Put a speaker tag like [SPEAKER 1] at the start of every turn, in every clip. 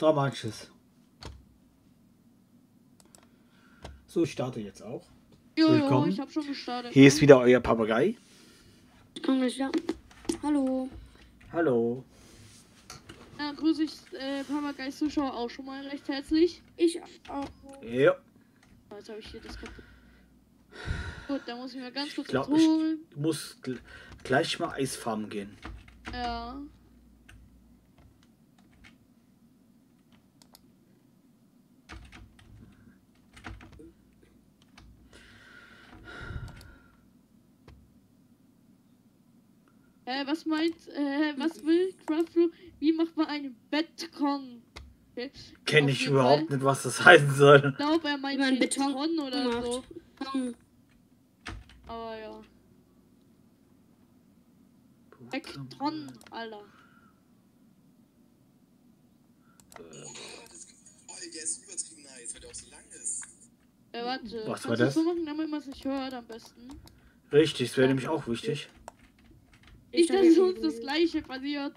[SPEAKER 1] Dramatisches. So, ich starte jetzt auch.
[SPEAKER 2] Jo,
[SPEAKER 1] Willkommen.
[SPEAKER 2] ich habe schon gestartet.
[SPEAKER 1] Hier ist wieder euer Papagei.
[SPEAKER 3] Komm gleich wieder. Hallo.
[SPEAKER 1] Hallo.
[SPEAKER 2] Ja, grüße ich Papagei-Zuschauer auch schon mal recht herzlich.
[SPEAKER 3] Ich auch.
[SPEAKER 1] Ja.
[SPEAKER 2] Jetzt habe ich hier das kaputt. Gut, da muss ich mal ganz kurz
[SPEAKER 1] Ich glaube,
[SPEAKER 2] was holen.
[SPEAKER 1] ich muss gleich mal Eisfarmen gehen.
[SPEAKER 2] Ja. Was will Craftro? Wie macht man einen Beton? Okay.
[SPEAKER 1] Kenne
[SPEAKER 2] Auf
[SPEAKER 1] ich
[SPEAKER 2] jeden
[SPEAKER 1] überhaupt
[SPEAKER 2] Fall.
[SPEAKER 1] nicht, was das heißen soll.
[SPEAKER 2] Ich glaube, er meint
[SPEAKER 3] Wie man
[SPEAKER 2] Beton
[SPEAKER 3] Beton
[SPEAKER 2] oder so.
[SPEAKER 3] Beton.
[SPEAKER 2] Aber ja. Beton, Alter.
[SPEAKER 4] Der ist übertrieben nice, weil der auch so lang ist.
[SPEAKER 2] Warte.
[SPEAKER 1] Was
[SPEAKER 2] Kannst
[SPEAKER 1] war
[SPEAKER 2] du
[SPEAKER 1] das?
[SPEAKER 2] so machen, damit man es nicht hört am besten?
[SPEAKER 1] Richtig, das wäre nämlich auch wichtig.
[SPEAKER 2] Nicht, dass uns das gleiche passiert.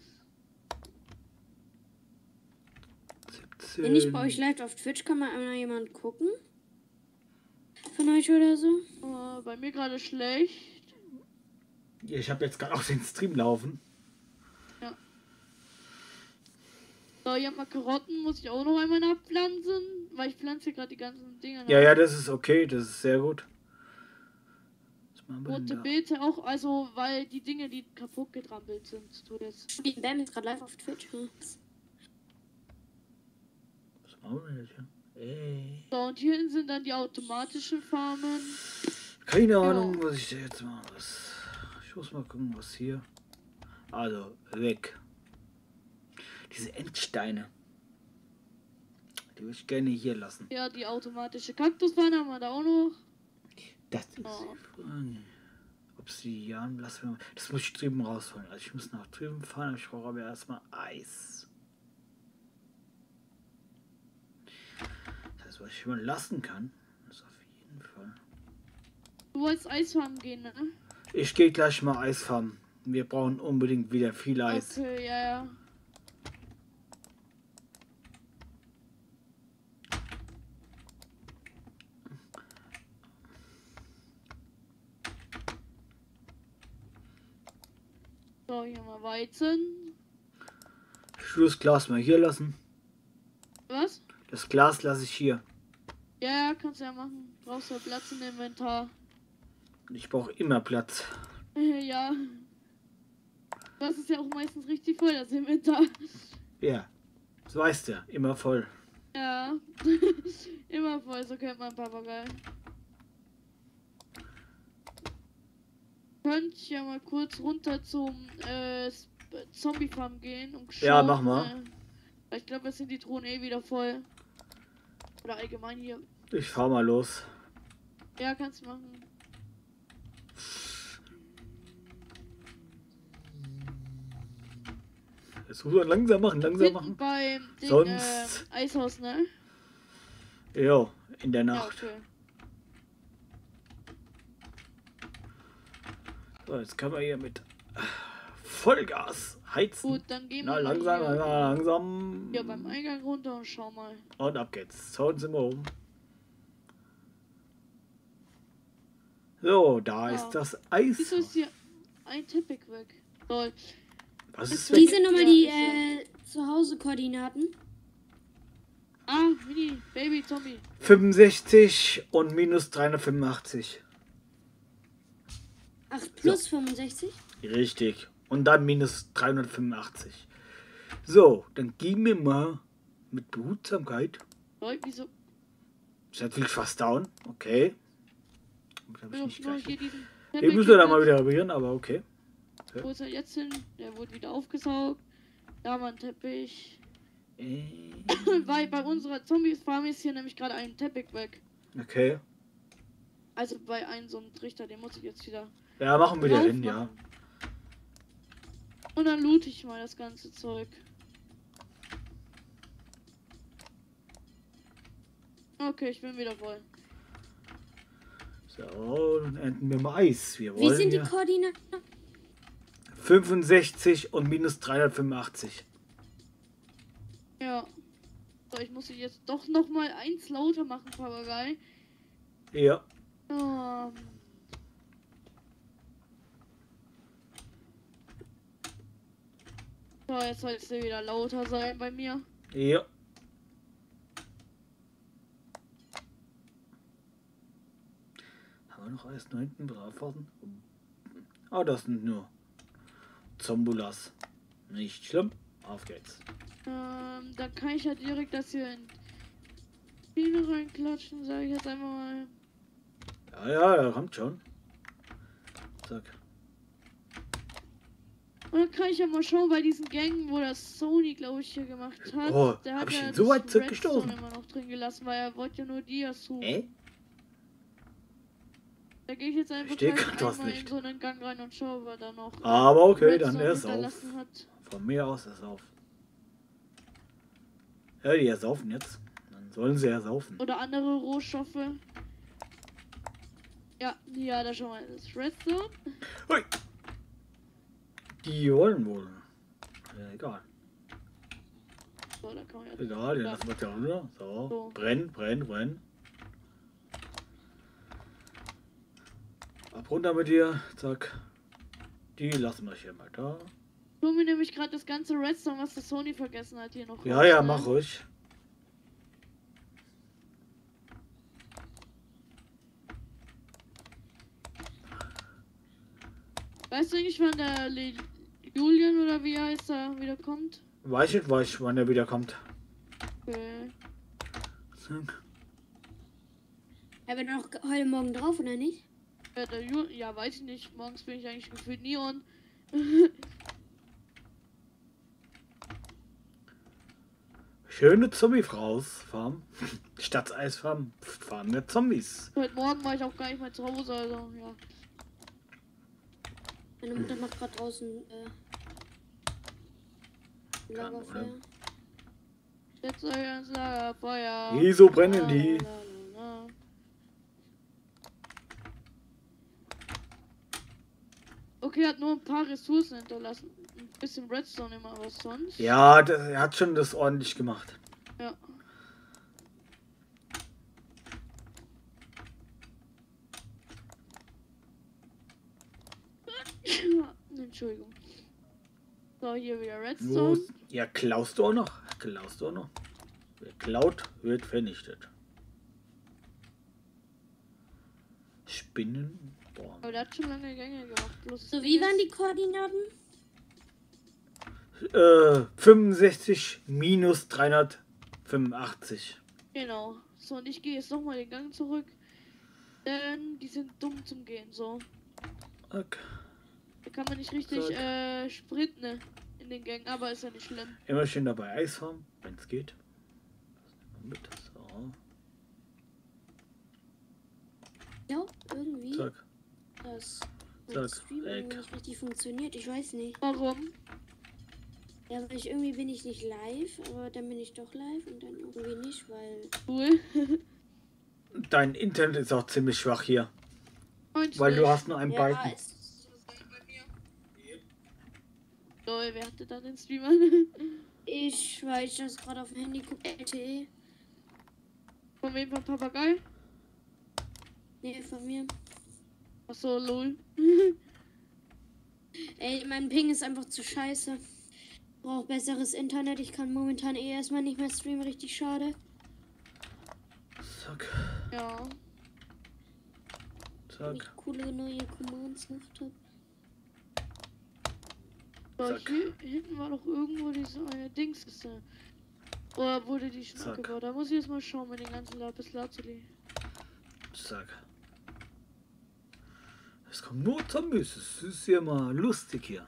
[SPEAKER 3] Wenn ich bei euch live auf Twitch, kann mal einmal jemand gucken? Von euch oder so?
[SPEAKER 2] Bei mir gerade schlecht.
[SPEAKER 1] Ich habe jetzt gerade auch den Stream laufen.
[SPEAKER 2] So, hier haben wir Karotten, muss ich auch noch einmal nachpflanzen, weil ich pflanze hier gerade die ganzen Dinge.
[SPEAKER 1] Ja, ja, das ist okay, das ist sehr gut. Was machen wir denn
[SPEAKER 2] Rote
[SPEAKER 1] da?
[SPEAKER 2] Beete auch, also weil die Dinge, die kaputt getrampelt sind, tut jetzt.
[SPEAKER 3] Die Bam ist gerade live auf Twitch.
[SPEAKER 1] Was machen wir denn hier? Ey.
[SPEAKER 2] So, und hier hinten sind dann die automatischen Farmen.
[SPEAKER 1] Keine Ahnung, was ich da jetzt mache. Ich muss mal gucken, was hier. Also, weg. Diese Endsteine. Die würde ich gerne hier lassen.
[SPEAKER 2] Ja, die automatische Kaktusfarm haben wir da auch noch.
[SPEAKER 1] Das ist die Frage. Obsidian, lassen wir mal. Das muss ich drüben rausholen. Also ich muss nach drüben fahren, aber ich brauche aber erstmal Eis. Das heißt, was ich mal lassen kann, ist auf jeden Fall.
[SPEAKER 2] Du wolltest Eisfarmen gehen, ne?
[SPEAKER 1] Ich gehe gleich mal Eisfarmen. Wir brauchen unbedingt wieder viel Eis.
[SPEAKER 2] Okay, ja, ja. So, hier mal Weizen.
[SPEAKER 1] Ich will das Glas mal hier lassen.
[SPEAKER 2] Was?
[SPEAKER 1] Das Glas lasse ich hier.
[SPEAKER 2] Ja, ja, kannst du ja machen. Brauchst ja Platz im Inventar.
[SPEAKER 1] Ich brauche immer Platz.
[SPEAKER 2] Ja. Das ist ja auch meistens richtig voll, das Inventar.
[SPEAKER 1] Ja, das weißt du, immer voll.
[SPEAKER 2] Ja. Immer voll, so kennt man Papagei. Könnt ich ja mal kurz runter zum Zombie-Farm gehen und schauen.
[SPEAKER 1] Ja, mach mal.
[SPEAKER 2] Ich glaube, jetzt sind die Truhen eh wieder voll. Oder allgemein hier.
[SPEAKER 1] Ich fahr mal los.
[SPEAKER 2] Ja, kannst du machen.
[SPEAKER 1] Das muss man langsam machen, langsam
[SPEAKER 2] Hinten
[SPEAKER 1] machen.
[SPEAKER 2] beim Ding,
[SPEAKER 1] Sonst-
[SPEAKER 2] Eishaus, ne?
[SPEAKER 1] Jo, in der
[SPEAKER 2] Ja,
[SPEAKER 1] Nacht.
[SPEAKER 2] okay.
[SPEAKER 1] So, jetzt kann man hier mit Vollgas heizen.
[SPEAKER 2] Gut, dann gehen
[SPEAKER 1] Na,
[SPEAKER 2] wir mal
[SPEAKER 1] langsam,
[SPEAKER 2] hier,
[SPEAKER 1] langsam.
[SPEAKER 2] hier beim Eingang runter und schau mal.
[SPEAKER 1] Und ab geht's. So, sind wir oben. So, da
[SPEAKER 2] Ja.
[SPEAKER 1] ist das Eis.
[SPEAKER 2] Wieso ist hier ein Teppich weg? Toll.
[SPEAKER 1] Was ist
[SPEAKER 3] Wie
[SPEAKER 1] weg?
[SPEAKER 3] sind nochmal
[SPEAKER 2] Ja,
[SPEAKER 3] die
[SPEAKER 2] ist
[SPEAKER 3] Zuhause-Koordinaten?
[SPEAKER 2] Ah, Mini, Baby, Zombie.
[SPEAKER 1] 65 und minus 385.
[SPEAKER 3] 8 plus 65?
[SPEAKER 1] Richtig. Und dann minus 385. So, dann gehen wir mal mit Behutsamkeit.
[SPEAKER 2] Toll, wieso?
[SPEAKER 1] Ist natürlich fast down. Okay. Damit habe ich
[SPEAKER 2] Nur
[SPEAKER 1] nicht
[SPEAKER 2] hier
[SPEAKER 1] gleich.
[SPEAKER 2] diesen
[SPEAKER 1] Den
[SPEAKER 2] Teppich
[SPEAKER 1] müssen wir dann
[SPEAKER 2] hinter-
[SPEAKER 1] mal wieder reparieren, aber okay.
[SPEAKER 2] Wo ist er jetzt hin? Der wurde wieder aufgesaugt. Da war ein Teppich. Weil bei unserer Zombies-Farm ist hier nämlich gerade ein Teppich weg.
[SPEAKER 1] Okay.
[SPEAKER 2] Also bei einem so einem Trichter, den muss ich jetzt wieder
[SPEAKER 1] Ja, machen wir wieder
[SPEAKER 2] drauf
[SPEAKER 1] hin, ja.
[SPEAKER 2] machen. Und dann loot ich mal das ganze Zeug. Okay, ich bin wieder voll.
[SPEAKER 1] So, dann ernten wir mal Eis. Wir
[SPEAKER 3] Wie
[SPEAKER 1] wollen
[SPEAKER 3] sind die
[SPEAKER 1] ja
[SPEAKER 3] Koordinaten?
[SPEAKER 1] 65 und minus 385.
[SPEAKER 2] Ja. So, ich muss sie jetzt doch noch mal eins lauter machen, Papagei.
[SPEAKER 1] Ja.
[SPEAKER 2] So, jetzt soll es wieder lauter sein bei mir.
[SPEAKER 1] Ja. Haben wir noch alles da hinten drauf warten? Ah, das sind nur Zombulas. Nicht schlimm. Auf geht's.
[SPEAKER 2] Da kann ich ja direkt das hier in die Schiene reinklatschen, sage ich jetzt einmal mal.
[SPEAKER 1] Ja, ja, er kommt schon. Zack.
[SPEAKER 2] Und dann kann ich ja mal schauen bei diesen Gängen, wo das Sony, glaube ich, hier gemacht hat.
[SPEAKER 1] Oh,
[SPEAKER 2] Der
[SPEAKER 1] hab
[SPEAKER 2] hat
[SPEAKER 1] ich
[SPEAKER 2] ja
[SPEAKER 1] ihn so weit
[SPEAKER 2] das
[SPEAKER 1] zurückgestoßen?
[SPEAKER 2] Redstone immer noch drin gelassen, weil er wollte ja nur Dias suchen. Da gehe ich jetzt einfach
[SPEAKER 1] Versteh
[SPEAKER 2] gleich
[SPEAKER 1] grad was
[SPEAKER 2] einmal in
[SPEAKER 1] nicht.
[SPEAKER 2] so einen Gang rein und schaue, was da noch
[SPEAKER 1] Aber okay, dann
[SPEAKER 2] Redstone
[SPEAKER 1] er ist auf.
[SPEAKER 2] hinterlassen hat.
[SPEAKER 1] Von mir aus ist auf. Ja, die ersaufen jetzt. Dann sollen sie ersaufen.
[SPEAKER 2] Oder andere Rohstoffe. Ja, hier hat er schon mal das Redstone.
[SPEAKER 1] Hui. Die wollen wohl. Ja, egal.
[SPEAKER 2] So, da kann man ja.
[SPEAKER 1] Egal, den
[SPEAKER 2] Ja.
[SPEAKER 1] lassen wir da runter. So.
[SPEAKER 2] So.
[SPEAKER 1] Brenn, brenn, brenn. Ab runter mit dir. Zack. Die lassen wir hier mal da.
[SPEAKER 2] Ich hol mir nämlich gerade das ganze Redstone, was der Sony vergessen hat, hier noch
[SPEAKER 1] Ja,
[SPEAKER 2] raus,
[SPEAKER 1] ja,
[SPEAKER 2] ne?
[SPEAKER 1] mach ruhig.
[SPEAKER 2] Weißt du eigentlich, wann der Julian oder wie heißt er wieder kommt?
[SPEAKER 1] Weiß ich, wann er wieder kommt.
[SPEAKER 2] Okay.
[SPEAKER 1] Zack.
[SPEAKER 3] Er wird noch heute Morgen drauf, oder nicht?
[SPEAKER 2] Ja, weiß ich nicht. Morgens bin ich eigentlich gefühlt nie on.
[SPEAKER 1] Schöne Zombie-Farm. Stadteisfarm. Farm mit Zombies.
[SPEAKER 2] Heute Morgen war ich auch gar nicht mehr zu Hause, also ja.
[SPEAKER 3] Meine Mutter macht gerade draußen Lagerfeuer.
[SPEAKER 2] Setzt euch ans Lagerfeuer.
[SPEAKER 1] Wieso brennen die?
[SPEAKER 2] Lalalala. Okay, hat nur ein paar Ressourcen hinterlassen. Ein bisschen Redstone immer, was sonst?
[SPEAKER 1] Ja, er hat schon das ordentlich gemacht.
[SPEAKER 2] Ja. Entschuldigung. So, hier wieder Redstone.
[SPEAKER 1] Ja, klaust du auch noch? Klaust du auch noch? Wer klaut, wird vernichtet. Spinnen. Boah.
[SPEAKER 2] Aber der hat schon lange Gänge gemacht. Bloß
[SPEAKER 3] So, wie waren die Koordinaten?
[SPEAKER 1] 65 minus 385.
[SPEAKER 2] Genau. So, und ich gehe jetzt nochmal den Gang zurück. Denn die sind dumm zum Gehen, so.
[SPEAKER 1] Okay.
[SPEAKER 2] Da kann man nicht richtig
[SPEAKER 1] Zack.
[SPEAKER 2] sprinten, ne? In den Gängen, aber ist ja nicht schlimm.
[SPEAKER 1] Immer schön dabei Eisfarm, wenn es geht. Mit. So.
[SPEAKER 3] Ja, irgendwie.
[SPEAKER 1] Zack.
[SPEAKER 3] Das
[SPEAKER 1] Zack,
[SPEAKER 3] Stream
[SPEAKER 1] weg.
[SPEAKER 3] irgendwie nicht richtig funktioniert. Ich weiß nicht.
[SPEAKER 2] Warum?
[SPEAKER 3] Ja, weil irgendwie bin ich nicht live, aber dann bin ich doch live und dann irgendwie nicht, weil.
[SPEAKER 2] Cool.
[SPEAKER 1] Dein Internet ist auch ziemlich schwach hier.
[SPEAKER 2] Und
[SPEAKER 1] Weil du
[SPEAKER 2] nicht.
[SPEAKER 1] hast nur einen Balken.
[SPEAKER 3] es ist bei mir.
[SPEAKER 2] Lol, wer hatte da den Stream an?
[SPEAKER 3] Ich, weil ich das gerade auf dem Handy gucke, LTE.
[SPEAKER 2] Von wem? Von Papagei?
[SPEAKER 3] Nee, von mir.
[SPEAKER 2] Achso, lol.
[SPEAKER 3] Ey, mein Ping ist einfach zu scheiße. Brauche besseres Internet. Ich kann momentan erstmal nicht mehr streamen. Richtig schade.
[SPEAKER 1] Zack.
[SPEAKER 2] Ja.
[SPEAKER 3] Weil ich
[SPEAKER 1] Zack.
[SPEAKER 3] coole neue Commands gemacht habe.
[SPEAKER 2] So,
[SPEAKER 1] Zack.
[SPEAKER 2] hier hinten war doch irgendwo diese eine Dings. Oder wurde die schon
[SPEAKER 1] Zack.
[SPEAKER 2] abgebaut? Da muss ich jetzt mal schauen mit den ganzen Lapis Lazuli.
[SPEAKER 1] Zack. Es kommen nur Zombies. Es ist ja mal lustig hier.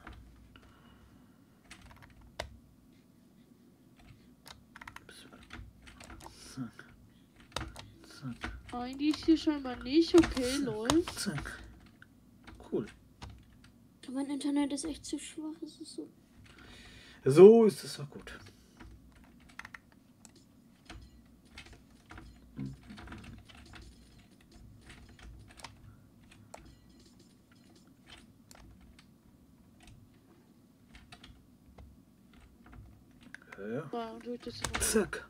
[SPEAKER 1] Zack. Zack.
[SPEAKER 2] Eigentlich hier scheinbar nicht. Okay, lol.
[SPEAKER 1] Zack. Cool.
[SPEAKER 3] Mein Internet ist echt zu schwach. Es ist so.
[SPEAKER 1] So ist es auch gut. Okay.
[SPEAKER 2] Da tue ich das mal.
[SPEAKER 1] Zack.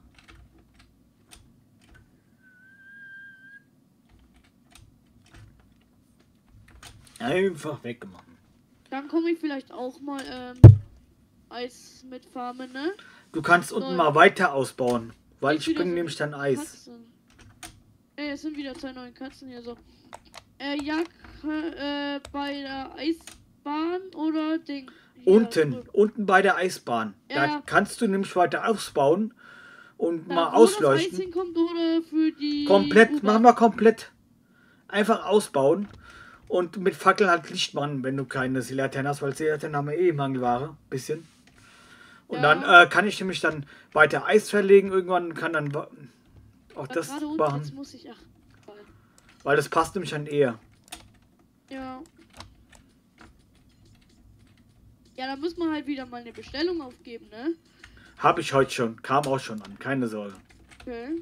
[SPEAKER 1] Einfach weggemacht.
[SPEAKER 2] Dann komme ich vielleicht auch mal Eis mit Farmen, ne?
[SPEAKER 1] Du kannst unten
[SPEAKER 2] Nein.
[SPEAKER 1] mal weiter ausbauen, weil
[SPEAKER 2] Jetzt
[SPEAKER 1] ich
[SPEAKER 2] wieder
[SPEAKER 1] bringe
[SPEAKER 2] so
[SPEAKER 1] nämlich dann Eis.
[SPEAKER 2] Katzen. Es sind wieder 2 neue Katzen hier so. Ja, bei der Eisbahn oder Ding? Hier,
[SPEAKER 1] Unten,
[SPEAKER 2] drüben.
[SPEAKER 1] unten bei der Eisbahn. Da
[SPEAKER 2] Ja.
[SPEAKER 1] kannst du nämlich weiter ausbauen und
[SPEAKER 2] Da,
[SPEAKER 1] mal
[SPEAKER 2] wo das Eis
[SPEAKER 1] ausleuchten.
[SPEAKER 2] hinkommt oder für die
[SPEAKER 1] Komplett,
[SPEAKER 2] U-Bahn?
[SPEAKER 1] machen wir komplett. Einfach ausbauen und mit Fackeln halt Licht machen, wenn du keine Laternen hast, weil Laternen haben wir eh Mangelware, bisschen. Und
[SPEAKER 2] Ja.
[SPEAKER 1] dann kann ich nämlich dann weiter Eis verlegen irgendwann, kann dann auch das
[SPEAKER 2] Gerade unten,
[SPEAKER 1] machen,
[SPEAKER 2] jetzt muss ich, ach,
[SPEAKER 1] weil das passt nämlich dann eher.
[SPEAKER 2] ja. Ja, da muss man halt wieder mal eine Bestellung aufgeben, ne?
[SPEAKER 1] Habe ich heute schon, kam auch schon an, keine Sorge.
[SPEAKER 2] Okay.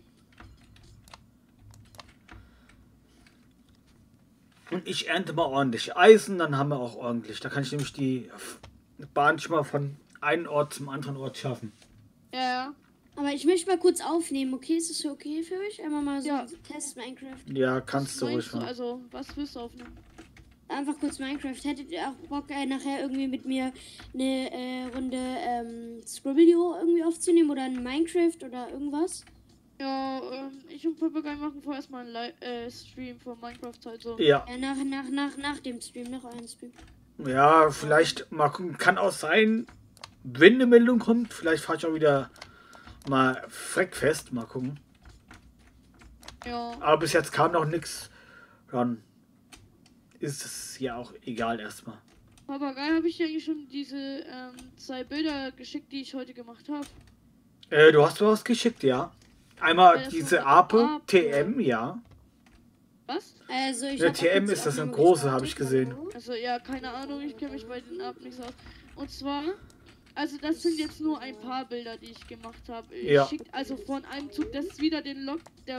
[SPEAKER 1] Und ich ernte mal ordentlich Eisen, dann haben wir auch ordentlich. Da kann ich nämlich die Bahn schon mal von einem Ort zum anderen Ort schaffen.
[SPEAKER 2] Ja.
[SPEAKER 3] Aber ich möchte mal kurz aufnehmen, okay? Ist das so okay für euch? Einmal mal so
[SPEAKER 2] Ja.
[SPEAKER 3] Test Minecraft.
[SPEAKER 1] Ja, kannst du ruhig
[SPEAKER 2] Meinst du,
[SPEAKER 1] machen.
[SPEAKER 2] also, was willst du aufnehmen?
[SPEAKER 3] Einfach kurz Minecraft. Hättet ihr auch Bock, nachher irgendwie mit mir eine Runde Scribblio irgendwie aufzunehmen oder ein Minecraft oder irgendwas?
[SPEAKER 2] Ja, ich und Papagei machen vorerst mal einen Stream von Minecraft halt so.
[SPEAKER 1] Ja,
[SPEAKER 3] Ja, nach dem Stream, nach eurem Stream.
[SPEAKER 1] ja, vielleicht mal gucken. Kann auch sein, wenn eine Meldung kommt, vielleicht fahre ich auch wieder mal Freckfest, mal gucken.
[SPEAKER 2] Ja.
[SPEAKER 1] Aber bis jetzt kam noch nichts. Dann ist es ja auch egal erstmal.
[SPEAKER 2] Papagei, habe ich dir eigentlich schon diese 2 Bilder geschickt, die ich heute gemacht habe?
[SPEAKER 1] Du hast was geschickt, ja. Einmal
[SPEAKER 2] Ja, das
[SPEAKER 1] diese
[SPEAKER 2] war
[SPEAKER 1] Ape,
[SPEAKER 2] Ape.
[SPEAKER 1] TM, ja.
[SPEAKER 2] Was?
[SPEAKER 3] Also ich
[SPEAKER 1] Ja,
[SPEAKER 3] hab auch
[SPEAKER 1] TM
[SPEAKER 3] kurz
[SPEAKER 1] ist das
[SPEAKER 3] die
[SPEAKER 1] eine
[SPEAKER 3] Aufnahme
[SPEAKER 1] große, habe
[SPEAKER 3] gestartet.
[SPEAKER 1] ich gesehen.
[SPEAKER 3] Hallo?
[SPEAKER 2] Also ja, keine Ahnung, ich kenne mich bei den Apen nicht so aus. Und zwar, also das sind jetzt nur ein paar Bilder, die ich gemacht habe.
[SPEAKER 1] Ja.
[SPEAKER 2] Also von einem Zug, das ist wieder den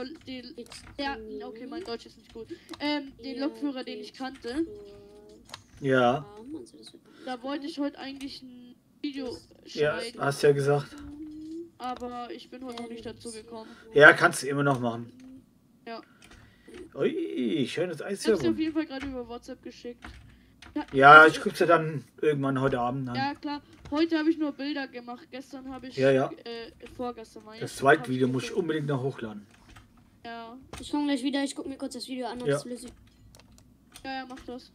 [SPEAKER 2] okay, mein Deutsch ist nicht gut. Den Lokführer, den ich kannte.
[SPEAKER 1] Ja,
[SPEAKER 3] Also das wird-
[SPEAKER 2] Da wollte ich heute eigentlich ein Video
[SPEAKER 1] ja,
[SPEAKER 2] schneiden,
[SPEAKER 1] hast ja gesagt.
[SPEAKER 2] aber ich bin heute noch nicht dazu gekommen.
[SPEAKER 1] Ja, kannst du immer noch machen.
[SPEAKER 2] Ja.
[SPEAKER 1] Ui, schönes Eis
[SPEAKER 2] Ich
[SPEAKER 1] hier
[SPEAKER 2] habe sie auf
[SPEAKER 1] rum.
[SPEAKER 2] jeden Fall gerade über WhatsApp geschickt.
[SPEAKER 1] Ja,
[SPEAKER 2] also,
[SPEAKER 1] ich guck's dir dann irgendwann heute Abend an.
[SPEAKER 2] ja klar, heute habe ich nur Bilder gemacht. Gestern habe ich,
[SPEAKER 1] Ja, ja.
[SPEAKER 2] vorgestern meine ich.
[SPEAKER 1] Das zweite
[SPEAKER 2] hab ich
[SPEAKER 1] Video muss ich
[SPEAKER 2] gefilmt.
[SPEAKER 1] unbedingt noch hochladen.
[SPEAKER 2] Ja,
[SPEAKER 3] Ich komme gleich wieder, ich gucke mir kurz das Video an, ob
[SPEAKER 1] Ja.
[SPEAKER 3] es löse.
[SPEAKER 2] ja, mach das.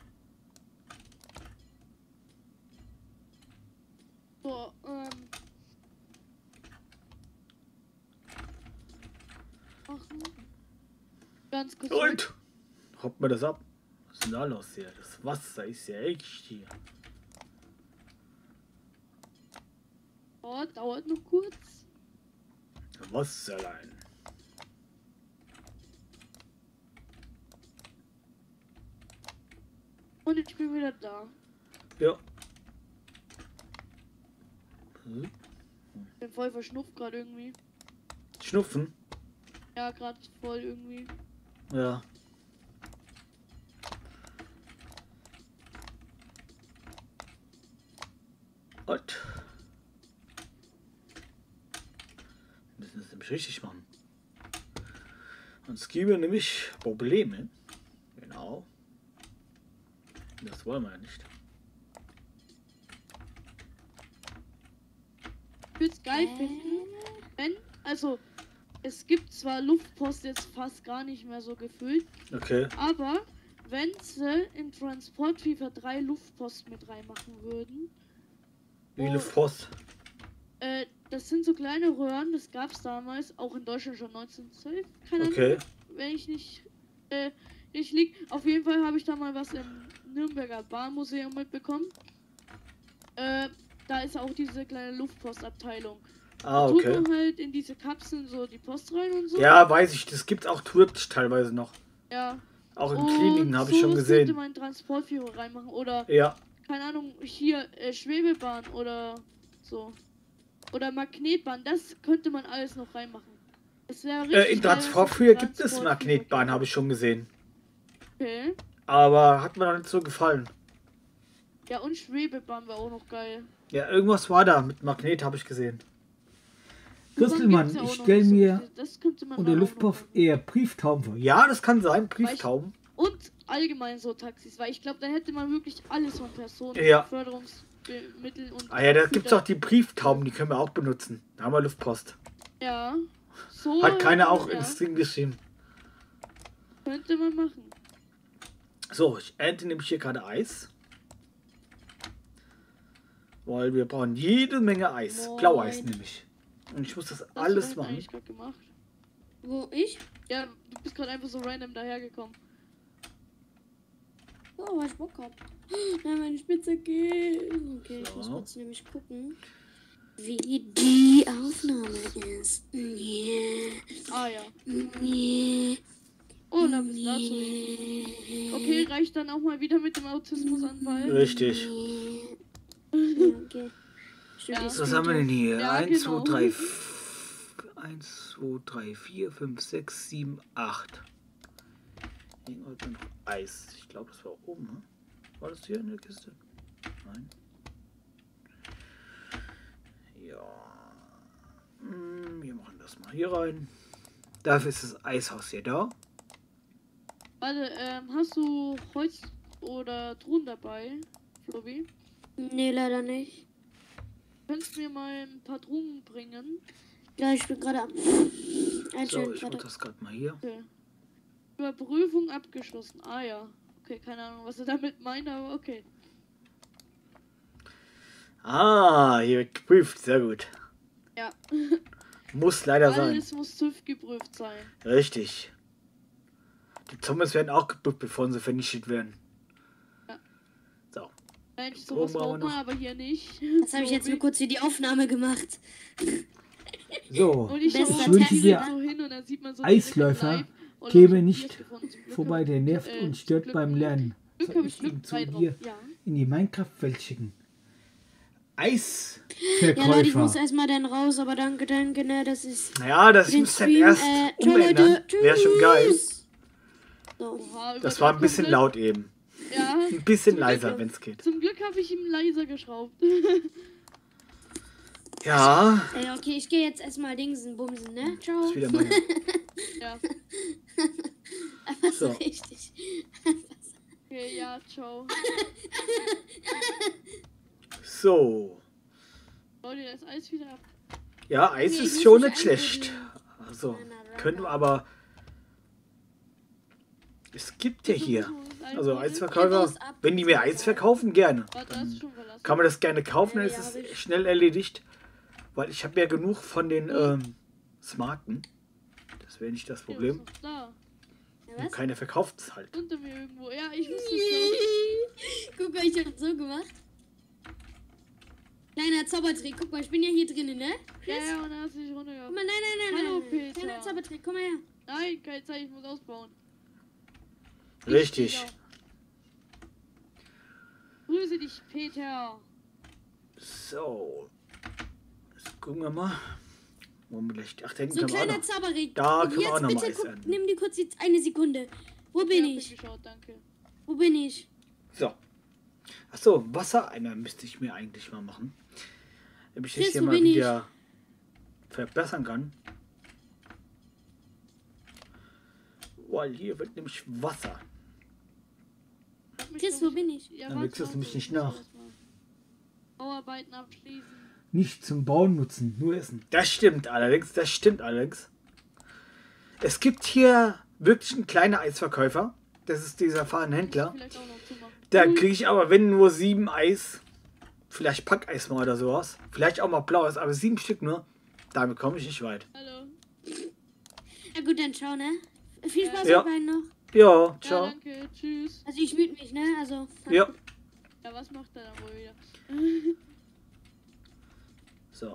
[SPEAKER 2] So, machen. Ganz kurz. weg.
[SPEAKER 1] Und? Hoppt mir das ab. Was ist denn da los hier? Das Wasser ist ja echt hier.
[SPEAKER 2] Oh, dauert noch kurz.
[SPEAKER 1] Wasserlein.
[SPEAKER 2] Und ich bin wieder da.
[SPEAKER 1] Ja. Hm?
[SPEAKER 2] Bin voll verschnupft gerade irgendwie.
[SPEAKER 1] Schnupfen?
[SPEAKER 2] Ja, gerade voll irgendwie.
[SPEAKER 1] Ja. Und? Wir müssen das nämlich richtig machen. Sonst geben wir nämlich Probleme. Genau. Das wollen wir ja nicht.
[SPEAKER 2] Ich würde es geil finden, wenn, also, es gibt zwar Luftpost jetzt fast gar nicht mehr so gefühlt,
[SPEAKER 1] Okay.
[SPEAKER 2] aber wenn sie in Transport FIFA 3 Luftpost mit reinmachen würden,
[SPEAKER 1] Wie Luftpost.
[SPEAKER 2] das sind so kleine Röhren, das gab es damals, auch in Deutschland schon 1912, keine Ahnung,
[SPEAKER 1] Okay.
[SPEAKER 2] wenn ich nicht lieg. Auf jeden Fall habe ich da mal was im Nürnberger Bahnmuseum mitbekommen. Da ist auch diese kleine Luftpostabteilung.
[SPEAKER 1] Ah,
[SPEAKER 2] Da tut
[SPEAKER 1] okay.
[SPEAKER 2] man halt in diese Kapseln so die Post rein und so.
[SPEAKER 1] Ja, weiß ich. Das gibt auch wirklich teilweise noch.
[SPEAKER 2] Ja.
[SPEAKER 1] Auch in
[SPEAKER 2] Und
[SPEAKER 1] Kliniken habe ich schon
[SPEAKER 2] sowas könnte
[SPEAKER 1] gesehen.
[SPEAKER 2] man Transportführer reinmachen oder
[SPEAKER 1] Ja.
[SPEAKER 2] keine Ahnung, hier Schwebebahn oder so. Oder Magnetbahn, das könnte man alles noch reinmachen. Das wäre richtig
[SPEAKER 1] In
[SPEAKER 2] geil, wenn es
[SPEAKER 1] Transportführer gibt es
[SPEAKER 2] Transportführer
[SPEAKER 1] Magnetbahn,
[SPEAKER 2] gibt.
[SPEAKER 1] habe ich schon gesehen.
[SPEAKER 2] Okay.
[SPEAKER 1] Aber hat mir noch nicht so gefallen.
[SPEAKER 2] Ja, und Schwebebahn war auch noch geil.
[SPEAKER 1] Ja, irgendwas war da mit Magnet, habe ich gesehen. Christelmann,
[SPEAKER 2] gibt's ja auch
[SPEAKER 1] ich
[SPEAKER 2] noch
[SPEAKER 1] stelle
[SPEAKER 2] so-
[SPEAKER 1] mir
[SPEAKER 2] das könnte man
[SPEAKER 1] unter
[SPEAKER 2] auch noch
[SPEAKER 1] Luftpuff
[SPEAKER 2] machen.
[SPEAKER 1] eher Brieftauben vor. Ja, das kann sein, Brieftauben.
[SPEAKER 2] Und allgemein so Taxis, weil ich glaube, da hätte man wirklich alles von Personen,
[SPEAKER 1] Ja.
[SPEAKER 2] Förderungsmittel und...
[SPEAKER 1] Ah ja, da gibt es auch die Brieftauben, die können wir auch benutzen. Da haben wir Luftpost.
[SPEAKER 2] Ja, so...
[SPEAKER 1] Hat keiner auch
[SPEAKER 2] ja,
[SPEAKER 1] ins Ding geschrieben.
[SPEAKER 2] könnte man machen.
[SPEAKER 1] So, ich ernte nämlich hier gerade Eis. Weil wir brauchen jede Menge Eis.
[SPEAKER 2] Moin.
[SPEAKER 1] Blaueis nämlich. Und ich muss das
[SPEAKER 2] Was
[SPEAKER 1] alles
[SPEAKER 2] hast du
[SPEAKER 1] machen.
[SPEAKER 2] eigentlich gerade gemacht?
[SPEAKER 3] Wo ich?
[SPEAKER 2] Ja, du bist gerade einfach so random dahergekommen.
[SPEAKER 3] Oh, weil ich Bock hab. Nein, meine Spitze geht. Okay, ich
[SPEAKER 1] So.
[SPEAKER 3] muss kurz nämlich gucken, wie die Aufnahme ist. Yeah.
[SPEAKER 2] Ah ja.
[SPEAKER 3] Yeah.
[SPEAKER 2] Oh, da bist du. Okay, reicht dann auch mal wieder mit dem Autismusanfall.
[SPEAKER 1] Richtig.
[SPEAKER 3] Ja, okay. Stimmt,
[SPEAKER 2] Ja.
[SPEAKER 3] die ist
[SPEAKER 1] Was haben wir denn hier?
[SPEAKER 2] Ja,
[SPEAKER 1] 1,
[SPEAKER 2] genau.
[SPEAKER 1] 2, 3, 1, 2, 3, 4, 5, 6, 7, 8. Irgendwo noch Eis. Ich glaube, das war oben, ne? War das hier in der Kiste? Nein. Ja. Wir machen das mal hier rein. Dafür ist das Eishaus hier da.
[SPEAKER 2] Warte, hast du Holz oder Truhen dabei, Flobi?
[SPEAKER 3] Nee, leider nicht.
[SPEAKER 2] Könntest du mir mal ein paar Truhen bringen?
[SPEAKER 3] Ja, ich bin gerade am
[SPEAKER 1] So,
[SPEAKER 3] Einstellen.
[SPEAKER 1] ich mach das gerade mal hier.
[SPEAKER 2] Okay. Überprüfung abgeschlossen. Ah ja. Okay, keine Ahnung, was er damit meint, aber okay.
[SPEAKER 1] Ah, hier wird geprüft. Sehr gut.
[SPEAKER 2] Ja.
[SPEAKER 1] Muss leider sein.
[SPEAKER 2] Alles muss TÜV geprüft sein.
[SPEAKER 1] Richtig. Die Zombies werden auch geprüft, bevor sie vernichtet werden.
[SPEAKER 2] Ja.
[SPEAKER 1] So.
[SPEAKER 2] Mensch, sowas
[SPEAKER 1] Oben aber
[SPEAKER 2] braucht
[SPEAKER 1] noch.
[SPEAKER 2] man aber hier nicht.
[SPEAKER 3] Das habe ich jetzt nur kurz für die Aufnahme gemacht.
[SPEAKER 1] So,
[SPEAKER 2] Und ich
[SPEAKER 3] Bester
[SPEAKER 2] schaue
[SPEAKER 1] ich
[SPEAKER 3] Test.
[SPEAKER 1] wünsche dir
[SPEAKER 2] so hin und dann sieht man so
[SPEAKER 1] Eisläufer,
[SPEAKER 2] direkt live, oh,
[SPEAKER 1] käme
[SPEAKER 2] Leute, hier
[SPEAKER 1] nicht
[SPEAKER 2] ist gefunden. Zum Glück
[SPEAKER 1] vorbei,
[SPEAKER 2] hab
[SPEAKER 1] der
[SPEAKER 2] ich-
[SPEAKER 1] nervt und
[SPEAKER 2] zum
[SPEAKER 1] stört
[SPEAKER 2] Glück-
[SPEAKER 1] beim Lernen.
[SPEAKER 2] Glück
[SPEAKER 1] Soll
[SPEAKER 2] habe
[SPEAKER 1] ich
[SPEAKER 2] ich Glück
[SPEAKER 1] ihn zu
[SPEAKER 2] 3 drauf.
[SPEAKER 1] dir
[SPEAKER 2] Ja.
[SPEAKER 1] in die Minecraft-Welt schicken?
[SPEAKER 3] Ja, Leute, ich
[SPEAKER 1] Eisverkäufer.
[SPEAKER 3] muss erstmal dann raus, aber danke, ne, das ist
[SPEAKER 1] Naja, das
[SPEAKER 3] für den
[SPEAKER 1] müsst ihr
[SPEAKER 3] Stream.
[SPEAKER 1] erst
[SPEAKER 3] Ciao,
[SPEAKER 1] umändern.
[SPEAKER 3] Leute.
[SPEAKER 1] Wäre schon geil.
[SPEAKER 3] Tschüss. So.
[SPEAKER 2] Oha,
[SPEAKER 1] Das war ein bisschen
[SPEAKER 2] komplett-
[SPEAKER 1] laut eben.
[SPEAKER 2] Ja,
[SPEAKER 1] Ein bisschen
[SPEAKER 2] Zum
[SPEAKER 1] leiser,
[SPEAKER 2] Glück-
[SPEAKER 1] wenn es geht.
[SPEAKER 2] zum Glück habe ich ihm leiser geschraubt.
[SPEAKER 1] Ja,
[SPEAKER 3] Okay, ich gehe jetzt erstmal Dingsen, Bumsen, ne? Ciao.
[SPEAKER 1] ist wieder meine.
[SPEAKER 2] Ja.
[SPEAKER 3] Einfach so
[SPEAKER 1] So.
[SPEAKER 3] richtig.
[SPEAKER 2] Okay, ja, ciao.
[SPEAKER 1] So.
[SPEAKER 2] Bau dir das Eis wieder ab.
[SPEAKER 1] Ja, Eis
[SPEAKER 3] Nee, ich
[SPEAKER 1] ist
[SPEAKER 3] muss
[SPEAKER 1] schon
[SPEAKER 3] mich
[SPEAKER 1] nicht schlecht.
[SPEAKER 3] einprobieren.
[SPEAKER 1] Also,
[SPEAKER 3] Na, na, na,
[SPEAKER 1] können wir
[SPEAKER 3] na.
[SPEAKER 1] aber. Es gibt ja hier. Also Eisverkäufer,
[SPEAKER 3] Raus, ab.
[SPEAKER 1] wenn die mir Eis verkaufen, gerne.
[SPEAKER 2] Warte, hast du schon verlassen?
[SPEAKER 1] Kann man das gerne kaufen, dann ist
[SPEAKER 3] Ja, hab
[SPEAKER 1] es
[SPEAKER 3] ich.
[SPEAKER 1] schnell erledigt. Weil ich habe ja genug von den Smarten. Das wäre nicht das
[SPEAKER 2] Ja,
[SPEAKER 1] Problem.
[SPEAKER 2] ist doch da.
[SPEAKER 3] Ja,
[SPEAKER 1] Und
[SPEAKER 3] was?
[SPEAKER 1] keiner verkauft es halt.
[SPEAKER 2] Unter mir irgendwo. Ja, ich wusste es
[SPEAKER 3] Guck mal, ich hab so gemacht. Kleiner Zaubertrick, guck mal, ich bin ja hier drinnen, ne?
[SPEAKER 2] doch. Ja, ja, und dann hast du dich runtergehauen.
[SPEAKER 3] Guck mal, nein.
[SPEAKER 2] Hallo,
[SPEAKER 3] nein.
[SPEAKER 2] Peter.
[SPEAKER 3] Kleiner Zaubertrick, komm mal her.
[SPEAKER 2] Nein, keine Zeit, ich muss ausbauen.
[SPEAKER 1] Richtig.
[SPEAKER 2] Peter. Grüße dich, Peter.
[SPEAKER 1] So. Jetzt gucken wir mal. Wo wir gleich. Ach, da hinten
[SPEAKER 3] So,
[SPEAKER 1] können wir auch
[SPEAKER 3] kleiner
[SPEAKER 1] noch.
[SPEAKER 3] Zaubertrick.
[SPEAKER 1] Da
[SPEAKER 3] Und
[SPEAKER 1] können wir auch
[SPEAKER 3] jetzt
[SPEAKER 1] noch mal
[SPEAKER 3] bitte,
[SPEAKER 1] Eis
[SPEAKER 3] guck,
[SPEAKER 1] ernten.
[SPEAKER 3] nimm die kurz jetzt eine Sekunde. Wo bin
[SPEAKER 2] Ja,
[SPEAKER 3] ich?
[SPEAKER 2] geschaut, danke.
[SPEAKER 3] Wo bin ich?
[SPEAKER 1] So. Achso, Wassereimer müsste ich mir eigentlich mal machen. Damit ich das
[SPEAKER 3] Chris,
[SPEAKER 1] hier
[SPEAKER 3] wo
[SPEAKER 1] mal
[SPEAKER 3] bin ich?
[SPEAKER 1] wieder verbessern kann. Weil hier wird nämlich Wasser.
[SPEAKER 3] Chris, wo bin ich?
[SPEAKER 2] Ja,
[SPEAKER 1] Dann
[SPEAKER 2] warte,
[SPEAKER 1] wächst das
[SPEAKER 2] warte,
[SPEAKER 1] nämlich nicht
[SPEAKER 2] ich muss
[SPEAKER 1] nach.
[SPEAKER 2] erst mal Bauarbeiten abschließen.
[SPEAKER 1] Nicht zum Bauen nutzen, nur essen. Das stimmt allerdings, Es gibt hier wirklich einen kleinen Eisverkäufer. Das ist dieser Fahnenhändler.
[SPEAKER 2] Vielleicht auch noch zumachen.
[SPEAKER 1] Da kriege ich aber, wenn nur 7 Eis, vielleicht Packeis mal oder sowas. Vielleicht auch mal blaues, aber 7 Stück nur. Damit komme ich nicht weit.
[SPEAKER 2] Hallo.
[SPEAKER 3] Ja gut, dann ciao, ne? Viel Spaß
[SPEAKER 1] Ja.
[SPEAKER 3] mit beiden noch.
[SPEAKER 1] Ja,
[SPEAKER 2] Ja,
[SPEAKER 1] ciao.
[SPEAKER 2] danke. Tschüss.
[SPEAKER 3] Also ich müde mich, ne? Also.
[SPEAKER 1] Ja.
[SPEAKER 2] Ja, was macht er dann wohl wieder?
[SPEAKER 1] So.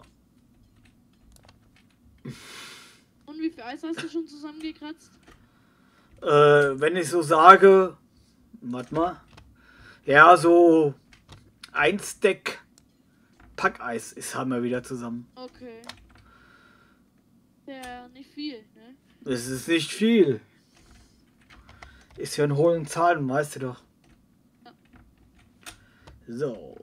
[SPEAKER 2] Und wie viel Eis hast du schon zusammengekratzt?
[SPEAKER 1] Wenn ich so sage, warte mal. Ja, so 1 Stack Packeis haben wir wieder zusammen.
[SPEAKER 2] Okay. Ja, nicht viel, ne?
[SPEAKER 1] Das ist nicht viel. Ist ja in hohen Zahlen, weißt du doch. So.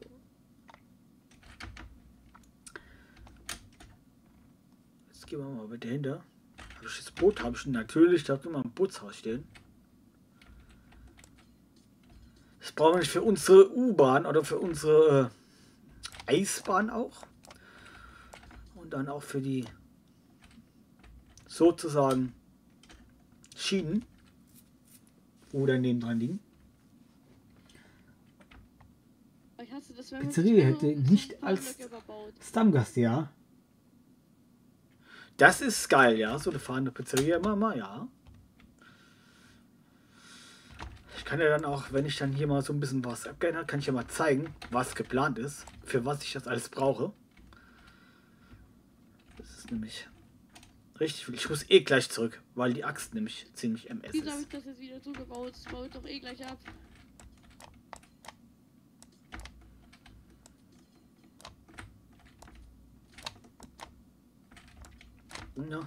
[SPEAKER 1] gehen wir mal weiter hinter. Habe ich das Boot? Habe ich natürlich da immer im Bootshaus stehen. Das brauchen wir nicht für unsere U-Bahn oder für unsere Eisbahn auch. Und dann auch für die sozusagen Schienen. Oder nebendran liegen.
[SPEAKER 2] Ich hasse das, wenn
[SPEAKER 1] Pizzeria hätte nicht als Stammgast, ja. Das ist geil, ja. So eine fahrende Pizzeria immer mal, ja. Ich kann ja dann auch, wenn ich dann hier mal so ein bisschen was abgeändert, kann ich ja mal zeigen, was geplant ist, für was ich das alles brauche. Das ist nämlich richtig viel. Ich muss eh gleich zurück, weil die Axt nämlich ziemlich MS
[SPEAKER 2] Wieso habe ich
[SPEAKER 1] ist.
[SPEAKER 2] das jetzt wieder zugebaut? Das baut doch eh gleich ab.
[SPEAKER 1] Ja.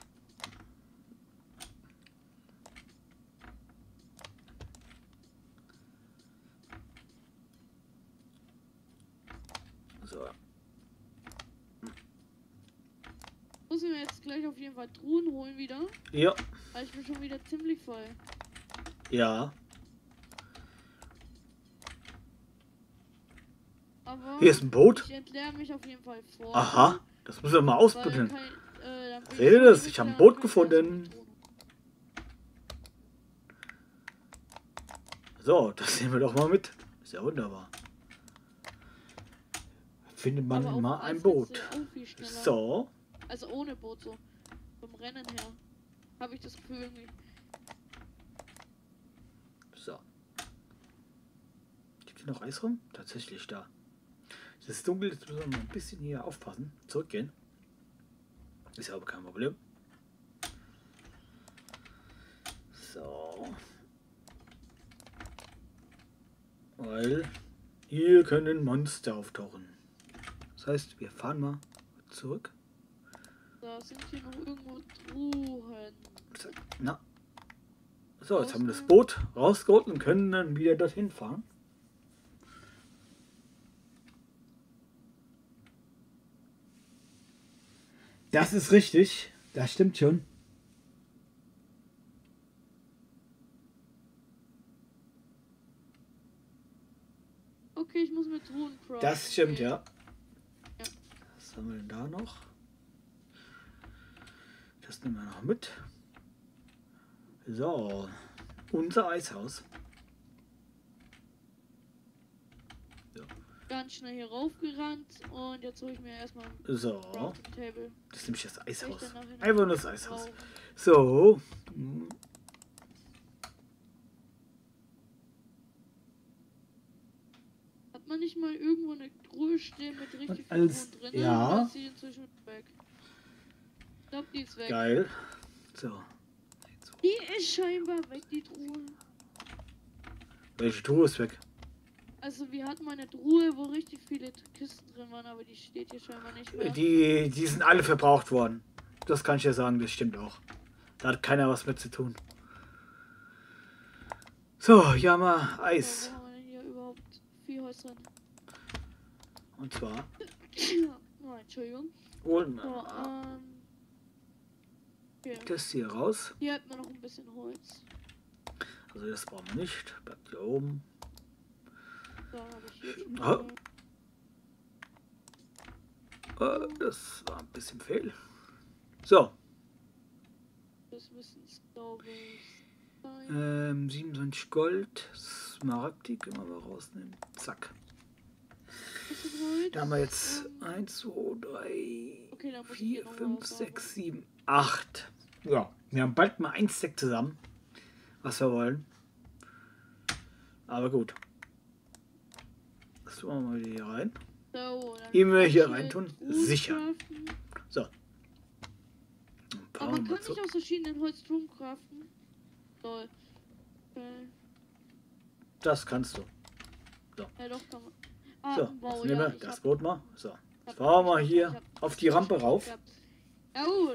[SPEAKER 1] So.
[SPEAKER 2] Muss ich mir jetzt gleich auf jeden Fall Truhen holen wieder.
[SPEAKER 1] Ja.
[SPEAKER 2] Weil ich bin schon wieder ziemlich voll.
[SPEAKER 1] Ja.
[SPEAKER 2] Aber
[SPEAKER 1] Hier ist ein Boot.
[SPEAKER 2] ich entleere mich auf jeden Fall vor.
[SPEAKER 1] Aha. Das müssen wir mal ausprobieren.
[SPEAKER 2] Dann bin
[SPEAKER 1] Seht ihr das? Ich habe ein Boot
[SPEAKER 2] dann
[SPEAKER 1] gefunden. So, das nehmen wir doch mal mit. Ist ja wunderbar. Findet man
[SPEAKER 2] Aber
[SPEAKER 1] mal
[SPEAKER 2] auf
[SPEAKER 1] ein
[SPEAKER 2] Eis
[SPEAKER 1] Boot.
[SPEAKER 2] ist auch viel schneller.
[SPEAKER 1] So.
[SPEAKER 2] Also ohne Boot so. Vom Rennen her. Habe ich das Gefühl irgendwie.
[SPEAKER 1] So. Liegt hier noch Eis rum? Tatsächlich da. Es ist dunkel, jetzt müssen wir mal ein bisschen hier aufpassen. Zurückgehen. Ist ja aber kein Problem. So. Weil hier können Monster auftauchen. Das heißt, wir fahren mal zurück.
[SPEAKER 2] Da sind hier noch irgendwo Truhen.
[SPEAKER 1] Zack. Na. So, jetzt haben wir das Boot rausgeholt und können dann wieder dorthin fahren. Das ist richtig. Das stimmt schon.
[SPEAKER 2] Okay, ich muss mit Truhen craften.
[SPEAKER 1] Das stimmt,
[SPEAKER 2] gehen.
[SPEAKER 1] ja.
[SPEAKER 2] Ja.
[SPEAKER 1] Was haben wir denn da noch? Das nehmen wir noch mit. So. Unser Eishaus.
[SPEAKER 2] Ganz schnell hier raufgerannt und jetzt hole ich mir erstmal ein
[SPEAKER 1] So.
[SPEAKER 2] Crafting Table.
[SPEAKER 1] Das ist nämlich das Eishaus.
[SPEAKER 2] Ich dann nachher noch
[SPEAKER 1] Einfach nur das Eishaus.
[SPEAKER 2] brauchen.
[SPEAKER 1] So.
[SPEAKER 2] Hat man nicht mal irgendwo eine Truhe stehen mit richtig viel
[SPEAKER 1] alles-
[SPEAKER 2] Truhen drin?
[SPEAKER 1] ja.
[SPEAKER 2] Oder ist die inzwischen weg? Ich glaube, die ist weg.
[SPEAKER 1] Geil. So.
[SPEAKER 2] Die ist scheinbar weg, die Truhe.
[SPEAKER 1] Welche Truhe ist weg?
[SPEAKER 2] Also wir hatten mal eine Truhe, wo richtig viele Kisten drin waren, aber die steht hier scheinbar nicht mehr.
[SPEAKER 1] Die sind alle verbraucht worden. Das kann ich ja sagen, das stimmt auch. Da hat keiner was mit zu tun. So, hier haben wir Eis.
[SPEAKER 2] Wo haben wir denn hier überhaupt Viehhäuser drin?
[SPEAKER 1] Und zwar
[SPEAKER 2] Oh, Entschuldigung.
[SPEAKER 1] holen wir
[SPEAKER 2] So,
[SPEAKER 1] mal
[SPEAKER 2] okay.
[SPEAKER 1] das hier raus.
[SPEAKER 2] Hier hat man noch ein bisschen Holz.
[SPEAKER 1] Also das brauchen wir nicht. Bleibt hier oben.
[SPEAKER 2] Da habe ich hier schon
[SPEAKER 1] Ah.
[SPEAKER 2] mal.
[SPEAKER 1] Das war ein bisschen fehl. So.
[SPEAKER 2] Das müssen es, glaube ich, sein.
[SPEAKER 1] 27 Gold. Smaragdi können wir mal rausnehmen. Zack.
[SPEAKER 2] Bisschen Holz.
[SPEAKER 1] Da haben wir jetzt 1, 2, 3,
[SPEAKER 2] Okay, dann muss ich
[SPEAKER 1] 4,
[SPEAKER 2] hier noch
[SPEAKER 1] 5,
[SPEAKER 2] was
[SPEAKER 1] 6, 7, 8. Ja, wir haben bald mal ein Stack zusammen, was wir wollen. Aber gut. Das tun wir mal hier rein.
[SPEAKER 2] So, dann
[SPEAKER 1] Gehen wir
[SPEAKER 2] kann
[SPEAKER 1] hier
[SPEAKER 2] ich
[SPEAKER 1] rein tun?
[SPEAKER 2] Truhen
[SPEAKER 1] Sicher.
[SPEAKER 2] craften.
[SPEAKER 1] So. Dann
[SPEAKER 2] Aber
[SPEAKER 1] fahren
[SPEAKER 2] man
[SPEAKER 1] wir
[SPEAKER 2] kann
[SPEAKER 1] mal
[SPEAKER 2] nicht
[SPEAKER 1] zurück.
[SPEAKER 2] aus verschiedenen Holz Truhen craften. Toll. Okay.
[SPEAKER 1] Das kannst du.
[SPEAKER 2] Ja, doch, kann man. Ah,
[SPEAKER 1] So,
[SPEAKER 2] wow,
[SPEAKER 1] jetzt nehmen wir
[SPEAKER 2] ja, ich
[SPEAKER 1] das
[SPEAKER 2] hab-
[SPEAKER 1] Boot mal. So.
[SPEAKER 2] ich hab-
[SPEAKER 1] Fahren wir mal
[SPEAKER 2] ich
[SPEAKER 1] hier
[SPEAKER 2] hab-
[SPEAKER 1] auf die Rampe rauf.
[SPEAKER 2] Ja, gut.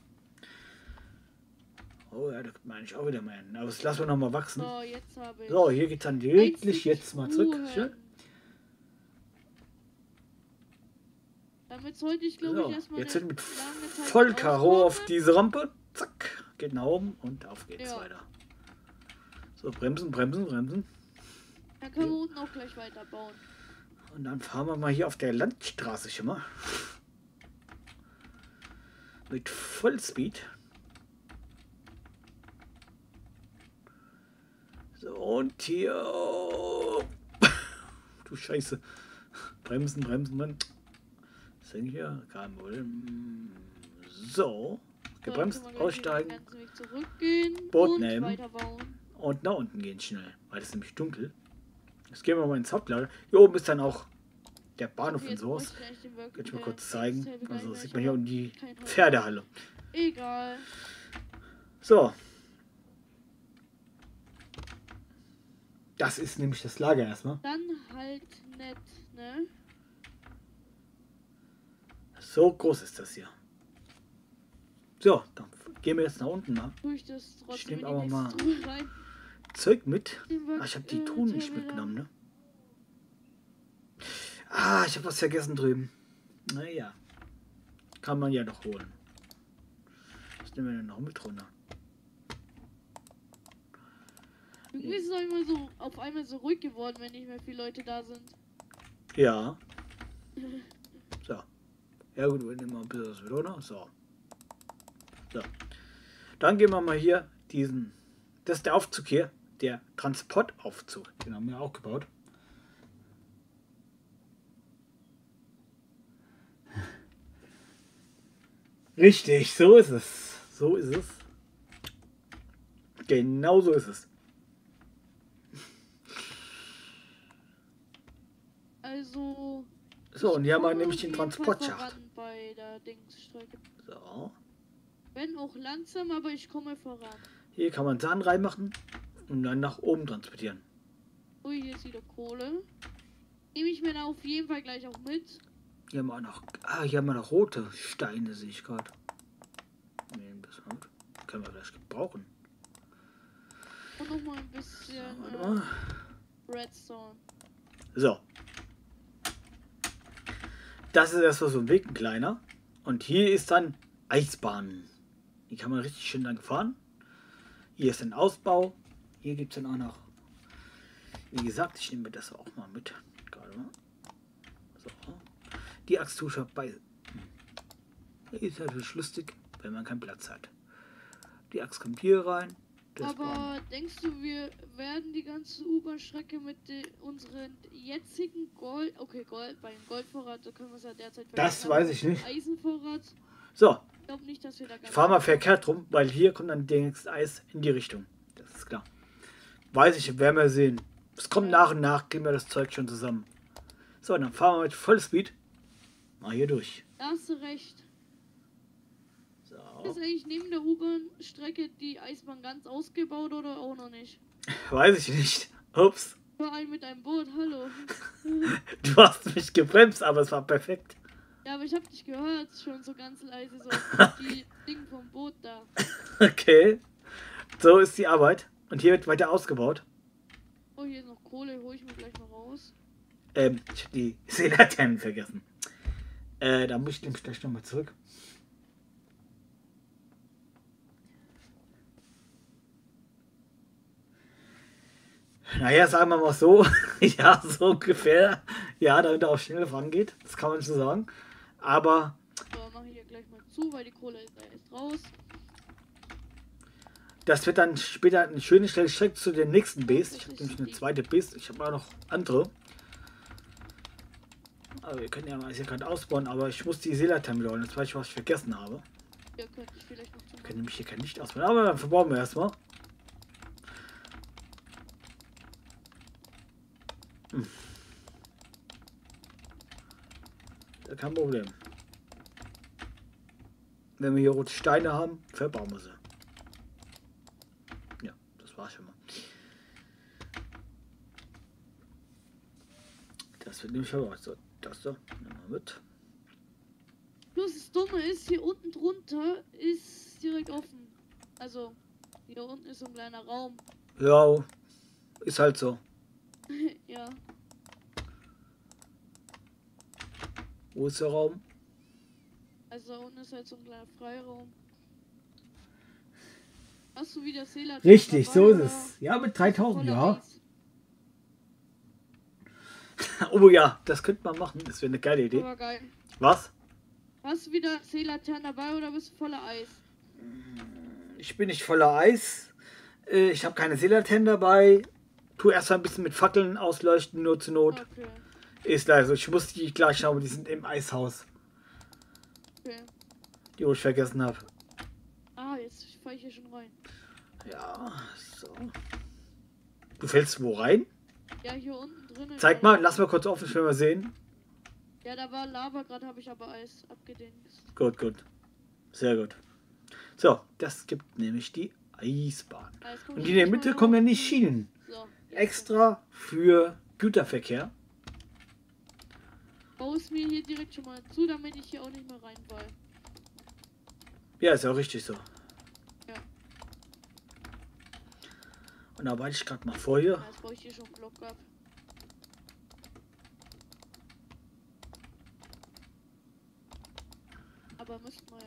[SPEAKER 1] Oh ja, da meine ich auch wieder mal hin. Aber das lassen wir noch mal wachsen.
[SPEAKER 2] So, jetzt habe ich.
[SPEAKER 1] So, hier geht's dann wirklich
[SPEAKER 2] 30
[SPEAKER 1] jetzt mal zurück.
[SPEAKER 2] Truhen.
[SPEAKER 1] Schön.
[SPEAKER 2] Damit sollte ich, glaube
[SPEAKER 1] So,
[SPEAKER 2] ich, erstmal
[SPEAKER 1] jetzt sind mit
[SPEAKER 2] lange Zeit
[SPEAKER 1] voll Karo auf
[SPEAKER 2] ausbauen.
[SPEAKER 1] diese Rampe. Zack, geht nach oben und auf geht's
[SPEAKER 2] Ja.
[SPEAKER 1] weiter. So, bremsen, bremsen, bremsen.
[SPEAKER 2] Dann können wir unten auch gleich weiterbauen.
[SPEAKER 1] Und dann fahren wir mal hier auf der Landstraße schon mal. Mit Vollspeed. So, und hier. Du Scheiße. Bremsen, bremsen, bremsen. Was denn hier? Kein Problem. So. Gebremst,
[SPEAKER 2] So, dann können wir gleich
[SPEAKER 1] aussteigen.
[SPEAKER 2] den ganzen Weg zurückgehen
[SPEAKER 1] Boot
[SPEAKER 2] und
[SPEAKER 1] nehmen.
[SPEAKER 2] weiterbauen.
[SPEAKER 1] Und nach unten gehen schnell. Weil es ist nämlich dunkel. Jetzt gehen wir mal ins Hauptlager. Hier oben ist dann auch der Bahnhof
[SPEAKER 2] Okay,
[SPEAKER 1] und
[SPEAKER 2] jetzt
[SPEAKER 1] sowas.
[SPEAKER 2] bräuchte ich eigentlich den Work-
[SPEAKER 1] Kann ich mal kurz
[SPEAKER 2] Next
[SPEAKER 1] zeigen.
[SPEAKER 2] Table
[SPEAKER 1] Also
[SPEAKER 2] gleich,
[SPEAKER 1] sieht
[SPEAKER 2] weil
[SPEAKER 1] man
[SPEAKER 2] ich
[SPEAKER 1] hier
[SPEAKER 2] hab
[SPEAKER 1] unten die
[SPEAKER 2] kein Holz.
[SPEAKER 1] Pferdehalle.
[SPEAKER 2] Egal.
[SPEAKER 1] So. Das ist nämlich das Lager erstmal.
[SPEAKER 2] Dann halt nett, ne?
[SPEAKER 1] So groß ist das hier. So, dann gehen wir jetzt nach unten mal.
[SPEAKER 2] Tue ich das
[SPEAKER 1] Ich
[SPEAKER 2] trotzdem
[SPEAKER 1] nehm
[SPEAKER 2] in die
[SPEAKER 1] aber
[SPEAKER 2] nächste
[SPEAKER 1] mal
[SPEAKER 2] Truhe rein.
[SPEAKER 1] Zeug mit.
[SPEAKER 2] Den Work-
[SPEAKER 1] Ah, ich habe die Truhen nicht
[SPEAKER 2] Table
[SPEAKER 1] mitgenommen,
[SPEAKER 2] dann.
[SPEAKER 1] ne? Ah, ich habe was vergessen drüben. Naja. Kann man ja doch holen. Was nehmen wir denn noch mit runter?
[SPEAKER 2] Irgendwie ist es auch immer so auf einmal so ruhig geworden, wenn nicht mehr viele Leute da sind.
[SPEAKER 1] Ja. So. Ja gut, wir nehmen mal ein bisschen was mit runter. So. So. Dann gehen wir mal hier diesen. Das ist der Aufzug hier. Der Transportaufzug. Den haben wir auch gebaut. Richtig, so ist es. So ist es. Genau so ist es.
[SPEAKER 2] Also.
[SPEAKER 1] So, und hier haben wir
[SPEAKER 2] komme
[SPEAKER 1] nämlich
[SPEAKER 2] auf
[SPEAKER 1] den
[SPEAKER 2] jeden Fall
[SPEAKER 1] Transportschacht.
[SPEAKER 2] voran bei der Dingsstrecke.
[SPEAKER 1] So.
[SPEAKER 2] Wenn auch langsam, aber ich komme voran.
[SPEAKER 1] Hier kann man Sahne reinmachen und dann nach oben transportieren.
[SPEAKER 2] Ui, hier ist wieder Kohle. Nehme ich mir da auf jeden Fall gleich auch mit.
[SPEAKER 1] Hier haben wir auch noch. Ah, hier haben wir noch rote Steine, sehe ich gerade. Nehmen das mal mit. Können wir vielleicht gebrauchen.
[SPEAKER 2] Und noch mal ein bisschen
[SPEAKER 1] Warte mal.
[SPEAKER 2] Redstone.
[SPEAKER 1] So. Das ist erstmal so ein Weg, ein kleiner. Und hier ist dann Eisbahn. Die kann man richtig schön lang fahren. Hier ist ein Ausbau. Hier gibt es dann auch noch. Wie gesagt, ich nehme mir das auch mal mit. Gerade mal. So. Die Axttuscher bei. Ist natürlich lustig, wenn man keinen Platz hat. Die Axt kommt hier rein. Das
[SPEAKER 2] Aber denkst du, wir werden die ganze U-Bahn-Strecke mit unseren jetzigen Gold... Okay, Gold, bei dem Goldvorrat, da können wir es ja derzeit...
[SPEAKER 1] Das weiß ich nicht.
[SPEAKER 2] Eisenvorrat.
[SPEAKER 1] So,
[SPEAKER 2] Ich glaube nicht, dass wir da
[SPEAKER 1] ich fahre mal verkehrt rum, weil hier kommt dann das Eis in die Richtung. Das ist klar. Weiß ich, werden wir sehen. Es kommt nach und nach, kriegen wir das Zeug schon zusammen. So, dann fahren wir mit Vollspeed mal hier durch.
[SPEAKER 2] Da hast du recht.
[SPEAKER 1] So.
[SPEAKER 2] Ist eigentlich neben der U-Bahn-Strecke die Eisbahn ganz ausgebaut oder auch noch nicht?
[SPEAKER 1] Weiß ich nicht. Ups.
[SPEAKER 2] Vor allem mit einem Boot, hallo.
[SPEAKER 1] Du hast mich gebremst, aber es war perfekt.
[SPEAKER 2] Ja, aber ich hab dich gehört, schon so ganz leise, so die Ding vom Boot da.
[SPEAKER 1] Okay. So ist die Arbeit. Und hier wird weiter ausgebaut.
[SPEAKER 2] Oh, hier ist noch Kohle, hol ich mir gleich mal raus.
[SPEAKER 1] Ich habe die Seelaternen vergessen. Da muss ich nämlich gleich nochmal zurück. Naja, sagen wir mal so. Ja, so ungefähr. Ja, damit er auch schnell vorangeht. Das kann man so sagen. Aber
[SPEAKER 2] So, mache ich hier gleich mal zu, weil die Kohle ist da jetzt raus.
[SPEAKER 1] das wird dann später eine schöne Strecke zu der nächsten Base. Ich habe nämlich eine zweite Base. Ich habe auch noch andere. Aber wir können ja mal hier gerade ausbauen. Aber ich muss die Seelaternen wiederholen. Jetzt weiß ich, was ich vergessen habe.
[SPEAKER 2] Hier könnte ich vielleicht noch zum
[SPEAKER 1] Wir können nämlich hier kein Licht ausbauen. Aber dann verbauen wir erstmal. Ja, kein Problem. Wenn wir hier rote Steine haben, verbauen wir sie. Ja, das war's schon mal. Das wird nämlich verbaut. So, das da, nehmen wir mit.
[SPEAKER 2] Plus das Dumme ist, hier unten drunter ist direkt offen. Also, hier unten ist so ein kleiner Raum.
[SPEAKER 1] Ja, ist halt so.
[SPEAKER 2] Ja,
[SPEAKER 1] Wo ist der Raum?
[SPEAKER 2] Also da unten ist halt so ein kleiner Freiraum. Hast du wieder Seelaternen
[SPEAKER 1] Richtig,
[SPEAKER 2] dabei,
[SPEAKER 1] so ist
[SPEAKER 2] oder
[SPEAKER 1] es. Ja, mit
[SPEAKER 2] bist du
[SPEAKER 1] 3000,
[SPEAKER 2] voller
[SPEAKER 1] ja.
[SPEAKER 2] Eis?
[SPEAKER 1] Oh ja, das könnte man machen. Das wäre eine geile Idee.
[SPEAKER 2] Aber geil.
[SPEAKER 1] Was?
[SPEAKER 2] Hast du wieder Seelaternen dabei oder bist du voller Eis?
[SPEAKER 1] Ich bin nicht voller Eis. Ich habe keine Seelaternen dabei. Tu erst mal ein bisschen mit Fackeln ausleuchten, nur zur Not.
[SPEAKER 2] Okay.
[SPEAKER 1] Ist leider so. Ich muss die gleich schauen, die sind im Eishaus.
[SPEAKER 2] Okay.
[SPEAKER 1] Die ich vergessen habe.
[SPEAKER 2] Ah, jetzt fahre ich hier schon rein.
[SPEAKER 1] Ja, so. Du fällst wo rein?
[SPEAKER 2] Ja, hier unten drin.
[SPEAKER 1] Zeig mal, lass mal kurz offen, ich will mal sehen.
[SPEAKER 2] Ja, da war Lava, gerade habe ich aber Eis abgedingst.
[SPEAKER 1] Gut, gut. Sehr gut. So, das gibt nämlich die Eisbahn.
[SPEAKER 2] Ah, jetzt kommt
[SPEAKER 1] Und in der Mitte
[SPEAKER 2] mal
[SPEAKER 1] kommen dann die
[SPEAKER 2] auf.
[SPEAKER 1] Schienen.
[SPEAKER 2] So,
[SPEAKER 1] Extra für Güterverkehr.
[SPEAKER 2] baue es mir hier direkt schon mal zu, damit ich hier auch nicht mehr reinfall.
[SPEAKER 1] Ja, ist ja auch richtig so.
[SPEAKER 2] Ja.
[SPEAKER 1] Und da arbeite ich gerade mal vor hier.
[SPEAKER 2] Ja, jetzt baue ich hier schon einen Block ab. Aber müssten wir ja.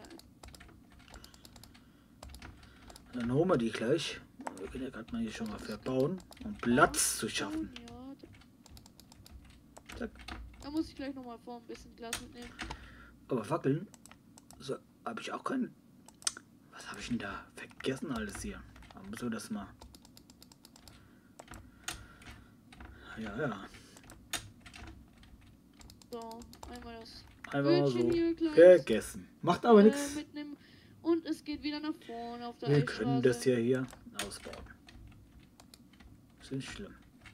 [SPEAKER 1] Dann holen wir die gleich. Wir können ja gerade mal hier schon mal verbauen, um Platz zu schaffen.
[SPEAKER 2] Ja,
[SPEAKER 1] Zack.
[SPEAKER 2] da muss ich gleich nochmal vor ein bisschen Glas mitnehmen.
[SPEAKER 1] Aber Fackeln, so habe ich auch keinen. Was habe ich denn da vergessen alles hier? Aber so das mal. Ja, ja.
[SPEAKER 2] So, einmal das
[SPEAKER 1] Einfach mal
[SPEAKER 2] Bötchen
[SPEAKER 1] so
[SPEAKER 2] hier gleich
[SPEAKER 1] vergessen. Macht aber nichts.
[SPEAKER 2] mitnehmen. Und es geht wieder nach vorne auf der
[SPEAKER 1] Wir können das
[SPEAKER 2] Eisstraße.
[SPEAKER 1] hier ausbauen. Ist nicht schlimm.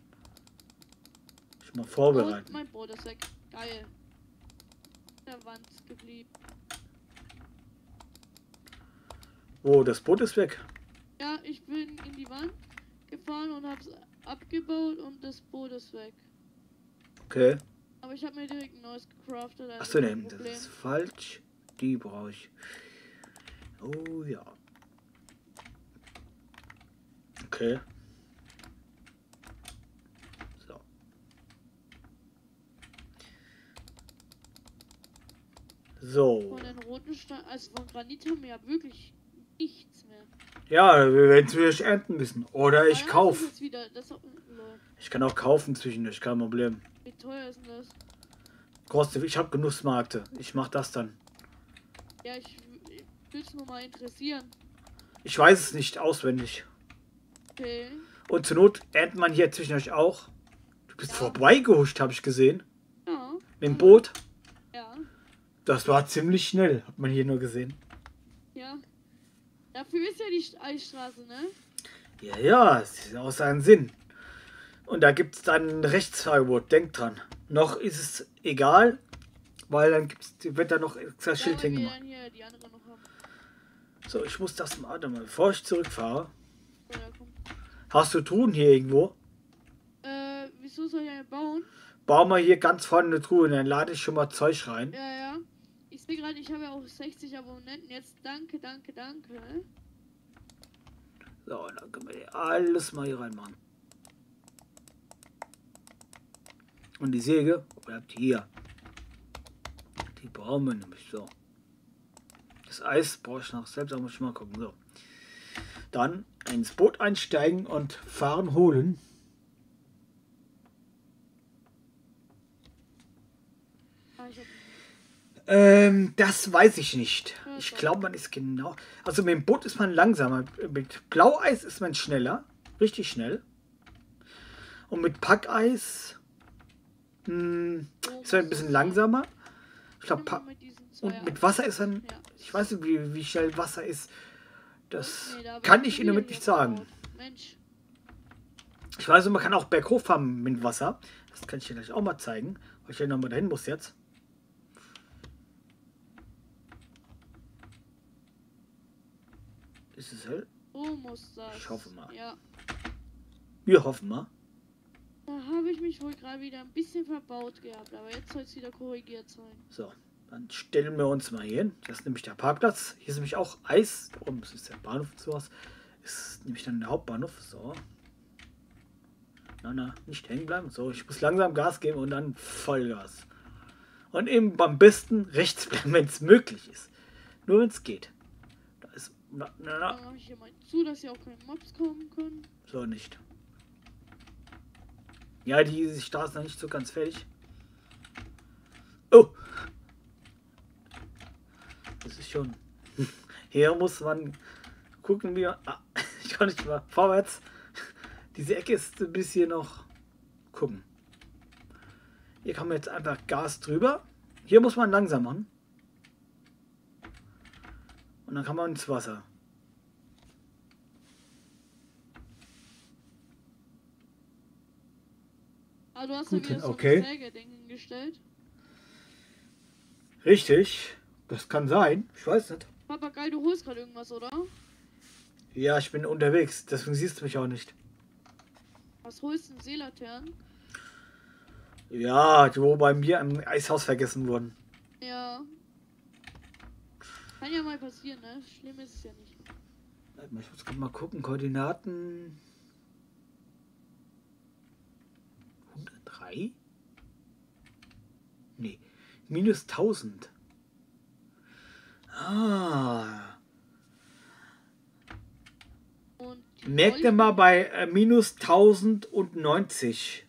[SPEAKER 1] Ich mal
[SPEAKER 2] Und
[SPEAKER 1] vorbereiten.
[SPEAKER 2] mein Boot ist weg. Geil. Der Wand geblieben.
[SPEAKER 1] Oh, das Boot ist weg.
[SPEAKER 2] Ja, ich bin in die Wand gefahren und hab's abgebaut und das Boot ist weg.
[SPEAKER 1] Okay.
[SPEAKER 2] Aber ich habe mir direkt ein neues gecraftet. Also
[SPEAKER 1] Achso,
[SPEAKER 2] kein
[SPEAKER 1] ne, das
[SPEAKER 2] Problem.
[SPEAKER 1] ist falsch. Die brauche ich. Oh ja. Okay. So. So.
[SPEAKER 2] Von den roten Steinen, also von Granit haben wir ja wirklich nichts mehr.
[SPEAKER 1] Ja, wir werden es wieder ernten müssen. Oder ich
[SPEAKER 2] Ah,
[SPEAKER 1] kaufe.
[SPEAKER 2] das ist wieder, das, lol.
[SPEAKER 1] Ich kann auch kaufen zwischendurch, kein Problem.
[SPEAKER 2] Wie teuer ist denn das?
[SPEAKER 1] Kostet, ich habe Genussmarkte. Ich mach das dann.
[SPEAKER 2] Ja, ich würde es nur mal interessieren.
[SPEAKER 1] Ich weiß es nicht auswendig.
[SPEAKER 2] Okay.
[SPEAKER 1] Und zur Not erntet man hier zwischendurch auch. Du bist
[SPEAKER 2] Ja.
[SPEAKER 1] vorbeigehuscht, habe ich gesehen.
[SPEAKER 2] Ja.
[SPEAKER 1] Mit dem Boot.
[SPEAKER 2] Ja.
[SPEAKER 1] Das war ziemlich schnell, hat man hier nur gesehen.
[SPEAKER 2] Ja. Dafür ist ja die Eisstraße, ne?
[SPEAKER 1] Ja, ja, es ist auch seinen Sinn. Und da gibt es dann ein Rechtsverbot, denkt dran. Noch ist es egal, weil dann wird da noch extra Schild
[SPEAKER 2] weil wir
[SPEAKER 1] hingemacht.
[SPEAKER 2] dann hier die andere noch haben.
[SPEAKER 1] So, ich muss das mal, warte mal, bevor ich zurückfahre.
[SPEAKER 2] So, ja, komm.
[SPEAKER 1] Hast du Truhen hier irgendwo?
[SPEAKER 2] Wieso soll ich eine bauen?
[SPEAKER 1] Bau mal hier ganz vorne eine Truhe, dann lade ich schon mal Zeug rein.
[SPEAKER 2] Ja, ja. Ich sehe gerade, ich habe ja auch 60 Abonnenten jetzt. Danke, danke, danke.
[SPEAKER 1] So, dann können wir hier alles mal hier reinmachen. Und die Säge bleibt hier. Die brauchen wir nämlich so. Das Eis brauche ich noch selbst, da muss ich mal gucken. So. Dann ins Boot einsteigen und fahren holen.
[SPEAKER 2] Ah, ich hab,
[SPEAKER 1] Das weiß ich nicht. Ich glaube, man ist genau. Also mit dem Boot ist man langsamer. Mit Blaueis ist man schneller. Richtig schnell. Und mit Packeis ist man ein bisschen langsamer. Ich glaube,
[SPEAKER 2] mit diesen
[SPEAKER 1] und mit Wasser ist dann.
[SPEAKER 2] Ja.
[SPEAKER 1] Ich weiß nicht, wie schnell Wasser ist. Das
[SPEAKER 2] Nee, da
[SPEAKER 1] kann
[SPEAKER 2] wird
[SPEAKER 1] ich
[SPEAKER 2] schon
[SPEAKER 1] Ihnen
[SPEAKER 2] wieder
[SPEAKER 1] damit nicht
[SPEAKER 2] hier
[SPEAKER 1] sagen.
[SPEAKER 2] gebaut. Mensch.
[SPEAKER 1] Ich weiß, man kann auch berghoch fahren mit Wasser. Das kann ich dir gleich auch mal zeigen, weil ich ja nochmal dahin muss jetzt. Ist es hell?
[SPEAKER 2] So muss das.
[SPEAKER 1] Ich hoffe mal.
[SPEAKER 2] Ja.
[SPEAKER 1] Wir hoffen mal.
[SPEAKER 2] Da habe ich mich wohl gerade wieder ein bisschen verbaut gehabt, aber jetzt soll es wieder korrigiert sein.
[SPEAKER 1] So, dann stellen wir uns mal hier hin. Das ist nämlich der Parkplatz. Hier ist nämlich auch Eis. Da oben ist der Bahnhof und sowas. Ist nämlich dann der Hauptbahnhof. So. Na, nicht hängen bleiben. So, ich muss langsam Gas geben und dann Vollgas. Und eben beim besten rechts bleiben, wenn es möglich ist. Nur wenn es geht. Da ist...
[SPEAKER 2] Dann mache ich hier mal zu, dass hier auch keine Mobs kommen können.
[SPEAKER 1] So nicht. Ja, die Straße ist noch nicht so ganz fertig. Oh! Das ist schon... Hier muss man gucken, wie man... Ah, ich kann nicht mal vorwärts. Diese Ecke ist ein bisschen noch... Gucken. Hier kann man jetzt einfach Gas drüber. Hier muss man langsam machen. Und dann kann man ins Wasser.
[SPEAKER 2] Ah, du hast
[SPEAKER 1] Gut,
[SPEAKER 2] ja wieder so
[SPEAKER 1] okay.
[SPEAKER 2] ein Sägeding hingestellt.
[SPEAKER 1] Richtig. Das kann sein. Ich weiß nicht.
[SPEAKER 2] Papagei, du holst gerade irgendwas, oder?
[SPEAKER 1] Ja, ich bin unterwegs. Deswegen siehst du mich auch nicht.
[SPEAKER 2] Was holst du denn? Seelaternen?
[SPEAKER 1] Ja, die wo bei mir im Eishaus vergessen wurden.
[SPEAKER 2] Ja. Kann ja mal passieren, ne? Schlimm ist es ja nicht.
[SPEAKER 1] Warte mal, ich muss gerade mal gucken. Koordinaten. 103? Nee. Minus 1000. Ah.
[SPEAKER 2] Und
[SPEAKER 1] Merkt ihr mal bei minus 1090.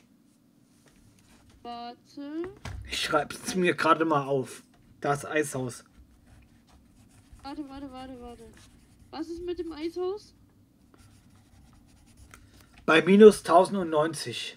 [SPEAKER 2] Warte.
[SPEAKER 1] Ich schreibe es mir gerade mal auf. Das Eishaus.
[SPEAKER 2] Warte. Was ist mit dem Eishaus?
[SPEAKER 1] Bei minus 1090.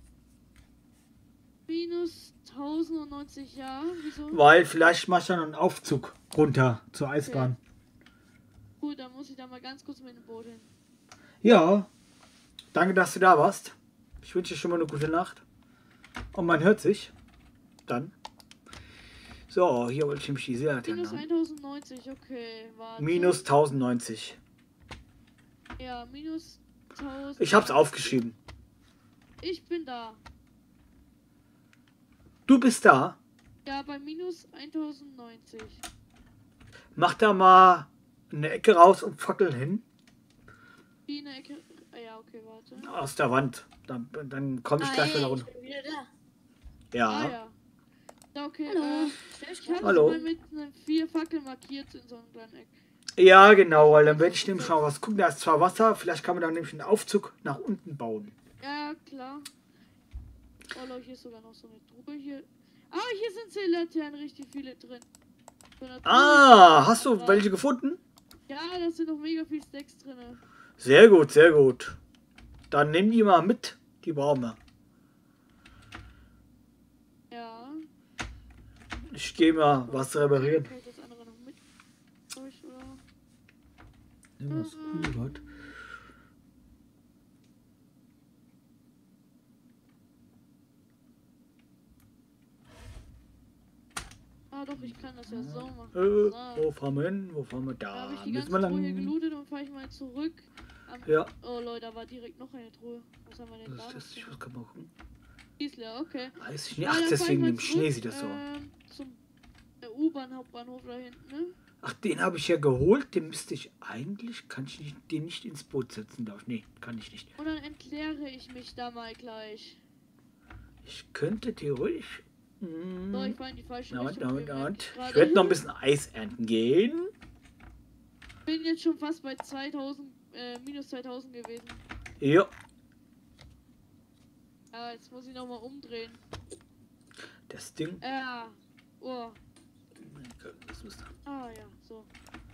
[SPEAKER 2] Minus 1090, ja. Wieso?
[SPEAKER 1] Weil vielleicht mache ich dann einen Aufzug runter zur Eisbahn.
[SPEAKER 2] Gut, dann muss ich da mal ganz kurz mit dem Boot hin.
[SPEAKER 1] Ja. Danke, dass du da warst. Ich wünsche dir schon mal eine gute Nacht. Und man hört sich. Dann. So, hier wollte ich nämlich die Seelaternen
[SPEAKER 2] Minus
[SPEAKER 1] haben.
[SPEAKER 2] 1090, okay, warte.
[SPEAKER 1] Minus 1090.
[SPEAKER 2] Ja, minus 1000.
[SPEAKER 1] Ich hab's aufgeschrieben.
[SPEAKER 2] Ich bin da.
[SPEAKER 1] Du bist da.
[SPEAKER 2] Ja, bei minus 1090.
[SPEAKER 1] Mach da mal eine Ecke raus und Fackel hin.
[SPEAKER 2] Wie eine Ecke. Ah, ja, okay, warte.
[SPEAKER 1] Aus der Wand. Dann komme ich gleich wieder runter.
[SPEAKER 3] Ich bin wieder da.
[SPEAKER 1] Ja.
[SPEAKER 2] Ah, ja. Ja, okay.
[SPEAKER 3] Hallo.
[SPEAKER 2] Ich habe
[SPEAKER 1] Hallo.
[SPEAKER 2] mal mit einer 4 Fackeln markiert in so einem kleinen Eck.
[SPEAKER 1] Ja, genau, weil dann werde ich nämlich mal was gucken. Da ist zwar Wasser, vielleicht kann man dann nämlich einen Aufzug nach unten bauen.
[SPEAKER 2] Ja, klar. Oh, Leute, hier ist sogar noch so eine Truhe hier. Ah, hier sind Seelaternen richtig viele drin. So eine Truhe.
[SPEAKER 1] Ah, hast du welche gefunden?
[SPEAKER 2] Ja, da sind noch mega viel Stacks drin.
[SPEAKER 1] Sehr gut, sehr gut. Dann nehmen die mal mit, die brauchen wir.
[SPEAKER 2] Ja.
[SPEAKER 1] Ich gehe mal was reparieren.
[SPEAKER 2] Kann ich das andere noch mit? Euch, oder?
[SPEAKER 1] Nimm was Gott.
[SPEAKER 2] Ah, doch, ich kann das ja so machen.
[SPEAKER 1] Wo
[SPEAKER 2] So.
[SPEAKER 1] fahren wir hin? Wo fahren wir?
[SPEAKER 2] Da
[SPEAKER 1] Da
[SPEAKER 2] habe ich die
[SPEAKER 1] müssen
[SPEAKER 2] ganze
[SPEAKER 1] wir
[SPEAKER 2] Truhe hier
[SPEAKER 1] lang.
[SPEAKER 2] gelootet und fahre ich mal zurück.
[SPEAKER 1] Ja.
[SPEAKER 2] Oh Leute, da war direkt noch eine Truhe. Was haben wir denn da?
[SPEAKER 1] Was ist das? Ich muss gerade mal gucken.
[SPEAKER 2] Die ist leer, okay.
[SPEAKER 1] Eis, Schnee.
[SPEAKER 2] Ja,
[SPEAKER 1] Ach,
[SPEAKER 2] dann fahr ich
[SPEAKER 1] deswegen
[SPEAKER 2] mal
[SPEAKER 1] im Schnee
[SPEAKER 2] zurück,
[SPEAKER 1] sieht das so aus.
[SPEAKER 2] Zum U-Bahn-Hauptbahnhof da hinten, ne?
[SPEAKER 1] Ach, den habe ich ja geholt. Den müsste ich eigentlich. Kann ich den nicht ins Boot setzen, darf? Nee, kann ich nicht.
[SPEAKER 2] Und dann entleere ich mich da mal gleich.
[SPEAKER 1] Ich könnte theoretisch.
[SPEAKER 2] So, ich fahre in die falsche
[SPEAKER 1] Moment,
[SPEAKER 2] Richtung.
[SPEAKER 1] Moment,
[SPEAKER 2] merke
[SPEAKER 1] Moment.
[SPEAKER 2] ich
[SPEAKER 1] Ich
[SPEAKER 2] gerade.
[SPEAKER 1] werde noch ein bisschen Eis ernten gehen.
[SPEAKER 2] Bin jetzt schon fast bei 2000, minus 2000 gewesen.
[SPEAKER 1] Ja.
[SPEAKER 2] Ja, jetzt muss ich nochmal umdrehen.
[SPEAKER 1] Das Ding.
[SPEAKER 2] Ja. Oh.
[SPEAKER 1] Das müsste.
[SPEAKER 2] Ah, ja, so.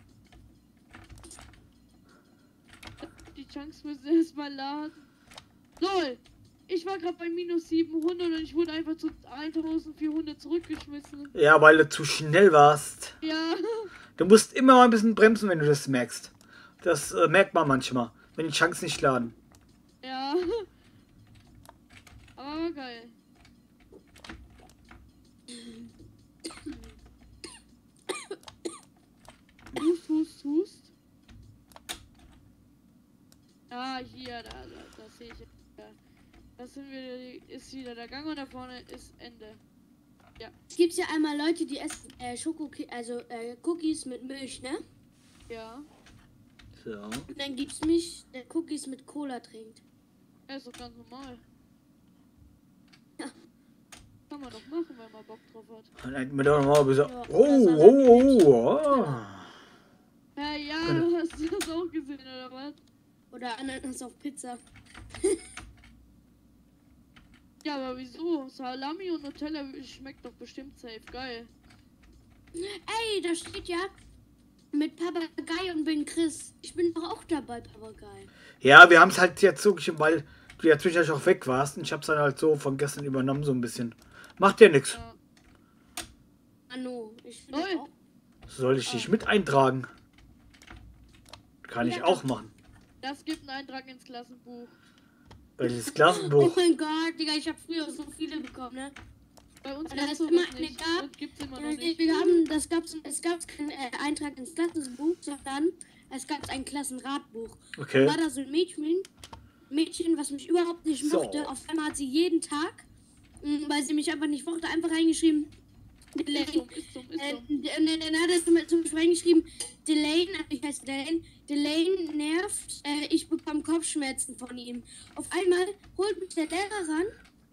[SPEAKER 2] Die Chunks müssen erstmal laden. LOL! Ich war gerade bei minus 700 und ich wurde einfach zu 1400 zurückgeschmissen.
[SPEAKER 1] Ja, weil du zu schnell warst.
[SPEAKER 2] Ja.
[SPEAKER 1] Du musst immer mal ein bisschen bremsen, wenn du das merkst. Das merkt man manchmal, wenn die Chunks nicht laden.
[SPEAKER 2] Ja. Aber geil. Hust. Ah, hier, da sehe ich. Da sind wir, ist wieder der Gang und da vorne ist Ende.
[SPEAKER 3] Es gibt ja einmal Leute, die essen Cookies mit Milch, ne?
[SPEAKER 2] Ja.
[SPEAKER 1] So.
[SPEAKER 3] Und dann gibt's mich, der Cookies mit Cola trinkt.
[SPEAKER 2] Ja, ist doch ganz normal.
[SPEAKER 3] Ja.
[SPEAKER 2] Kann kann man doch machen, wenn man Bock drauf hat.
[SPEAKER 1] Dann hätten wir doch mal gesagt,
[SPEAKER 3] Ja,
[SPEAKER 1] oh.
[SPEAKER 2] Ja, du hast das auch gesehen, oder was?
[SPEAKER 3] Oder Ananas auf Pizza.
[SPEAKER 2] Ja, aber wieso? Salami und Nutella schmeckt doch bestimmt safe. Geil.
[SPEAKER 3] Ey, da steht ja mit Papagei und bin Chris. Ich bin doch auch dabei, Papagei.
[SPEAKER 1] Ja, wir haben es halt jetzt so geschrieben, weil du ja zwischendurch auch weg warst. Und ich habe es dann halt so von gestern übernommen, so ein bisschen. Macht ja nichts.
[SPEAKER 2] Ja.
[SPEAKER 3] Anno, ich bin
[SPEAKER 2] Toll.
[SPEAKER 3] auch.
[SPEAKER 1] Soll ich dich mit eintragen? Kann ich
[SPEAKER 3] Ja.
[SPEAKER 1] auch machen.
[SPEAKER 2] Das gibt einen Eintrag ins Klassenbuch.
[SPEAKER 1] Welches
[SPEAKER 3] Oh
[SPEAKER 1] Klassenbuch?
[SPEAKER 3] mein Gott, Digga, ich habe früher so viele bekommen, ne?
[SPEAKER 2] Bei uns
[SPEAKER 3] Da
[SPEAKER 2] gab's
[SPEAKER 3] ist
[SPEAKER 2] sowas
[SPEAKER 3] immer eine
[SPEAKER 2] nicht.
[SPEAKER 3] gab-
[SPEAKER 2] Und gibt's immer
[SPEAKER 3] Ja,
[SPEAKER 2] noch nicht.
[SPEAKER 3] es gab keinen Eintrag ins Klassenbuch, sondern es gab ein Klassenratbuch.
[SPEAKER 1] Okay.
[SPEAKER 3] War da so ein Mädchen, was mich überhaupt nicht
[SPEAKER 1] So.
[SPEAKER 3] mochte. Auf einmal hat sie jeden Tag, weil sie mich einfach nicht mochte, einfach reingeschrieben.
[SPEAKER 2] Ist dumm, ist dumm, ist dumm.
[SPEAKER 3] Und dann hat er zum Beispiel reingeschrieben, Delane, ich heiße Delane nervt, ich bekomme Kopfschmerzen von ihm. Auf einmal holt mich der Lehrer ran.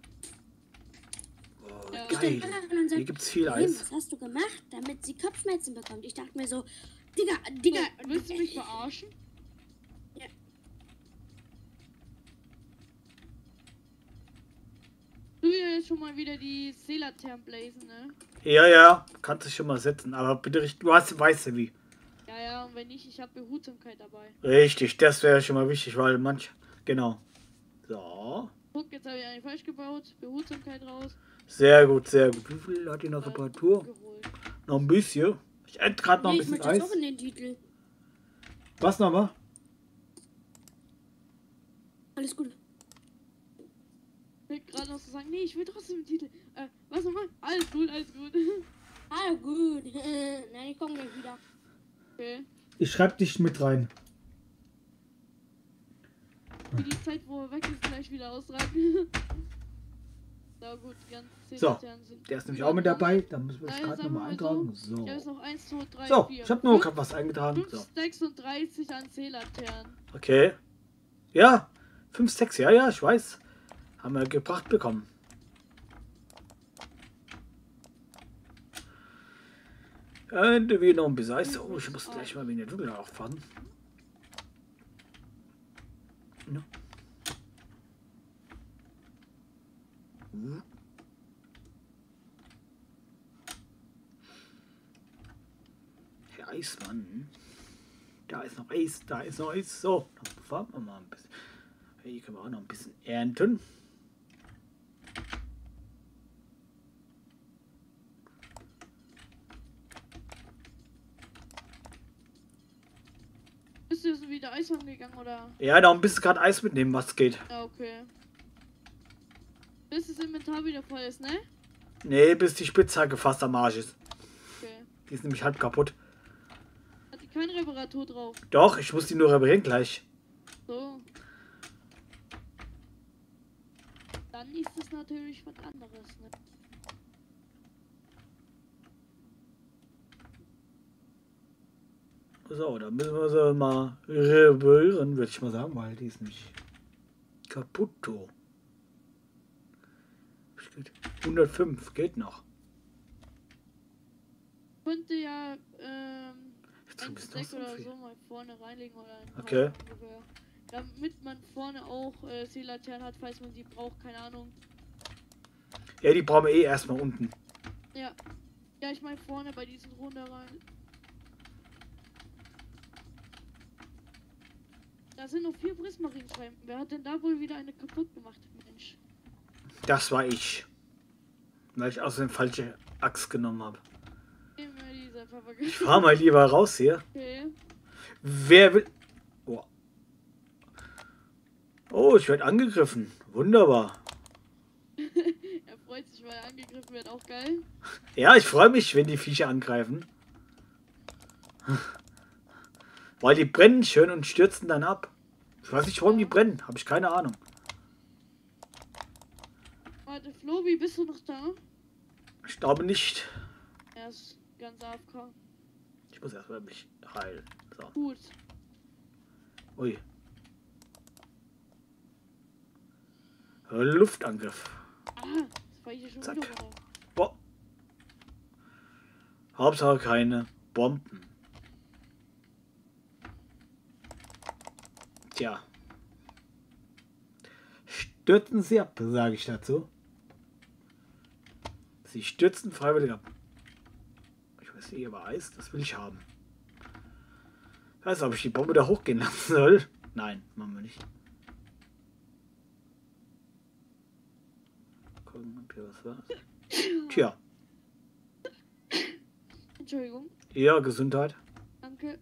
[SPEAKER 1] Oh,
[SPEAKER 2] Ja.
[SPEAKER 1] geil.
[SPEAKER 3] Und
[SPEAKER 1] Hier gibt's viel
[SPEAKER 3] Delane,
[SPEAKER 1] Eis.
[SPEAKER 3] was hast du gemacht, damit sie Kopfschmerzen bekommt? Ich dachte mir so, Digga,
[SPEAKER 2] Willst du mich verarschen? Du ja jetzt schon mal wieder die Seelaternen blazen, ne?
[SPEAKER 1] Ja, kannst du schon mal setzen. Aber bitte richtig, weißt ja wie.
[SPEAKER 2] Ja, und wenn nicht, ich habe Behutsamkeit dabei.
[SPEAKER 1] Richtig, das wäre schon mal wichtig, weil genau. So.
[SPEAKER 2] Guck, jetzt habe ich eigentlich falsch gebaut. Behutsamkeit raus.
[SPEAKER 1] Sehr gut, sehr gut. Wie viel hat die noch Reparatur?
[SPEAKER 2] Geholt.
[SPEAKER 1] Noch ein bisschen. Ich esse gerade noch ein
[SPEAKER 3] ich
[SPEAKER 1] bisschen
[SPEAKER 3] möchte das
[SPEAKER 1] Eis.
[SPEAKER 3] auch in den Titel.
[SPEAKER 1] Was nochmal?
[SPEAKER 3] Alles gut.
[SPEAKER 2] Ich will gerade noch so sagen, nee, ich will trotzdem den Titel. Was nochmal? Alles gut, alles gut.
[SPEAKER 3] Ah, gut. Nein, ich komme gleich wieder.
[SPEAKER 2] Okay.
[SPEAKER 1] Ich schreib dich mit rein.
[SPEAKER 2] Für die Zeit, wo er weg ist, gleich wieder ausraten. So, gut, die ganzen 10
[SPEAKER 1] So,
[SPEAKER 2] Laternen sind.
[SPEAKER 1] Der ist nämlich auch mit dabei. Da müssen wir das
[SPEAKER 2] Nein,
[SPEAKER 1] gerade
[SPEAKER 2] sagen wir
[SPEAKER 1] nochmal
[SPEAKER 2] mal
[SPEAKER 1] eintragen.
[SPEAKER 2] Ich habe jetzt
[SPEAKER 1] So.
[SPEAKER 2] noch 1, 2, 3,
[SPEAKER 1] So,
[SPEAKER 2] 4.
[SPEAKER 1] ich habe nur gerade was eingetragen.
[SPEAKER 2] 5
[SPEAKER 1] So.
[SPEAKER 2] Stacks und 30 an Seelaternen.
[SPEAKER 1] Okay. Ja, 5, 6, ja, ich weiß. Haben wir gebracht bekommen. Und wir noch ein bisschen Eis. Oh, ich muss gleich mal wie eine Dudel auffahren. Ja. Herr Eismann. Da ist noch Eis, da ist noch Eis. So, dann fahren wir mal ein bisschen. Hier können wir auch noch ein bisschen ernten.
[SPEAKER 2] Bist du jetzt wieder Eis gegangen oder?
[SPEAKER 1] Ja, noch ein bisschen gerade Eis mitnehmen, was geht.
[SPEAKER 2] Ja, okay. Bis das Inventar wieder voll ist, ne?
[SPEAKER 1] Nee, bis die Spitzhacke fast am Arsch ist.
[SPEAKER 2] Okay.
[SPEAKER 1] Die ist nämlich halb kaputt.
[SPEAKER 2] Hat die keine Reparatur drauf?
[SPEAKER 1] Doch, ich muss die nur reparieren gleich.
[SPEAKER 2] So. Dann ist es natürlich was anderes, ne?
[SPEAKER 1] So, dann müssen wir sie mal reparieren, würde ich mal sagen, weil die ist nicht kaputt. 105 geht noch.
[SPEAKER 2] Könnte ja
[SPEAKER 1] Jetzt
[SPEAKER 2] ein
[SPEAKER 1] bist du
[SPEAKER 2] Stack
[SPEAKER 1] so
[SPEAKER 2] oder
[SPEAKER 1] viel.
[SPEAKER 2] so mal vorne reinlegen oder ein
[SPEAKER 1] Okay.
[SPEAKER 2] Hauptgewehr. Damit man vorne auch Seelaternen hat, falls man die braucht, keine Ahnung.
[SPEAKER 1] Ja, die brauchen wir eh erstmal unten.
[SPEAKER 2] Ja. Ja, ich meine vorne bei diesen Runde rein. Da sind noch 4 Prismarinscheiben. Wer hat denn da wohl wieder eine kaputt gemacht, Mensch?
[SPEAKER 1] Das war ich. Weil ich außerdem falsche Axt genommen habe.
[SPEAKER 2] Immer dieser
[SPEAKER 1] Ich
[SPEAKER 2] Papagei.
[SPEAKER 1] fahr mal lieber raus hier.
[SPEAKER 2] Okay.
[SPEAKER 1] Wer will... Oh, oh ich werde angegriffen. Wunderbar.
[SPEAKER 2] Er freut sich, weil er angegriffen wird. Auch geil.
[SPEAKER 1] Ja, ich freue mich, wenn die Viecher angreifen. Weil die brennen schön und stürzen dann ab. Ich weiß nicht, warum die brennen. Habe ich keine Ahnung.
[SPEAKER 2] Warte, Flo, wie bist du noch da?
[SPEAKER 1] Ich glaube nicht.
[SPEAKER 2] Er ist ganz AFK.
[SPEAKER 1] Ich muss erstmal mich heilen. So.
[SPEAKER 2] Gut.
[SPEAKER 1] Ui. Luftangriff.
[SPEAKER 2] Ah, fahr ich hier schon
[SPEAKER 1] Zack.
[SPEAKER 2] wieder runter.
[SPEAKER 1] Boah. Hauptsache keine Bomben. Tja. Stürzen Sie ab, sage ich dazu. Sie stürzen freiwillig ab. Ich weiß nicht, aber Eis, das will ich haben. Ich weiß nicht, ob ich die Bombe da hochgehen lassen soll. Nein, machen wir nicht. Gucken, ob hier was war. Tja.
[SPEAKER 2] Entschuldigung.
[SPEAKER 1] Ja, Gesundheit.
[SPEAKER 2] Danke.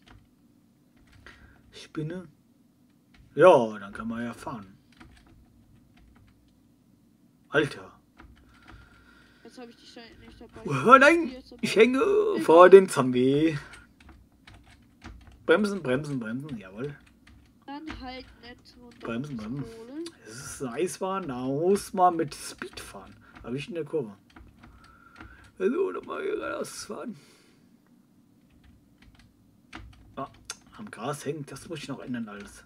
[SPEAKER 1] Spinne. Ja, dann kann man ja fahren. Alter.
[SPEAKER 2] Jetzt habe ich die Steine nicht dabei.
[SPEAKER 1] Oh nein, ich hänge vor den Zombie. Bremsen, bremsen, bremsen, jawohl.
[SPEAKER 2] Dann halt nicht runter.
[SPEAKER 1] Bremsen, bremsen.
[SPEAKER 2] Pistole.
[SPEAKER 1] Es ist eine Eisbahn, da muss man mit Speed fahren. Aber ich in der Kurve. Also nochmal hier geradeaus fahren. Ah, am Gras hängt, das muss ich noch ändern alles.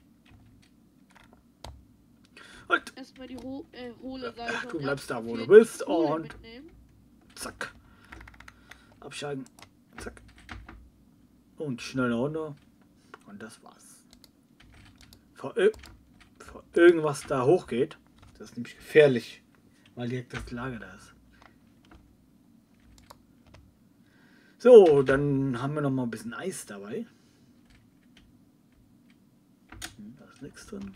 [SPEAKER 1] Halt!
[SPEAKER 2] Erstmal die hohle Seite.
[SPEAKER 1] Du
[SPEAKER 2] und
[SPEAKER 1] bleibst da, wo
[SPEAKER 2] vier
[SPEAKER 1] du bist
[SPEAKER 2] Pistole
[SPEAKER 1] und
[SPEAKER 2] mitnehmen.
[SPEAKER 1] zack. Absteigen. Zack. Und schneller runter. Und das war's. Vor irgendwas da hochgeht, das ist nämlich gefährlich, weil direkt das Lager da ist. So, dann haben wir noch mal ein bisschen Eis dabei. Da ist nichts drin.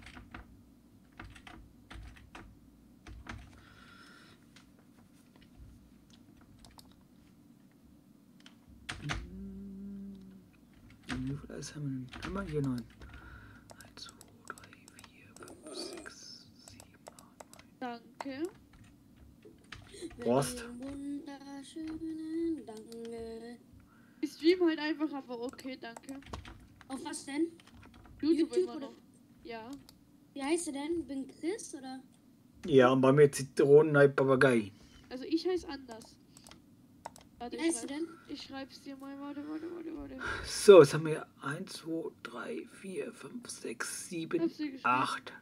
[SPEAKER 1] Wie viel Eis haben wir denn? Haben wir hier 9? 1, 2, 3, 4, 5, 6, 7, 8, 9.
[SPEAKER 2] Danke.
[SPEAKER 1] Prost.
[SPEAKER 3] Wunderschönen Danke.
[SPEAKER 2] Ich stream halt einfach, aber okay, danke.
[SPEAKER 3] Auf was denn?
[SPEAKER 2] YouTube,
[SPEAKER 3] YouTube
[SPEAKER 2] immer
[SPEAKER 3] oder?
[SPEAKER 2] noch. Ja.
[SPEAKER 3] Wie heißt du denn? Bin Chris oder?
[SPEAKER 1] Ja, und bei mir Zitronen Papagei.
[SPEAKER 2] Also ich heiße anders. Warte,
[SPEAKER 3] Wie heißt du denn?
[SPEAKER 2] ich schreib's dir mal. Warte.
[SPEAKER 1] So, jetzt haben wir 1, 2, 3, 4, 5, 6, 7,
[SPEAKER 2] Hast du geschrieben?
[SPEAKER 1] 8.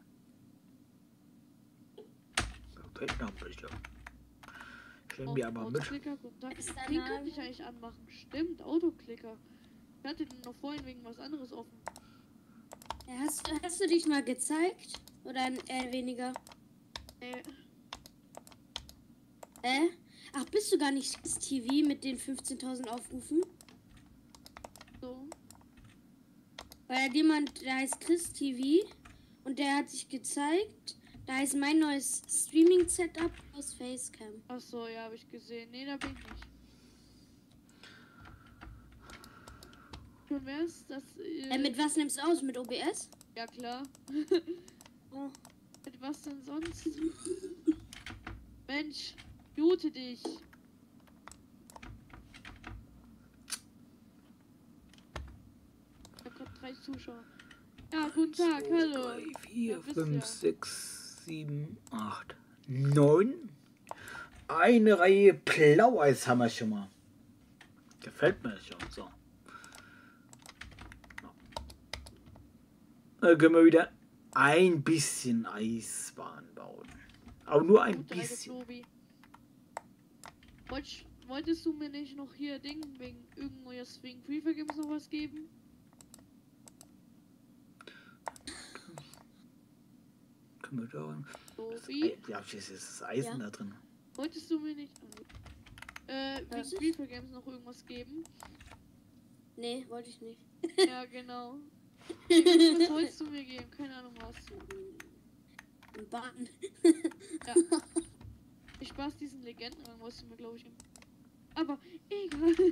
[SPEAKER 1] Fällt noch ein bisschen. Ich nehme die aber mit.
[SPEAKER 2] Autoklicker, Kontakt.
[SPEAKER 3] Ist dein
[SPEAKER 2] Den
[SPEAKER 3] Name?
[SPEAKER 2] könnte ich eigentlich anmachen. Stimmt, Autoklicker. Ich hatte den noch vorhin wegen was anderes offen.
[SPEAKER 3] Ja, hast du dich mal gezeigt? Oder eher weniger? Ach, bist du gar nicht Chris TV mit den 15.000 Aufrufen?
[SPEAKER 2] So.
[SPEAKER 3] Weil jemand, der heißt Chris TV und der hat sich gezeigt. Da ist mein neues Streaming-Setup aus Facecam.
[SPEAKER 2] Ach so, ja, habe ich gesehen. Nee, da bin ich nicht. Schon wär's, das.
[SPEAKER 3] Mit was nimmst du aus? Mit OBS?
[SPEAKER 2] Ja, klar.
[SPEAKER 3] Oh.
[SPEAKER 2] Mit was denn sonst? Mensch, mute dich. Da kommt 3 Zuschauer. Ja, guten Tag, hallo.
[SPEAKER 1] 3, 4,
[SPEAKER 2] Ja, bist
[SPEAKER 1] 5,
[SPEAKER 2] ja.
[SPEAKER 1] 6, 7, 8, 9. Eine Reihe Blaueis haben wir schon mal. Gefällt mir schon so. Dann können wir wieder ein bisschen Eisbahn bauen. Aber nur ein
[SPEAKER 2] Gute alte
[SPEAKER 1] bisschen.
[SPEAKER 2] Flobi. Wolltest du mir nicht noch hier Ding wegen irgendwas wegen Free Games noch was geben?
[SPEAKER 1] Können wir da.
[SPEAKER 2] Flobi?
[SPEAKER 1] Ja, jetzt ist das Eisen
[SPEAKER 3] Ja.
[SPEAKER 1] da drin.
[SPEAKER 2] Wolltest du mir nicht
[SPEAKER 3] Was
[SPEAKER 2] wegen Free Games noch irgendwas geben?
[SPEAKER 3] Nee, wollte ich nicht.
[SPEAKER 2] Ja, genau. Was wolltest du mir geben? Keine Ahnung was.
[SPEAKER 3] Ein Bahn.
[SPEAKER 2] Ja. Ich Spaß diesen Legendenrang, wolltest du mir glaube ich geben. Aber egal.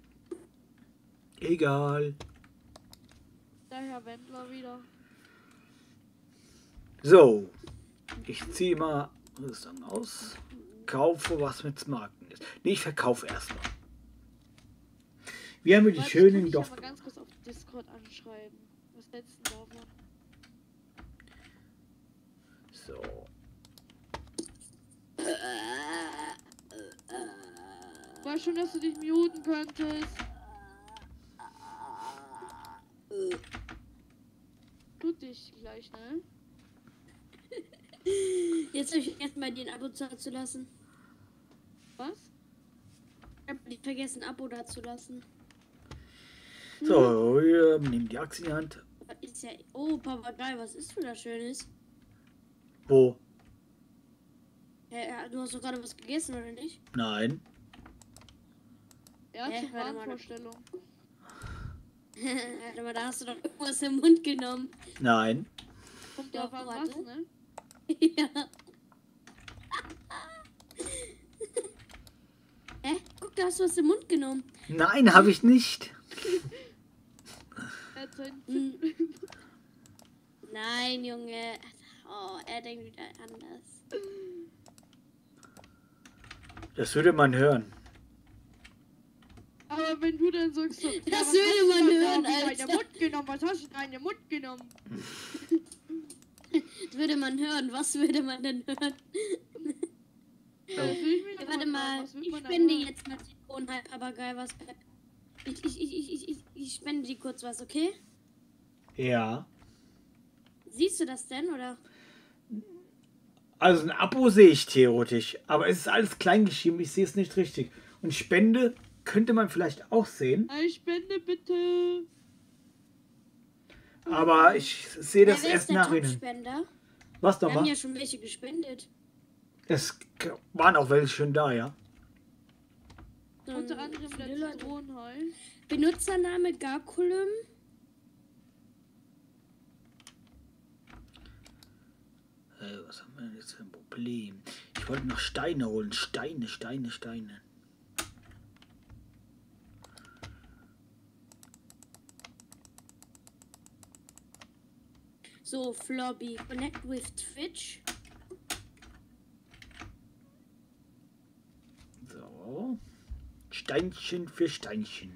[SPEAKER 1] Egal.
[SPEAKER 2] Daher Wendler wieder.
[SPEAKER 1] So. Ich ziehe mal Rüstung aus. Kaufe was mit Marken ist. Nee, ich verkaufe erstmal. Wir haben hier die
[SPEAKER 2] Warte,
[SPEAKER 1] schönen
[SPEAKER 2] kann ich ja
[SPEAKER 1] Dorf.
[SPEAKER 2] mal ganz kurz auf Discord anschreiben. Was letzten davon?
[SPEAKER 1] So.
[SPEAKER 2] War schon, dass du dich muten könntest. Tut dich gleich, ne?
[SPEAKER 3] Jetzt habe ich vergessen, bei dir ein Abo zu lassen.
[SPEAKER 2] Was?
[SPEAKER 3] Ich habe vergessen, ein Abo da zu lassen.
[SPEAKER 1] So, wir nehmen die Axt in die Hand.
[SPEAKER 3] Ist ja. Oh, Papagei, was ist denn da Schönes?
[SPEAKER 1] Wo?
[SPEAKER 3] Du hast doch gerade was gegessen, oder nicht?
[SPEAKER 1] Nein.
[SPEAKER 2] Er hat schon
[SPEAKER 3] Warte mal.
[SPEAKER 2] Wahnvorstellung.
[SPEAKER 3] Warte mal, da hast du doch irgendwas im Mund genommen.
[SPEAKER 1] Nein.
[SPEAKER 2] Kommt
[SPEAKER 3] Doch,
[SPEAKER 2] drauf an,
[SPEAKER 3] warte.
[SPEAKER 2] was, ne?
[SPEAKER 3] Ja. Guck, da hast du was im Mund genommen.
[SPEAKER 1] Nein, habe ich nicht.
[SPEAKER 2] Er hat seinen
[SPEAKER 3] Hm. Nein, Junge. Oh, er denkt wieder anders.
[SPEAKER 1] Das würde man hören.
[SPEAKER 2] Aber wenn du dann sagst, so,
[SPEAKER 3] Das
[SPEAKER 2] was
[SPEAKER 3] würde
[SPEAKER 2] hast du
[SPEAKER 3] man
[SPEAKER 2] denn
[SPEAKER 3] hören,
[SPEAKER 2] da in
[SPEAKER 3] Alter.
[SPEAKER 2] deinen Mund genommen? Was hast du da in den Mund genommen?
[SPEAKER 3] Das würde man hören. Was würde man denn hören?
[SPEAKER 2] Ja, das will ich mir
[SPEAKER 3] Ja,
[SPEAKER 2] noch
[SPEAKER 3] warte mal.
[SPEAKER 2] was will
[SPEAKER 3] Ich
[SPEAKER 2] man da
[SPEAKER 3] spende
[SPEAKER 2] hören?
[SPEAKER 3] jetzt mal Zitronenhalb, aber geil, was. Ich spende dir kurz was, okay?
[SPEAKER 1] Ja.
[SPEAKER 3] Siehst du das denn, oder?
[SPEAKER 1] Also ein Abo sehe ich theoretisch, aber es ist alles klein geschrieben, ich sehe es nicht richtig. Und Spende könnte man vielleicht auch sehen,
[SPEAKER 2] Eine Spende bitte.
[SPEAKER 1] aber ich sehe das
[SPEAKER 3] Wer ist
[SPEAKER 1] erst
[SPEAKER 3] der
[SPEAKER 1] nach Ihnen.
[SPEAKER 3] Top-Spender?
[SPEAKER 1] Was
[SPEAKER 3] Wir haben
[SPEAKER 1] nochmal?
[SPEAKER 3] ja schon welche gespendet.
[SPEAKER 1] Es waren auch welche schon da, ja.
[SPEAKER 2] Unter anderem
[SPEAKER 3] Viele
[SPEAKER 2] der
[SPEAKER 3] Leute.
[SPEAKER 2] Zitronenhai.
[SPEAKER 3] Benutzername Garkulum.
[SPEAKER 1] Was haben wir denn jetzt für ein Problem? Ich wollte noch Steine holen. Steine.
[SPEAKER 3] So, Flobby. Connect with Twitch.
[SPEAKER 1] So. Steinchen für Steinchen.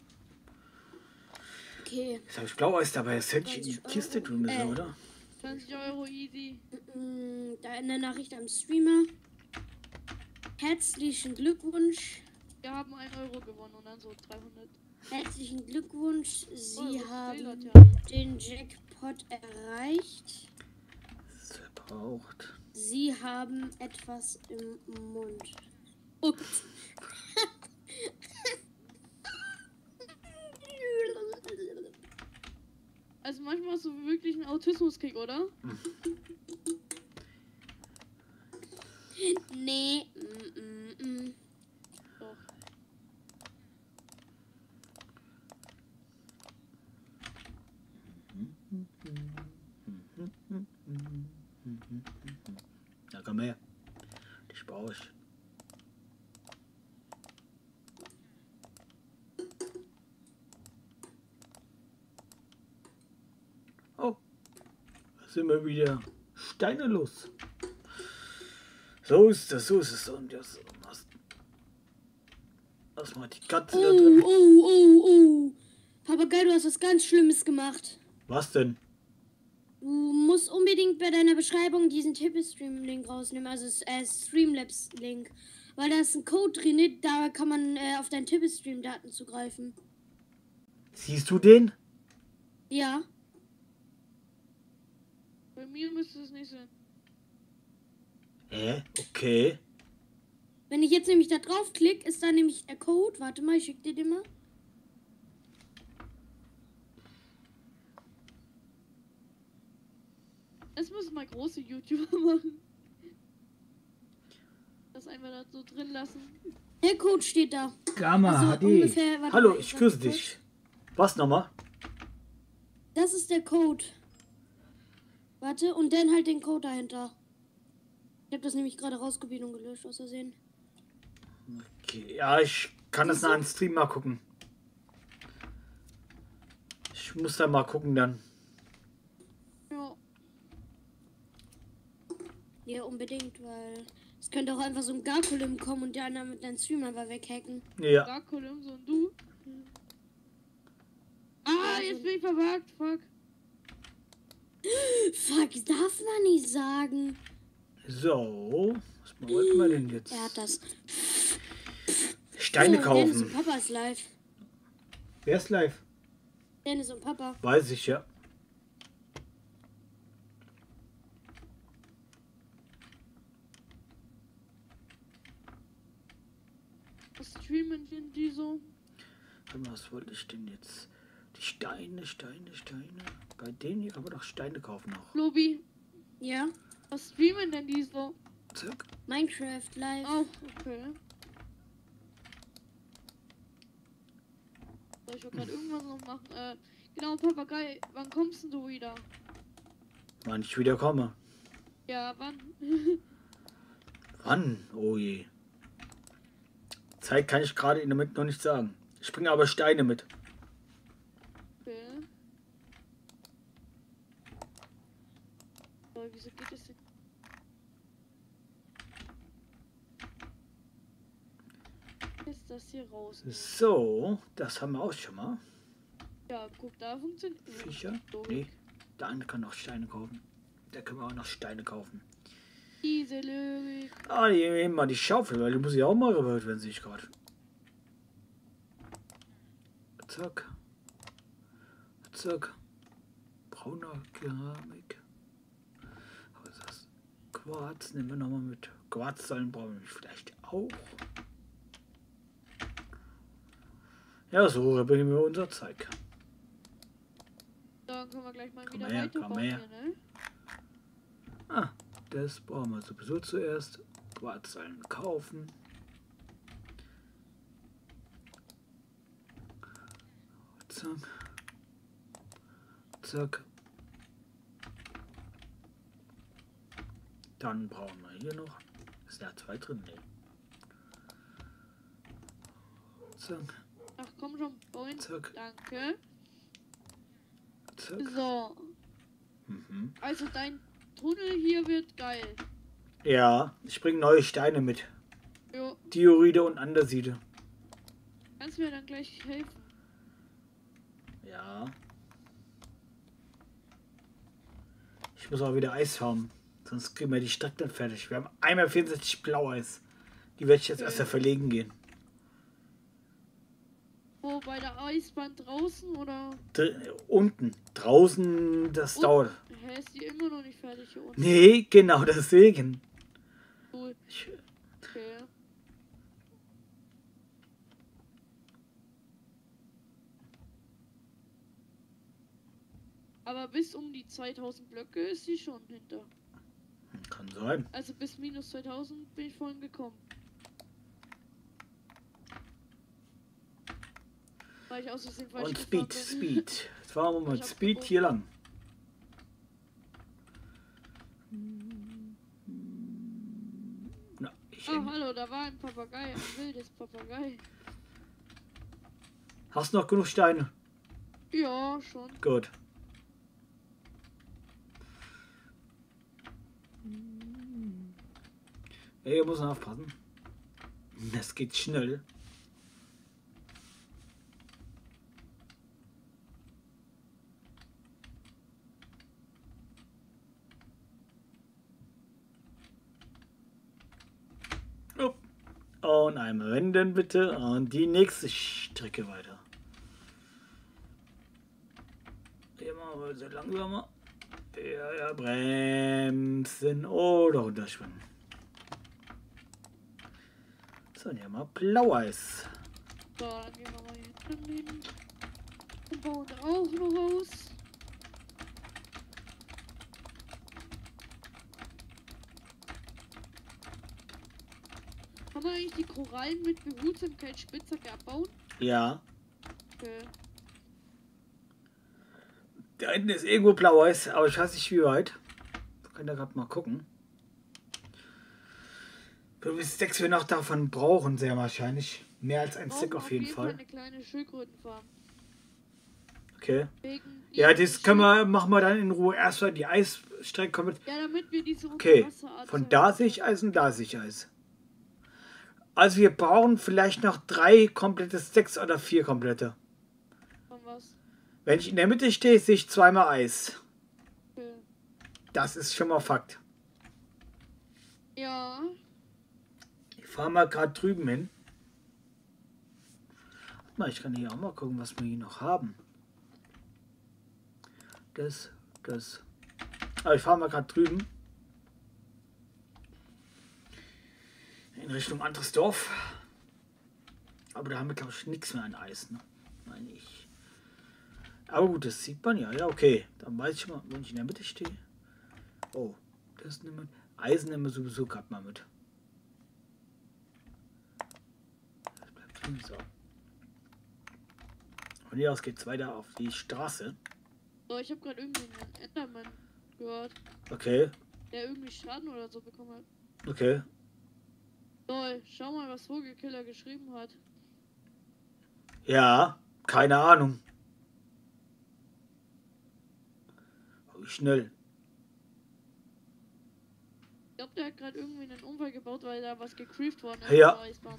[SPEAKER 3] Okay.
[SPEAKER 1] Jetzt habe ich Blaueis dabei. Das hätte ich in die
[SPEAKER 3] 20
[SPEAKER 1] Kiste tun müssen,
[SPEAKER 3] Euro.
[SPEAKER 1] oder?
[SPEAKER 2] 20 Euro easy.
[SPEAKER 3] Da eine Nachricht am Streamer. Herzlichen Glückwunsch.
[SPEAKER 2] Wir haben 1 Euro gewonnen und dann so 300.
[SPEAKER 3] Herzlichen Glückwunsch. Sie
[SPEAKER 2] das
[SPEAKER 3] haben
[SPEAKER 2] fehlt ja.
[SPEAKER 3] den Jackpot erreicht.
[SPEAKER 1] Das ist verbraucht.
[SPEAKER 3] Sie haben etwas im Mund. Ups.
[SPEAKER 2] Also manchmal hast du wirklich einen Autismuskick, oder?
[SPEAKER 3] Nee.
[SPEAKER 2] Doch.
[SPEAKER 1] Ja, komm her. Dich brauche ich. Oh, da sind wir wieder Steine los. So ist es. Und jetzt lass mal die Katze da drin.
[SPEAKER 3] Oh. Papagei, du hast was ganz Schlimmes gemacht.
[SPEAKER 1] Was denn?
[SPEAKER 3] Du musst unbedingt bei deiner Beschreibung diesen Tippestream-Link rausnehmen, also Streamlabs-Link. Weil da ist ein Code drin, da kann man auf deinen Tippestream-Daten zugreifen.
[SPEAKER 1] Siehst du den?
[SPEAKER 3] Ja.
[SPEAKER 2] Bei mir müsste es nicht sein.
[SPEAKER 1] Okay.
[SPEAKER 3] Wenn ich jetzt nämlich da draufklicke, ist da nämlich der Code. Warte mal, ich schick dir den mal.
[SPEAKER 2] Das müssen mal große YouTuber machen. Das einfach da so drin lassen.
[SPEAKER 3] Der Code steht da.
[SPEAKER 1] Gamma,
[SPEAKER 3] Also
[SPEAKER 1] HD.
[SPEAKER 3] ungefähr, warte
[SPEAKER 1] Hallo,
[SPEAKER 3] mal,
[SPEAKER 1] ich
[SPEAKER 3] warte
[SPEAKER 1] grüße
[SPEAKER 3] kurz.
[SPEAKER 1] dich. Was nochmal?
[SPEAKER 3] Das ist der Code. Warte, und dann halt den Code dahinter. Ich habe das nämlich gerade rauskopiert und gelöscht, aus Versehen.
[SPEAKER 1] Okay, ja, ich kann das nach einem Stream mal gucken. Ich muss da mal gucken dann.
[SPEAKER 2] Ja.
[SPEAKER 3] Ja, unbedingt, weil es könnte auch einfach so ein Garkulum kommen und der andere mit deinem Stream einfach weghacken.
[SPEAKER 1] Ja.
[SPEAKER 2] Darkolum, so und du. Ah, jetzt bin ich verwagt. Fuck.
[SPEAKER 3] Fuck, darf man nicht sagen.
[SPEAKER 1] So, was wollten wir denn jetzt?
[SPEAKER 3] Er hat das.
[SPEAKER 1] Steine
[SPEAKER 3] Dennis und
[SPEAKER 1] kaufen.
[SPEAKER 3] Papa ist live.
[SPEAKER 1] Wer ist live?
[SPEAKER 3] Dennis und Papa.
[SPEAKER 1] Weiß ich ja.
[SPEAKER 2] so.
[SPEAKER 1] Was wollte ich denn jetzt? Die Steine. Bei denen hier kann man doch Steine kaufen noch.
[SPEAKER 2] Lobi,
[SPEAKER 3] Ja.
[SPEAKER 2] was streamen denn die so?
[SPEAKER 1] Zack.
[SPEAKER 3] Minecraft live.
[SPEAKER 2] Oh, okay. Soll ich auch gerade irgendwas noch machen? Genau, Papagei, wann kommst denn du wieder?
[SPEAKER 1] Wann ich wieder komme.
[SPEAKER 2] Ja, wann?
[SPEAKER 1] Wann? Oh je. Zeit kann ich gerade in der Mitte noch nicht sagen. Ich bringe aber Steine mit.
[SPEAKER 2] Okay. Aber wieso geht es denn? Ist das hier raus?
[SPEAKER 1] So, das haben wir auch schon mal.
[SPEAKER 2] Ja, guck, da funktioniert.
[SPEAKER 1] Fischer? Nee, der andere kann noch Steine kaufen. Da können wir auch noch Steine kaufen.
[SPEAKER 2] Diese Logik.
[SPEAKER 1] Ah, die nehmen mal die Schaufel, weil die muss ja auch mal repariert werden, sehe ich gerade. Zack. Zack. Brauner Keramik. Was ist das? Quarz nehmen wir nochmal mit. Quarzsäulen brauchen wir vielleicht auch. Ja, so reparieren wir unser Zeug.
[SPEAKER 2] Dann können wir gleich mal
[SPEAKER 1] Komm
[SPEAKER 2] wieder
[SPEAKER 1] her,
[SPEAKER 2] weiterbauen
[SPEAKER 1] komm her.
[SPEAKER 2] hier, ne?
[SPEAKER 1] Ah, das brauchen wir sowieso zuerst. Quarzsäulen kaufen. Zack. Zack. Dann brauchen wir hier noch. Ist da 2 drin? Nee. Zack.
[SPEAKER 2] Ach komm schon, Boin.
[SPEAKER 1] Zack.
[SPEAKER 2] Danke.
[SPEAKER 1] Zack.
[SPEAKER 2] So,
[SPEAKER 1] Mhm.
[SPEAKER 2] also dein Tunnel hier wird geil.
[SPEAKER 1] Ja, ich bringe neue Steine mit.
[SPEAKER 2] Jo,
[SPEAKER 1] Diorite und Andesite.
[SPEAKER 2] kannst mir dann gleich helfen.
[SPEAKER 1] Ja. Ich muss auch wieder Eis farmen. Sonst kriegen wir die Strecke dann fertig. Wir haben einmal 64 Blaueis. Die werde ich jetzt erst mal verlegen gehen.
[SPEAKER 2] Wo, bei der Eisbahn draußen oder?
[SPEAKER 1] Unten. Draußen, das dauert.
[SPEAKER 2] Hä, ist die immer noch nicht fertig hier unten?
[SPEAKER 1] Nee, genau deswegen.
[SPEAKER 2] Cool.
[SPEAKER 1] Ich,
[SPEAKER 2] Okay. Aber bis um die 2000 Blöcke ist sie schon hinter.
[SPEAKER 1] kann sein.
[SPEAKER 2] Also bis minus 2000 bin ich vorhin gekommen. Weil ich aus Versehen falsch
[SPEAKER 1] Und
[SPEAKER 2] gefahren
[SPEAKER 1] Speed,
[SPEAKER 2] bin.
[SPEAKER 1] Speed. Jetzt fahren wir mal
[SPEAKER 2] Ich hab
[SPEAKER 1] Speed
[SPEAKER 2] gebogen.
[SPEAKER 1] hier lang. Na, ich
[SPEAKER 2] Ah, hallo, da war ein Papagei, ein wildes Papagei.
[SPEAKER 1] Hast du noch genug Steine?
[SPEAKER 2] Ja, schon.
[SPEAKER 1] Gut. Ey, ihr muss aufpassen. Das geht schnell. Oh. Und einmal wenden bitte und die nächste Strecke weiter. Immer mal so langsamer. Ja, ja, bremsen oder runterschwimmen. So, und hier mal Blaueis.
[SPEAKER 2] So, dann gehen wir mal hier drin hin. Und bauen da auch noch aus. Kann man eigentlich die Korallen mit Behutsamkeit Spitzhacke abbauen?
[SPEAKER 1] Ja,
[SPEAKER 2] Okay.
[SPEAKER 1] da hinten ist irgendwo Blaueis, aber ich weiß nicht wie weit. Wir können da gerade mal gucken. Wie viele Stacks wir noch davon brauchen, sehr wahrscheinlich. Mehr als ein Stack
[SPEAKER 2] Brauchen
[SPEAKER 1] auf jeden Fall.
[SPEAKER 2] eine kleine Schildkrötenfarm.
[SPEAKER 1] Okay.
[SPEAKER 2] Wegen
[SPEAKER 1] Ja,
[SPEAKER 2] ihren
[SPEAKER 1] das können wir, machen wir dann in Ruhe. Erstmal die Eisstrecke kommen.
[SPEAKER 2] Ja, damit wir diese
[SPEAKER 1] Okay,
[SPEAKER 2] Unterwasserart
[SPEAKER 1] von da sehe ich Eis und da sehe ich Eis. Also wir brauchen vielleicht noch 3 komplette Stacks oder 4 komplette.
[SPEAKER 2] Von was?
[SPEAKER 1] Wenn ich in der Mitte stehe, sehe ich zweimal Eis.
[SPEAKER 2] Okay.
[SPEAKER 1] Das ist schon mal Fakt.
[SPEAKER 2] Ja.
[SPEAKER 1] Ich fahre mal gerade drüben hin. Warte mal, ich kann hier auch mal gucken, was wir hier noch haben. Das. Aber ich fahre mal gerade drüben. In Richtung anderes Dorf. Aber da haben wir, glaube ich, nichts mehr an Eis, ne? Meine ich. Aber gut, das sieht man ja. Ja, okay. Dann weiß ich mal, wenn ich in der Mitte stehe. Oh, das nehmen wir. Eisen nehmen wir sowieso gerade mal mit. Das bleibt drin, so. Von hier aus geht es weiter auf die Straße.
[SPEAKER 2] So, ich habe gerade irgendwie einen Enderman gehört,
[SPEAKER 1] Okay,
[SPEAKER 2] der irgendwie Schaden oder so bekommen hat.
[SPEAKER 1] okay.
[SPEAKER 2] So, schau mal, was Vogelkiller geschrieben hat.
[SPEAKER 1] Ja, keine Ahnung. Oh, wie schnell.
[SPEAKER 2] Ich glaube, der hat gerade irgendwie einen Unfall gebaut, weil da was gecreeft worden ist.
[SPEAKER 1] Ja.
[SPEAKER 2] in der Eisbahn.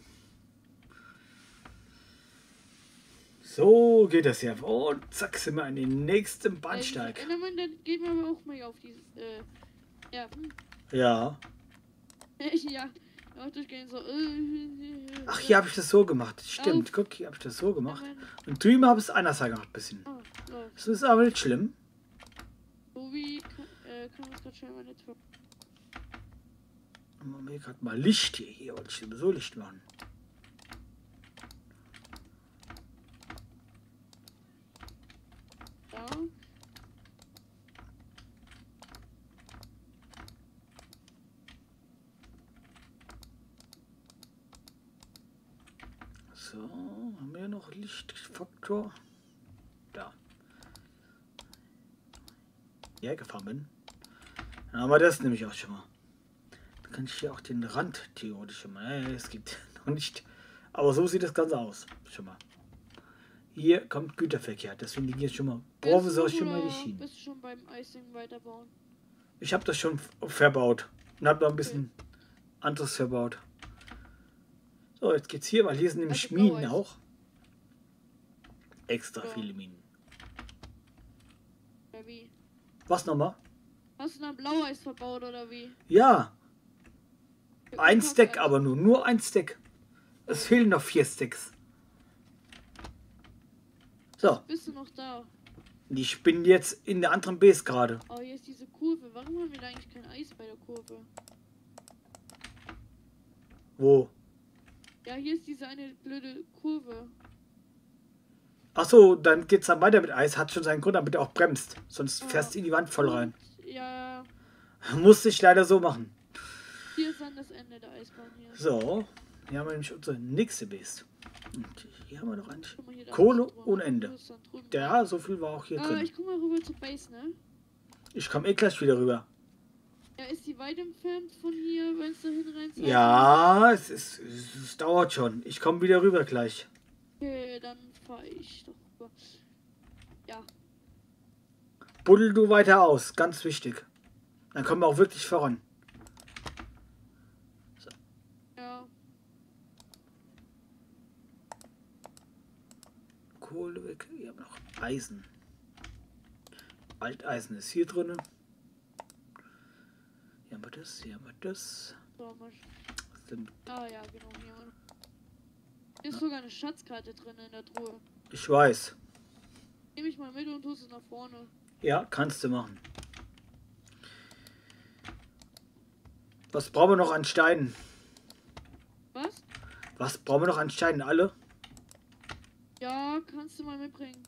[SPEAKER 1] So geht das ja. Und zack, sind wir an den nächsten Bahnsteig.
[SPEAKER 2] Enderman, dann gehen wir aber auch mal auf die. Ja,
[SPEAKER 1] Ja.
[SPEAKER 2] ja. Auch durchgehen so.
[SPEAKER 1] Ach, hier habe ich das so gemacht. Stimmt, guck, hier habe ich das so gemacht. Und drüben habe ich es anders gemacht, ein bisschen.
[SPEAKER 2] Oh, so.
[SPEAKER 1] Das ist aber nicht schlimm.
[SPEAKER 2] So wie kann man es gerade schnell mal nicht.
[SPEAKER 1] Machen wir gerade mal Licht hier. Hier wollte ich sowieso Licht machen.
[SPEAKER 2] Ja.
[SPEAKER 1] So, haben wir noch Lichtfaktor? Da. Ja, gefahren bin. Dann haben wir das nämlich auch schon mal. Dann kann ich hier auch den Rand theoretisch schon mal. Es gibt noch nicht. Aber so sieht das Ganze aus. Schon mal. Hier kommt Güterverkehr. Deswegen liegen jetzt schon mal provisorisch schon mal die Schienen.
[SPEAKER 2] Bist du schon beim Icing weiterbauen?
[SPEAKER 1] Ich habe das schon verbaut. Und habe noch ein bisschen anderes verbaut. So, jetzt geht's hier, weil hier sind nämlich
[SPEAKER 2] Also
[SPEAKER 1] Minen
[SPEAKER 2] Blaueis.
[SPEAKER 1] auch. Extra
[SPEAKER 2] Ja.
[SPEAKER 1] viele Minen.
[SPEAKER 2] Oder wie?
[SPEAKER 1] Was nochmal?
[SPEAKER 2] Hast du dann Blaueis verbaut oder wie?
[SPEAKER 1] Ja, ein
[SPEAKER 2] Passt
[SPEAKER 1] Stack
[SPEAKER 2] eigentlich.
[SPEAKER 1] aber nur ein Stack. Es fehlen noch 4 Stacks. So,
[SPEAKER 2] Bist du noch da?
[SPEAKER 1] ich bin jetzt in der anderen Base gerade.
[SPEAKER 2] Oh, hier ist diese Kurve. Warum haben wir da eigentlich kein Eis bei der Kurve?
[SPEAKER 1] Wo?
[SPEAKER 2] Ja, hier ist diese eine blöde Kurve.
[SPEAKER 1] Achso, dann geht's dann weiter mit Eis. Hat schon seinen Grund, damit er auch bremst. Sonst
[SPEAKER 2] Ja.
[SPEAKER 1] fährst du in die Wand voll rein.
[SPEAKER 2] Und, ja,
[SPEAKER 1] Musste ich leider so machen.
[SPEAKER 2] hier ist dann das Ende der Eisbahn hier.
[SPEAKER 1] So, hier haben wir nämlich unsere nächste Base. Und hier haben wir noch eigentlich
[SPEAKER 2] Guck mal, hier, da
[SPEAKER 1] Kohle
[SPEAKER 2] ist drüber.
[SPEAKER 1] ohne Ende.
[SPEAKER 2] Das ist dann drüben.
[SPEAKER 1] Ja, so viel war auch hier drin.
[SPEAKER 2] Ich guck mal rüber zur Base, ne?
[SPEAKER 1] Ich komme eh gleich wieder rüber.
[SPEAKER 2] Ja, ist die weit entfernt von hier, wenn es da hin rein
[SPEAKER 1] Ja, es dauert schon. Ich komme wieder rüber gleich.
[SPEAKER 2] Okay, dann fahre ich doch rüber. Ja,
[SPEAKER 1] Buddel du weiter aus, ganz wichtig. Dann kommen wir auch wirklich voran.
[SPEAKER 2] ja.
[SPEAKER 1] Kohle weg. Wir haben noch Eisen. Alteisen ist hier drin. Hier haben wir das, hier haben wir das.
[SPEAKER 2] So, mal.
[SPEAKER 1] Sind-
[SPEAKER 2] Ja, genau, hier. Hier ist sogar eine Schatzkarte drin in der Truhe.
[SPEAKER 1] Ich weiß.
[SPEAKER 2] Nehme ich mal mit und tust es nach vorne.
[SPEAKER 1] Ja, kannst du machen. Was brauchen wir noch an Steinen?
[SPEAKER 2] Was?
[SPEAKER 1] Was brauchen wir noch an Steinen? Alle?
[SPEAKER 2] Ja, kannst du mal mitbringen.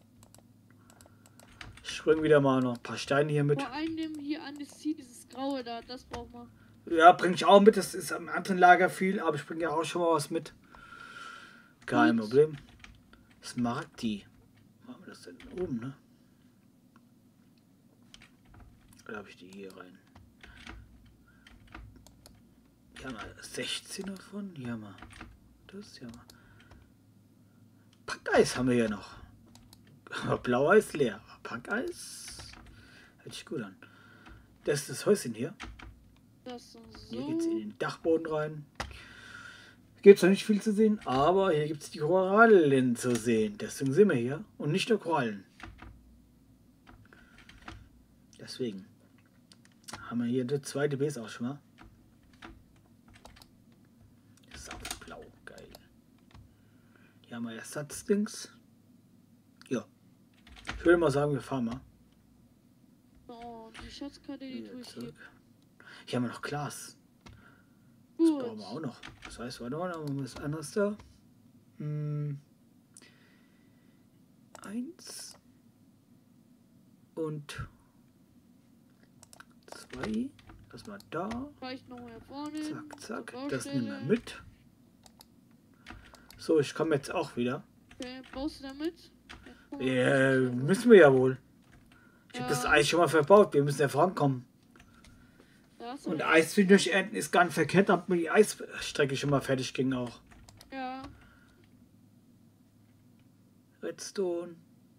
[SPEAKER 1] Ich bringe wieder mal noch ein paar Steine hier mit.
[SPEAKER 2] Vor allem hier an das Ziel, dieses Graue da, das braucht man.
[SPEAKER 1] Ja, bringe ich auch mit. Das ist am anderen Lager viel, aber ich bringe ja auch schon mal was mit. Kein
[SPEAKER 2] Gut.
[SPEAKER 1] Problem. Smaragdi. Wo haben wir das denn oben, ne? Oder habe ich die hier rein? Hier haben wir 16 davon. Hier haben wir das. Hier haben wir. Packeis haben wir hier noch. Aber Blaueis leer. Aber Packeis hört sich gut an. Das ist das Häuschen hier.
[SPEAKER 2] Das so.
[SPEAKER 1] Hier geht es in den Dachboden rein. Gibt es noch nicht viel zu sehen, aber hier gibt es die Korallen zu sehen. Deswegen sind wir hier. Und nicht nur Korallen. Deswegen haben wir hier die zweite Base auch schon mal. Saufblau, geil. Hier haben wir Ersatzdings. Ja. Ich würde mal sagen, wir fahren mal.
[SPEAKER 2] So, und die Schatzkarte, die
[SPEAKER 1] Wieder
[SPEAKER 2] tue ich hier.
[SPEAKER 1] zurück. Hier haben wir noch Glas. Das brauchen
[SPEAKER 2] Gut.
[SPEAKER 1] wir auch noch. Das heißt, warte mal, noch was anderes da. 1 und 2. Das mal da.
[SPEAKER 2] Vielleicht noch hier vorne.
[SPEAKER 1] Zack, zack. Das nehmen wir mit. So, ich komme jetzt auch wieder.
[SPEAKER 2] Okay, baust du damit?
[SPEAKER 1] Ja, müssen wir ja wohl. Ich habe das Eis schon mal verbaut. Wir müssen ja vorankommen. Und Eis durch ernten ist gar nicht verkehrt, damit die Eisstrecke schon mal fertig ging auch.
[SPEAKER 2] Ja.
[SPEAKER 1] Redstone.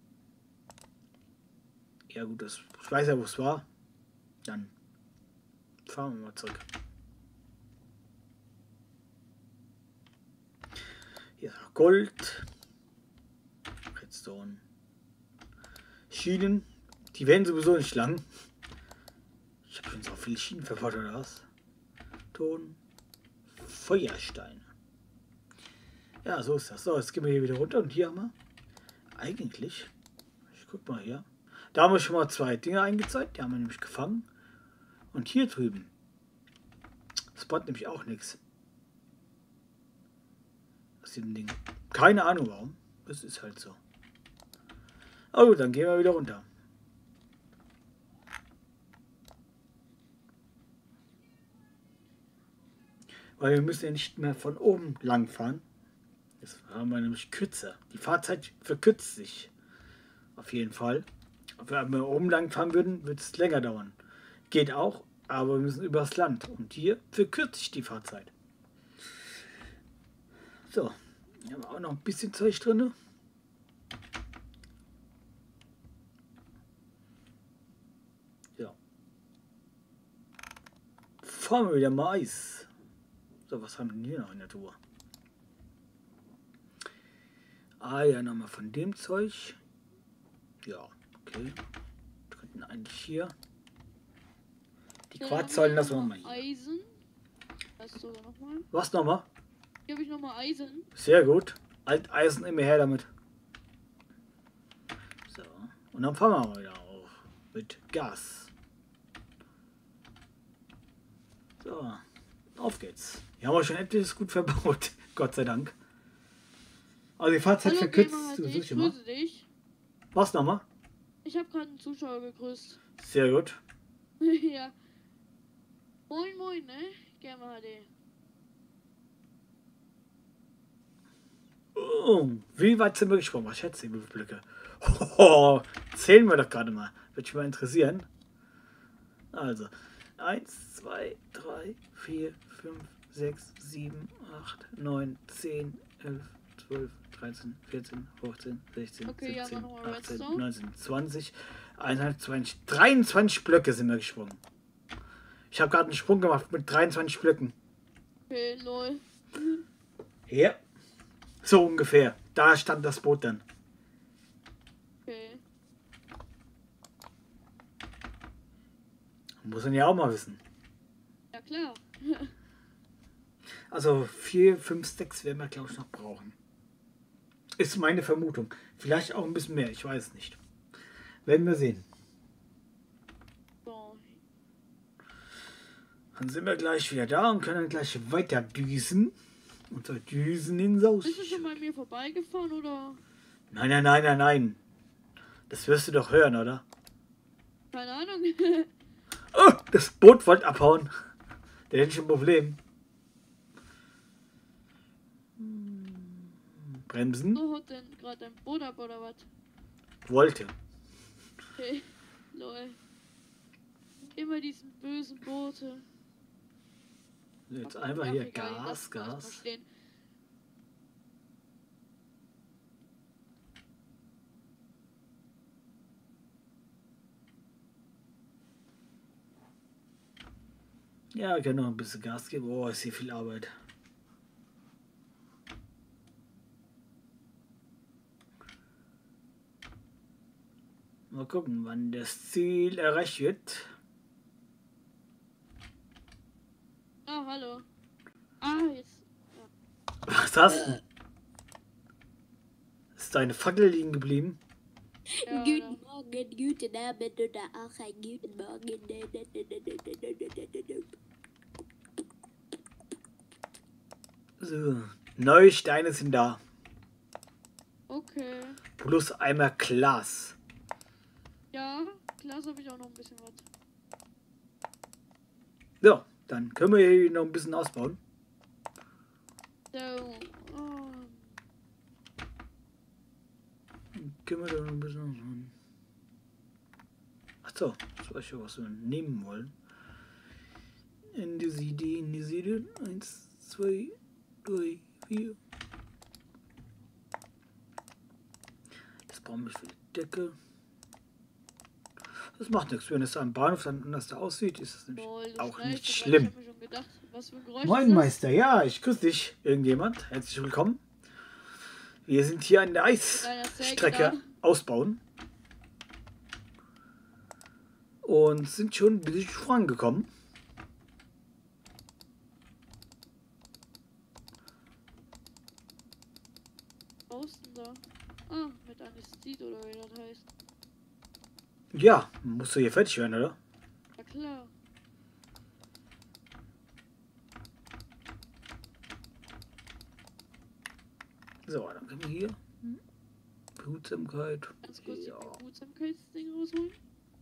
[SPEAKER 1] Ja gut, ich weiß ja, wo es war. Dann fahren wir mal zurück. Hier ist noch Gold. Redstone. Schienen. Die werden sowieso nicht lang. Ich habe schon so viele Schienen verbaut, oder was? Ton. Feuersteine. Ja, so ist das. So, jetzt gehen wir hier wieder runter. Und hier haben wir eigentlich, ich guck mal hier, da haben wir schon mal 2 Dinge eingezeigt. Die haben wir nämlich gefangen. Und hier drüben spawnt nämlich auch nichts. Aus dem Ding. Keine Ahnung warum. Das ist halt so. Aber gut, dann gehen wir wieder runter. Weil wir müssen ja nicht mehr von oben lang fahren. Jetzt haben wir nämlich kürzer. Die Fahrzeit verkürzt sich. Auf jeden Fall. Wenn wir oben lang fahren würden, wird es länger dauern. Geht auch, aber wir müssen übers Land. Und hier verkürzt sich die Fahrzeit. So, hier haben wir auch noch ein bisschen Zeug drin. Ja. Fahren wir wieder Mais. So, was haben wir denn hier noch in der Tour? Ah ja, nochmal von dem Zeug. Ja, okay. Wir könnten eigentlich hier. Die Quarzsäulen lassen wir mal hier.
[SPEAKER 2] Eisen. Das ist sogar nochmal.
[SPEAKER 1] Was nochmal?
[SPEAKER 2] Hier habe ich nochmal Eisen.
[SPEAKER 1] Sehr gut. Alteisen immer her damit. So. Und dann fahren wir mal wieder auf. Mit Gas. So. Auf geht's. Hier haben wir schon etwas gut verbaut. Gott sei Dank. Also die Fahrzeit verkürzt
[SPEAKER 2] ich grüße dich.
[SPEAKER 1] Was nochmal?
[SPEAKER 2] Ich habe gerade einen Zuschauer gegrüßt.
[SPEAKER 1] Sehr gut.
[SPEAKER 2] Ja. Moin, moin, ne? Gerne HD.
[SPEAKER 1] Oh, wie weit sind wir gesprungen? Was schätze ich, wie viele Blöcke? Oh, zählen wir doch gerade mal. Würde mich mal interessieren. Also, 1, 2, 3, 4, 5, 6, 7, 8, 9, 10, 11, 12, 13, 14, 15, 16,
[SPEAKER 2] Okay,
[SPEAKER 1] 17,
[SPEAKER 2] ja,
[SPEAKER 1] 18,
[SPEAKER 2] Redstone.
[SPEAKER 1] 19, 20, 21, 23 Blöcke sind wir gesprungen. Ich habe gerade einen Sprung gemacht mit 23 Blöcken.
[SPEAKER 2] Okay, lol.
[SPEAKER 1] Ja. So ungefähr. Da stand das Boot dann.
[SPEAKER 2] Okay.
[SPEAKER 1] Muss man ja auch mal wissen.
[SPEAKER 2] Ja, klar.
[SPEAKER 1] Also 4, 5 Stacks werden wir, glaube ich, noch brauchen. Ist meine Vermutung. Vielleicht auch ein bisschen mehr, ich weiß es nicht. Werden wir sehen.
[SPEAKER 2] So.
[SPEAKER 1] Dann sind wir gleich wieder da und können gleich weiter düsen. Und so düsen in Saus.
[SPEAKER 2] Bist du schon bei mir vorbeigefahren oder?
[SPEAKER 1] Nein, nein, nein, nein, nein. Das wirst du doch hören, oder?
[SPEAKER 2] Keine Ahnung.
[SPEAKER 1] Oh, das Boot wollte abhauen. Der hätte schon ein Problem. Bremsen.
[SPEAKER 2] So haut denn gerade dein Boot ab oder was?
[SPEAKER 1] Wollte.
[SPEAKER 2] Okay. Lol. Immer diesen bösen Boote.
[SPEAKER 1] Jetzt
[SPEAKER 2] Ach,
[SPEAKER 1] einfach
[SPEAKER 2] ach,
[SPEAKER 1] hier
[SPEAKER 2] egal,
[SPEAKER 1] Gas,
[SPEAKER 2] lass mal
[SPEAKER 1] Gas.
[SPEAKER 2] stehen.
[SPEAKER 1] Ja, ich kann noch ein bisschen Gas geben. Oh, ist hier viel Arbeit. Mal gucken, wann das Ziel erreicht wird.
[SPEAKER 2] Ah, hallo. Ah, jetzt. Ja.
[SPEAKER 1] Was hast du? Ist deine Fackel liegen geblieben?
[SPEAKER 2] Ja,
[SPEAKER 3] Guten Morgen, guten Abend oder auch einen guten Morgen.
[SPEAKER 1] So, neue Steine sind da.
[SPEAKER 2] Okay.
[SPEAKER 1] Plus einmal Glas.
[SPEAKER 2] Ja, Glas habe ich auch noch ein bisschen was.
[SPEAKER 1] So, dann können wir hier noch ein bisschen ausbauen.
[SPEAKER 2] So,
[SPEAKER 1] Können wir da noch ein bisschen ausbauen. Achso, das weiß ich, was wir nehmen wollen. In diese Idee. 1, 2, 3, 4. Das brauchen wir für die Decke. Das macht nichts, wenn es am Bahnhof dann anders da aussieht, ist es nämlich auch nicht schlimm.
[SPEAKER 2] Ich hab mir schon gedacht, was für ein Geräusch
[SPEAKER 1] Moin
[SPEAKER 2] ist das?
[SPEAKER 1] Meister, ja, ich grüße dich, irgendjemand. Herzlich willkommen. Wir sind hier an der Eisstrecke ausbauen. Und sind schon ein bisschen vorangekommen.
[SPEAKER 2] Draußen da. Ah, mit Anästhesie oder wie das heißt.
[SPEAKER 1] Ja, musst du hier fertig werden, oder?
[SPEAKER 2] Ja klar.
[SPEAKER 1] So, dann können wir hier Behutsamkeit.
[SPEAKER 2] Ganz kurz
[SPEAKER 1] Ja.
[SPEAKER 2] die Behutsamkeitsding rausholen.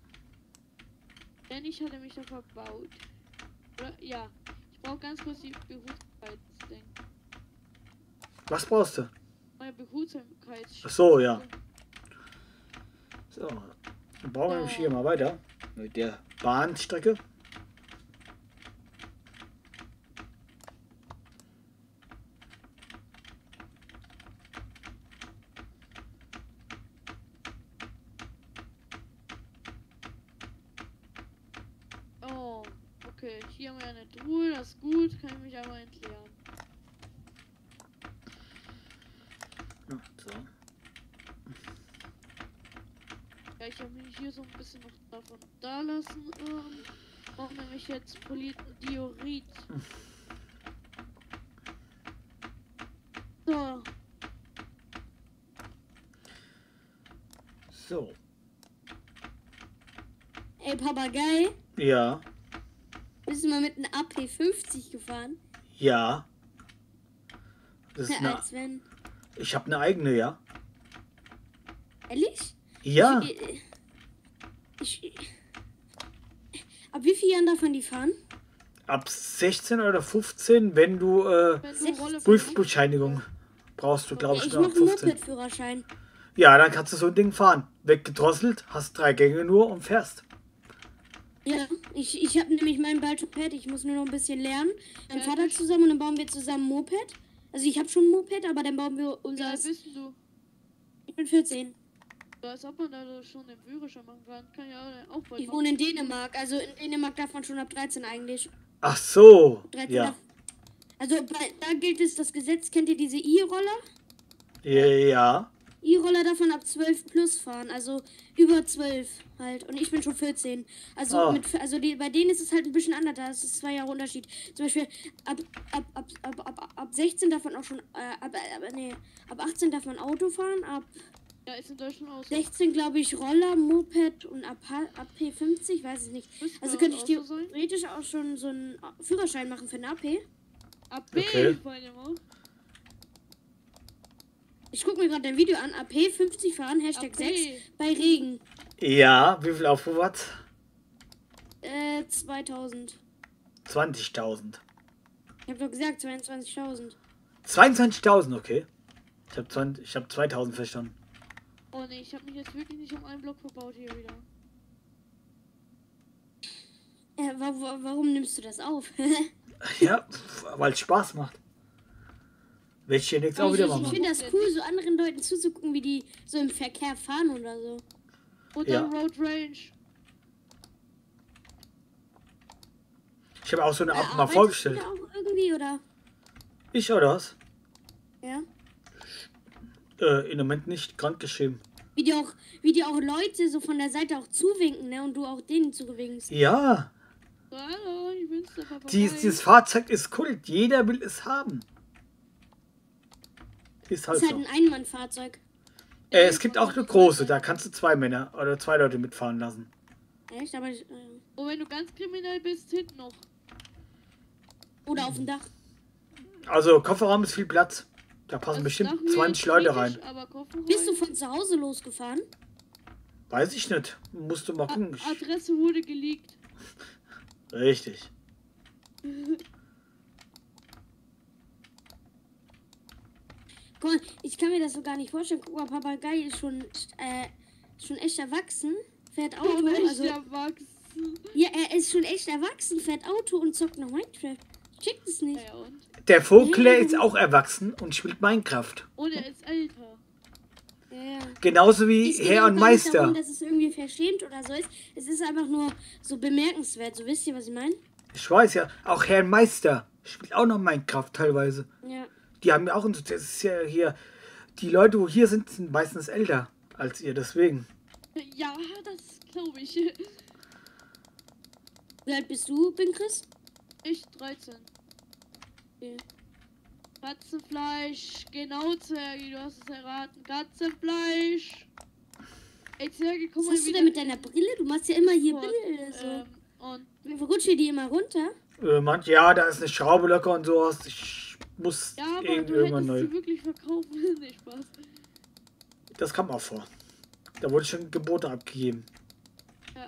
[SPEAKER 2] Denn ich hatte mich da verbaut. Oder? Ja. Ich brauche ganz kurz die Behutsamkeitsding.
[SPEAKER 1] Was brauchst du?
[SPEAKER 2] Meine Behutsamkeits.
[SPEAKER 1] Ach so, ja. So, dann bauen wir nämlich hier mal weiter mit der Bahnstrecke.
[SPEAKER 2] Oh, okay. Hier haben wir eine Truhe, das ist gut. Kann ich mich einmal entleeren.
[SPEAKER 1] Ja, so.
[SPEAKER 2] Ja, ich habe mich hier so ein bisschen noch davon da lassen. Brauche nämlich jetzt polierten Diorit. So.
[SPEAKER 1] So.
[SPEAKER 3] Ey, Papagei,
[SPEAKER 1] Ja.
[SPEAKER 3] bist du mal mit einem AP50 gefahren?
[SPEAKER 1] Ja. Das ist
[SPEAKER 3] Ja,
[SPEAKER 1] eine,
[SPEAKER 3] als wenn.
[SPEAKER 1] ich habe eine eigene, ja.
[SPEAKER 3] Ehrlich?
[SPEAKER 1] Ja.
[SPEAKER 3] Ab wie vielen Jahren darf man die fahren?
[SPEAKER 1] Ab 16 oder 15, wenn du
[SPEAKER 2] Wenn du Rolle
[SPEAKER 1] Prüfbescheinigung brauchst du, glaube
[SPEAKER 3] Ja,
[SPEAKER 1] ich,
[SPEAKER 3] ich
[SPEAKER 1] noch ab
[SPEAKER 3] mache einen
[SPEAKER 1] 15.
[SPEAKER 3] Moped-Führerschein.
[SPEAKER 1] Ja, dann kannst du so ein Ding fahren. Weggedrosselt, hast 3 Gänge nur und fährst.
[SPEAKER 3] Ja, ich habe nämlich mein bald Moped. Ich muss nur noch ein bisschen lernen. Mit meinem
[SPEAKER 2] Ja,
[SPEAKER 3] Vater zusammen und dann bauen wir zusammen ein Moped. Also ich habe schon ein Moped, aber dann bauen wir
[SPEAKER 2] Ja,
[SPEAKER 3] unser...
[SPEAKER 2] bist du.
[SPEAKER 3] Ich bin 14.
[SPEAKER 2] Als ob man da schon den Führerschein machen kann. Kann ja auch bald
[SPEAKER 3] Ich
[SPEAKER 2] machen.
[SPEAKER 3] wohne in Dänemark. Also in Dänemark darf man schon ab 13 eigentlich.
[SPEAKER 1] Ach so.
[SPEAKER 3] 13
[SPEAKER 1] Ja.
[SPEAKER 3] darf, also da gilt es das Gesetz. Kennt ihr diese E-Roller?
[SPEAKER 1] Ja.
[SPEAKER 3] E-Roller darf man ab 12 plus fahren. Also über 12 halt. Und ich bin schon 14. Also,
[SPEAKER 1] Oh.
[SPEAKER 3] bei denen ist es halt ein bisschen anders. Da ist es 2 Jahre Unterschied. Zum Beispiel ab 16 darf man auch schon... ab 18 darf man Auto fahren. Ab
[SPEAKER 2] Ja, ist in Deutschland auch so.
[SPEAKER 3] 16 glaube ich Roller, Moped und ab P50, weiß ich nicht.
[SPEAKER 2] Müsste
[SPEAKER 3] Also
[SPEAKER 2] bei
[SPEAKER 3] könnte
[SPEAKER 2] uns
[SPEAKER 3] ich
[SPEAKER 2] auch so sein.
[SPEAKER 3] theoretisch auch schon so einen Führerschein machen für einen AP.
[SPEAKER 2] AP,
[SPEAKER 1] Okay.
[SPEAKER 2] vor allem auch.
[SPEAKER 3] Ich gucke mir gerade dein Video an. AP 50 fahren, Hashtag
[SPEAKER 2] AP.
[SPEAKER 3] 6 bei Regen.
[SPEAKER 1] Ja, wie viel Aufrufe hat?
[SPEAKER 3] 2000.
[SPEAKER 1] 20.000.
[SPEAKER 3] Ich habe doch gesagt 22.000.
[SPEAKER 1] 22.000, okay. Ich hab 2.000 verstanden.
[SPEAKER 2] Oh ne, ich habe mich jetzt wirklich nicht um einen Block verbaut hier wieder.
[SPEAKER 3] Warum nimmst du das auf?
[SPEAKER 1] Ja, weil es Spaß macht. Will ich hier nichts auch wieder
[SPEAKER 3] Ich
[SPEAKER 1] machen.
[SPEAKER 3] finde das cool, so anderen Leuten zuzugucken, wie die so im Verkehr fahren oder so.
[SPEAKER 2] Und
[SPEAKER 1] Ja.
[SPEAKER 2] dann Road Range.
[SPEAKER 1] Ich habe auch so eine App mal
[SPEAKER 3] Arbeitest
[SPEAKER 1] vorgestellt.
[SPEAKER 3] du da auch irgendwie, oder?
[SPEAKER 1] Ich oder was?
[SPEAKER 3] Ja.
[SPEAKER 1] Im Moment nicht krankgeschrieben.
[SPEAKER 3] Wie die auch Leute so von der Seite auch zuwinken, ne? Und du auch denen zuwinkst.
[SPEAKER 1] Ja,
[SPEAKER 2] So, hallo, ich bin's, der Papa.
[SPEAKER 1] dieses Fahrzeug ist Kult. Jeder will es haben. Ist
[SPEAKER 3] Das
[SPEAKER 1] halt
[SPEAKER 3] ist halt
[SPEAKER 1] so.
[SPEAKER 3] ein Einmannfahrzeug.
[SPEAKER 1] Es gibt auch eine große, da kannst du 2 Männer oder 2 Leute mitfahren lassen.
[SPEAKER 3] Echt? Aber
[SPEAKER 2] Und wenn du ganz kriminell bist, hinten noch.
[SPEAKER 3] oder auf dem Dach.
[SPEAKER 1] Also Kofferraum ist viel Platz. Da passen
[SPEAKER 2] Das
[SPEAKER 1] bestimmt
[SPEAKER 2] nach mir
[SPEAKER 1] 20
[SPEAKER 2] jetzt
[SPEAKER 1] Leute
[SPEAKER 2] kritisch,
[SPEAKER 1] rein.
[SPEAKER 2] aber Kofferraum.
[SPEAKER 3] Bist du von zu Hause losgefahren?
[SPEAKER 1] Weiß ich nicht. Musst du mal gucken.
[SPEAKER 2] Adresse wurde geleakt.
[SPEAKER 1] Richtig.
[SPEAKER 3] Guck mal, ich kann mir das so gar nicht vorstellen. Guck mal, Papagei ist schon echt erwachsen, fährt Auto. Also,
[SPEAKER 2] erwachsen.
[SPEAKER 3] ja, er ist schon echt erwachsen, fährt Auto und zockt noch Minecraft. Ich check das nicht.
[SPEAKER 2] Ja, und?
[SPEAKER 1] Der Vogel ist auch erwachsen und spielt Minecraft.
[SPEAKER 2] Und er ist älter.
[SPEAKER 3] Ja.
[SPEAKER 1] Genauso wie
[SPEAKER 3] Es geht
[SPEAKER 1] Herr
[SPEAKER 3] auch
[SPEAKER 1] und
[SPEAKER 3] gar nicht
[SPEAKER 1] Meister.
[SPEAKER 3] darum, dass es irgendwie verschämt oder so ist. Es ist einfach nur so bemerkenswert. So, wisst ihr, was ich meine?
[SPEAKER 1] Ich weiß ja, auch Herr und Meister spielt auch noch Minecraft teilweise.
[SPEAKER 3] Ja.
[SPEAKER 1] Die haben ja auch, das ist ja hier, die Leute, wo hier sind meistens älter als ihr, deswegen.
[SPEAKER 2] Ja, das glaube ich.
[SPEAKER 3] Wie alt bist du, bin Chris?
[SPEAKER 2] Ich 13.
[SPEAKER 3] Okay.
[SPEAKER 2] Katzenfleisch, genau, Zergi, du hast es erraten. Katzenfleisch. Ey, Zergi, guck
[SPEAKER 3] Was
[SPEAKER 2] mal
[SPEAKER 3] hast du denn mit deiner Brille? Du machst ja immer hier Bilder so.
[SPEAKER 2] Und
[SPEAKER 3] Rutscht dir die immer runter?
[SPEAKER 1] Ja, da ist eine Schraube locker und sowas. Ich muss
[SPEAKER 2] ja, aber du
[SPEAKER 1] irgendwann
[SPEAKER 2] hättest
[SPEAKER 1] neu.
[SPEAKER 2] sie wirklich verkaufen. Nee, Spaß.
[SPEAKER 1] Das kam auch vor. Da wurde schon Gebote abgegeben.
[SPEAKER 2] Ja.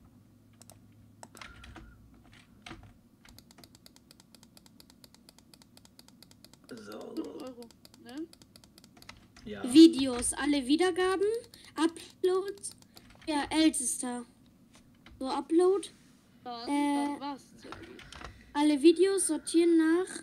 [SPEAKER 1] So,
[SPEAKER 2] 5 Euro, ne?
[SPEAKER 1] ja.
[SPEAKER 3] Videos, alle Wiedergaben, Uploads. Ja, ältester. So, Upload.
[SPEAKER 2] Dann war's, Zergi.
[SPEAKER 3] Alle Videos sortieren nach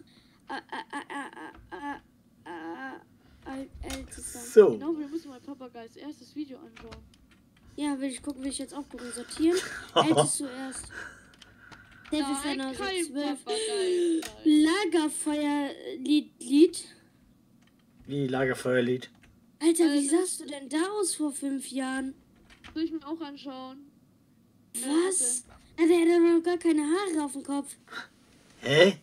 [SPEAKER 3] ältester.
[SPEAKER 1] So,
[SPEAKER 2] Genau, wir müssen mal Papageis erstes Video anschauen.
[SPEAKER 3] Ja, will ich jetzt auch gucken. Sortieren. Ältest zuerst. David
[SPEAKER 2] Nein,
[SPEAKER 3] Fenner, so
[SPEAKER 2] kein
[SPEAKER 3] 12.
[SPEAKER 2] Papagei. Nein.
[SPEAKER 3] Lagerfeuerlied.
[SPEAKER 1] wie Lagerfeuerlied.
[SPEAKER 3] Alter, wie
[SPEAKER 2] Also-
[SPEAKER 3] sahst du denn da aus vor 5 Jahren?
[SPEAKER 2] Soll ich mir auch anschauen?
[SPEAKER 3] Was? Alter, er hat noch gar keine Haare auf dem Kopf.
[SPEAKER 1] Hä?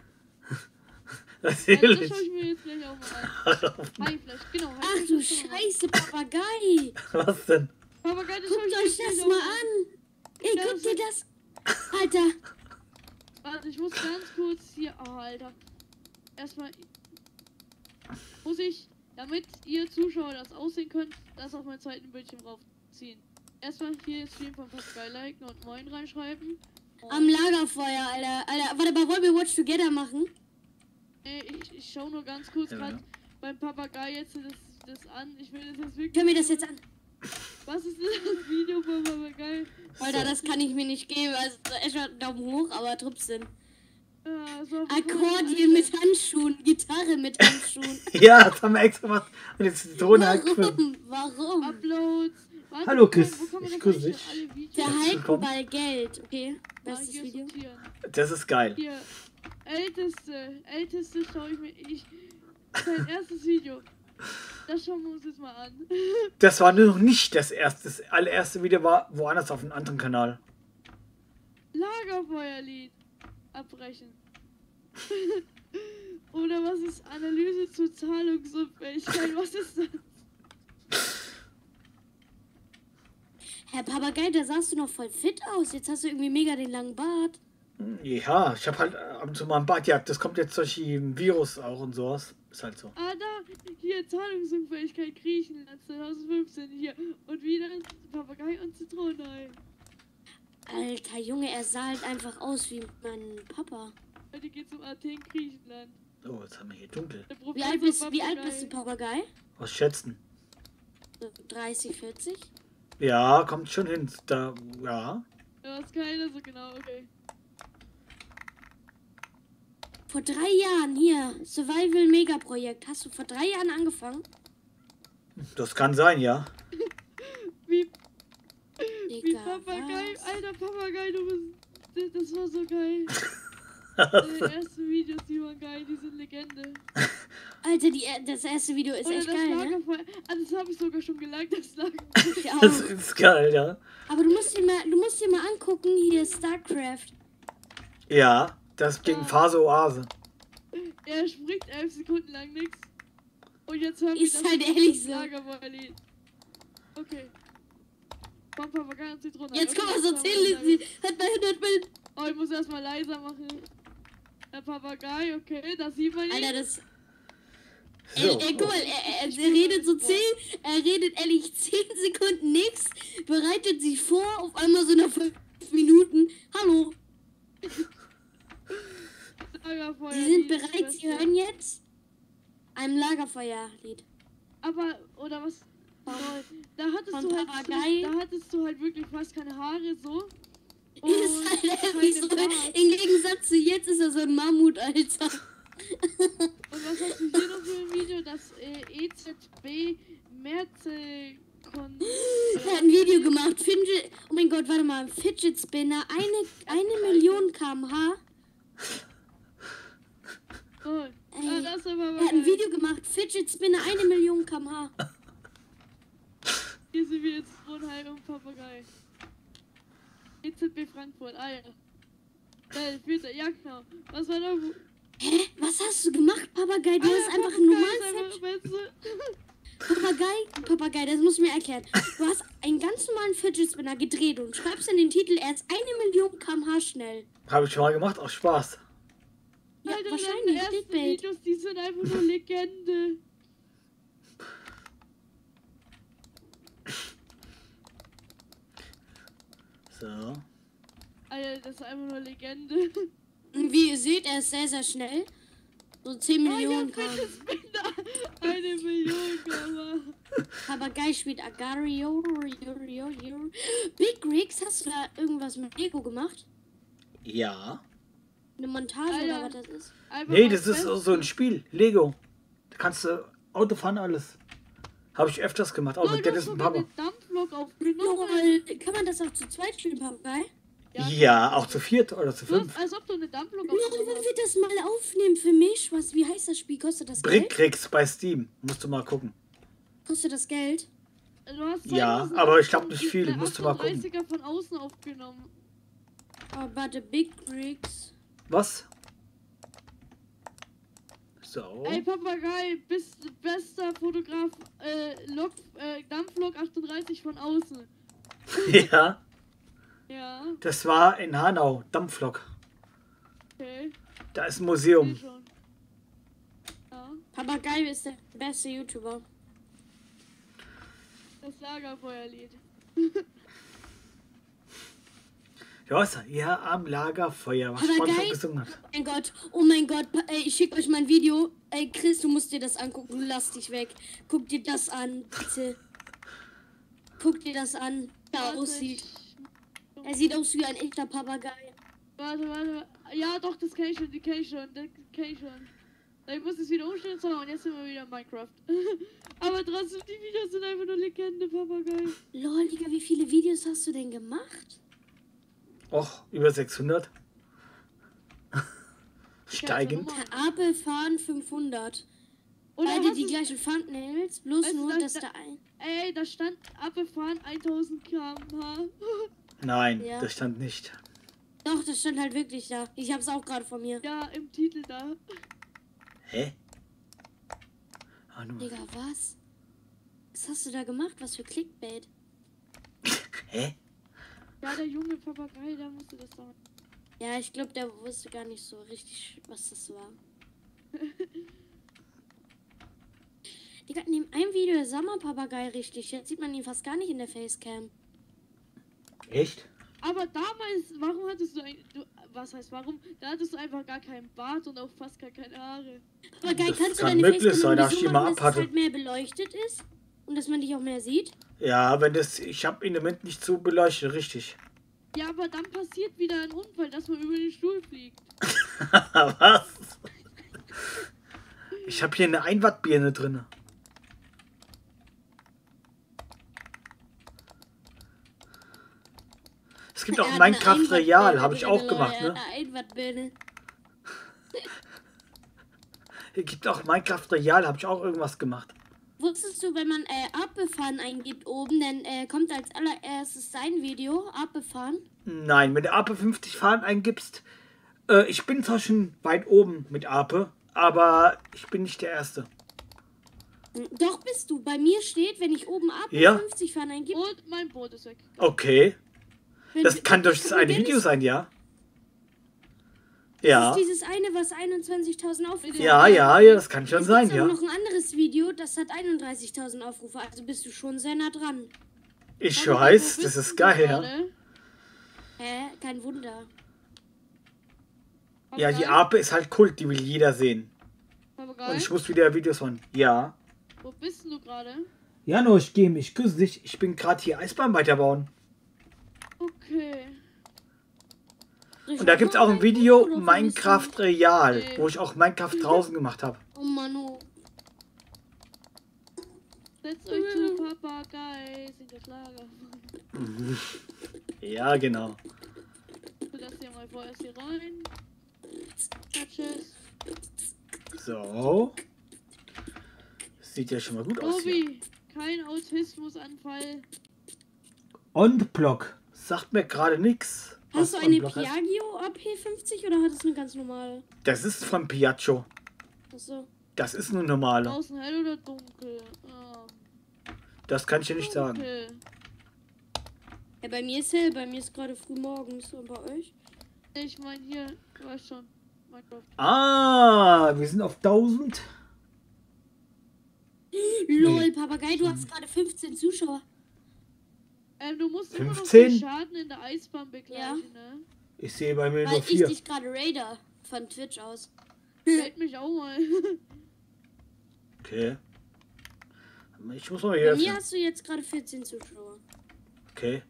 [SPEAKER 2] Das
[SPEAKER 1] Natürlich.
[SPEAKER 2] schaue ich mir jetzt gleich auch mal an. Haifleisch, genau.
[SPEAKER 3] Ach
[SPEAKER 2] Haifleisch,
[SPEAKER 3] du
[SPEAKER 2] das schauen wir mal an.
[SPEAKER 3] Scheiße, Papagei.
[SPEAKER 1] Was denn?
[SPEAKER 2] Papagei, das
[SPEAKER 3] Guckt
[SPEAKER 2] schaue ich
[SPEAKER 3] euch
[SPEAKER 2] mir
[SPEAKER 3] das
[SPEAKER 2] gleich
[SPEAKER 3] mal
[SPEAKER 2] auch
[SPEAKER 3] an. Ey,
[SPEAKER 2] Ja,
[SPEAKER 3] guck
[SPEAKER 2] das
[SPEAKER 3] dir das. Alter,
[SPEAKER 2] Warte, ich muss ganz kurz hier. Oh, Alter. Erstmal. Muss ich, damit ihr Zuschauer das aussehen könnt, das auf mein zweiten Bildschirm raufziehen. Erstmal hier Stream von Papagei liken und Moin reinschreiben.
[SPEAKER 3] am Lagerfeuer, Alter. Warte mal, wollen wir Watch Together machen?
[SPEAKER 2] Nee, ich schau nur ganz kurz
[SPEAKER 1] Ja,
[SPEAKER 2] gerade
[SPEAKER 1] ja.
[SPEAKER 2] beim Papagei jetzt das an. Ich will das jetzt wirklich.
[SPEAKER 3] Können wir das jetzt an?
[SPEAKER 2] Was ist denn das Video von Papagei?
[SPEAKER 3] Alter, das kann ich mir nicht geben. Also erstmal Daumen hoch, aber trotzdem.
[SPEAKER 2] So
[SPEAKER 3] Akkordeon mit Handschuhen, Gitarre mit Handschuhen.
[SPEAKER 1] Ja, das haben wir extra gemacht. Und jetzt die Drohne halt gefilmt.
[SPEAKER 3] Warum?
[SPEAKER 2] Uploads. Warte,
[SPEAKER 1] Hallo,
[SPEAKER 2] wo kann-
[SPEAKER 1] Chris.
[SPEAKER 2] wo kann man
[SPEAKER 1] Ich
[SPEAKER 2] das
[SPEAKER 1] grüße
[SPEAKER 2] eigentlich
[SPEAKER 1] dich.
[SPEAKER 2] alle Videos-
[SPEAKER 3] Wir
[SPEAKER 1] Herzlich
[SPEAKER 3] halten
[SPEAKER 1] willkommen.
[SPEAKER 3] bei Geld. Okay,
[SPEAKER 2] Ah,
[SPEAKER 3] bestes
[SPEAKER 2] hier
[SPEAKER 3] Video.
[SPEAKER 2] sortieren.
[SPEAKER 1] Das ist geil.
[SPEAKER 2] Hier, älteste schaue ich mir. Sein erstes Video. Das schauen wir uns jetzt mal an.
[SPEAKER 1] Das war nur noch nicht das erste. Das allererste Video war woanders auf einem anderen Kanal.
[SPEAKER 2] Lagerfeuerlied. Abbrechen. Oder was ist Analyse zur Zahlungsunfähigkeit? Was ist das?
[SPEAKER 3] Herr Papagei, da sahst du noch voll fit aus. Jetzt hast du irgendwie mega den langen Bart.
[SPEAKER 1] Ja, ich habe halt ab und zu mal ein Badjagd. Das kommt jetzt durch den Virus auch und sowas. Ist halt so.
[SPEAKER 2] Ah, da. Hier, Zahlungsunfähigkeit Griechenland 2015. Hier. Und wieder Papagei und Zitronenei.
[SPEAKER 3] Alter Junge, er sah halt einfach aus wie mein Papa.
[SPEAKER 2] Heute geht's um Athen, Griechenland.
[SPEAKER 1] Oh, jetzt haben wir hier dunkel.
[SPEAKER 2] Der
[SPEAKER 3] Wie alt bist
[SPEAKER 2] Papagei.
[SPEAKER 3] du, Papagei?
[SPEAKER 1] Was schätzen?
[SPEAKER 3] So 30, 40?
[SPEAKER 1] Ja, kommt schon hin. Da, ja.
[SPEAKER 2] Ja, ist keiner so genau, okay.
[SPEAKER 3] Vor 3 Jahren hier, Survival Mega Projekt. Hast du vor 3 Jahren angefangen?
[SPEAKER 1] Das kann sein, ja.
[SPEAKER 2] Wie
[SPEAKER 3] Digga,
[SPEAKER 2] Papagei,
[SPEAKER 3] was?
[SPEAKER 2] alter Papagei, du bist. Das war so geil. Die ersten Videos, die waren geil, die sind Legende.
[SPEAKER 3] Alter, das erste Video ist
[SPEAKER 2] Oder
[SPEAKER 3] echt
[SPEAKER 2] das
[SPEAKER 3] geil, ne?
[SPEAKER 2] Lagerfeuer. Ah, das habe ich sogar schon geliked, das Lagerfeuer.
[SPEAKER 3] Ich
[SPEAKER 1] Das
[SPEAKER 3] auch.
[SPEAKER 1] ist geil, ja.
[SPEAKER 3] Aber du musst dir mal angucken, hier StarCraft.
[SPEAKER 1] Ja, das gegen Phase Oase.
[SPEAKER 2] Er spricht 11 Sekunden lang nichts. Und jetzt haben
[SPEAKER 3] Ist halt ehrlich so.
[SPEAKER 2] Lagerfeuerlied. Okay. Vom Papagei und Zitrone.
[SPEAKER 3] Jetzt
[SPEAKER 2] Okay,
[SPEAKER 3] komm mal so
[SPEAKER 2] das
[SPEAKER 3] 10
[SPEAKER 2] haben wir
[SPEAKER 3] Listen.
[SPEAKER 2] gesagt.
[SPEAKER 3] Hat mal 100 Bild.
[SPEAKER 2] Oh, ich muss erstmal leiser machen. Der Papagei, okay, da sieht man ihn.
[SPEAKER 3] Alter, das.
[SPEAKER 1] So.
[SPEAKER 3] Guck mal, er redet so 10, er redet ehrlich 10 Sekunden nichts, bereitet sich vor, auf einmal so nach 5 Minuten. Hallo,
[SPEAKER 2] Lagerfeuer.
[SPEAKER 3] Sie sind bereit, Sie hören jetzt ein Lagerfeuerlied.
[SPEAKER 2] Aber, oder was? Da hattest
[SPEAKER 3] Von
[SPEAKER 2] du halt,
[SPEAKER 3] Papagei.
[SPEAKER 2] da hattest du halt wirklich fast keine Haare so.
[SPEAKER 3] Ist halt irgendwie so,
[SPEAKER 2] keine Bart.
[SPEAKER 3] im Gegensatz zu jetzt ist er so ein Mammut, Alter.
[SPEAKER 2] Und was hast du hier noch für ein Video? Das EZB Merzekon.
[SPEAKER 3] Er hat ein Video gemacht. Oh mein Gott, warte mal. Fidget Spinner, eine Million km/h.
[SPEAKER 2] Oh,
[SPEAKER 3] Ey,
[SPEAKER 2] das ist aber
[SPEAKER 3] Er hat ein Video gemacht. Fidget Spinner, 1 Million km/h.
[SPEAKER 2] Hier sind wir jetzt Frohnheim und Papagei. EZB Frankfurt, ah ja. Ja, genau. Was war da?
[SPEAKER 3] Hä? Was hast du gemacht, Papagei? Du hast einfach ein normales Papagei, das musst du mir erklären. Du hast einen ganz normalen Fidget Spinner gedreht und schreibst in den Titel, er ist 1 Million km/h schnell.
[SPEAKER 1] Habe ich schon mal gemacht, aus Spaß.
[SPEAKER 3] Ja,
[SPEAKER 2] Alter,
[SPEAKER 3] wahrscheinlich,
[SPEAKER 2] deine ersten
[SPEAKER 3] Clickbait.
[SPEAKER 2] Videos, die sind einfach nur Legende.
[SPEAKER 1] So.
[SPEAKER 2] Alter, das ist einfach nur Legende.
[SPEAKER 3] Und wie ihr seht, er ist sehr, sehr schnell. So 10 Millionen
[SPEAKER 2] Ich hab
[SPEAKER 3] km.
[SPEAKER 2] Fidget Spinner. 1 Million km.
[SPEAKER 3] Papagei spielt Agario. Big Rigs, hast du da irgendwas mit Lego gemacht?
[SPEAKER 1] Ja.
[SPEAKER 3] Eine Montage
[SPEAKER 2] Ah, ja.
[SPEAKER 3] oder was das ist?
[SPEAKER 2] Einfach
[SPEAKER 1] Nee,
[SPEAKER 2] mal
[SPEAKER 1] das ist
[SPEAKER 2] fest-
[SPEAKER 1] so ein Spiel. Lego. Da kannst du Auto fahren, alles. Habe ich öfters gemacht, auch
[SPEAKER 2] Lol,
[SPEAKER 1] mit
[SPEAKER 2] du
[SPEAKER 1] Dennis
[SPEAKER 2] hast
[SPEAKER 1] und
[SPEAKER 2] sogar
[SPEAKER 1] Papa.
[SPEAKER 2] den Dampflok aufgenommen.
[SPEAKER 3] Lol, kann man das auch zu zweit spielen, Papagei?
[SPEAKER 1] Ja, auch zu viert oder zu
[SPEAKER 2] Du hast,
[SPEAKER 1] fünf.
[SPEAKER 2] als ob du eine Dampflok
[SPEAKER 3] Lol,
[SPEAKER 2] aufgenommen
[SPEAKER 3] wenn
[SPEAKER 2] hast.
[SPEAKER 3] wir das mal aufnehmen für mich, wie heißt das Spiel? Kostet das Geld?
[SPEAKER 1] Brickrix bei Steam. Musst du mal gucken.
[SPEAKER 3] Kostet das Geld?
[SPEAKER 2] Du hast
[SPEAKER 1] Ja,
[SPEAKER 2] 2008
[SPEAKER 1] aber ich glaub nicht viel.
[SPEAKER 2] eine
[SPEAKER 1] Musst du mal gucken.
[SPEAKER 2] 38er von außen aufgenommen.
[SPEAKER 3] Oh, warte, Big Rigs.
[SPEAKER 1] Was? So.
[SPEAKER 2] Ey, Papagei, bester Fotograf, Dampflok 38 von außen.
[SPEAKER 1] Ja,
[SPEAKER 2] Ja,
[SPEAKER 1] das war in Hanau, Dampflok.
[SPEAKER 2] okay.
[SPEAKER 1] Da ist ein
[SPEAKER 2] Seh
[SPEAKER 1] Museum.
[SPEAKER 2] schon. Ja,
[SPEAKER 3] Papagei ist der beste YouTuber.
[SPEAKER 2] das Lagerfeuerlied.
[SPEAKER 1] Ja, am Lagerfeuer, was Sponsor
[SPEAKER 3] Papagei?
[SPEAKER 1] gesungen hat.
[SPEAKER 3] Oh mein Gott, ey, ich schick euch mal ein Video. Ey, Chris, du musst dir das angucken, du lass dich weg. Guck dir das an, bitte. Guck dir das an, wie er
[SPEAKER 2] Warte,
[SPEAKER 3] aussieht.
[SPEAKER 2] ich-
[SPEAKER 3] Er sieht aus wie ein echter Papagei.
[SPEAKER 2] Warte. Ja, doch, das kenn ich schon, das kenn ich schon. Ich muss es wieder umstellen und jetzt sind wir wieder in Minecraft. Aber trotzdem, die Videos sind einfach nur Legende, Papagei.
[SPEAKER 3] Lol, Digga, wie viele Videos hast du denn gemacht?
[SPEAKER 1] Och, über 600. Steigend.
[SPEAKER 3] Apel fahren 500.
[SPEAKER 2] Oder
[SPEAKER 3] Beide
[SPEAKER 2] was
[SPEAKER 3] die
[SPEAKER 2] ist-
[SPEAKER 3] gleichen Thumbnails, bloß
[SPEAKER 2] Weißt du,
[SPEAKER 3] nur,
[SPEAKER 2] das-
[SPEAKER 3] dass da ein...
[SPEAKER 2] Ey, da stand abgefahren 1000 km/h.
[SPEAKER 1] Nein,
[SPEAKER 3] Ja.
[SPEAKER 1] das stand nicht.
[SPEAKER 3] Doch, das stand halt wirklich da. Ich hab's auch gerade von mir.
[SPEAKER 2] Ja, im Titel da.
[SPEAKER 1] Hä? Ah, nur.
[SPEAKER 3] Digga, was? Was hast du da gemacht? Was für Clickbait?
[SPEAKER 1] Hä?
[SPEAKER 2] Ja, der junge Papagei, der musste das sagen.
[SPEAKER 3] Ja, ich glaube, der wusste gar nicht so richtig, was das war. Digga, in dem einen Video der Sommerpapagei richtig. Jetzt sieht man ihn fast gar nicht in der Facecam.
[SPEAKER 1] Echt?
[SPEAKER 2] Aber damals, warum hattest du was heißt warum? Da hattest du einfach gar keinen Bart und auch fast gar keine Haare.
[SPEAKER 3] Papagei,
[SPEAKER 1] Das
[SPEAKER 3] kannst du
[SPEAKER 1] kann
[SPEAKER 3] deine
[SPEAKER 1] möglich
[SPEAKER 3] Facecam
[SPEAKER 1] sein, dass
[SPEAKER 3] irgendwie
[SPEAKER 1] ich die
[SPEAKER 3] so
[SPEAKER 1] mal
[SPEAKER 3] machen, dass es
[SPEAKER 1] abhatte.
[SPEAKER 3] halt mehr beleuchtet ist? Und dass man dich auch mehr sieht?
[SPEAKER 1] Ja, wenn das. Ich habe ihn im Moment nicht so beleuchtet, richtig.
[SPEAKER 2] Ja, aber dann passiert wieder ein Unfall, dass man über den Stuhl fliegt.
[SPEAKER 1] Was? Ich habe hier eine Einwattbirne drin. Es gibt
[SPEAKER 3] Er
[SPEAKER 1] auch
[SPEAKER 3] hat eine
[SPEAKER 1] Minecraft Real,
[SPEAKER 3] Einwattbirne
[SPEAKER 1] habe ich
[SPEAKER 3] drin,
[SPEAKER 1] auch
[SPEAKER 3] Leute,
[SPEAKER 1] gemacht,
[SPEAKER 3] er hat
[SPEAKER 1] ne?
[SPEAKER 3] eine Einwattbirne.
[SPEAKER 1] Es gibt auch Minecraft Real, habe ich auch irgendwas gemacht.
[SPEAKER 3] Wusstest du, wenn man abbefahren eingibt oben, dann kommt als allererstes sein Video, abbefahren.
[SPEAKER 1] Nein, wenn du Ape 50 Fahren eingibst, ich bin zwar schon weit oben mit Ape, aber ich bin nicht der Erste.
[SPEAKER 3] Doch bist du. Bei mir steht, wenn ich oben ab
[SPEAKER 1] Ja.
[SPEAKER 3] 50 fahren eingib.
[SPEAKER 2] Und mein Boot ist weg.
[SPEAKER 1] Okay,
[SPEAKER 3] wenn-
[SPEAKER 1] das kann durch das
[SPEAKER 3] wenn
[SPEAKER 1] eine
[SPEAKER 3] Dennis-
[SPEAKER 1] Video sein, ja? Ja.
[SPEAKER 3] Das ist dieses eine, was 21.000 Aufrufe
[SPEAKER 1] Ja,
[SPEAKER 3] hat.
[SPEAKER 1] ja, ja, das kann schon
[SPEAKER 3] Es
[SPEAKER 1] sein,
[SPEAKER 3] gibt auch
[SPEAKER 1] ja.
[SPEAKER 3] noch ein anderes Video, das hat 31.000 Aufrufe. Also bist du schon sehr nah dran.
[SPEAKER 1] Ich
[SPEAKER 2] Papa,
[SPEAKER 1] weiß,
[SPEAKER 2] wo
[SPEAKER 1] das
[SPEAKER 2] bist
[SPEAKER 1] ist
[SPEAKER 2] du
[SPEAKER 1] geil, ja.
[SPEAKER 2] gerade?
[SPEAKER 3] Hä? Kein Wunder.
[SPEAKER 1] Ja, die
[SPEAKER 2] Papagei?
[SPEAKER 1] Ape ist halt Kult, die will jeder sehen. Und
[SPEAKER 2] Papagei?
[SPEAKER 1] ich muss wieder Videos machen. Ja.
[SPEAKER 2] Wo bist du gerade?
[SPEAKER 1] Jano, ich gehe mich, grüß dich. Ich bin gerade hier Eisbahn weiterbauen.
[SPEAKER 2] Okay.
[SPEAKER 1] Und da gibt es auch ein Video
[SPEAKER 3] Oder
[SPEAKER 1] Minecraft Real,
[SPEAKER 2] Nee.
[SPEAKER 1] wo ich auch Minecraft draußen gemacht habe.
[SPEAKER 3] Oh Mann, oh.
[SPEAKER 2] Setzt euch zu Papagei, singt das Lager.
[SPEAKER 1] Ja, genau.
[SPEAKER 2] Ich lasse hier mal vorerst hier rein. Ja, tschüss.
[SPEAKER 1] So. Sieht ja schon mal gut aus hier.
[SPEAKER 2] Tobi, kein Autismusanfall.
[SPEAKER 1] Und Block. Sagt mir gerade nichts.
[SPEAKER 3] Hast du
[SPEAKER 1] was
[SPEAKER 3] eine
[SPEAKER 1] On-Block heißt.
[SPEAKER 3] Piaggio AP50 oder hat es eine ganz normale?
[SPEAKER 1] Das ist von Piaggio.
[SPEAKER 3] Achso.
[SPEAKER 1] Das ist eine normale.
[SPEAKER 2] Draußen hell oder dunkel?
[SPEAKER 1] Das kann ich dir nicht sagen.
[SPEAKER 2] Dunkel.
[SPEAKER 3] Ja, bei mir ist hell, bei mir ist gerade früh morgens. Und bei euch?
[SPEAKER 2] Ich meine hier, du weißt schon, Minecraft.
[SPEAKER 1] Ah, wir sind auf 1000.
[SPEAKER 3] Lol, Papagei, du hast gerade 15 Zuschauer.
[SPEAKER 2] Du musst immer noch
[SPEAKER 1] 15?
[SPEAKER 2] den Schaden in der Eisbahn begleichen, ne?
[SPEAKER 1] Ich sehe bei mir
[SPEAKER 3] Weil
[SPEAKER 1] nur
[SPEAKER 3] ich
[SPEAKER 1] 4.
[SPEAKER 3] dich gerade Raider von Twitch aus.
[SPEAKER 2] Hält mich auch mal.
[SPEAKER 1] Okay. Ich muss mal
[SPEAKER 3] Bei
[SPEAKER 1] hier
[SPEAKER 3] mir
[SPEAKER 1] öffnen.
[SPEAKER 3] hast du jetzt gerade 14 Zuschauer.
[SPEAKER 1] Okay.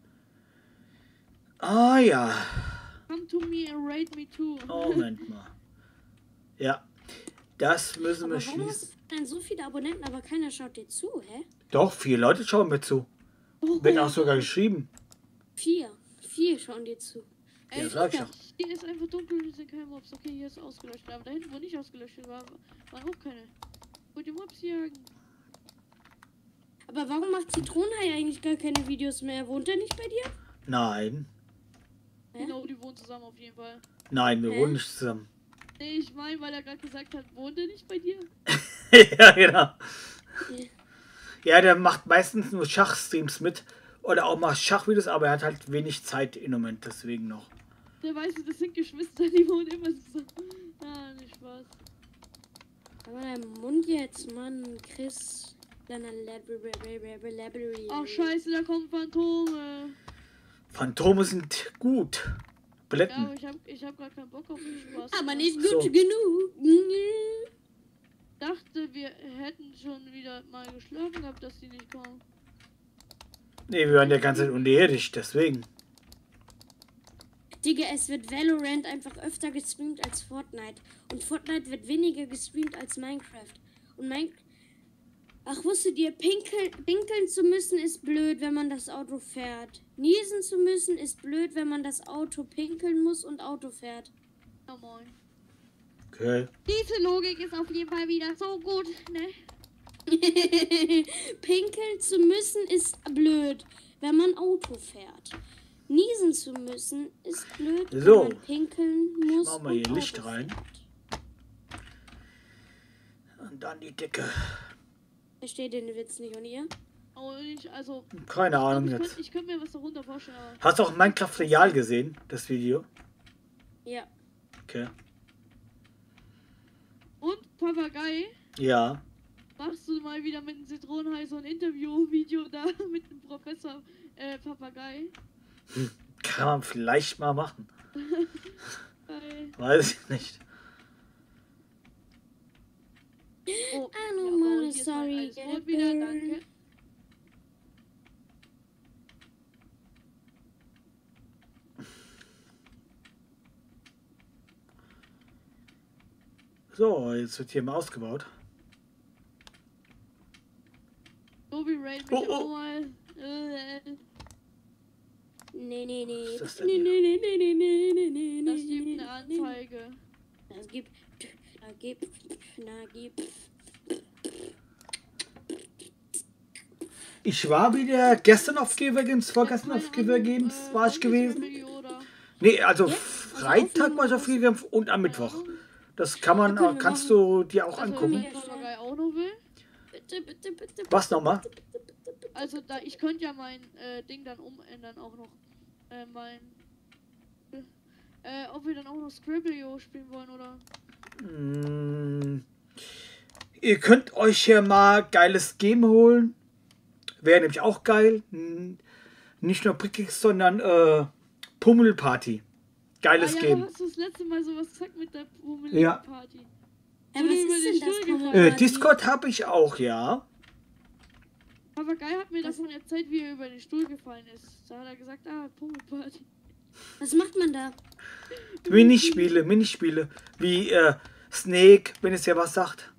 [SPEAKER 1] Ah ja.
[SPEAKER 2] Come to me and raid me too.
[SPEAKER 1] Moment mal. Ja. Das müssen wir
[SPEAKER 3] Aber warum hast
[SPEAKER 1] schließen.
[SPEAKER 3] du denn so viele Abonnenten, aber keiner schaut dir zu, hä?
[SPEAKER 1] Doch, 4 Leute schauen mir zu. Wird auch sogar geschrieben.
[SPEAKER 3] 4. 4 schauen dir zu.
[SPEAKER 1] Ja, sag ich doch.
[SPEAKER 2] Hier ist einfach dunkel, hier sind keine Mobs. Okay, hier ist ausgelöscht. Aber da hinten, wo nicht ausgelöscht war, waren auch keine. Und die Mobs jagen.
[SPEAKER 3] Aber warum macht Zitronenhai eigentlich gar keine Videos mehr? Wohnt er nicht bei dir?
[SPEAKER 1] Nein.
[SPEAKER 3] Hä?
[SPEAKER 2] Genau, die wohnen zusammen auf jeden Fall.
[SPEAKER 1] Nein, wir
[SPEAKER 3] Hä?
[SPEAKER 1] wohnen nicht zusammen.
[SPEAKER 2] Nee, ich meine, weil er gerade gesagt hat, wohnt er nicht bei dir?
[SPEAKER 1] Ja, genau.
[SPEAKER 3] Ja.
[SPEAKER 1] Ja, der macht meistens nur Schachstreams mit. Oder auch mal Schachvideos, aber er hat halt wenig Zeit im Moment, deswegen noch.
[SPEAKER 2] Der weiß, das sind Geschwister, die wohnen immer zusammen. Ah, nicht Spaß.
[SPEAKER 3] Aber dein Mund jetzt, Mann, Chris. Deiner Library.
[SPEAKER 2] Ach scheiße, da kommen Phantome.
[SPEAKER 1] Phantome sind gut.
[SPEAKER 2] Ja,
[SPEAKER 1] Blätten.
[SPEAKER 2] aber ich hab grad keinen Bock auf den Spaß.
[SPEAKER 3] Aber
[SPEAKER 2] mehr.
[SPEAKER 3] nicht gut
[SPEAKER 1] So.
[SPEAKER 3] genug.
[SPEAKER 2] Dachte, wir hätten schon wieder mal geschlafen gehabt, dass die nicht kommen.
[SPEAKER 1] Nee, wir waren ja ganze Zeit unterirdisch, deswegen.
[SPEAKER 3] Digga, es wird Valorant einfach öfter gestreamt als Fortnite. Und Fortnite wird weniger gestreamt als Minecraft. Und Ach, wusstet ihr, pinkeln zu müssen ist blöd, wenn man das Auto fährt. Niesen zu müssen ist blöd, wenn man das Auto pinkeln muss und Auto fährt.
[SPEAKER 2] Ja, moin.
[SPEAKER 1] Okay.
[SPEAKER 2] Diese Logik ist auf jeden Fall wieder so gut, ne?
[SPEAKER 3] Pinkeln zu müssen ist blöd, wenn man Auto fährt. Niesen zu müssen ist blöd,
[SPEAKER 1] So.
[SPEAKER 3] wenn man pinkeln muss.
[SPEAKER 1] mach mal hier
[SPEAKER 3] und
[SPEAKER 1] Licht
[SPEAKER 3] Auto
[SPEAKER 1] rein.
[SPEAKER 3] fährt.
[SPEAKER 1] Und dann die Decke.
[SPEAKER 3] Versteht den Witz nicht, und ihr?
[SPEAKER 2] Aber also,
[SPEAKER 1] Keine Ahnung jetzt.
[SPEAKER 2] ich könnte mir was darunter vorstellen, aber.
[SPEAKER 1] Hast du auch Minecraft Real gesehen, das Video?
[SPEAKER 3] Ja.
[SPEAKER 1] Okay.
[SPEAKER 2] Und Papagei,
[SPEAKER 1] Ja.
[SPEAKER 2] machst du mal wieder mit dem Zitronenhai so ein Interview-Video da mit dem Professor Papagei?
[SPEAKER 1] Kann man vielleicht mal machen.
[SPEAKER 2] Geil.
[SPEAKER 1] Weiß ich nicht.
[SPEAKER 2] Oh,
[SPEAKER 3] I know,
[SPEAKER 2] ja,
[SPEAKER 3] man,
[SPEAKER 2] oh, hier ist
[SPEAKER 3] sorry,
[SPEAKER 2] mein
[SPEAKER 3] get
[SPEAKER 2] Wort wieder,
[SPEAKER 3] there.
[SPEAKER 2] danke.
[SPEAKER 1] So, jetzt wird hier mal ausgebaut.
[SPEAKER 2] Tobi raid mich
[SPEAKER 1] Oh, oh.
[SPEAKER 2] auch mal.
[SPEAKER 3] Nee.
[SPEAKER 1] Was ist das denn
[SPEAKER 3] Nee,
[SPEAKER 1] hier?
[SPEAKER 3] nee.
[SPEAKER 2] Das gibt eine Anzeige.
[SPEAKER 3] Das gibt.
[SPEAKER 1] Ich war wieder gestern auf Giver Games, vorgestern auf Giver Games war ich gewesen. Nee, also Freitag war ich auf Giver Games und am Mittwoch. Das kann man, kannst du dir auch
[SPEAKER 2] Also,
[SPEAKER 1] angucken.
[SPEAKER 2] wenn Papagei auch noch will.
[SPEAKER 3] Bitte.
[SPEAKER 1] Was nochmal?
[SPEAKER 2] Also, da ich könnte ja mein Ding dann umändern auch noch. Mein ob wir dann auch noch Scribble.io spielen wollen, oder?
[SPEAKER 1] Ihr könnt euch hier mal geiles Game holen. Wäre nämlich auch geil. Nicht nur Brickix, sondern Pummelparty. Geiles
[SPEAKER 2] ja,
[SPEAKER 1] Game.
[SPEAKER 2] Du hast das letzte Mal sowas gesagt mit der
[SPEAKER 1] Ja.
[SPEAKER 2] Party.
[SPEAKER 3] Ja, was ist denn das Pummelparty?
[SPEAKER 1] Discord habe ich auch, ja.
[SPEAKER 2] Papagei hat mir davon erzählt, wie er über den Stuhl gefallen ist. Da hat er gesagt, Pummelparty.
[SPEAKER 3] Was macht man da?
[SPEAKER 1] Minispiele. Wie Snake, wenn es ja was sagt.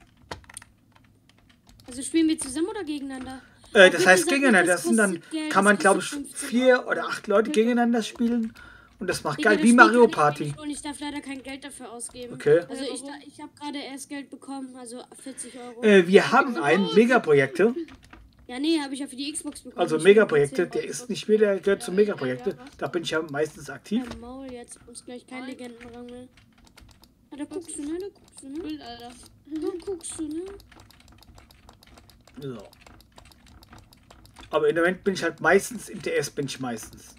[SPEAKER 3] Also spielen wir zusammen oder gegeneinander?
[SPEAKER 1] Das
[SPEAKER 3] Bitte
[SPEAKER 1] heißt
[SPEAKER 3] sag nicht,
[SPEAKER 1] gegeneinander.
[SPEAKER 3] das
[SPEAKER 1] Das sind dann,
[SPEAKER 3] kostet Geld,
[SPEAKER 1] kann
[SPEAKER 3] das
[SPEAKER 1] man glaube ich
[SPEAKER 3] kostet 15
[SPEAKER 1] 4 oder 8 Leute gegeneinander spielen. Und das macht
[SPEAKER 3] Digga,
[SPEAKER 1] geil,
[SPEAKER 3] das
[SPEAKER 1] wie
[SPEAKER 3] Spiel
[SPEAKER 1] Mario
[SPEAKER 3] kann ich
[SPEAKER 1] Party.
[SPEAKER 3] nicht holen. Ich darf leider kein Geld dafür ausgeben.
[SPEAKER 1] Okay.
[SPEAKER 3] Also ich habe gerade erst Geld bekommen, also 40 Euro.
[SPEAKER 1] Wir haben ein Megaprojekte.
[SPEAKER 3] Ja, nee, habe ich ja für die Xbox bekommen.
[SPEAKER 1] Also
[SPEAKER 3] Ich
[SPEAKER 1] Megaprojekte,
[SPEAKER 3] hab 10
[SPEAKER 1] der ist nicht mehr, der gehört zu Megaprojekte. Da bin ich ja meistens aktiv.
[SPEAKER 3] Ja, Maul, jetzt uns gleich kein Legendenrang mehr. Ah, da guckst du, ne? Da guckst du, ne?
[SPEAKER 2] Müll, Alter.
[SPEAKER 3] Da guckst du, ne?
[SPEAKER 1] So. Aber im Moment bin ich halt meistens, im DS bin ich meistens.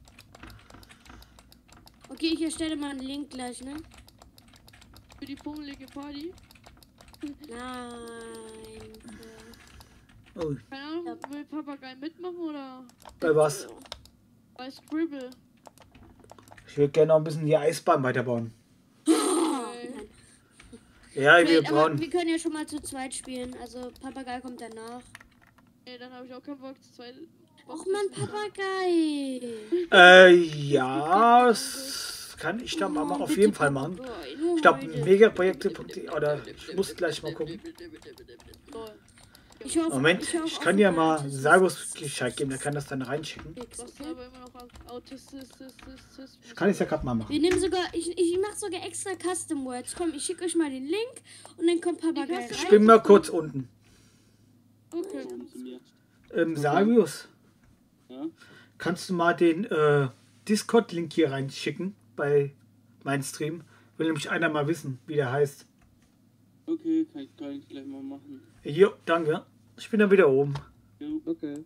[SPEAKER 3] Okay, ich erstelle mal einen Link gleich, ne?
[SPEAKER 2] Für die pummelige Party.
[SPEAKER 3] Nein.
[SPEAKER 1] Oh,
[SPEAKER 2] Keine Ahnung, will Papagei mitmachen oder
[SPEAKER 1] bei was?
[SPEAKER 2] bei Scribble?
[SPEAKER 1] Ich würde gerne noch ein bisschen die Eisbahn weiterbauen.
[SPEAKER 2] Okay.
[SPEAKER 1] Ja, wir
[SPEAKER 3] Wait, aber
[SPEAKER 1] brauchen.
[SPEAKER 3] wir können ja schon mal zu zweit spielen. Also Papagei kommt danach.
[SPEAKER 2] Nee, dann habe ich auch keinen Bock. Zwei.
[SPEAKER 3] Och man, Papagei.
[SPEAKER 1] Ja, das kann ich dann mal auf jeden Fall machen. Ich glaube, Megaprojekte. Oder ich muss gleich mal gucken.
[SPEAKER 2] Toll.
[SPEAKER 3] Ich hoffe,
[SPEAKER 1] Moment,
[SPEAKER 3] hoffe
[SPEAKER 1] ich kann ja mal
[SPEAKER 3] dass es-
[SPEAKER 1] Sargus Bescheid geben, der kann das dann reinschicken.
[SPEAKER 2] Du hast aber immer noch Autismus.
[SPEAKER 1] Ich kann es ja gerade mal
[SPEAKER 3] Wir
[SPEAKER 1] machen.
[SPEAKER 3] nehmen sogar, ich mache sogar extra Custom Words. Komm, ich schicke euch mal den Link und dann kommt Papagei
[SPEAKER 2] Ich
[SPEAKER 1] Ich
[SPEAKER 3] rein.
[SPEAKER 1] bin mal kurz unten.
[SPEAKER 2] Okay.
[SPEAKER 1] Sargus,
[SPEAKER 5] Ja?
[SPEAKER 1] kannst du mal den Discord-Link hier reinschicken bei meinem Stream? Will nämlich einer mal wissen, wie der heißt.
[SPEAKER 5] Okay, kann ich gleich mal machen.
[SPEAKER 1] Jo, danke. Ich bin dann wieder oben.
[SPEAKER 5] Jo, okay.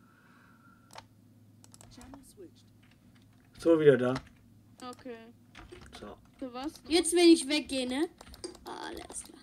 [SPEAKER 1] So, wieder da.
[SPEAKER 2] Okay.
[SPEAKER 1] So.
[SPEAKER 2] Für was?
[SPEAKER 3] Jetzt, wenn ich weggehe, ne? Ah, alles klar.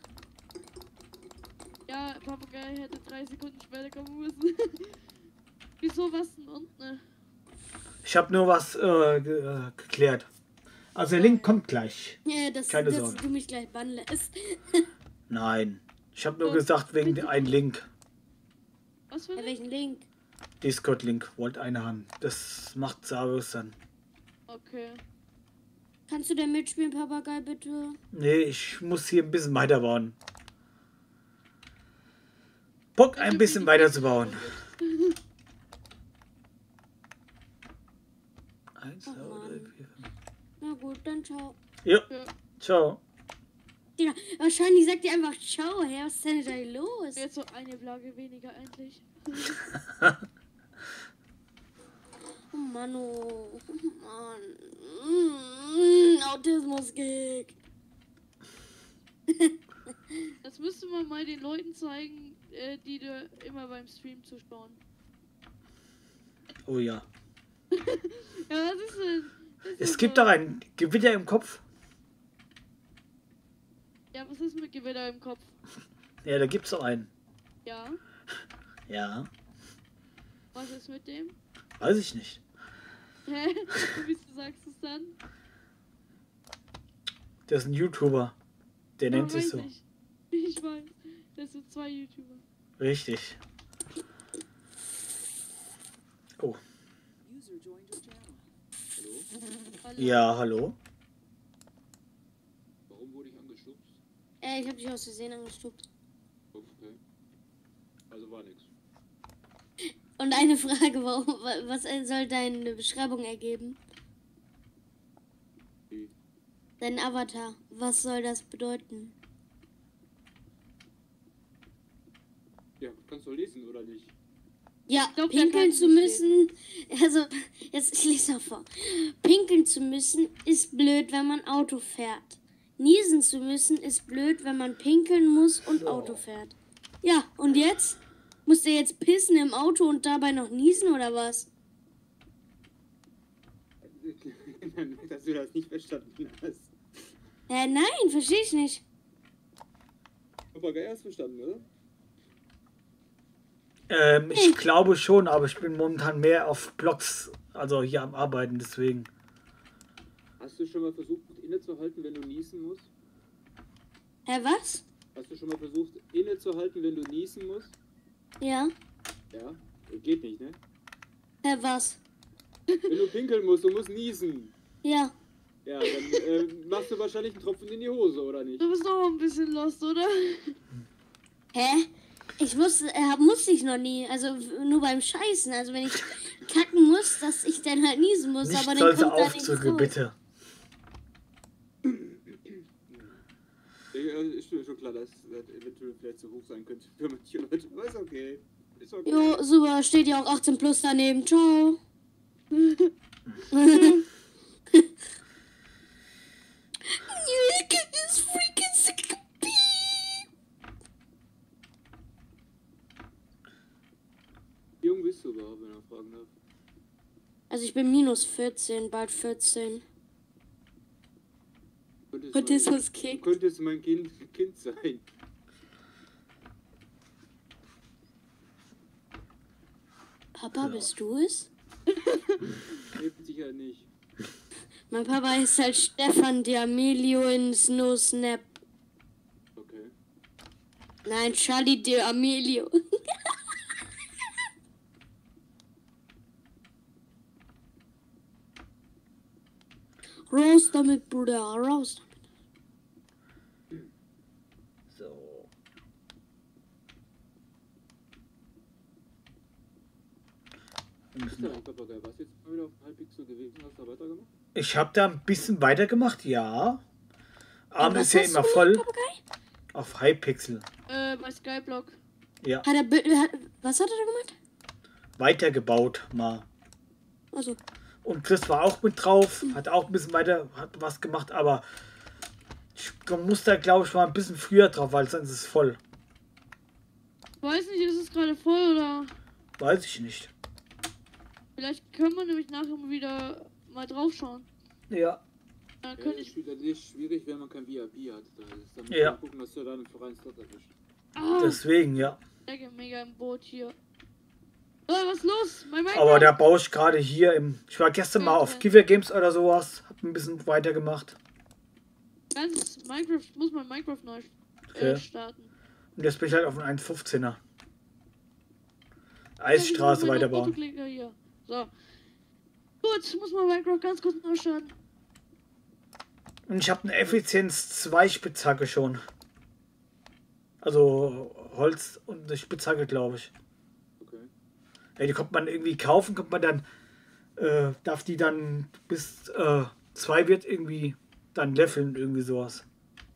[SPEAKER 2] Ja, Papagei hätte 3 Sekunden später kommen müssen. Wieso was denn unten?
[SPEAKER 1] Ich habe nur was geklärt. Also der Link kommt gleich.
[SPEAKER 3] Ja,
[SPEAKER 1] Keine
[SPEAKER 3] dass
[SPEAKER 1] Sorge.
[SPEAKER 3] du mich gleich bannen lässt.
[SPEAKER 1] Nein. Ich habe nur gesagt, wegen einem Link.
[SPEAKER 2] Was für
[SPEAKER 3] Ja,
[SPEAKER 2] ein?
[SPEAKER 3] welchen Link?
[SPEAKER 1] Discord-Link wollte einer haben. Das macht Sargus dann.
[SPEAKER 2] Okay.
[SPEAKER 3] Kannst du denn mitspielen, Papagei, bitte?
[SPEAKER 1] Nee, ich muss hier ein bisschen weiterbauen. Bock ein bisschen weiter zu bauen. 1, 2,
[SPEAKER 3] Oh
[SPEAKER 1] 3,
[SPEAKER 3] Mann.
[SPEAKER 1] 4, 5.
[SPEAKER 3] Na gut, dann ciao.
[SPEAKER 1] Jo,
[SPEAKER 2] Ja.
[SPEAKER 1] ciao.
[SPEAKER 3] Ja, wahrscheinlich sagt ihr einfach ciao, hä? Was ist denn da los?
[SPEAKER 2] Jetzt so eine Blage weniger eigentlich.
[SPEAKER 3] Oh Mann, oh Mann. Autismus-Gig.
[SPEAKER 2] Das müsste man mal den Leuten zeigen, die da immer beim Stream zuschauen.
[SPEAKER 1] Oh ja.
[SPEAKER 2] Ja, was ist denn? Das
[SPEAKER 1] Es
[SPEAKER 2] ist
[SPEAKER 1] gibt
[SPEAKER 2] so-
[SPEAKER 1] doch ein Gewitter im Kopf.
[SPEAKER 2] Ja, was ist mit Gewitter im Kopf?
[SPEAKER 1] Ja, da gibt's doch einen.
[SPEAKER 2] Ja.
[SPEAKER 1] Ja,
[SPEAKER 2] Was ist mit dem?
[SPEAKER 1] weiß ich nicht.
[SPEAKER 2] Hä? Wieso sagst du es dann?
[SPEAKER 1] Das ist ein YouTuber. Der nennt sich
[SPEAKER 2] weiß
[SPEAKER 1] so.
[SPEAKER 2] Ich. Ich weiß. Das sind 2 YouTuber.
[SPEAKER 1] Richtig. Oh.
[SPEAKER 2] Hallo?
[SPEAKER 1] Ja, hallo.
[SPEAKER 5] Warum wurde ich angestupst?
[SPEAKER 3] Ich hab dich aus Versehen angestupst.
[SPEAKER 5] Okay. Also war nix.
[SPEAKER 3] Und eine Frage, was soll deine Beschreibung ergeben?
[SPEAKER 5] Wie?
[SPEAKER 3] Dein Avatar, was soll das bedeuten?
[SPEAKER 5] Ja, kannst du lesen oder nicht?
[SPEAKER 3] Ja,
[SPEAKER 2] glaub, der
[SPEAKER 3] pinkeln
[SPEAKER 2] kann
[SPEAKER 3] zu
[SPEAKER 2] nicht
[SPEAKER 3] müssen, also, jetzt ich lese mal vor. Pinkeln zu müssen ist blöd, wenn man Auto fährt. Niesen zu müssen ist blöd, wenn man pinkeln muss und Auto fährt. Ja, und jetzt? Musst du jetzt pissen im Auto und dabei noch niesen oder was?
[SPEAKER 5] Dass du das nicht verstanden hast.
[SPEAKER 3] Nein, verstehe ich nicht.
[SPEAKER 5] Papagei hast verstanden, oder?
[SPEAKER 1] Ich glaube schon, aber ich bin momentan mehr auf Blogs, also hier am Arbeiten, deswegen.
[SPEAKER 5] Hast du schon mal versucht, innezuhalten, wenn du niesen musst?
[SPEAKER 3] Was?
[SPEAKER 5] Hast du schon mal versucht, innezuhalten, wenn du niesen musst?
[SPEAKER 3] Ja.
[SPEAKER 5] Ja? Geht nicht, ne?
[SPEAKER 3] Was?
[SPEAKER 5] Wenn du pinkeln musst, du musst niesen.
[SPEAKER 3] Ja.
[SPEAKER 5] Ja, dann machst du wahrscheinlich einen Tropfen in die Hose, oder nicht?
[SPEAKER 2] Du bist auch ein bisschen lost, oder?
[SPEAKER 3] Ich musste ich noch nie. Also nur beim Scheißen. Also wenn ich kacken muss, dass ich dann halt niesen muss.
[SPEAKER 1] Nicht
[SPEAKER 3] Aber dann
[SPEAKER 1] solche
[SPEAKER 3] kommt da nichts
[SPEAKER 1] Aufzüge,
[SPEAKER 3] raus.
[SPEAKER 1] bitte.
[SPEAKER 5] Ja, ist mir schon klar, dass das eventuell vielleicht zu hoch sein könnte für manche Leute. Aber ist okay. Ist okay.
[SPEAKER 3] Jo, super. Steht ja auch 18 plus daneben. Ciao.
[SPEAKER 5] Wie jung bist du überhaupt, wenn ich fragen darf?
[SPEAKER 3] Also ich bin minus 14, bald 14.
[SPEAKER 5] Könntest mein Kind sein.
[SPEAKER 3] Papa, bist du es?
[SPEAKER 5] Nee, sicher nicht.
[SPEAKER 3] Mein Papa ist halt Stefan D'Amelio in Snow Snap.
[SPEAKER 5] Okay.
[SPEAKER 3] Nein, Charlie D'Amelio. Raus damit, Bruder, raus damit.
[SPEAKER 1] So. Wir
[SPEAKER 5] Ist
[SPEAKER 1] müssen
[SPEAKER 5] da
[SPEAKER 1] noch-
[SPEAKER 5] ein Papagei? Warst du jetzt mal wieder auf Halbpixel gewesen? Hast du da weitergemacht?
[SPEAKER 1] Ich habe da ein bisschen weitergemacht, ja. Aber
[SPEAKER 3] Was
[SPEAKER 1] ist ja
[SPEAKER 3] hast
[SPEAKER 1] immer
[SPEAKER 3] du
[SPEAKER 1] voll
[SPEAKER 3] gemacht, Papagei?
[SPEAKER 1] auf Hypixel.
[SPEAKER 2] Bei Skyblock.
[SPEAKER 1] Ja,
[SPEAKER 3] Was hat er da gemacht?
[SPEAKER 1] weitergebaut mal.
[SPEAKER 3] Also,
[SPEAKER 1] Und Chris war auch mit drauf, hat auch ein bisschen weiter, hat was gemacht, aber ich muss da, glaube ich, mal ein bisschen früher drauf, weil sonst ist es voll.
[SPEAKER 2] Weiß nicht, ist es gerade voll oder?
[SPEAKER 1] Weiß ich nicht.
[SPEAKER 2] Vielleicht können wir nämlich nachher wieder mal drauf schauen.
[SPEAKER 1] Ja,
[SPEAKER 2] Dann
[SPEAKER 5] Ja,
[SPEAKER 2] könnte ich.
[SPEAKER 5] das ist schwierig, wenn man kein VIP hat. Da musst
[SPEAKER 1] Ja.
[SPEAKER 5] du gucken, dass du da einen freien Slot erwischt.
[SPEAKER 1] deswegen, ja.
[SPEAKER 2] Mega im Boot hier. Was ist los? Mein Minecraft.
[SPEAKER 1] Aber da baue ich gerade hier im. Ich war gestern mal auf Giver Games oder sowas, hab ein bisschen weitergemacht.
[SPEAKER 2] Ganz Minecraft, ich muss mein Minecraft neu
[SPEAKER 1] Okay.
[SPEAKER 2] starten.
[SPEAKER 1] Und jetzt bin ich halt auf einen 1,15er. Eisstraße
[SPEAKER 2] Mein
[SPEAKER 1] weiterbauen.
[SPEAKER 2] Autoklicker hier. So. Gut, ich muss mal Minecraft ganz kurz neu starten.
[SPEAKER 1] Und ich habe eine Effizienz 2 Spitzhacke schon. Also Holz und eine Spitzhacke, glaube ich.
[SPEAKER 5] Okay.
[SPEAKER 1] Ja, die kommt man irgendwie kaufen, kommt man dann, darf die dann bis 2 wird irgendwie dann leveln, irgendwie sowas.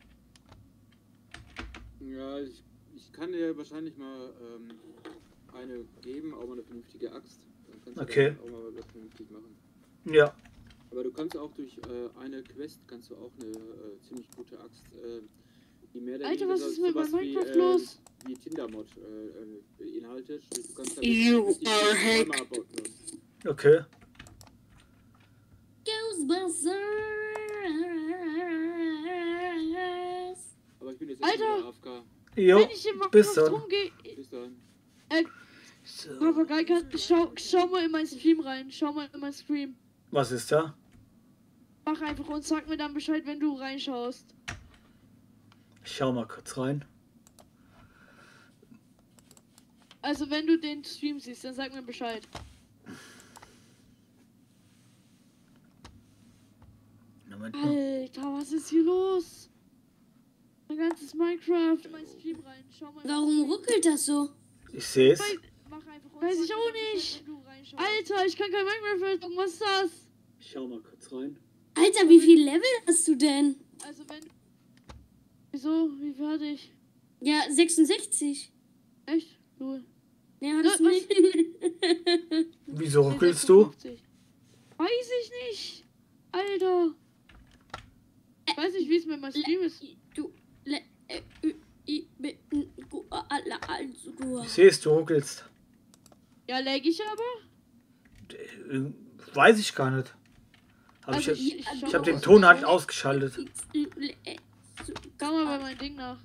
[SPEAKER 5] Ja, ich kann dir wahrscheinlich mal eine geben, auch mal eine vernünftige Axt. Dann kannst du
[SPEAKER 1] Okay.
[SPEAKER 5] dann auch mal was vernünftig machen.
[SPEAKER 1] Ja,
[SPEAKER 5] Aber du kannst auch durch eine Quest kannst du auch eine ziemlich gute Axt, die mehr oder
[SPEAKER 2] Alter,
[SPEAKER 5] weniger
[SPEAKER 2] was ist mit
[SPEAKER 5] sowas
[SPEAKER 2] meinem
[SPEAKER 5] wie,
[SPEAKER 2] Minecraft los?
[SPEAKER 5] wie Tinder-Mod beinhaltet. Du kannst
[SPEAKER 3] You
[SPEAKER 5] bis die
[SPEAKER 3] are
[SPEAKER 5] Bäume
[SPEAKER 3] hacked.
[SPEAKER 5] abbauen.
[SPEAKER 1] okay.
[SPEAKER 3] Ghostbusters.
[SPEAKER 5] Aber ich bin jetzt
[SPEAKER 2] Alter!
[SPEAKER 5] echt wieder AFK.
[SPEAKER 1] Jo,
[SPEAKER 2] Wenn ich in
[SPEAKER 1] bis
[SPEAKER 2] Minecraft
[SPEAKER 1] dann.
[SPEAKER 2] rumgehe.
[SPEAKER 5] Bis dann.
[SPEAKER 2] Papagei, schau mal in meinen Stream rein. Schau mal in meinen Stream.
[SPEAKER 1] Was ist da?
[SPEAKER 2] Mach einfach und sag mir dann Bescheid, wenn du reinschaust.
[SPEAKER 1] Ich schau mal kurz rein.
[SPEAKER 2] Also wenn du den Stream siehst, dann sag mir Bescheid.
[SPEAKER 1] Moment mal.
[SPEAKER 2] Alter, was ist hier los? Mein ganzes Minecraft in meinen Stream rein. Schau mal.
[SPEAKER 3] Warum ruckelt das so?
[SPEAKER 1] Ich sehe es.
[SPEAKER 2] Mach einfach und weiß ich auch nicht. Alter, ich kann kein Minecraft mehr gucken. Was ist das?
[SPEAKER 1] Ich schau mal kurz rein.
[SPEAKER 3] Alter, wie viel Level hast du denn?
[SPEAKER 2] Also wenn. Wieso? Wie fertig?
[SPEAKER 3] Ja, 66.
[SPEAKER 2] Echt? Cool.
[SPEAKER 3] Ja, das
[SPEAKER 2] Ja,
[SPEAKER 3] nicht.
[SPEAKER 1] Wieso ruckelst du?
[SPEAKER 2] 56. Weiß ich nicht. Alter. Ich weiß nicht, wie es mit meinem Stream ist.
[SPEAKER 3] Du.
[SPEAKER 1] Ich sehe es, du ruckelst.
[SPEAKER 2] Ja, lag ich aber?
[SPEAKER 1] Weiß ich gar nicht. Aber
[SPEAKER 2] Also
[SPEAKER 1] ich
[SPEAKER 2] ich
[SPEAKER 1] habe den Ton halt ausgeschaltet.
[SPEAKER 2] Schau mal bei meinem Ding nach.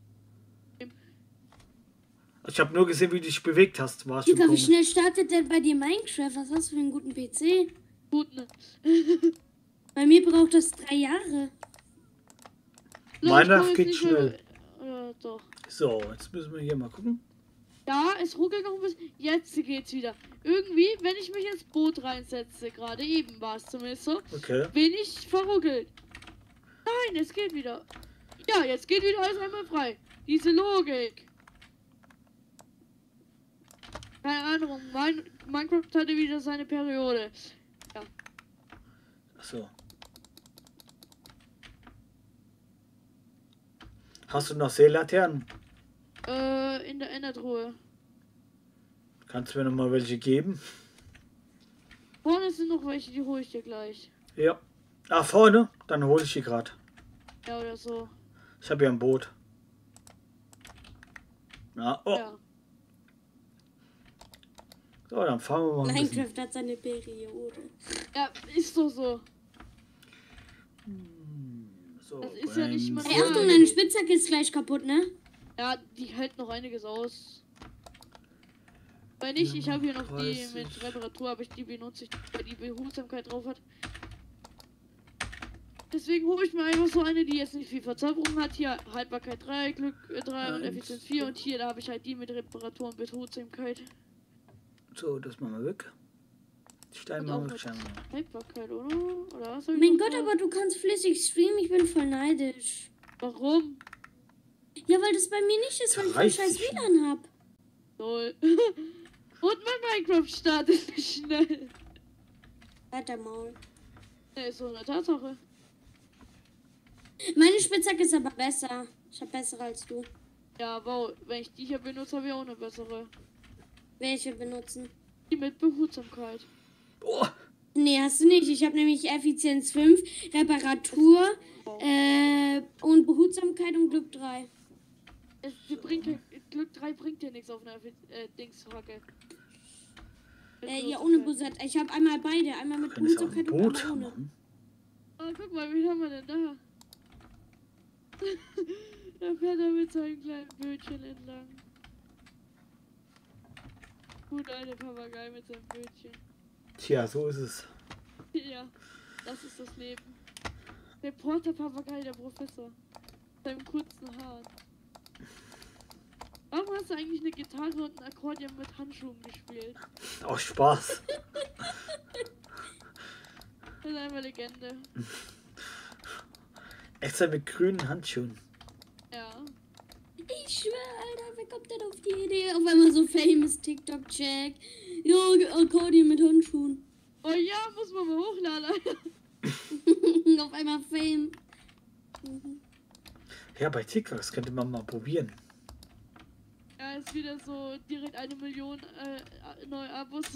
[SPEAKER 1] Ich habe nur gesehen, wie du dich bewegt hast. War schon
[SPEAKER 3] Digga, wie
[SPEAKER 1] komisch.
[SPEAKER 3] schnell startet denn bei dir Minecraft? Was hast du für einen guten PC?
[SPEAKER 2] Gut, ne?
[SPEAKER 3] Bei mir braucht das 3 Jahre.
[SPEAKER 1] Meiner
[SPEAKER 2] Ich komm
[SPEAKER 1] geht
[SPEAKER 2] jetzt nicht
[SPEAKER 1] schnell.
[SPEAKER 2] mehr- doch.
[SPEAKER 1] So, jetzt müssen wir hier mal gucken.
[SPEAKER 2] Ja, es ruckelt noch ein bisschen. Jetzt geht's wieder. Irgendwie, wenn ich mich ins Boot reinsetze, gerade eben war es zumindest so,
[SPEAKER 1] Okay.
[SPEAKER 2] bin ich verruckelt. Nein, es geht wieder. Ja, jetzt geht wieder alles einmal frei. Diese Logik. Keine Ahnung, Minecraft hatte wieder seine Periode.
[SPEAKER 1] So. Hast du noch Seelaternen?
[SPEAKER 2] In der Endertruhe.
[SPEAKER 1] Kannst du mir noch mal welche geben?
[SPEAKER 2] Vorne sind noch welche, die hole ich dir gleich.
[SPEAKER 1] Ja. Ah, vorne? Dann hole ich die gerade.
[SPEAKER 2] Ja, oder so.
[SPEAKER 1] Ich habe ja ein Boot. Na, oh.
[SPEAKER 2] Ja.
[SPEAKER 1] So, dann fahren wir mal ein bisschen.
[SPEAKER 3] Minecraft hat seine Periode.
[SPEAKER 2] Ja, ist doch so.
[SPEAKER 1] So,
[SPEAKER 2] Das ist ja nicht mal-
[SPEAKER 3] Ey, Achtung, deine Spitzhacke ist gleich kaputt, ne?
[SPEAKER 2] Ja, die hält noch einiges aus. Weil nicht, ich habe hier noch die
[SPEAKER 1] 30.
[SPEAKER 2] mit Reparatur, aber die benutze ich, weil die Behutsamkeit drauf hat. Deswegen hole ich mir einfach so eine, die jetzt nicht viel Verzauberung hat. Hier Haltbarkeit 3, Glück 3 und
[SPEAKER 1] 1,
[SPEAKER 2] Effizienz 4 und hier, da habe ich halt die mit Reparatur und Behutsamkeit.
[SPEAKER 1] So, das machen wir weg.
[SPEAKER 2] Und auch
[SPEAKER 1] Steinmauer,
[SPEAKER 2] mit
[SPEAKER 1] Steinmauer.
[SPEAKER 2] Haltbarkeit, oder was hab ich
[SPEAKER 3] Mein
[SPEAKER 2] noch
[SPEAKER 3] Gott,
[SPEAKER 2] drauf?
[SPEAKER 3] aber du kannst flüssig streamen, ich bin voll neidisch.
[SPEAKER 2] Warum?
[SPEAKER 3] Ja, weil das bei mir nicht ist, weil ich voll
[SPEAKER 1] 30.
[SPEAKER 3] scheiß WLAN hab.
[SPEAKER 2] Toll. Und mein Minecraft startet nicht schnell.
[SPEAKER 3] Weiter Maul.
[SPEAKER 2] Ne, ist so eine Tatsache.
[SPEAKER 3] Meine Spitzhacke ist aber besser. Ich hab bessere als du.
[SPEAKER 2] Ja, wow, wenn ich die hier benutze, habe ich auch eine bessere.
[SPEAKER 3] Welche benutzen?
[SPEAKER 2] Die mit Behutsamkeit.
[SPEAKER 1] Oh,
[SPEAKER 3] Nee, hast du nicht. Ich habe nämlich Effizienz 5, Reparatur und Behutsamkeit und Glück 3.
[SPEAKER 2] Die bringt ja, Glück 3 bringt dir nichts auf einer Dingshacke.
[SPEAKER 3] Ja, ohne Behutsamkeit. Ich habe einmal beide. Einmal mit
[SPEAKER 1] können wir auch ein
[SPEAKER 3] Behutsamkeit und
[SPEAKER 1] Boot
[SPEAKER 3] einmal ohne.
[SPEAKER 1] machen?
[SPEAKER 2] Oh, guck mal, wen haben wir denn da? Da fährt er mit seinem kleinen Bötchen entlang. Gut, alte Papagei mit seinem Bötchen.
[SPEAKER 1] Tja, so ist es.
[SPEAKER 2] Ja, das ist das Leben. Der Porter-Papagei, der Professor. Mit seinem kurzen Haaren. Warum hast du eigentlich eine Gitarre und ein Akkordeon mit Handschuhen gespielt?
[SPEAKER 1] Auch Spaß.
[SPEAKER 2] Das ist einfach Legende.
[SPEAKER 1] Extra mit grünen Handschuhen.
[SPEAKER 2] Ja.
[SPEAKER 3] Ich schwöre, Alter, wer kommt denn auf die Idee? Auf einmal so famous TikTok-Check. Ja, Akkordeon mit Handschuhen.
[SPEAKER 2] Oh ja, muss man mal hochladen.
[SPEAKER 3] Auf einmal Fame.
[SPEAKER 1] Ja, bei TikTok, das könnte man mal probieren.
[SPEAKER 2] Ja, ist wieder so direkt 1 Million neue Abos.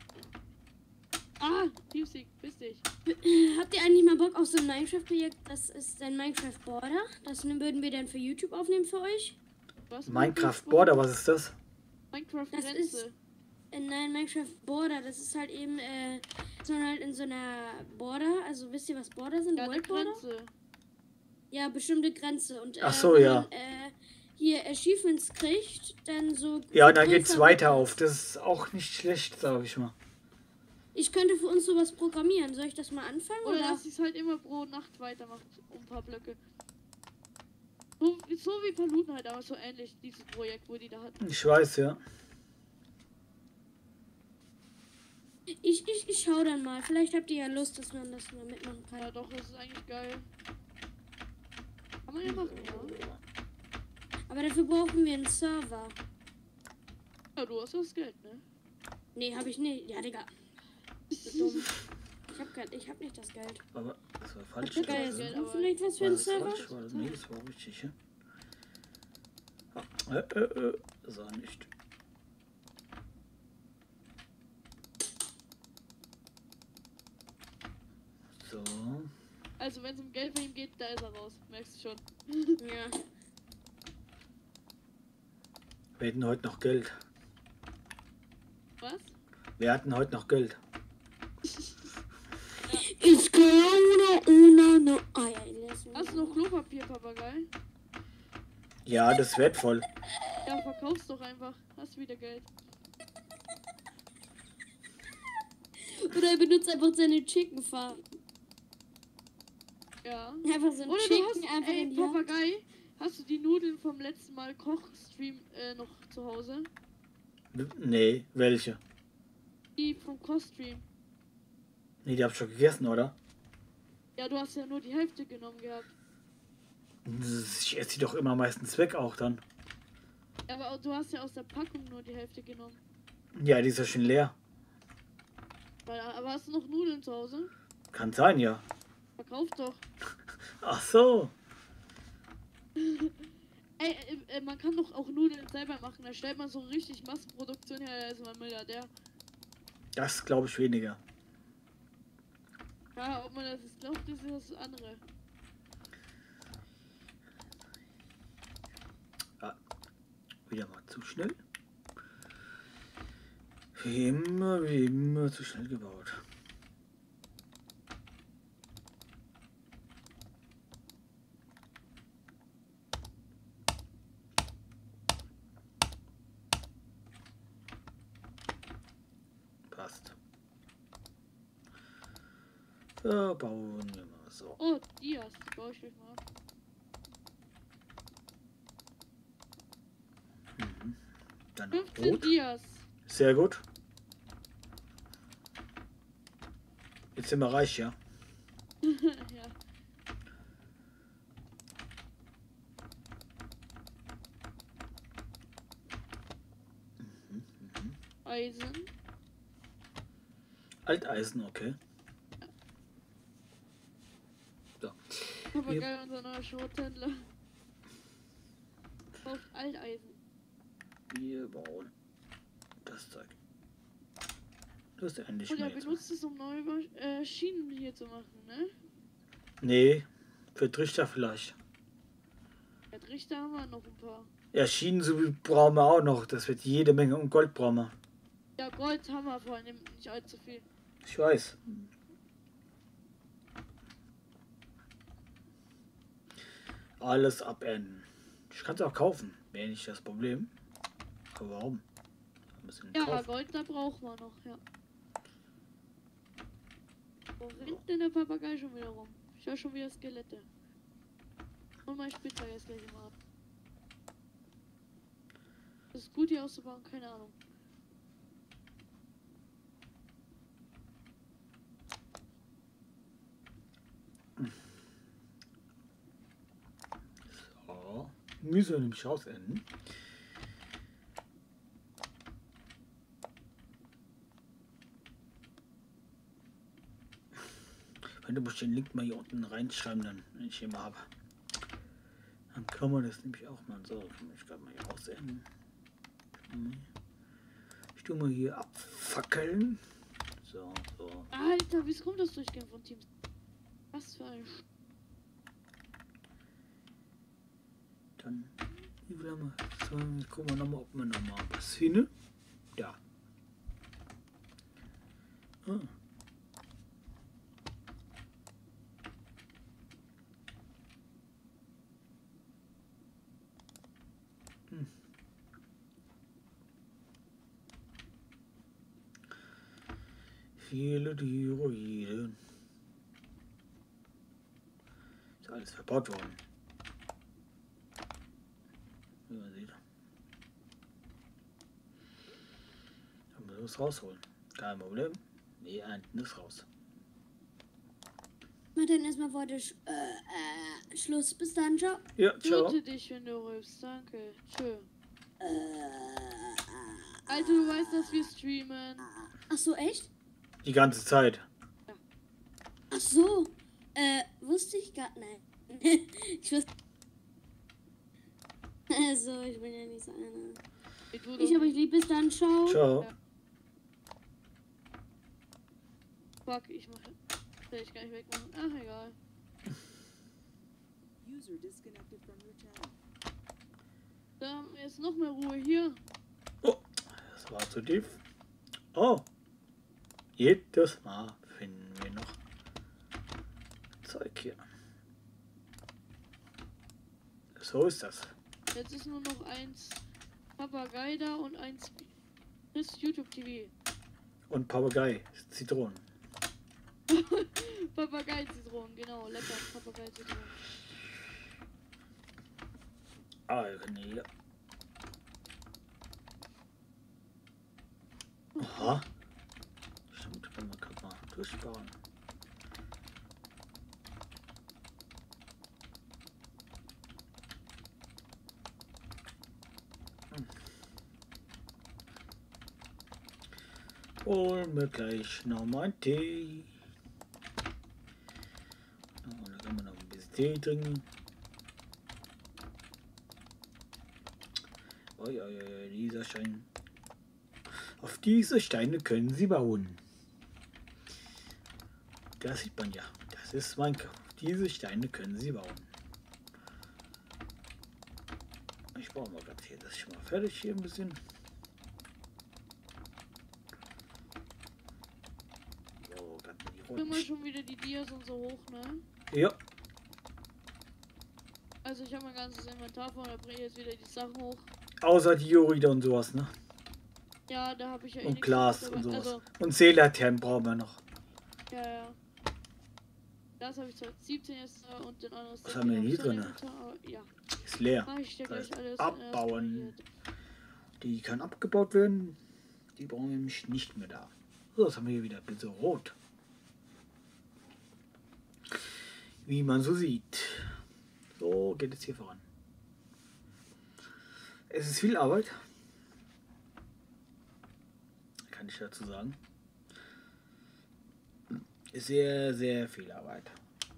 [SPEAKER 2] Ah, Teamspeak, bist dich.
[SPEAKER 3] Habt ihr eigentlich mal Bock auf so ein Minecraft-Projekt? Das ist ein Minecraft Border. Das würden wir dann für YouTube aufnehmen für euch.
[SPEAKER 2] Was?
[SPEAKER 1] Minecraft Border, was ist das?
[SPEAKER 2] Minecraft
[SPEAKER 3] Das
[SPEAKER 2] Grenze.
[SPEAKER 3] ist- Nein, Minecraft Border. Das ist halt eben, so halt in so einer Border. Also wisst ihr, was Border sind?
[SPEAKER 2] Ja, eine
[SPEAKER 3] World Border?
[SPEAKER 2] Grenze.
[SPEAKER 3] Ja, bestimmte Grenze. Und
[SPEAKER 1] Ach so,
[SPEAKER 3] wenn
[SPEAKER 1] ja.
[SPEAKER 3] man, hier Achievements kriegt, dann so.
[SPEAKER 1] Ja, dann geht's
[SPEAKER 3] größer
[SPEAKER 1] weiter
[SPEAKER 3] wird
[SPEAKER 1] auf. Das ist auch nicht schlecht, sag ich mal.
[SPEAKER 3] Ich könnte für uns sowas programmieren. Soll ich das mal anfangen?
[SPEAKER 2] Oder
[SPEAKER 3] Oder?
[SPEAKER 2] dass es halt immer pro Nacht weitermacht, um ein paar Blöcke. So wie Paluten halt, aber so ähnlich, dieses Projekt, wo die da hatten.
[SPEAKER 1] Ich weiß, ja.
[SPEAKER 3] Ich schau dann mal. Vielleicht habt ihr ja Lust, dass man das mal mitmachen kann.
[SPEAKER 2] Ja doch, das ist eigentlich geil. Kann man ja machen, ja.
[SPEAKER 3] Aber dafür brauchen wir einen Server.
[SPEAKER 2] Ja, du hast das Geld, ne?
[SPEAKER 3] Nee, hab ich nicht. Ja, Digga. So dumm. Ich hab nicht das Geld.
[SPEAKER 1] Aber das war falsch.
[SPEAKER 2] Ja,
[SPEAKER 3] Geil,
[SPEAKER 2] das Geld,
[SPEAKER 3] hast du
[SPEAKER 2] aber-
[SPEAKER 3] vielleicht was für
[SPEAKER 1] War
[SPEAKER 3] einen
[SPEAKER 1] das
[SPEAKER 3] Server?
[SPEAKER 1] falsch? War das, nee, das war richtig, ja? Das war nicht. So.
[SPEAKER 2] Also wenn es um Geld für ihn geht, da ist er raus. Merkst du schon.
[SPEAKER 3] Ja.
[SPEAKER 1] Wir hätten heute noch Geld.
[SPEAKER 2] Was?
[SPEAKER 1] Wir hatten heute noch Geld.
[SPEAKER 3] Ist klar.
[SPEAKER 2] Papagei?
[SPEAKER 1] Ja, das ist wertvoll.
[SPEAKER 2] Ja, verkauf's doch einfach. Hast wieder Geld.
[SPEAKER 3] Oder er benutzt einfach seine Chicken Farm.
[SPEAKER 2] Ja.
[SPEAKER 3] Einfach so ein
[SPEAKER 2] Oder du
[SPEAKER 3] Chicken
[SPEAKER 2] hast,
[SPEAKER 3] einfach
[SPEAKER 2] ey,
[SPEAKER 3] in die Hand.
[SPEAKER 2] Papagei, hast du die Nudeln vom letzten Mal Kochstream noch zu Hause?
[SPEAKER 1] Nee, welche?
[SPEAKER 2] Die vom Kochstream.
[SPEAKER 1] Nee, die hab ich schon gegessen, oder?
[SPEAKER 2] Ja, du hast ja nur die Hälfte genommen gehabt.
[SPEAKER 1] Ich esse die doch immer meistens weg auch dann.
[SPEAKER 2] Aber du hast ja aus der Packung nur die Hälfte genommen.
[SPEAKER 1] Ja, die ist ja schon leer.
[SPEAKER 2] Aber hast du noch Nudeln zu Hause?
[SPEAKER 1] Kann sein, ja.
[SPEAKER 2] Verkauf doch.
[SPEAKER 1] Ach so.
[SPEAKER 2] Ey, man kann doch auch Nudeln selber machen. Da stellt man so richtig Massenproduktion her, da ist man Milliardär.
[SPEAKER 1] Das glaube ich weniger.
[SPEAKER 2] Ja, ob man das jetzt glaubt, ist das andere.
[SPEAKER 1] Wieder mal zu schnell. Wie immer zu schnell gebaut. Passt. So, bauen wir mal so.
[SPEAKER 2] Oh, die baue ich gleich mal ab.
[SPEAKER 1] Dann noch
[SPEAKER 2] 15
[SPEAKER 1] rot.
[SPEAKER 2] Dias.
[SPEAKER 1] Sehr gut. Jetzt sind wir reich, ja.
[SPEAKER 2] Ja. Eisen.
[SPEAKER 1] Alteisen, okay. So.
[SPEAKER 2] Papagei, unser neuer Schrothändler. Kauft Alteisen.
[SPEAKER 1] Wir bauen das Zeug. Das ist endlich
[SPEAKER 2] Und er
[SPEAKER 1] mehr jetzt
[SPEAKER 2] benutzt es, um neue Schienen hier zu machen, ne?
[SPEAKER 1] Nee, für Trichter vielleicht.
[SPEAKER 2] Ja, Trichter haben wir noch ein paar.
[SPEAKER 1] Ja, Schienen so wie brauchen wir auch noch. Das wird jede Menge und Gold brauchen wir.
[SPEAKER 2] Ja, Gold haben wir vor allem nicht allzu viel.
[SPEAKER 1] Ich weiß. Alles abenden. Ich kann es auch kaufen. Wäre nicht das Problem. Aber warum? Wir müssen
[SPEAKER 2] Ja,
[SPEAKER 1] kaufen.
[SPEAKER 2] Gold, da braucht man noch, ja. Wo rennt denn der Papagei schon wieder rum? Ich höre schon wieder Skelette. Und mein Spitzhacke ist gleich immer ab. Das ist gut hier auszubauen, keine Ahnung.
[SPEAKER 1] So. Müssen wir nämlich rausenden. Wenn du musst den Link mal hier unten reinschreiben, dann wenn ich ihn mal habe. Dann kann man das nämlich auch mal so. Ich kann mal hier rausenden. Ich tue mal hier abfackeln. So, so.
[SPEAKER 2] Alter, wie kommt das Durchgehen von Teams? Was für ein
[SPEAKER 1] Dann wie viel haben wir? So, jetzt gucken wir nochmal, ob wir nochmal was finden. Ja. Ah. Viele Tiroiden. Ist alles verbaut worden. Wie man sieht. Da müssen wir es rausholen. Kein Problem. Wir ernten es raus.
[SPEAKER 3] Na dann erstmal für heute Schluss. Bis dann, ciao.
[SPEAKER 1] Ja, ciao.
[SPEAKER 2] Töte dich, wenn du rülpst. Danke. Tschö. Alter, du weißt, dass wir streamen.
[SPEAKER 3] Ach so, echt?
[SPEAKER 1] Die ganze Zeit.
[SPEAKER 3] Ach so. Wusste ich gar nicht. Ich wusste. Also, ich bin ja nicht so einer.
[SPEAKER 2] Wie du
[SPEAKER 3] Ich
[SPEAKER 2] doch
[SPEAKER 3] habe euch
[SPEAKER 2] nicht.
[SPEAKER 3] lieb, bis dann, ciao.
[SPEAKER 1] Ciao.
[SPEAKER 2] Ja. Fuck, ich mache. Will ich gar nicht wegmachen. Ach, egal.
[SPEAKER 6] User disconnected from your channel.
[SPEAKER 2] Da haben wir jetzt noch mehr Ruhe hier.
[SPEAKER 1] Oh, das war zu tief. Oh. Jedes Mal finden wir noch Zeug hier. So ist das.
[SPEAKER 2] Jetzt ist nur noch eins Papagei da und eins Chris YouTube TV.
[SPEAKER 1] Und Papagei, Zitronen.
[SPEAKER 2] Papagei-Zitronen, genau. Lecker, Papagei-Zitronen.
[SPEAKER 1] Ah, wir können hier. Aha. Stimmt, können wir gerade mal durchbauen. Holen wir gleich nochmal einen Tee. Und dann können wir noch ein bisschen Tee trinken. Oi, dieser Stein. Auf diese Steine können Sie bauen. Das sieht man ja. Das ist Minecraft. Auf diese Steine können Sie bauen. Ich baue mal gerade hier das schon mal fertig hier ein bisschen. So, gerade die
[SPEAKER 2] Immer
[SPEAKER 1] roten.
[SPEAKER 2] schon wieder die Dias und so hoch, ne?
[SPEAKER 1] Ja,
[SPEAKER 2] Also ich habe mein ganzes Inventar vor, da bringe ich jetzt wieder die Sachen hoch.
[SPEAKER 1] außer die Jorida und sowas, ne?
[SPEAKER 2] Ja, da habe ich ja eh
[SPEAKER 1] Und
[SPEAKER 2] nichts
[SPEAKER 1] Glas
[SPEAKER 2] mit
[SPEAKER 1] und
[SPEAKER 2] dabei.
[SPEAKER 1] sowas.
[SPEAKER 2] Also,
[SPEAKER 1] Und Seelaternen brauchen wir noch.
[SPEAKER 2] ja. Das habe ich zwar 17 jetzt da und den anderen
[SPEAKER 1] Was haben wir denn hier drin?
[SPEAKER 2] Ja,
[SPEAKER 1] Ist leer.
[SPEAKER 2] mache ich dir
[SPEAKER 1] Das
[SPEAKER 2] gleich
[SPEAKER 1] heißt,
[SPEAKER 2] alles
[SPEAKER 1] abbauen.
[SPEAKER 2] erstmal
[SPEAKER 1] Die kann abgebaut werden. Die brauchen wir nämlich nicht mehr da. So, das haben wir hier wieder ein bisschen rot. Wie man so sieht. So geht es hier voran. Es ist viel Arbeit. Kann ich dazu sagen. Ist sehr, sehr viel Arbeit.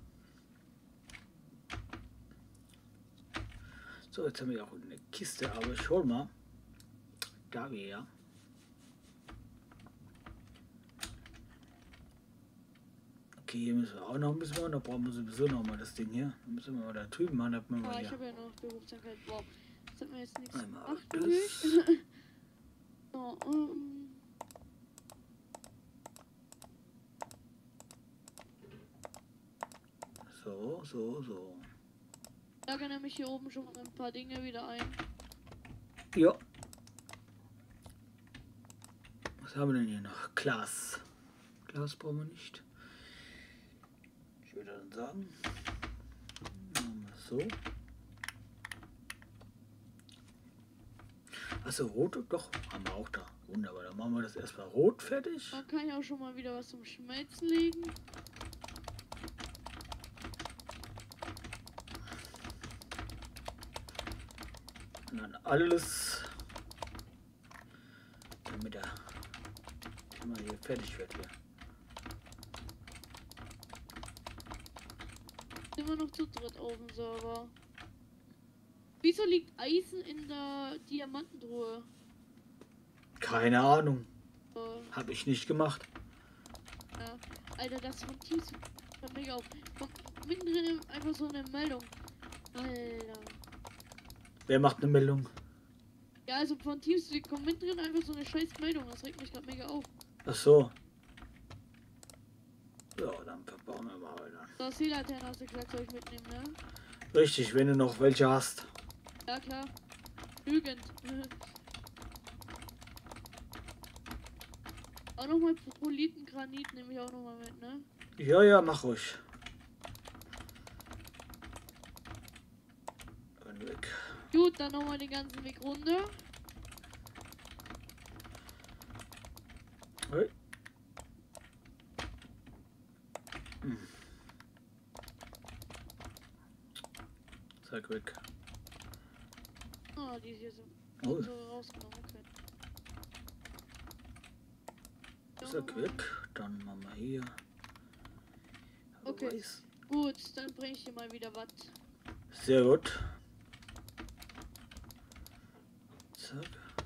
[SPEAKER 1] So, jetzt haben wir auch eine Kiste, aber ich hol mal. Da wir ja. Okay, hier müssen wir auch noch ein bisschen machen. Da brauchen wir sowieso noch mal das Ding hier. Dann müssen wir mal da drüben machen. Da wir
[SPEAKER 2] Ja,
[SPEAKER 1] mal
[SPEAKER 2] ich
[SPEAKER 1] hier.
[SPEAKER 2] habe ja noch Berufskrankheit. Wow. Das hat mir jetzt nichts
[SPEAKER 1] Einmal
[SPEAKER 2] gemacht,
[SPEAKER 1] das.
[SPEAKER 2] durch. So,
[SPEAKER 1] So.
[SPEAKER 2] da kann nämlich hier oben schon mal ein paar Dinge wieder ein.
[SPEAKER 1] Ja. Was haben wir denn hier noch? Glas. Glas brauchen wir nicht. Ich würde dann sagen. Machen wir so. Achso, rot, doch, haben wir auch da. Wunderbar, dann machen wir das erstmal rot fertig.
[SPEAKER 2] Dann kann ich auch schon mal wieder was zum Schmelzen legen.
[SPEAKER 1] Und dann alles, damit er mal hier fertig wird hier.
[SPEAKER 2] Sind wir noch zu dritt auf dem Server. Wieso liegt Eisen in der Diamantentruhe?
[SPEAKER 1] Keine Ahnung,
[SPEAKER 2] Äh,
[SPEAKER 1] habe ich nicht gemacht.
[SPEAKER 2] ja. Alter, das von Teams. Hört mega auf. Mittendrin einfach so eine Meldung. Alter.
[SPEAKER 1] Wer macht eine Meldung?
[SPEAKER 2] Ja, also von Teams kommt mittendrin einfach so eine scheiß Meldung. Das regt mich gerade mega auf.
[SPEAKER 1] Ach so. So, dann verbauen wir mal weiter.
[SPEAKER 2] So, Seelaternen hast du gesagt, soll ich mitnehmen, ne?
[SPEAKER 1] Richtig, wenn du noch welche hast.
[SPEAKER 2] Ja, klar. Lügend. Auch nochmal Proliten, Granit nehme ich auch nochmal mit, ne?
[SPEAKER 1] Ja, mach ruhig. Und weg.
[SPEAKER 2] Gut, dann nochmal den ganzen Weg runter.
[SPEAKER 1] Hey. Zack, weg.
[SPEAKER 2] Ah, die hier sind
[SPEAKER 1] Oh.
[SPEAKER 2] so rausgenommen, okay.
[SPEAKER 1] Zack, weg. Dann machen wir hier.
[SPEAKER 2] Okay.
[SPEAKER 1] Weiß.
[SPEAKER 2] Gut, dann bringe ich dir mal wieder was.
[SPEAKER 1] Sehr gut. Zack.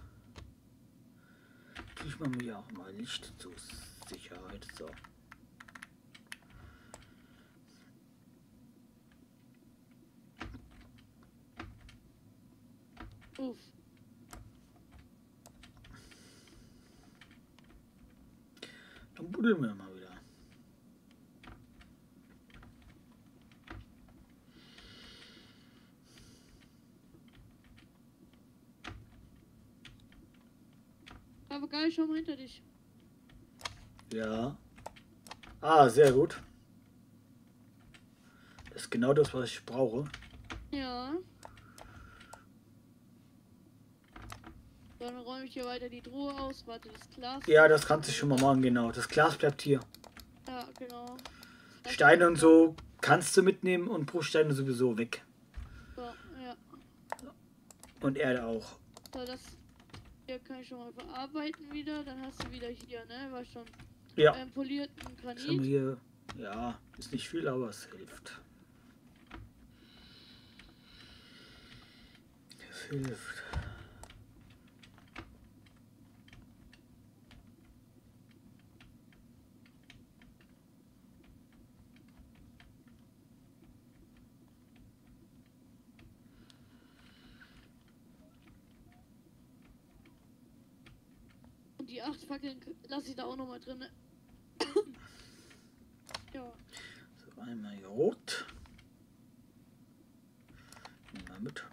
[SPEAKER 1] Ich mache mir auch mal Licht zur Sicherheit. So.
[SPEAKER 2] Uff.
[SPEAKER 1] Dann buddeln wir mal wieder.
[SPEAKER 2] Papagei, schau mal hinter dich.
[SPEAKER 1] Ja. Ah, sehr gut. Das ist genau das, was ich brauche.
[SPEAKER 2] Ja. Dann räume ich hier weiter die Truhe aus. Warte, das Glas.
[SPEAKER 1] Ja, das kannst du schon mal machen, genau. Das Glas bleibt hier.
[SPEAKER 2] Ja, genau. Das
[SPEAKER 1] Steine und
[SPEAKER 2] bleibt
[SPEAKER 1] so kannst du mitnehmen und Bruchsteine sowieso weg.
[SPEAKER 2] da. So, ja.
[SPEAKER 1] Und Erde auch.
[SPEAKER 2] So, das hier kann ich schon mal verarbeiten wieder. Dann hast du wieder hier, ne? War schon
[SPEAKER 1] Ja.
[SPEAKER 2] polierten
[SPEAKER 1] Was haben wir
[SPEAKER 2] Granit.
[SPEAKER 1] hier? Ja, ist nicht viel, aber es hilft. Es hilft.
[SPEAKER 2] Und die 8 Fackeln lasse ich da auch nochmal drin. Ne? Ja.
[SPEAKER 1] So, einmal hier rot. Nehmen wir mit.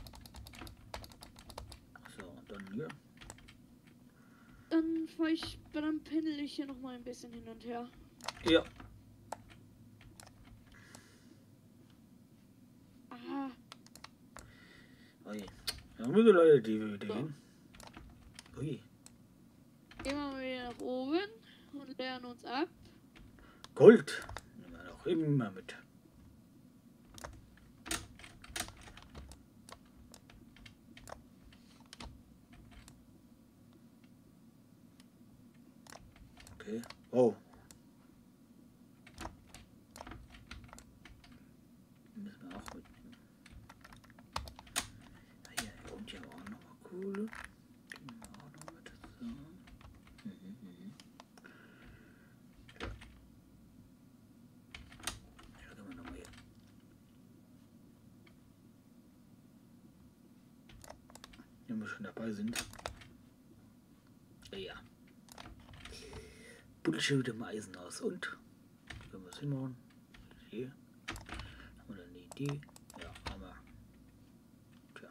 [SPEAKER 1] So, und dann hier.
[SPEAKER 2] Dann pendel ich hier nochmal ein bisschen hin und her.
[SPEAKER 1] Ja.
[SPEAKER 2] Ah,
[SPEAKER 1] Ui. Ja, gute Leute, die wir wieder hin. Ui.
[SPEAKER 2] gehen wir mal wieder nach oben und leeren uns ab.
[SPEAKER 1] Gold. Nehmen wir noch immer mit. Okay. Oh. Müssen wir auch mitnehmen. Ah, hier, und hier war auch noch mal Kohle. Die nehmen wir auch noch mit. So. Ja. Da können wir noch mal hier. Wenn wir schon dabei sind. Ja. Bullshit im Eisen aus. Und können wir es hinmachen? Hier. Haben wir dann die? Ja, haben wir. Tja.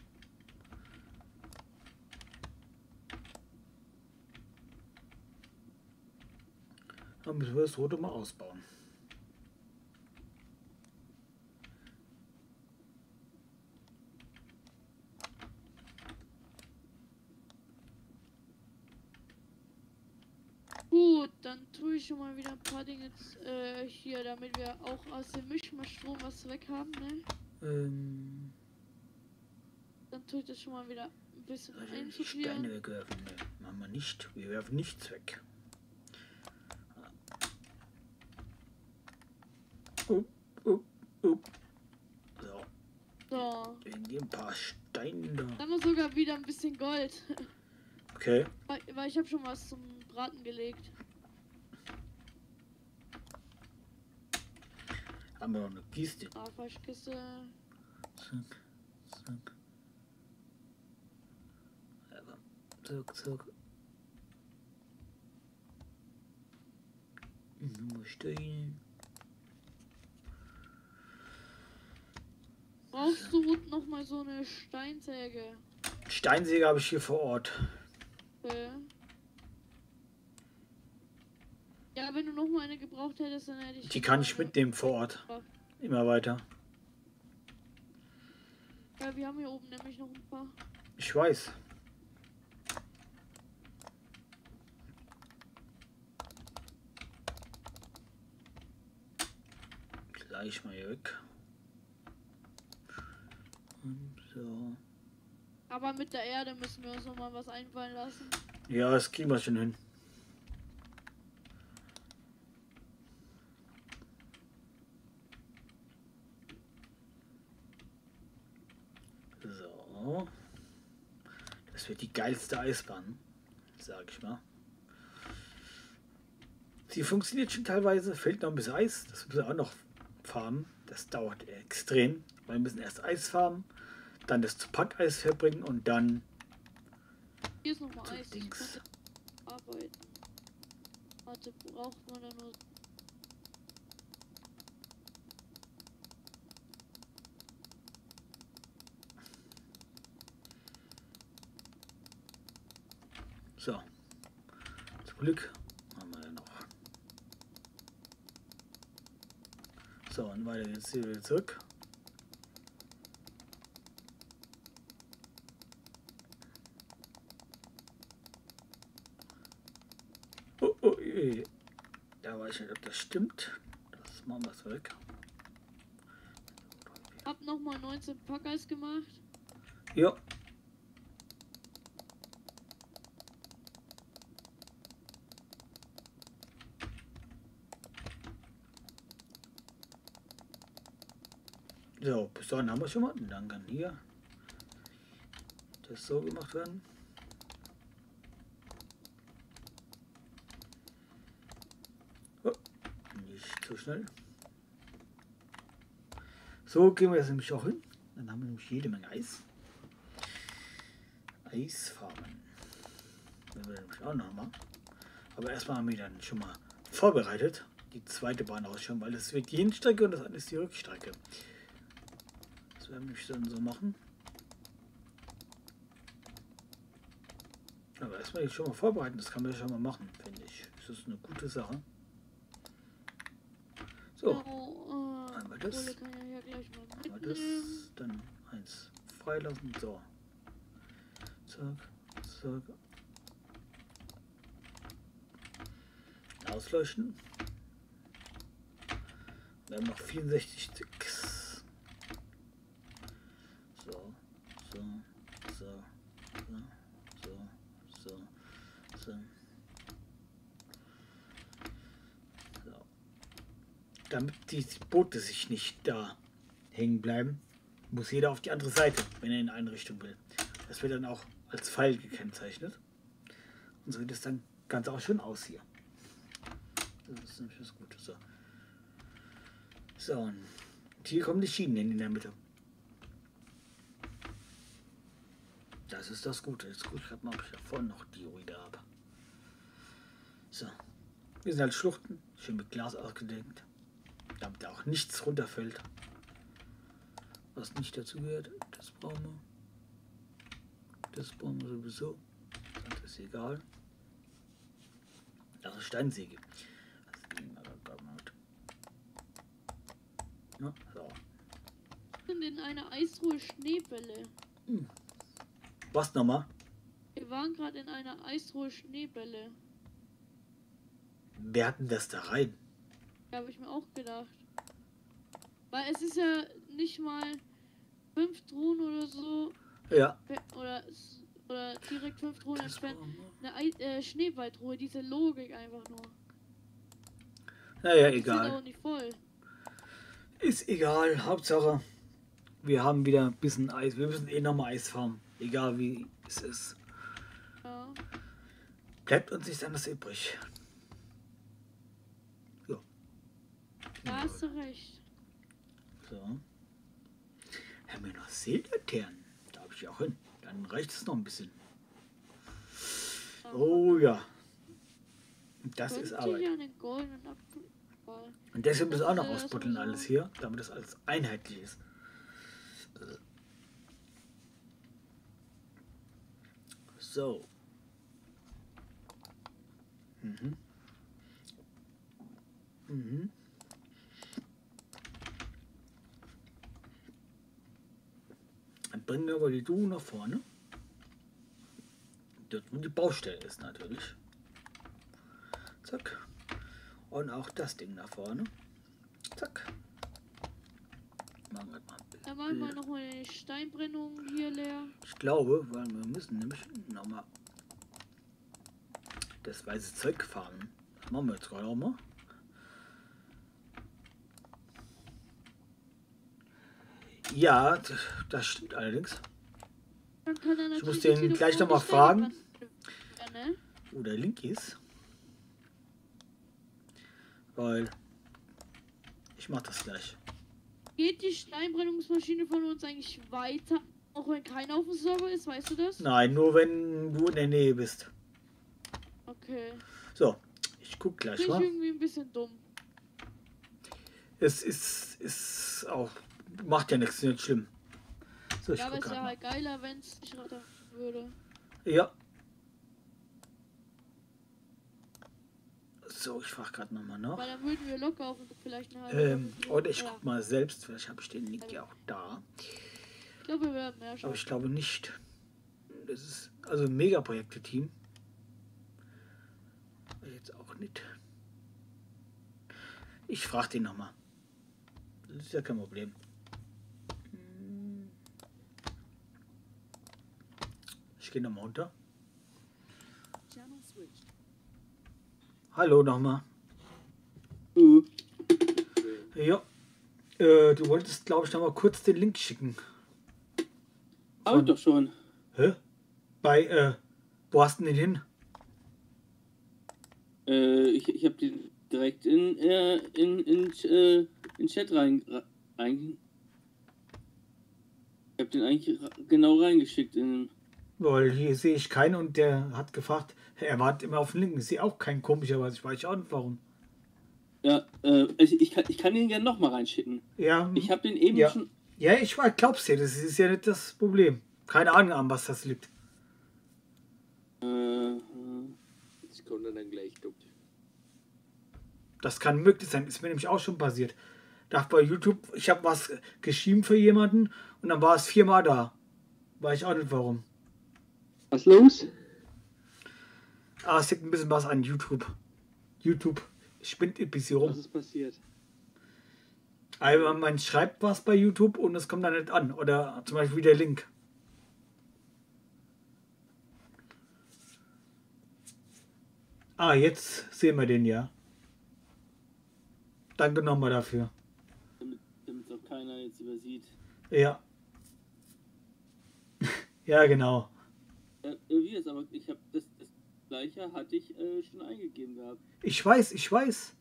[SPEAKER 1] Dann müssen wir das rote mal ausbauen.
[SPEAKER 2] Gut, dann tue ich schon mal wieder ein paar Dinge hier, damit wir auch aus dem Mischmaschstrom was weg haben, ne? Dann tue ich das schon mal wieder ein bisschen
[SPEAKER 1] Also die
[SPEAKER 2] einsortieren.
[SPEAKER 1] Steine wegwerfen. Ne, machen wir nicht. Wir werfen nichts weg. So.
[SPEAKER 2] So.
[SPEAKER 1] Wegen dir ein paar Steine da.
[SPEAKER 2] Dann haben wir sogar wieder ein bisschen Gold.
[SPEAKER 1] Okay.
[SPEAKER 2] Weil ich habe schon was zum Braten gelegt.
[SPEAKER 1] Haben wir noch eine Kiste.
[SPEAKER 2] Falschkiste.
[SPEAKER 1] Zack, zack. Ja, komm. Zack, zack. Nur Steine.
[SPEAKER 2] Brauchst du noch mal so eine Steinsäge?
[SPEAKER 1] Steinsäge habe ich hier vor Ort.
[SPEAKER 2] Ja, wenn du noch mal eine gebraucht hättest, dann hätte ich...
[SPEAKER 1] Die kann ich mitnehmen vor Ort. Immer weiter.
[SPEAKER 2] Ja, wir haben hier oben nämlich noch ein paar.
[SPEAKER 1] Ich weiß. Gleich mal hier weg. Und so.
[SPEAKER 2] Aber mit der Erde müssen wir uns noch mal was einfallen lassen.
[SPEAKER 1] Ja, das kriegen wir schon hin. So. Das wird die geilste Eisbahn, sag ich mal. Sie funktioniert schon teilweise, fehlt noch ein bisschen Eis, das müssen wir auch noch farmen. Das dauert extrem, weil wir müssen erst Eis farmen, dann das zu Packeis herbringen und dann
[SPEAKER 2] Hier ist noch mal
[SPEAKER 1] zu
[SPEAKER 2] Eis. Ich
[SPEAKER 1] Dings.
[SPEAKER 2] könnte arbeiten. Warte, braucht man da nur...
[SPEAKER 1] So. Glück haben wir ja noch. So, und weiter jetzt hier wieder zurück. Oh, oh, da weiß ich nicht, ob das stimmt. Das machen wir so weg.
[SPEAKER 2] Hab nochmal 19 Packeis gemacht.
[SPEAKER 1] Ja. So, bis dahin haben wir schon mal. Und dann kann hier das so gemacht werden. Oh, nicht zu schnell. So gehen wir jetzt nämlich auch hin. Dann haben wir nämlich jede Menge Eis. Eisfarben. Wenn wir nämlich auch noch machen. Aber erstmal haben wir dann schon mal vorbereitet. Die zweite Bahn ausschauen, weil das wird die Hinstrecke und das andere ist die Rückstrecke. Das werden wir dann so machen. Aber erstmal jetzt schon mal vorbereiten, das kann man ja schon mal machen, finde ich. Das ist eine gute Sache. So, einmal das.
[SPEAKER 2] Kohle kann ja hier gleich mal
[SPEAKER 1] Einmal das,
[SPEAKER 2] mitnehmen.
[SPEAKER 1] dann eins freilassen. So. Zack, zack. Ausleuchten. Wir haben noch 64 Stück. So, so, so, so, so, so, so. Damit die Boote sich nicht da hängen bleiben, muss jeder auf die andere Seite, wenn er in eine Richtung will. Das wird dann auch als Pfeil gekennzeichnet. Und so sieht es dann ganz auch schön aus hier. Das ist nämlich das Gute. So. So, und hier kommen die Schienen hin in der Mitte. Das ist das Gute. Jetzt gucke ich gerade mal, ob ich da vorne noch die wieder habe. So. Wir sind halt Schluchten, schön mit Glas ausgedeckt, damit auch nichts runterfällt. Was nicht dazu gehört, das brauchen wir. Das brauchen wir sowieso. Das ist egal. Das ist Steinsäge. Ja, so.
[SPEAKER 2] Und in einer Eisruhe Schneebälle.
[SPEAKER 1] Was nochmal?
[SPEAKER 2] Wir waren gerade in einer Eisruhe Schneebälle.
[SPEAKER 1] Wer hat denn das da rein?
[SPEAKER 2] Da habe ich mir auch gedacht. Weil es ist ja nicht mal 5 Truhen oder so.
[SPEAKER 1] Ja.
[SPEAKER 2] Oder direkt 5 Truhen
[SPEAKER 1] Das
[SPEAKER 2] entfernt.
[SPEAKER 1] brauchen wir.
[SPEAKER 2] Eine Schneeballtruhe, diese Logik einfach nur.
[SPEAKER 1] Naja,
[SPEAKER 2] Die sind
[SPEAKER 1] egal.
[SPEAKER 2] auch nicht voll.
[SPEAKER 1] Ist egal. Hauptsache, wir haben wieder ein bisschen Eis. Wir müssen eh nochmal Eis farmen. Egal wie es ist.
[SPEAKER 2] Ja.
[SPEAKER 1] Bleibt uns nichts anderes übrig. So.
[SPEAKER 2] Da hast du recht.
[SPEAKER 1] So. Haben wir noch Seelaternen? Da habe ich auch hin. Dann reicht es noch ein bisschen. Oh ja. Das ist Arbeit.
[SPEAKER 2] Ja einen goldenen Apfel.
[SPEAKER 1] Und deshalb müssen wir auch noch
[SPEAKER 2] Das ist
[SPEAKER 1] ausbuddeln
[SPEAKER 2] sowieso-
[SPEAKER 1] alles hier, damit das alles einheitlich ist. So. Mhm. Mhm. Dann bringen wir aber die Du nach vorne. Dort, wo die Baustelle ist natürlich. Zack. Und auch das Ding nach vorne. Zack. Machen wir mal.
[SPEAKER 2] Dann machen wir nochmal die Steinbrennung hier leer.
[SPEAKER 1] Ich glaube, weil wir müssen nämlich nochmal das weiße Zeug farmen. Das machen wir jetzt gerade auch mal. Ja, das stimmt allerdings.
[SPEAKER 2] Dann kann er
[SPEAKER 1] Ich muss
[SPEAKER 2] natürlich
[SPEAKER 1] den
[SPEAKER 2] wieder
[SPEAKER 1] gleich
[SPEAKER 2] vor
[SPEAKER 1] noch mal
[SPEAKER 2] die
[SPEAKER 1] fragen.
[SPEAKER 2] Steinbrennung- Ja, ne?
[SPEAKER 1] Wo der Link ist. Weil ich mache das gleich.
[SPEAKER 2] Geht die Steinbrennungsmaschine von uns eigentlich weiter, auch wenn keiner auf dem Server ist, weißt du das?
[SPEAKER 1] Nein, nur wenn du in der Nähe bist.
[SPEAKER 2] Okay.
[SPEAKER 1] So, ich guck gleich
[SPEAKER 2] Finde ich
[SPEAKER 1] mal.
[SPEAKER 2] irgendwie ein bisschen dumm.
[SPEAKER 1] Es ist auch, macht ja nichts, nicht schlimm. So, ich
[SPEAKER 2] Ja, aber
[SPEAKER 1] guck
[SPEAKER 2] es wäre
[SPEAKER 1] grad mal.
[SPEAKER 2] halt geiler, wenn es nicht rattern würde.
[SPEAKER 1] Ja. So, ich frage gerade nochmal nach.
[SPEAKER 2] Weil dann würden wir locker auch vielleicht eine halbe Stunde
[SPEAKER 1] Oder ich
[SPEAKER 2] ja.
[SPEAKER 1] guck mal selbst, vielleicht habe ich den Link ja auch da.
[SPEAKER 2] Ich glaube, wir werden mehr
[SPEAKER 1] Aber
[SPEAKER 2] schaffen.
[SPEAKER 1] ich glaube nicht. Das ist also ein Mega-Projekte-Team. Jetzt auch nicht. Ich frage den nochmal. Das ist ja kein Problem. Ich gehe nochmal runter.
[SPEAKER 6] Channel switched.
[SPEAKER 1] Hallo nochmal. Ja. Du wolltest, glaube ich, nochmal kurz den Link schicken.
[SPEAKER 7] Hab ich doch schon.
[SPEAKER 1] Hä? Wo hast du den hin?
[SPEAKER 7] Ich habe den direkt in Chat rein. Ich habe den eigentlich genau reingeschickt in.
[SPEAKER 1] Weil hier sehe ich keinen und der hat gefragt, er wartet immer auf den Link. Ich sehe auch keinen, komischerweise. Ich weiß auch nicht warum.
[SPEAKER 7] Ja, ich kann den gerne nochmal reinschicken.
[SPEAKER 1] Ja,
[SPEAKER 7] Ich habe den eben
[SPEAKER 1] ja.
[SPEAKER 7] schon.
[SPEAKER 1] Ja, ich weiß, glaub's dir, das ist ja nicht das Problem. Keine Ahnung, an was das liegt.
[SPEAKER 5] Ich komme dann gleich dumm.
[SPEAKER 1] Das kann möglich sein, ist mir nämlich auch schon passiert. Da bei YouTube, ich habe was geschrieben für jemanden und dann war es 4-mal da. Weiß ich auch nicht warum.
[SPEAKER 8] Was los?
[SPEAKER 1] Ah, es liegt ein bisschen was an YouTube. YouTube spinnt ein bisschen rum.
[SPEAKER 8] Was ist passiert?
[SPEAKER 1] Also man schreibt was bei YouTube und es kommt dann nicht an. Oder zum Beispiel der Link. Ah, jetzt sehen wir den ja. Danke nochmal dafür.
[SPEAKER 7] Damit auch keiner jetzt übersieht.
[SPEAKER 1] Ja. Ja, genau.
[SPEAKER 7] Wie ist aber, ich habe das gleiche hatte ich schon eingegeben gehabt.
[SPEAKER 1] Ich weiß, ich weiß.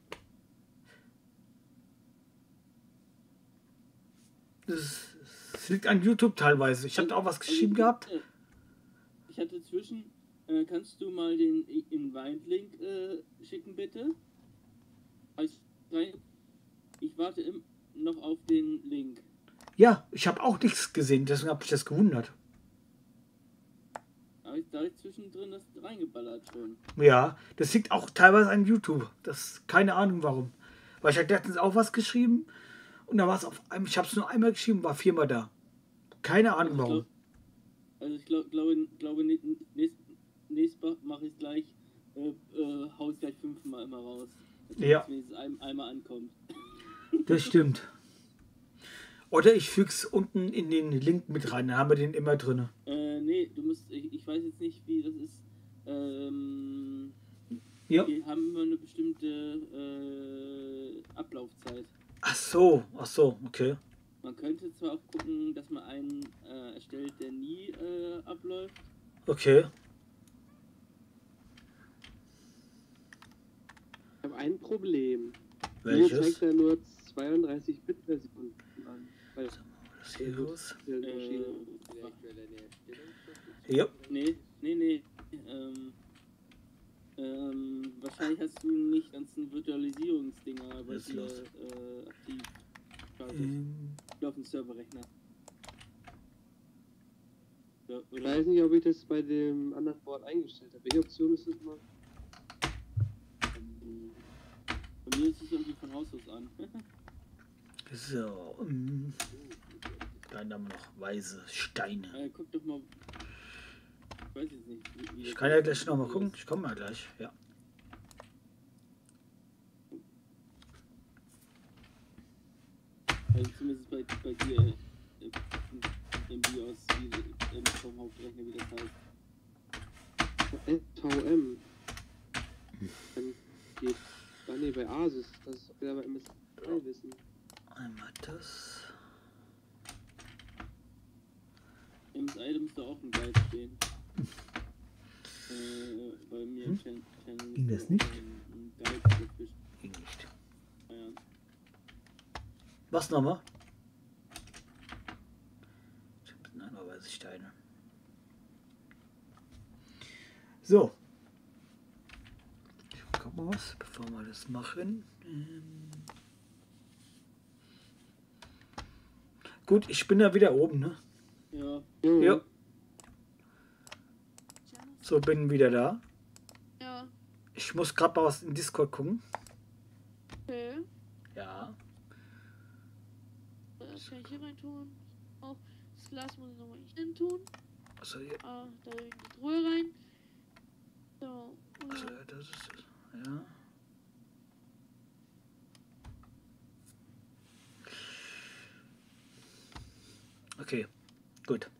[SPEAKER 1] Das liegt an YouTube teilweise. Ich habe da auch was geschrieben gehabt.
[SPEAKER 7] Ich hatte zwischen, kannst du mal den Invite-Link schicken, bitte? Ich warte noch auf den Link.
[SPEAKER 1] Ja, ich habe auch nichts gesehen, deswegen habe ich das gewundert.
[SPEAKER 7] Da ich zwischendrin das reingeballert schon.
[SPEAKER 1] Ja, das liegt auch teilweise an YouTube. Das keine Ahnung warum. Weil ich hatte letztens auch was geschrieben und da war es auf einmal, ich habe es nur einmal geschrieben, war 4-mal da. Keine Ahnung warum.
[SPEAKER 7] Ich glaube nächstes Mal mache ich gleich, hau ich gleich 5-mal immer raus.
[SPEAKER 1] Ja.
[SPEAKER 7] Wenn es einmal ankommt.
[SPEAKER 1] Das stimmt. Oder ich füge es unten in den Link mit rein, dann haben wir den immer drin.
[SPEAKER 7] Nee, du musst, ich weiß jetzt nicht, wie das ist.
[SPEAKER 1] Ja.
[SPEAKER 7] Wir haben immer eine bestimmte Ablaufzeit.
[SPEAKER 1] Ach so, okay.
[SPEAKER 7] Man könnte zwar auch gucken, dass man einen erstellt, der nie abläuft.
[SPEAKER 1] Okay.
[SPEAKER 8] Ich habe ein Problem. Mir
[SPEAKER 1] Welches?
[SPEAKER 8] zeigt er nur 32-Bit-Versionen an. Weil
[SPEAKER 1] Was ist hier los?
[SPEAKER 7] Ja.
[SPEAKER 1] Ja.
[SPEAKER 7] Nee. Wahrscheinlich hast du nicht ganzen Virtualisierungsdinger bei
[SPEAKER 1] Was ist
[SPEAKER 7] dir
[SPEAKER 1] los?
[SPEAKER 7] aktiv. Auf dem Serverrechner. Ja,
[SPEAKER 8] ich weiß nicht, ob ich das bei dem anderen Board eingestellt habe. Welche Option ist das mal?
[SPEAKER 7] Bei mir ist es irgendwie von Haus aus an.
[SPEAKER 1] So. Dann haben wir noch weiße Steine.
[SPEAKER 7] Guck doch mal. Ich weiß jetzt nicht. Wie
[SPEAKER 1] Ich kann ja gleich noch mal gucken. Ich komme mal gleich. Ja.
[SPEAKER 7] Also zumindest bei dir im BIOS, vom Hauptrechner, wie das heißt.
[SPEAKER 8] SVM. Dann geht. Ah ne, bei Asus. Das ist wieder bei MS3 wissen.
[SPEAKER 1] Einmal das.
[SPEAKER 7] MSI, da müsste auch ein Guide stehen. Bei mir im Channel
[SPEAKER 1] Ging das nicht?
[SPEAKER 7] Ein Guide dafür.
[SPEAKER 1] Ging nicht.
[SPEAKER 7] Ja.
[SPEAKER 1] Was nochmal? Ich habe einmal weiße Steine. So. Ich guck mal was, bevor wir das machen. Gut, ich bin da wieder oben, ne?
[SPEAKER 7] Ja.
[SPEAKER 1] Ja.
[SPEAKER 6] Channel
[SPEAKER 1] So, bin wieder da.
[SPEAKER 2] Ja.
[SPEAKER 1] Ich muss gerade mal was in Discord gucken.
[SPEAKER 2] Okay.
[SPEAKER 1] Ja.
[SPEAKER 2] Das kann ich hier rein tun. Auch das Glas muss ich nochmal hin tun.
[SPEAKER 1] Also, hier.
[SPEAKER 2] Ah, da in die Truhe rein. So.
[SPEAKER 1] Also, das ist das. Ja. Okay, gut.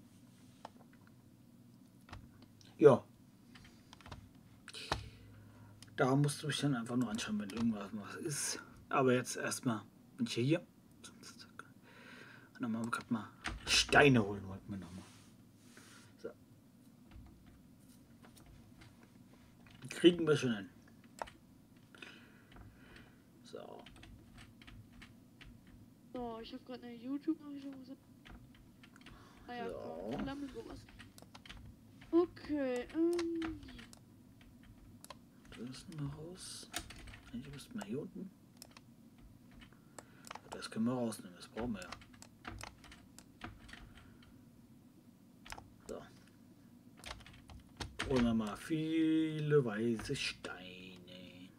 [SPEAKER 1] Ja. Da musst du mich dann einfach nur anschauen, wenn irgendwas was ist. Aber jetzt erstmal bin ich hier. Und dann machen wir gerade mal Steine holen wollten wir nochmal. So. Kriegen wir schon hin. So.
[SPEAKER 2] So, ich habe gerade eine YouTube-Nachricht gesagt. Ah ja,
[SPEAKER 1] So.
[SPEAKER 2] von Flamingo was. Okay,
[SPEAKER 1] Das mal raus. Ich muss mal hier unten. Das können wir rausnehmen, das brauchen wir ja. So. Holen wir mal viele weiße Steine.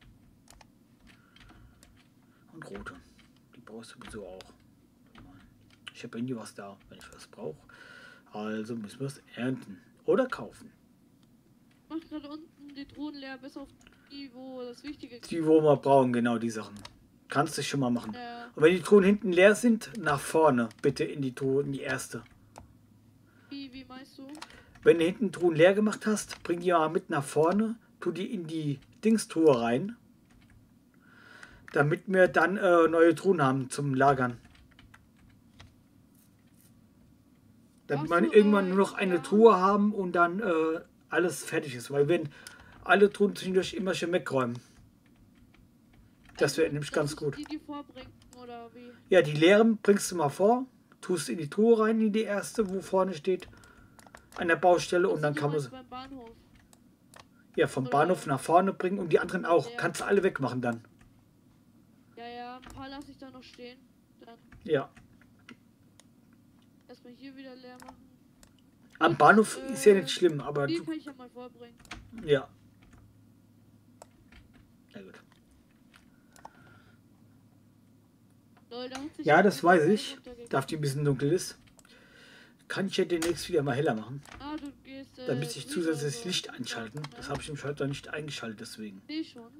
[SPEAKER 1] Und rote. Die brauchst du sowieso auch. Ich habe ja nie was da, wenn ich was brauche. Also müssen wir es ernten. Oder kaufen.
[SPEAKER 2] mach gerade unten die Truhen leer, bis auf die, wo das Wichtige ist.
[SPEAKER 1] Die, wo wir brauchen, genau die Sachen. Kannst du schon mal machen.
[SPEAKER 2] Ja.
[SPEAKER 1] Und wenn die Truhen hinten leer sind, nach vorne. Bitte in die Truhe, in die erste.
[SPEAKER 2] Wie meinst du?
[SPEAKER 1] Wenn du hinten Truhen leer gemacht hast, bring die mal mit nach vorne. Tu die in die Dingstruhe rein. Damit wir dann neue Truhen haben zum Lagern. Damit
[SPEAKER 2] Ach
[SPEAKER 1] man
[SPEAKER 2] so,
[SPEAKER 1] irgendwann nur noch eine
[SPEAKER 2] ja.
[SPEAKER 1] Truhe haben und dann alles fertig ist. Weil wir werden alle Truhen zwischendurch immer schon wegräumen. Das wäre nämlich ganz gut.
[SPEAKER 2] Die vorbringen, oder wie?
[SPEAKER 1] Ja, die leeren bringst du mal vor, tust in die Truhe rein, in die erste, wo vorne steht, an der Baustelle und dann kann man sie
[SPEAKER 2] Beim Bahnhof.
[SPEAKER 1] ja vom
[SPEAKER 2] oder-
[SPEAKER 1] Bahnhof nach vorne bringen und die anderen auch.
[SPEAKER 2] Ja.
[SPEAKER 1] Kannst du alle wegmachen dann.
[SPEAKER 2] Ja, ein paar lasse ich da noch stehen. Dann
[SPEAKER 1] Ja.
[SPEAKER 2] erstmal hier wieder leer machen.
[SPEAKER 1] Am Bahnhof ist ja nicht schlimm, aber
[SPEAKER 2] Die
[SPEAKER 1] du,
[SPEAKER 2] kann ich ja mal vorbringen.
[SPEAKER 1] ja. Na gut.
[SPEAKER 2] Lol, da hat sich
[SPEAKER 1] Ja, das weiß ich.
[SPEAKER 2] runtergegangen.
[SPEAKER 1] Darf die ein bisschen dunkel ist. Kann ich ja demnächst wieder mal heller machen.
[SPEAKER 2] Ah, du gehst.
[SPEAKER 1] Dann müsste ich
[SPEAKER 2] wieder
[SPEAKER 1] zusätzliches
[SPEAKER 2] so.
[SPEAKER 1] Licht einschalten. Das habe ich nämlich heute noch nicht eingeschaltet, deswegen.
[SPEAKER 2] Seh schon.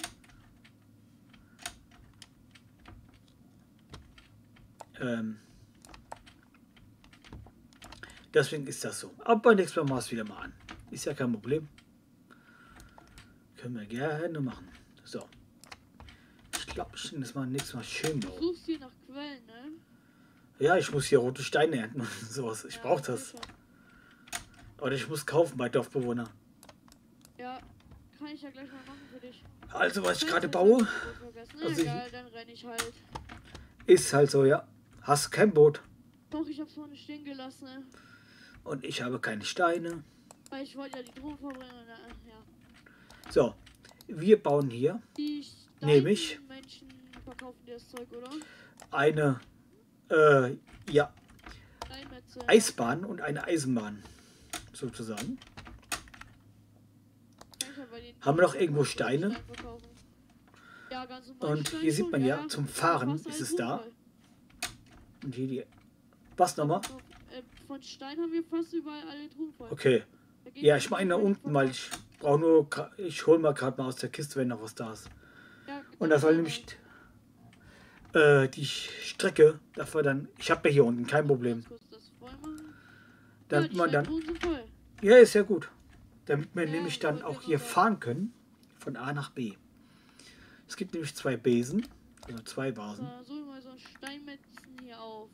[SPEAKER 1] Deswegen ist das so. Aber beim nächsten Mal machen wir es wieder mal an. Ist ja kein Problem. Können wir gerne machen. So. Ich glaube, ich nehme das mal nächstes Mal schön
[SPEAKER 2] Du
[SPEAKER 1] bauen.
[SPEAKER 2] suchst hier nach Quellen, ne?
[SPEAKER 1] Ja, ich muss hier rote Steine ernten und sowas. Ich
[SPEAKER 2] Ja,
[SPEAKER 1] brauche
[SPEAKER 2] seh
[SPEAKER 1] das.
[SPEAKER 2] schon.
[SPEAKER 1] Oder ich muss kaufen bei Dorfbewohner.
[SPEAKER 2] Ja, kann ich ja gleich mal machen für dich.
[SPEAKER 1] Also, was ich
[SPEAKER 2] Scheiße,
[SPEAKER 1] gerade
[SPEAKER 2] das
[SPEAKER 1] baue,
[SPEAKER 2] hab ich wohl vergessen. Na
[SPEAKER 1] Also ich-
[SPEAKER 2] egal, dann renne ich halt.
[SPEAKER 1] ist halt so, ja. Hast du kein Boot.
[SPEAKER 2] Doch, ich hab's vorne stehen gelassen, ne?
[SPEAKER 1] Und ich habe keine Steine.
[SPEAKER 2] Weil ich wollte ja die Truhe vorbringen. Und, ja.
[SPEAKER 1] So. Wir bauen hier
[SPEAKER 2] Die
[SPEAKER 1] Nehm ich.
[SPEAKER 2] Menschen verkaufen dir das Zeug, oder?
[SPEAKER 1] eine ja,
[SPEAKER 2] Steinmetze.
[SPEAKER 1] Eisbahn und eine Eisenbahn. Sozusagen.
[SPEAKER 2] Kann ich ja bei den-
[SPEAKER 1] Haben wir noch irgendwo Steine?
[SPEAKER 2] Stein verkaufen. Ja, ganz normal.
[SPEAKER 1] Und
[SPEAKER 2] Stein
[SPEAKER 1] hier sieht
[SPEAKER 2] schon,
[SPEAKER 1] man ja, zum Fahren
[SPEAKER 2] Fast
[SPEAKER 1] ist
[SPEAKER 2] alle
[SPEAKER 1] es da.
[SPEAKER 2] Truhen
[SPEAKER 1] Und hier die. Was nochmal?
[SPEAKER 2] voll. Von Stein haben wir fast überall alle Truhen voll.
[SPEAKER 1] Okay.
[SPEAKER 2] Da geht
[SPEAKER 1] Ja,
[SPEAKER 2] nicht
[SPEAKER 1] ich meine
[SPEAKER 2] viel
[SPEAKER 1] unten, weil ich brauche nur. Ich hole mal gerade mal aus der Kiste, wenn noch was da ist.
[SPEAKER 2] Ja,
[SPEAKER 1] Und da soll
[SPEAKER 2] genau.
[SPEAKER 1] nämlich die Strecke, dafür dann. Ich habe ja hier unten kein Problem.
[SPEAKER 2] Ganz kurz das voll machen.
[SPEAKER 1] Damit
[SPEAKER 2] die
[SPEAKER 1] man dann.
[SPEAKER 2] Steintruhen sind voll.
[SPEAKER 1] Ja, ist ja gut. Damit wir
[SPEAKER 2] Ja,
[SPEAKER 1] nämlich dann
[SPEAKER 2] wollte
[SPEAKER 1] auch
[SPEAKER 2] ich
[SPEAKER 1] hier
[SPEAKER 2] mal sagen.
[SPEAKER 1] fahren können. Von A nach B. Es gibt nämlich 2 Besen. Also 2 Basen.
[SPEAKER 2] So, suchen wir mal so einen Steinmetzen hier auf.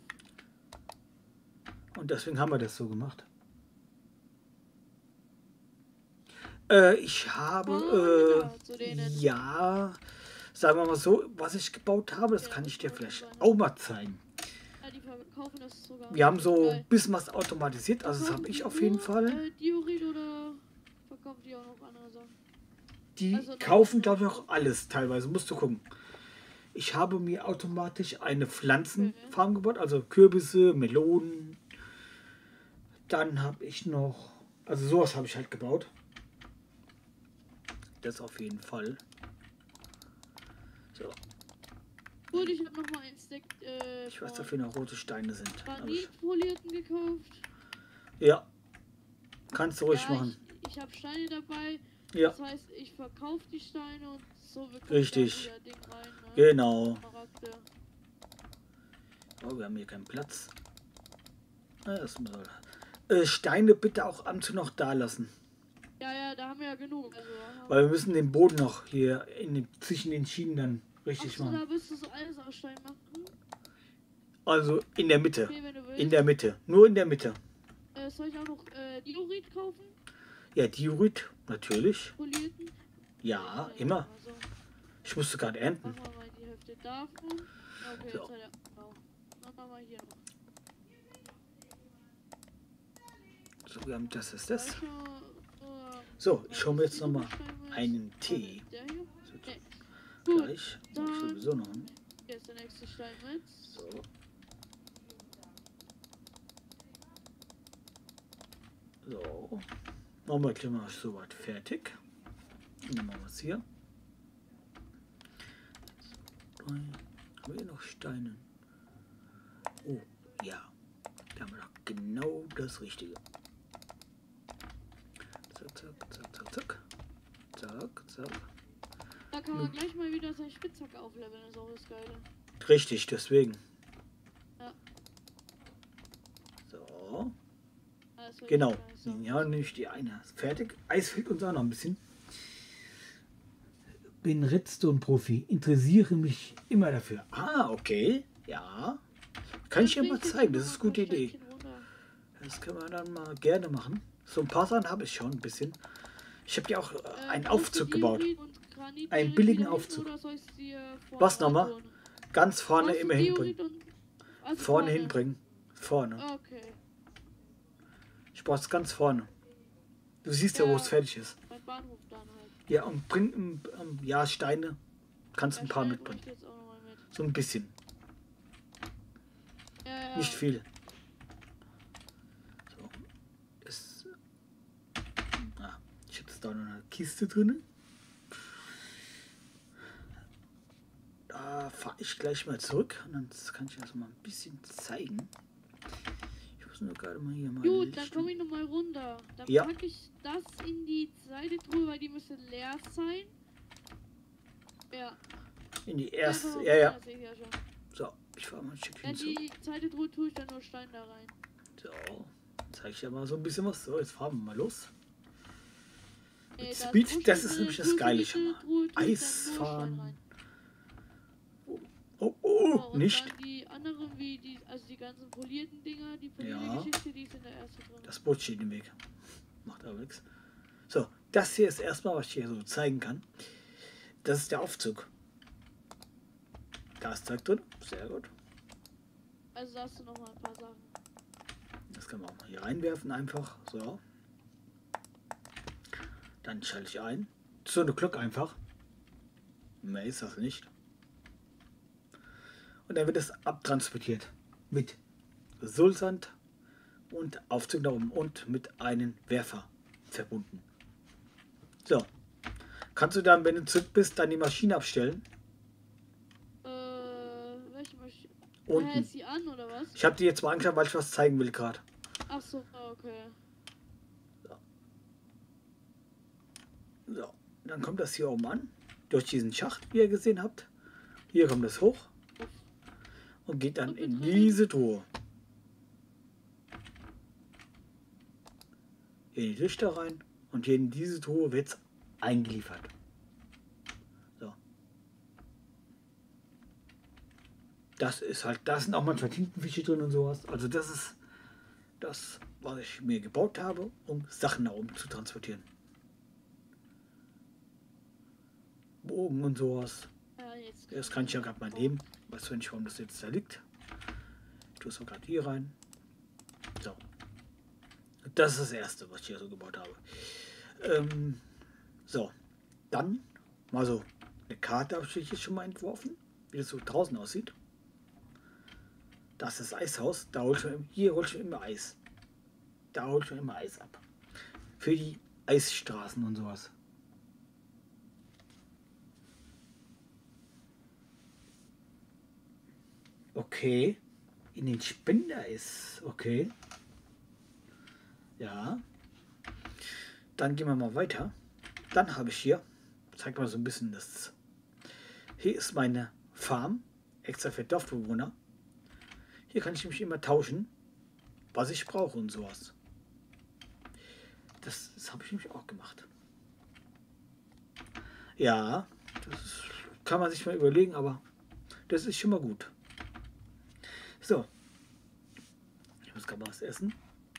[SPEAKER 1] Und deswegen haben wir das so gemacht. Ich habe,
[SPEAKER 2] Ja, zu denen.
[SPEAKER 1] ja, sagen wir mal so, was ich gebaut habe, das kann ich dir vielleicht auch mal zeigen.
[SPEAKER 2] Ja, die verkaufen das sogar.
[SPEAKER 1] Wir haben so
[SPEAKER 2] Geil.
[SPEAKER 1] ein bisschen was automatisiert, also das habe ich auf jeden Fall.
[SPEAKER 2] Diorit oder verkaufen die auch noch andere Sachen?
[SPEAKER 1] Die
[SPEAKER 2] also
[SPEAKER 1] kaufen, glaube ich, auch alles teilweise, musst du gucken. Ich habe mir automatisch eine Pflanzenfarm gebaut, also Kürbisse, Melonen. Dann habe ich noch, also sowas habe ich halt gebaut. Das auf jeden Fall. So,
[SPEAKER 2] Gut, ich habe nochmal ein Stack
[SPEAKER 1] ich weiß, dafür noch rote Steine sind. Aber
[SPEAKER 2] Granitfolierten gekauft.
[SPEAKER 1] ja, kannst du ruhig
[SPEAKER 2] Ja,
[SPEAKER 1] machen.
[SPEAKER 2] ich habe Steine dabei.
[SPEAKER 1] Ja,
[SPEAKER 2] Das heißt, ich verkaufe die Steine und so bekomme
[SPEAKER 1] Richtig.
[SPEAKER 2] ich da wieder Ding rein. Ne?
[SPEAKER 1] genau.
[SPEAKER 2] Charakter.
[SPEAKER 1] Oh, wir haben hier keinen Platz. Ah, das muss Steine bitte auch am zu noch da lassen.
[SPEAKER 2] Ja, da haben wir ja genug. Also,
[SPEAKER 1] Weil wir müssen den Boden noch hier zwischen den Schienen dann richtig
[SPEAKER 2] Achso,
[SPEAKER 1] machen.
[SPEAKER 2] da willst du so alles aus Stein machen?
[SPEAKER 1] Also in der Mitte.
[SPEAKER 2] Okay, wenn du willst.
[SPEAKER 1] In der Mitte. Nur in der Mitte.
[SPEAKER 2] Soll ich auch noch Diorit kaufen?
[SPEAKER 1] Ja, Diorit, natürlich.
[SPEAKER 2] Polierten?
[SPEAKER 1] Ja, immer.
[SPEAKER 2] Also,
[SPEAKER 1] Ich musste gerade ernten.
[SPEAKER 2] machen wir mal die Hälfte davon. Okay,
[SPEAKER 1] So.
[SPEAKER 2] jetzt hat er. Oh. Dann machen wir hier noch.
[SPEAKER 1] So, wir haben das ist das.
[SPEAKER 2] Speicher,
[SPEAKER 1] So, ich hole mir jetzt nochmal einen Tee.
[SPEAKER 2] Der hier?
[SPEAKER 1] So,
[SPEAKER 2] Nee. Gut,
[SPEAKER 1] gleich. Mach ich sowieso noch einen.
[SPEAKER 2] hier ist der nächste Stein mit.
[SPEAKER 1] So. So. Machen wir gleich mal so weit fertig. Dann machen wir es hier. Haben wir hier noch Steine? Oh, ja. Da haben wir doch genau das Richtige. Zack, zack, zack, zack, zack. Zack, zack.
[SPEAKER 2] Da kann man gleich mal wieder seine Spitzhacke aufleveln, ist auch das Geile.
[SPEAKER 1] Richtig, deswegen.
[SPEAKER 2] Ja.
[SPEAKER 1] So.
[SPEAKER 2] Das wird
[SPEAKER 1] Genau.
[SPEAKER 2] nice.
[SPEAKER 1] Ja, nicht die eine. Ist fertig. Eis fehlt uns auch noch ein bisschen. Bin Redstone-Profi. Interessiere mich immer dafür. Ah, okay. Ja. Kann ich dir mal zeigen. Das ist eine gute Idee. Das können wir dann mal gerne machen. So ein paar Sachen habe ich schon ein bisschen. Ich habe ja auch einen Aufzug gebaut. Einen billigen Aufzug. Was nochmal? Ganz vorne immer hinbringen. Vorne hinbringen. Vorne.
[SPEAKER 2] Okay.
[SPEAKER 1] Ich brauche es ganz vorne. Du siehst ja, wo
[SPEAKER 2] Ja.
[SPEAKER 1] es fertig ist.
[SPEAKER 2] Beim Bahnhof dann halt.
[SPEAKER 1] Ja, und bring ja, Steine. Kannst ein paar
[SPEAKER 2] Steine
[SPEAKER 1] mitbringen.
[SPEAKER 2] bring ich jetzt auch noch mal mit.
[SPEAKER 1] So ein bisschen.
[SPEAKER 2] Ja.
[SPEAKER 1] Nicht viel. So. Ich habe da noch eine Kiste drin. Da fahre ich gleich mal zurück. Und dann kann ich das mal ein bisschen zeigen. Ich muss nur gerade mal hier mal.
[SPEAKER 2] Gut, dann komme ich nochmal runter. Dann
[SPEAKER 1] Ja.
[SPEAKER 2] packe ich das in die zweite Truhe, weil die müsste leer sein. Ja.
[SPEAKER 1] In die erste.
[SPEAKER 2] Einfach
[SPEAKER 1] Ja, ja.
[SPEAKER 2] das sehe ich ja schon.
[SPEAKER 1] So, ich fahre mal ein Stückchen
[SPEAKER 2] In
[SPEAKER 1] zurück.
[SPEAKER 2] die zweite Truhe tue ich dann nur Stein da rein.
[SPEAKER 1] So, zeige ich ja mal so ein bisschen was. So, jetzt fahren wir mal los. Mit Speed, das ist nämlich das Geile schon mal. Eisfahren. Oh,
[SPEAKER 2] Und
[SPEAKER 1] nicht.
[SPEAKER 2] Dann die anderen, wie die, also die ganzen polierten Dinger, die polierte
[SPEAKER 1] Ja.
[SPEAKER 2] Geschichte, die ist in der ersten drin.
[SPEAKER 1] Das Boot steht im Weg. Macht aber nichts. So, das hier ist erstmal, was ich hier so zeigen kann. Das ist der Aufzug. Da ist Zeug drin. Sehr gut.
[SPEAKER 2] Also da hast du noch mal ein paar Sachen.
[SPEAKER 1] Das kann man auch mal hier reinwerfen einfach. So. Dann schalte ich ein. So eine Glocke einfach. Mehr ist das nicht. Und dann wird es abtransportiert. Mit Sulsand und Aufzug nach oben und mit einem Werfer verbunden. So. Kannst du dann, wenn du zurück bist, dann die Maschine abstellen?
[SPEAKER 2] Welche Maschine?
[SPEAKER 1] Unten.
[SPEAKER 2] Ist sie an oder was?
[SPEAKER 1] Ich habe die jetzt mal angeschaut, weil ich was zeigen will gerade.
[SPEAKER 2] Ach so, okay.
[SPEAKER 1] So, dann kommt das hier oben an, durch diesen Schacht, wie ihr gesehen habt. Hier kommt es hoch und geht dann in diese Truhe. Hier in die Lichter rein und hier in diese Truhe wird es eingeliefert. So. Das ist halt, da sind auch manchmal Tintenfische drin und sowas. Also das ist das, was ich mir gebaut habe, um Sachen nach oben zu transportieren. Bogen und sowas.
[SPEAKER 2] Ja, jetzt
[SPEAKER 1] Das kann ich ja gerade mal nehmen. Weißt du nicht, warum das jetzt da liegt. Ich tue es mal gerade hier rein. So. Das ist das erste, was ich hier so gebaut habe. So. Dann mal so eine Karte habe ich jetzt schon mal entworfen, wie das so draußen aussieht. Das ist das Eishaus. Da hier hol ich immer Eis. Da hol ich immer Eis ab. Für die Eisstraßen und sowas. Okay. In den Spender ist. Okay. Ja. Dann gehen wir mal weiter. Dann habe ich hier, zeig mal so ein bisschen das. Hier ist meine Farm, extra für Dorfbewohner. Hier kann ich mich immer tauschen, was ich brauche und sowas. Das habe ich nämlich auch gemacht. Ja, das kann man sich mal überlegen, aber das ist schon mal gut. So. Ich muss gerade mal was essen.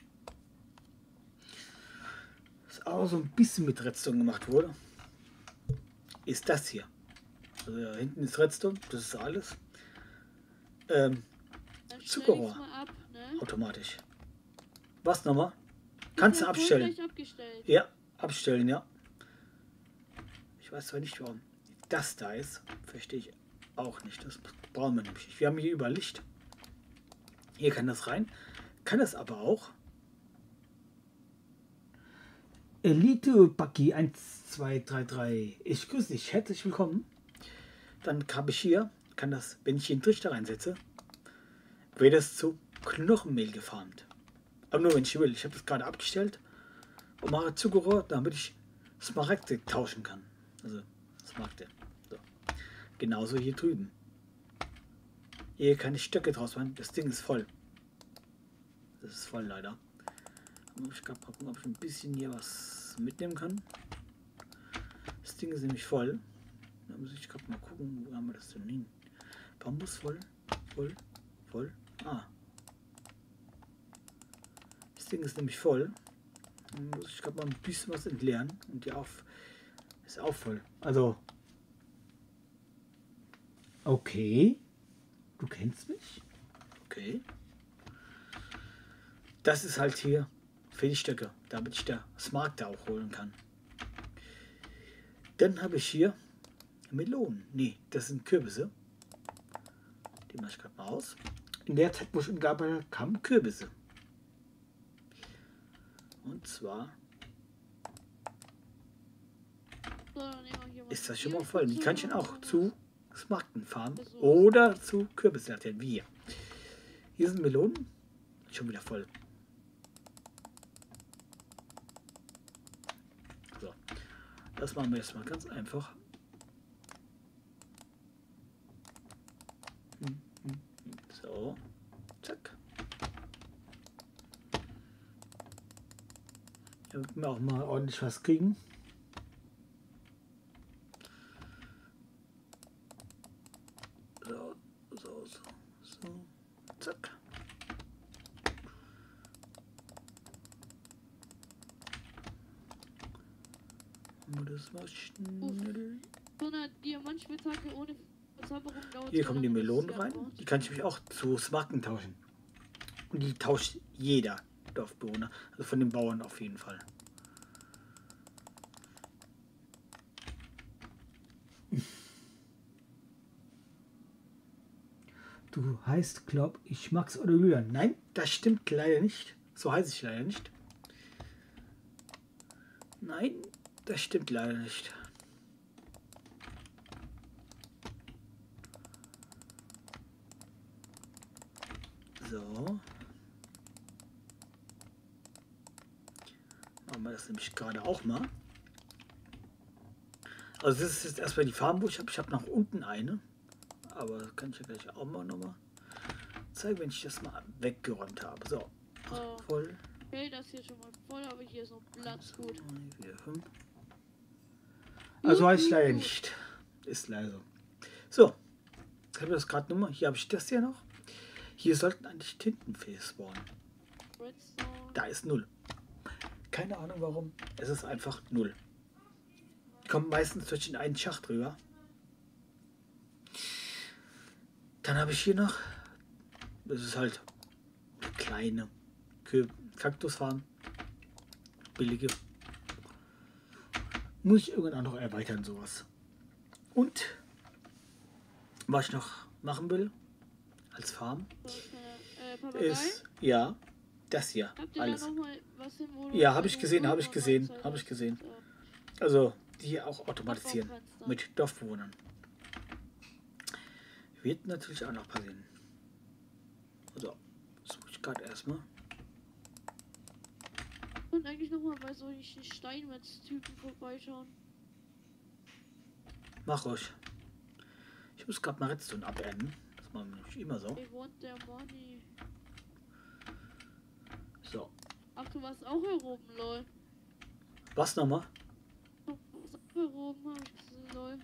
[SPEAKER 1] Was auch so ein bisschen mit Redstone gemacht wurde, ist das hier. Also da hinten ist Redstone, das ist alles.
[SPEAKER 2] Dann
[SPEAKER 1] Zuckerrohr.
[SPEAKER 2] stell ich's mal ab, ne?
[SPEAKER 1] Automatisch. Was nochmal? Kannst du abstellen.
[SPEAKER 2] Erfolgreich abgestellt.
[SPEAKER 1] Ja, abstellen, ja. Ich weiß zwar nicht, warum das da ist. Verstehe ich auch nicht. Das brauchen wir nämlich nicht. Wir haben hier überall Licht. Hier kann das rein. Kann das aber auch. Elite Bucky 1233. Ich grüße dich. Herzlich willkommen. Dann habe ich hier, kann das, wenn ich hier einen Trichter reinsetze, wird es zu Knochenmehl gefarmt. Aber nur wenn ich will. Ich habe das gerade abgestellt und mache Zuckerrohr, damit ich Smaragde tauschen kann. Also Smaragde. So. Genauso hier drüben. Hier kann ich Stöcke draus machen. Das Ding ist voll. Das ist voll leider. Ich kann mal gucken, ob ich ein bisschen hier was mitnehmen kann. Das Ding ist nämlich voll. Da muss ich gerade mal gucken, wo haben wir das denn hin? Bambus voll, voll, voll. Ah. Das Ding ist nämlich voll. Dann muss ich gerade mal ein bisschen was entleeren. Und die ist auch voll. Also. Okay. Du kennst mich? Okay. Das ist halt hier für die Stöcke, damit ich der Smaragde auch holen kann. Dann habe ich hier Melonen. Nee, das sind Kürbisse. Die mache ich gerade mal aus. In der Zeit, wo ich umgearbeitet habe, kamen Kürbisse. Und zwar
[SPEAKER 2] So, dann nehmen wir hier was
[SPEAKER 1] ist das schon
[SPEAKER 2] hier
[SPEAKER 1] mal voll. Die
[SPEAKER 2] dazu.
[SPEAKER 1] kann ich dann auch zu Smaragden farmen oder zu Kürbissen. Wie hier. Hier sind Melonen. Schon wieder voll. So. Das machen wir jetzt mal ganz einfach. So. Zack. Damit wir auch mal ordentlich was kriegen. So, so, so, so. Zack. Das war schnell.
[SPEAKER 2] So eine Diamantspitzhacke ohne Verzauberung dauert
[SPEAKER 1] Hier
[SPEAKER 2] so
[SPEAKER 1] kommen die
[SPEAKER 2] lange, bis
[SPEAKER 1] Melonen
[SPEAKER 2] sie
[SPEAKER 1] rein.
[SPEAKER 2] abbaut.
[SPEAKER 1] Die kann ich mich auch zu Smaragden tauschen. Und die tauscht jeder Dorfbewohner. Also von den Bauern auf jeden Fall. Du heißt, glaub ich, Max oder Julian. Nein, das stimmt leider nicht. So heiße ich leider nicht. Nein, das stimmt leider nicht. So. Machen wir das nämlich gerade auch mal. Also das ist jetzt erstmal die Farbe, wo ich habe. Ich habe nach unten eine. Aber das kann ich ja gleich auch mal nochmal zeigen, wenn ich das mal weggeräumt habe. So.
[SPEAKER 2] So.
[SPEAKER 1] Voll.
[SPEAKER 2] Okay, das hier schon mal voll, aber hier ist noch Platz. Gut.
[SPEAKER 1] 3, 4, 5. Also heißt es leider nicht. Ist leider so. So. Ich habe das gerade nochmal. Hier habe ich das hier noch. Hier sollten eigentlich Tintenfee spawnen.
[SPEAKER 2] Redstone.
[SPEAKER 1] Da ist 0. Keine Ahnung warum. Es ist einfach 0. Die kommen meistens durch den einen Schacht rüber. Dann habe ich hier noch. Das ist halt eine kleine Kaktusfarm. Billige. Muss ich irgendwann auch noch erweitern, sowas. Und was ich noch machen will als Farm
[SPEAKER 2] Papagei?
[SPEAKER 1] ist, ja, das hier.
[SPEAKER 2] Habt ihr
[SPEAKER 1] Alles.
[SPEAKER 2] da noch mal was hin, wo du
[SPEAKER 1] Ja, habe ich
[SPEAKER 2] wo
[SPEAKER 1] gesehen,
[SPEAKER 2] du
[SPEAKER 1] habe ich
[SPEAKER 2] noch
[SPEAKER 1] gesehen,
[SPEAKER 2] Neuzeit
[SPEAKER 1] habe ich
[SPEAKER 2] hast?
[SPEAKER 1] gesehen.
[SPEAKER 2] Ja.
[SPEAKER 1] Also die hier auch automatisieren
[SPEAKER 2] Abbauen kannst du.
[SPEAKER 1] mit Dorfbewohnern. Wird natürlich auch noch passieren. Also, das muss ich gerade erstmal.
[SPEAKER 2] Und eigentlich nochmal bei solchen Steinmetz-Typen vorbeischauen.
[SPEAKER 1] Mach ruhig. Ich muss gerade mal Redstone abernten. Das machen wir nicht immer so.
[SPEAKER 2] They want their money.
[SPEAKER 1] So.
[SPEAKER 2] Ach, du warst auch hier oben, lol.
[SPEAKER 1] Was nochmal?
[SPEAKER 2] Du warst auch hier oben, hab ich gesehen, lol.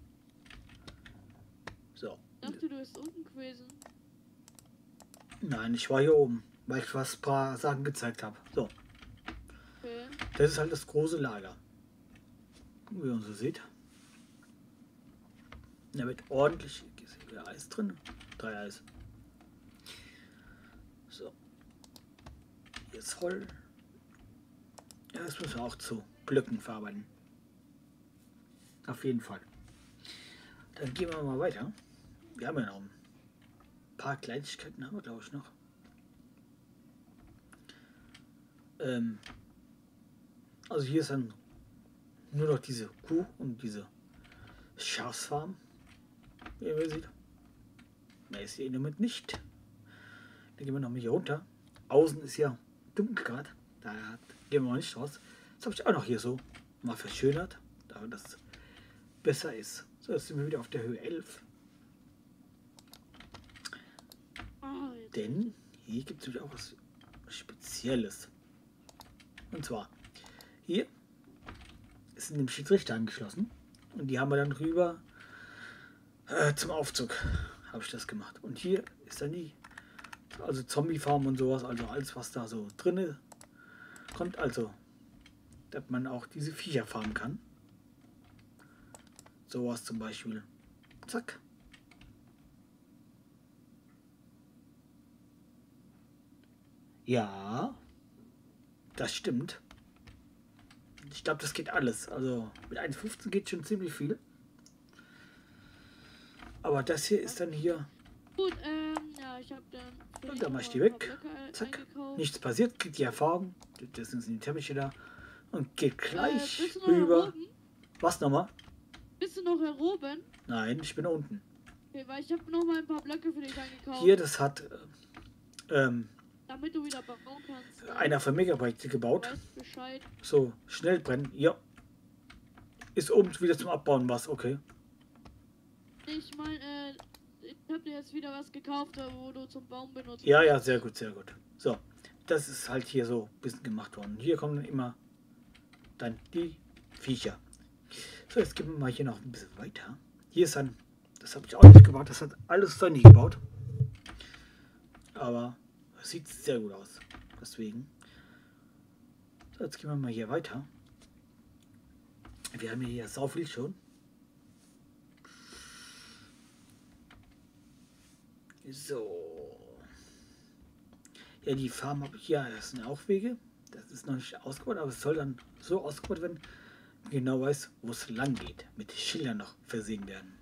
[SPEAKER 1] So.
[SPEAKER 2] Ich dachte, du bist unten gewesen.
[SPEAKER 1] Nein, ich war hier oben, weil ich was paar Sachen gezeigt habe. So.
[SPEAKER 2] Okay.
[SPEAKER 1] Das ist halt das große Lager. Wie man so sieht. Da wird ordentlich Eis drin. 3 Eis. So. Hier ist Holz. Ja, das müssen wir auch zu Blöcken verarbeiten. Auf jeden Fall. Dann gehen wir mal weiter. Wir haben ja noch ein paar Kleinigkeiten, haben wir glaube ich noch. Also hier ist dann nur noch diese Kuh und diese Schafsfarm, wie ihr seht. Mehr ist hier im Moment nicht. Dann gehen wir noch mal hier runter. Außen ist ja dunkel gerade, da gehen wir noch nicht raus. Das habe ich auch noch hier so mal verschönert, damit das besser ist. So, jetzt sind wir wieder auf der Höhe 11.
[SPEAKER 2] Jetzt.
[SPEAKER 1] Denn hier gibt es nämlich auch was Spezielles. Und zwar, hier ist in dem Schiedsrichter angeschlossen. Und die haben wir dann rüber zum Aufzug. Habe ich das gemacht. Und hier ist dann die, also Zombie-Farm und sowas, also alles, was da so drin kommt. Also, dass man auch diese Viecher farmen kann. Sowas zum Beispiel. Zack. Ja, das stimmt. Ich glaube, das geht alles. Also mit 1,15 geht schon ziemlich viel. Aber das hier ist dann hier.
[SPEAKER 2] Gut, ja, ich habe dann.
[SPEAKER 1] Und dann mach ich die weg. Zack. Nichts passiert, kriegt die Erfahrung. Das sind die Teppiche da. Und geht gleich
[SPEAKER 2] bist du noch
[SPEAKER 1] rüber.
[SPEAKER 2] Oben?
[SPEAKER 1] Was nochmal?
[SPEAKER 2] Bist du noch hier oben?
[SPEAKER 1] Nein, ich bin unten.
[SPEAKER 2] Okay, weil ich habe noch mal ein paar Blöcke für dich eingekauft.
[SPEAKER 1] Hier, das hat
[SPEAKER 2] damit du wieder bauen kannst.
[SPEAKER 1] einer von Megaprojekte
[SPEAKER 2] Du
[SPEAKER 1] gebaut.
[SPEAKER 2] weißt Bescheid.
[SPEAKER 1] So, schnell brennen. Ja. Ist oben wieder zum Abbauen was, okay.
[SPEAKER 2] Ich meine, ich habe dir jetzt wieder was gekauft, wo du zum Baum benutzt.
[SPEAKER 1] Ja, ja, sehr gut, sehr gut. So, das ist halt hier so ein bisschen gemacht worden. Hier kommen dann immer dann die Viecher. So, jetzt gehen wir mal hier noch ein bisschen weiter. Hier ist dann, das habe ich auch nicht gebaut, das hat alles Sonny gebaut. Aber es sieht sehr gut aus. Deswegen. So, jetzt gehen wir mal hier weiter. Wir haben hier sau viel schon. So. Ja, die Farm habe ich ja, das sind auch Wege. Das ist noch nicht ausgebaut, aber es soll dann so ausgebaut werden, dass man genau weiß, wo es lang geht. Mit Schildern noch versehen werden.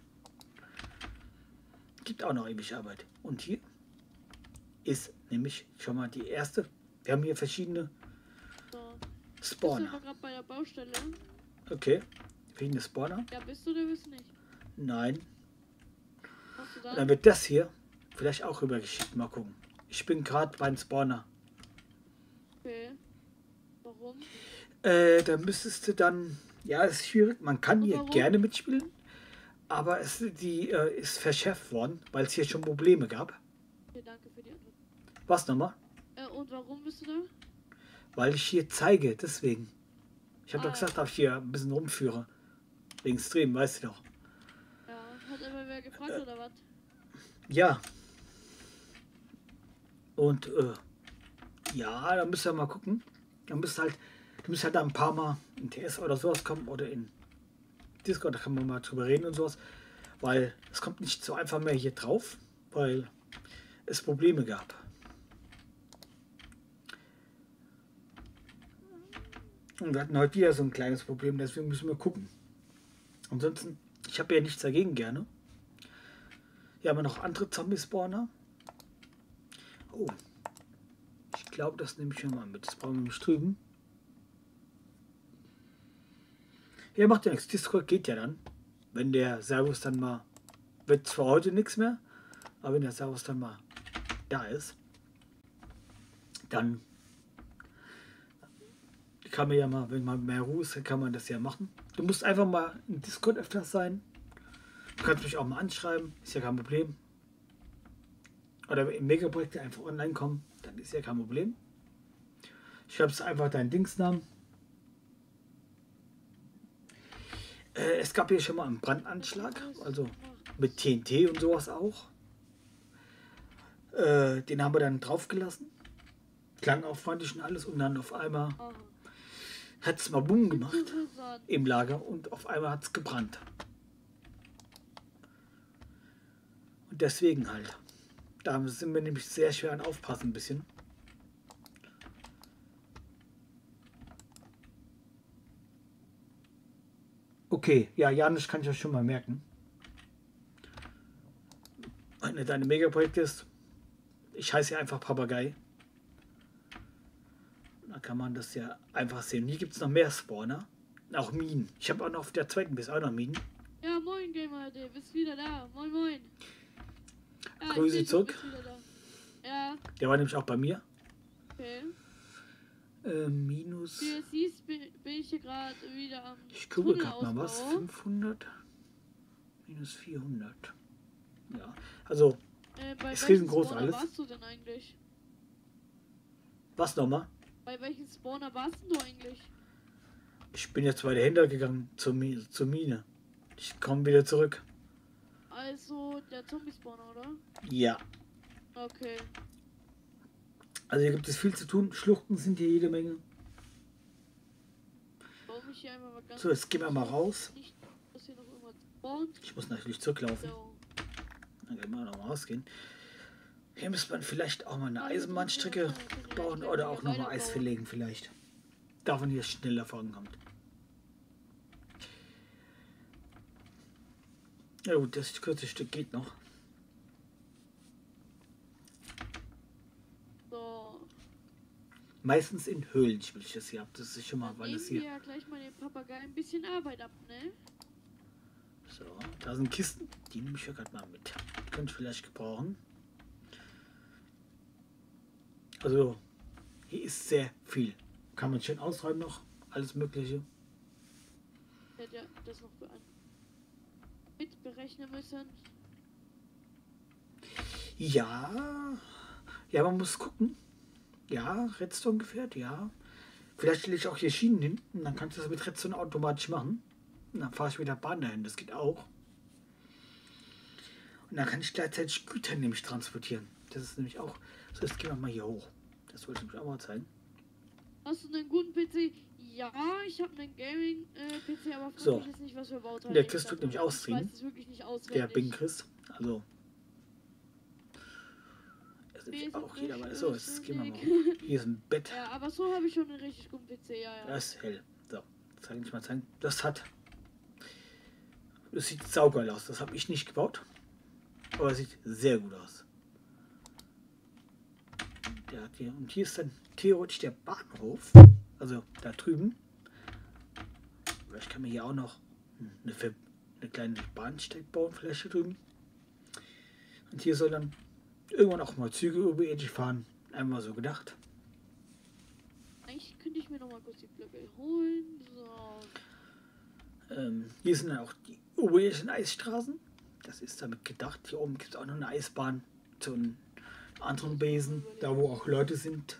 [SPEAKER 1] Gibt auch noch ewig Arbeit. Und hier ist nämlich schon mal die erste. Wir haben hier verschiedene
[SPEAKER 2] So. Bist du
[SPEAKER 1] Spawner.
[SPEAKER 2] gerade bei der Baustelle?
[SPEAKER 1] Okay. Verschiedene Spawner.
[SPEAKER 2] Ja, bist du oder bist du nicht?
[SPEAKER 1] Nein.
[SPEAKER 2] Hast du
[SPEAKER 1] Und dann
[SPEAKER 2] da?
[SPEAKER 1] wird das hier vielleicht auch rübergeschickt. Mal gucken. Ich bin gerade beim Spawner.
[SPEAKER 2] Okay. Warum?
[SPEAKER 1] Da müsstest du dann. Ja, es ist schwierig. Man kann hier
[SPEAKER 2] Warum?
[SPEAKER 1] gerne mitspielen. Aber die ist verschärft worden, weil es hier schon Probleme gab.
[SPEAKER 2] Okay, danke für die Antwort.
[SPEAKER 1] Was nochmal?
[SPEAKER 2] Und warum bist du da?
[SPEAKER 1] Weil ich hier zeige, deswegen. Ich habe
[SPEAKER 2] Ah.
[SPEAKER 1] doch gesagt, dass ich hier ein bisschen rumführe. Wegen Stream, weißt du doch.
[SPEAKER 2] Ja, hat immer wer gefragt oder was?
[SPEAKER 1] Ja. Und ja, da müsst ihr mal gucken. Du müsst halt da ein paar Mal in TS oder sowas kommen oder in Discord, da kann man mal drüber reden und sowas. Weil es kommt nicht so einfach mehr hier drauf, weil es Probleme gab. Und wir hatten heute wieder so ein kleines Problem, deswegen müssen wir gucken. Ansonsten, ich habe ja nichts dagegen gerne. Hier haben wir noch andere Zombie-Spawner. Oh. Ich glaube, das nehme ich schon mal mit. Das brauchen wir nicht drüben. Ja, macht ja nichts. Discord geht ja dann. Wenn der Servus dann mal... Wird zwar heute nichts mehr, aber wenn der Servus dann mal da ist, dann kann man ja mal, wenn man mehr Ruhe ist, kann man das ja machen. Du musst einfach mal im Discord öfters sein. Du kannst mich auch mal anschreiben, ist ja kein Problem. Oder im Megaprojekt einfach online kommen, dann ist ja kein Problem. Schreibst einfach deinen Dingsnamen. Es gab hier schon mal einen Brandanschlag, also mit TNT und sowas auch. Den haben wir dann draufgelassen. Klang auch freundlich und alles und dann auf einmal
[SPEAKER 2] Aha.
[SPEAKER 1] hat es mal Boom gemacht
[SPEAKER 2] Interessant.
[SPEAKER 1] im Lager und auf einmal hat es gebrannt. Und deswegen halt. Da sind wir nämlich sehr schwer an Aufpassen ein bisschen. Okay, ja, Janusz kann ich euch schon mal merken. Wenn deine Megaprojekt ist, ich heiße ja einfach Papagei. Da kann man das ja einfach sehen. Und hier gibt es noch mehr Spawner. Auch Minen. Ich habe auch noch auf der zweiten Base auch noch Minen.
[SPEAKER 2] Ja, moin Gamer, du bist wieder da. Moin, moin. Ja,
[SPEAKER 1] Grüße
[SPEAKER 2] ich
[SPEAKER 1] zurück.
[SPEAKER 2] bin wieder da. Ja,
[SPEAKER 1] Der war nämlich auch bei mir.
[SPEAKER 2] okay.
[SPEAKER 1] Minus.
[SPEAKER 2] Wie du siehst, bin ich hier gerade wieder am
[SPEAKER 1] Ich gucke gerade mal was.
[SPEAKER 2] Tunnelausbau.
[SPEAKER 1] 500. Minus 400. Ja. Also,
[SPEAKER 2] Bei
[SPEAKER 1] ist
[SPEAKER 2] welchem
[SPEAKER 1] riesengroß
[SPEAKER 2] Spawner
[SPEAKER 1] alles.
[SPEAKER 2] warst du denn eigentlich?
[SPEAKER 1] was nochmal?
[SPEAKER 2] Bei welchem Spawner warst du eigentlich?
[SPEAKER 1] Ich bin jetzt weiter hintergegangen zur Mine. Ich komme wieder zurück.
[SPEAKER 2] Also der Zombie-Spawner, oder?
[SPEAKER 1] Ja.
[SPEAKER 2] Okay.
[SPEAKER 1] Also hier gibt es viel zu tun. Schluchten sind hier jede Menge.
[SPEAKER 2] Baue mich hier einmal mal ganz
[SPEAKER 1] So, jetzt gehen wir mal raus.
[SPEAKER 2] nicht, dass hier noch irgendwas spawnt.
[SPEAKER 1] Ich muss natürlich zurücklaufen.
[SPEAKER 2] So.
[SPEAKER 1] Dann können wir noch mal rausgehen. Hier müsste man vielleicht auch mal eine Eisenbahnstrecke bauen oder auch nochmal Eis verlegen vielleicht. Davon hier schneller vorankommt. Ja gut, das kurze Stück geht noch.
[SPEAKER 2] So.
[SPEAKER 1] Meistens in Höhlen spiele ich das hier ab. Das ist schon mal,
[SPEAKER 2] Dann
[SPEAKER 1] weil
[SPEAKER 2] nehmen
[SPEAKER 1] das
[SPEAKER 2] wir
[SPEAKER 1] hier...
[SPEAKER 2] ja gleich mal den Papagei ein bisschen Arbeit ab, ne?
[SPEAKER 1] So, da sind Kisten. Die nehme ich ja gerade mal mit. Die könnte ich vielleicht gebrauchen. Also, hier ist sehr viel. Kann man schön ausräumen noch. Alles Mögliche.
[SPEAKER 2] Ich hätte ja das noch mit berechnen müssen.
[SPEAKER 1] Ja. Ja, man muss gucken. Ja, Redstone-Gefährt, ja. Vielleicht stelle ich auch hier Schienen hin. Und dann kannst du das mit Redstone automatisch machen. Und dann fahre ich mit der Bahn dahin. Das geht auch. Und dann kann ich gleichzeitig Güter nämlich transportieren. Das ist nämlich auch... So, jetzt gehen wir mal hier hoch. Das wollte ich nämlich auch mal zeigen.
[SPEAKER 2] Hast du einen guten PC? Ja, ich habe einen Gaming-PC, aber frag
[SPEAKER 1] So.
[SPEAKER 2] mich jetzt nicht, was für Bauteile.
[SPEAKER 1] Der
[SPEAKER 2] ich
[SPEAKER 1] Chris
[SPEAKER 2] da
[SPEAKER 1] tut
[SPEAKER 2] drin
[SPEAKER 1] nämlich
[SPEAKER 2] habe.
[SPEAKER 1] ausstreamen.
[SPEAKER 2] Ich weiß es wirklich nicht auswendig.
[SPEAKER 1] Der Bing Chris. Also... Das ist nämlich auch hier dabei. So, jetzt gehen wir mal hoch. Hier ist ein Bett.
[SPEAKER 2] Ja, aber so habe ich schon einen richtig guten PC, ja, ja.
[SPEAKER 1] Das ist hell. So, zeig ich mal zeigen. Das sieht saugeil aus. Das habe ich nicht gebaut. Aber es sieht sehr gut aus. Der hat hier, und hier ist dann theoretisch der Bahnhof. Also da drüben. Vielleicht kann man hier auch noch eine kleine Bahnsteig bauen, vielleicht hier drüben. Und hier soll dann irgendwann auch mal Züge überirdisch fahren. Einmal so gedacht.
[SPEAKER 2] Eigentlich könnte ich mir noch mal kurz die Blöcke holen. So.
[SPEAKER 1] Hier sind dann auch die oberirdischen Eisstraßen. Das ist damit gedacht. Hier oben gibt es auch noch eine Eisbahn zu einem anderen Besen, da wo auch Leute sind.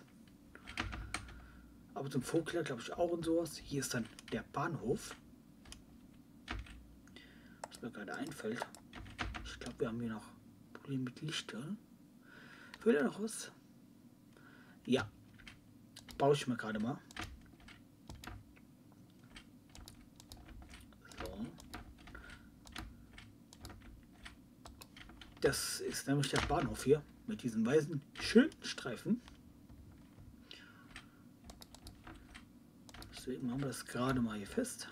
[SPEAKER 1] Aber zum Vogler glaube ich auch und sowas. Hier ist dann der Bahnhof. Was mir gerade einfällt. Ich glaube, wir haben hier noch Probleme mit Licht, oder? Will er noch was? Ja. Baue ich mir gerade mal. So. Das ist nämlich der Bahnhof hier mit diesen weißen schönen Streifen. Deswegen machen wir das gerade mal hier fest.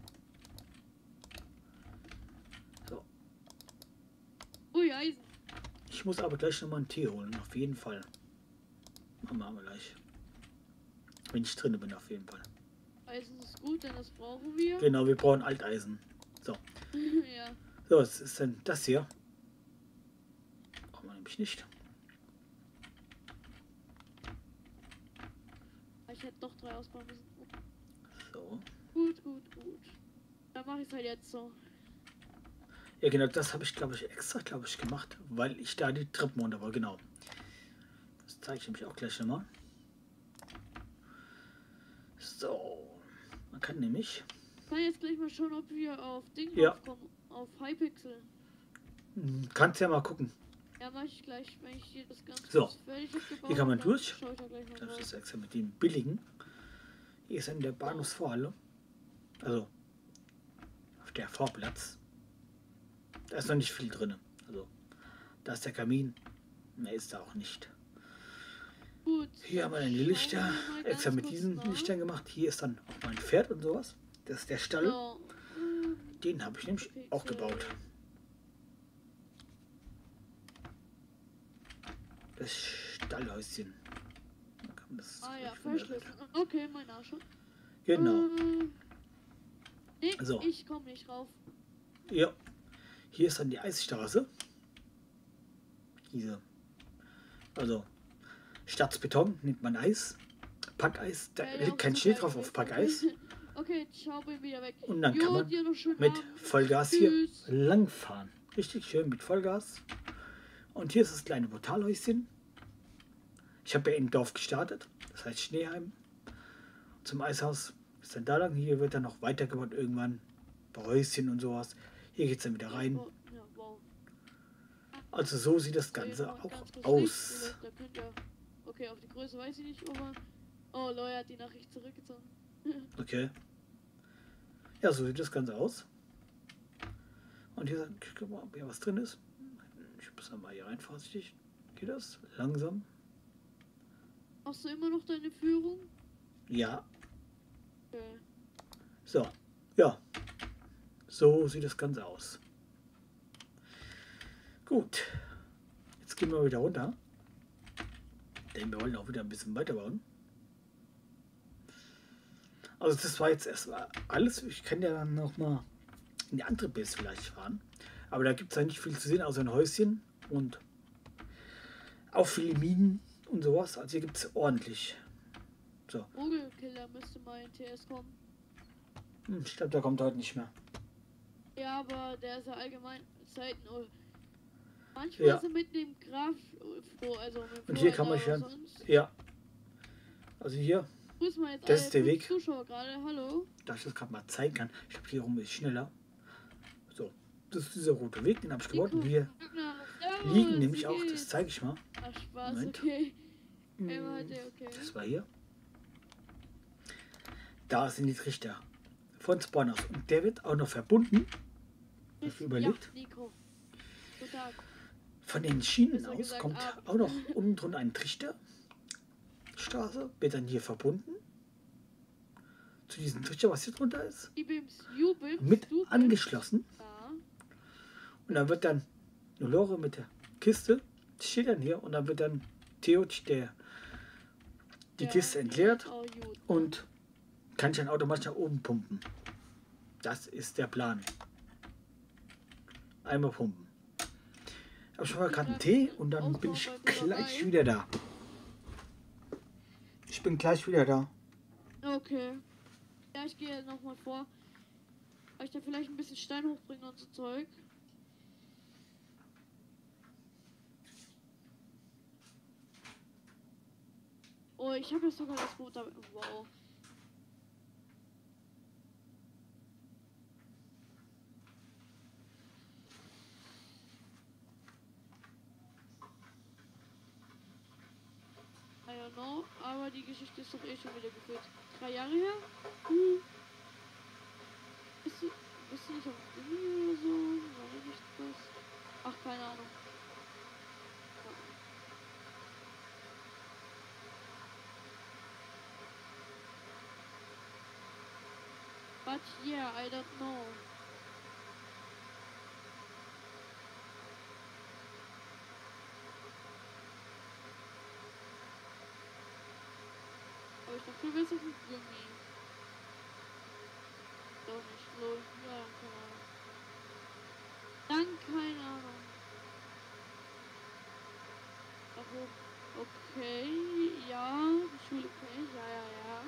[SPEAKER 1] So.
[SPEAKER 2] Ui, Eisen.
[SPEAKER 1] Ich muss aber gleich nochmal einen Tee holen, auf jeden Fall. Machen wir gleich. Wenn ich drin bin, auf jeden Fall.
[SPEAKER 2] Eisen ist gut, denn das brauchen wir.
[SPEAKER 1] Genau, wir brauchen Alteisen. So.
[SPEAKER 2] Ja.
[SPEAKER 1] So, was ist denn das hier? Brauchen wir nämlich nicht.
[SPEAKER 2] ich hätte doch 3 ausbauen müssen.
[SPEAKER 1] So.
[SPEAKER 2] Gut. Dann mache ich es halt jetzt so.
[SPEAKER 1] Ja, genau, das habe ich, glaube ich, extra, gemacht, weil ich da die Treppen runter war, genau. Das zeige ich nämlich auch gleich nochmal. So. Man kann nämlich...
[SPEAKER 2] Ich kann jetzt gleich mal schauen, ob wir auf Ding
[SPEAKER 1] Ja.
[SPEAKER 2] draufkommen. Auf Hypixel.
[SPEAKER 1] Kannst ja mal gucken.
[SPEAKER 2] Ja, mache ich gleich, wenn ich hier das Ganze
[SPEAKER 1] So.
[SPEAKER 2] fertig gebaut
[SPEAKER 1] Hier kann man
[SPEAKER 2] habe,
[SPEAKER 1] durch.
[SPEAKER 2] dann schau ich da gleich mal
[SPEAKER 1] Das
[SPEAKER 2] drauf.
[SPEAKER 1] ist extra mit dem billigen. Hier ist dann der Bahnhofsvorhalle. Also auf der Vorplatz. Da ist noch nicht viel drin. Also da ist der Kamin. Mehr ist da auch nicht.
[SPEAKER 2] Gut.
[SPEAKER 1] Hier haben wir dann die
[SPEAKER 2] schauen
[SPEAKER 1] Lichter.
[SPEAKER 2] wir mal
[SPEAKER 1] Extra
[SPEAKER 2] ganz
[SPEAKER 1] mit
[SPEAKER 2] kurz
[SPEAKER 1] diesen
[SPEAKER 2] nach.
[SPEAKER 1] Lichtern gemacht. Hier ist dann auch mein Pferd und sowas. Das ist der Stall.
[SPEAKER 2] So.
[SPEAKER 1] Den habe ich nämlich auch gebaut. Das Stallhäuschen. Da kann man das
[SPEAKER 2] Ah ja,
[SPEAKER 1] von der Seite.
[SPEAKER 2] verschliffen. Okay, mein Arsch.
[SPEAKER 1] Genau.
[SPEAKER 2] Nee,
[SPEAKER 1] So.
[SPEAKER 2] ich komme nicht rauf.
[SPEAKER 1] Ja. Hier ist dann die Eisstraße. Diese. Also Stadtbeton nimmt man Eis. Packeis. Da liegt kein Schild drauf auf Packeis.
[SPEAKER 2] Okay, schau bin wieder weg.
[SPEAKER 1] Und dann kann man
[SPEAKER 2] dir noch schönen
[SPEAKER 1] mit
[SPEAKER 2] Abend.
[SPEAKER 1] Vollgas hier
[SPEAKER 2] Tschüss.
[SPEAKER 1] langfahren. Richtig schön mit Vollgas. Und hier ist das kleine Portalhäuschen. Ich habe ja im Dorf gestartet. Das heißt Schneeheim. Zum Eishaus ist dann da lang. Hier wird dann noch weitergebaut irgendwann. Bei Häuschen und sowas. Hier geht es dann wieder rein.
[SPEAKER 2] Ja, wow.
[SPEAKER 1] Also so sieht das
[SPEAKER 2] Okay,
[SPEAKER 1] Ganze
[SPEAKER 2] noch
[SPEAKER 1] auch
[SPEAKER 2] ganz kurz
[SPEAKER 1] aus.
[SPEAKER 2] Licht. Da könnt ihr... Okay, auf die Größe weiß ich nicht, aber... Oh, Leute hat die Nachricht zurückgezogen.
[SPEAKER 1] Okay. Ja, so sieht das Ganze aus. Und hier, ich guck mal, ob hier was drin ist. Ich muss mal hier rein, vorsichtig. Geht das? Langsam.
[SPEAKER 2] Hast du immer noch deine Führung?
[SPEAKER 1] Ja.
[SPEAKER 2] Okay.
[SPEAKER 1] So. Ja. So sieht das Ganze aus. Gut. Jetzt gehen wir wieder runter. Denn wir wollen auch wieder ein bisschen weiterbauen. Also das war jetzt erstmal alles. Ich kann ja dann noch mal in die andere Base vielleicht fahren. Aber da gibt es ja nicht viel zu sehen, außer ein Häuschen und auch viele Minen und sowas. Also hier gibt es ordentlich. So.
[SPEAKER 2] Vogelkiller müsste mal in TS kommen.
[SPEAKER 1] Ich glaube, der kommt heute nicht mehr.
[SPEAKER 2] Ja, aber der ist ja allgemein Zeiten. Manchmal
[SPEAKER 1] Ja.
[SPEAKER 2] ist er mit dem Graf froh, also mit
[SPEAKER 1] Und hier kann man
[SPEAKER 2] Vorher,
[SPEAKER 1] schon.
[SPEAKER 2] sonst
[SPEAKER 1] Ja. Also hier,
[SPEAKER 2] grüßen wir jetzt
[SPEAKER 1] Das
[SPEAKER 2] alle
[SPEAKER 1] ist der
[SPEAKER 2] 5
[SPEAKER 1] Weg.
[SPEAKER 2] Zuschauer gerade. Hallo.
[SPEAKER 1] da ich das gerade mal zeigen kann. Ich glaube, hier rum ist schneller. So. Das ist dieser rote Weg, den habe ich gebaut. Und hier
[SPEAKER 2] Servus,
[SPEAKER 1] liegen nämlich
[SPEAKER 2] wie
[SPEAKER 1] auch, das
[SPEAKER 2] geht's?
[SPEAKER 1] zeige ich mal.
[SPEAKER 2] Ach, Spaß,
[SPEAKER 1] Moment.
[SPEAKER 2] okay. Warte, okay.
[SPEAKER 1] Das war hier. Da sind die Trichter von Spawn aus. Und der wird auch noch verbunden. Hab ich überlegt.
[SPEAKER 2] Ja, Nico. Guten Tag.
[SPEAKER 1] Von den Schienen
[SPEAKER 2] Besser
[SPEAKER 1] aus
[SPEAKER 2] gesagt,
[SPEAKER 1] kommt
[SPEAKER 2] Abend.
[SPEAKER 1] auch noch unten drunter ein Trichterstraße. Wird dann hier verbunden. Zu diesem Trichter, was hier drunter ist.
[SPEAKER 2] Ibims, Jubims,
[SPEAKER 1] Mit
[SPEAKER 2] du bist-
[SPEAKER 1] angeschlossen.
[SPEAKER 2] Ja.
[SPEAKER 1] Und dann wird dann eine Lore mit der Kiste. Die steht dann hier. Und dann wird dann theoretisch die
[SPEAKER 2] Ja,
[SPEAKER 1] Kiste entleert.
[SPEAKER 2] oh, gut.
[SPEAKER 1] Und kann ich dann automatisch nach oben pumpen. Das ist der Plan. Einmal pumpen. Ich habe schon mal gerade einen Tee und dann bin ich gleich wieder da. Ich bin gleich wieder da.
[SPEAKER 2] Okay. Ja, ich gehe nochmal vor. Weil ich da vielleicht ein bisschen Stein hochbringen und so Zeug. Oh, ich habe ja sogar das Boot damit. Wow. I don't know, aber die Geschichte ist doch eh schon wieder gefühlt 3 Jahre her. Bist du nicht auf Uni oder so? War da nicht was? Ach, keine Ahnung. But yeah, I don't know. Aber ich dachte, du wärst auf dem Gummi. Doch nicht, lol. Ja, keine Ahnung. Dann keine Ahnung. Ach, okay, ja, die Schule kenn ich, ja.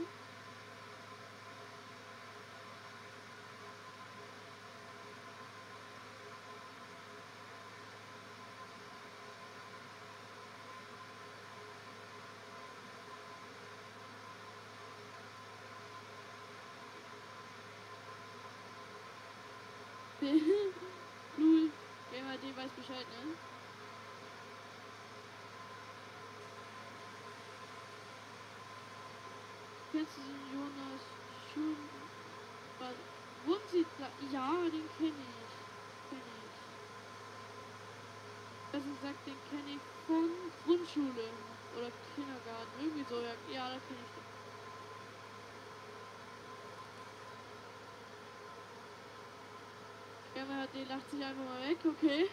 [SPEAKER 2] Lul. Gamer, der weiß Bescheid, ne? Kennst du den Jonas schon? Wohnsieht da? Ja, den kenne ich. Also sagt, den kenne ich von Grundschule oder Kindergarten. Irgendwie so, ja, ja, da kenne ich den. Ja, man hat den lacht sich einfach mal weg, okay.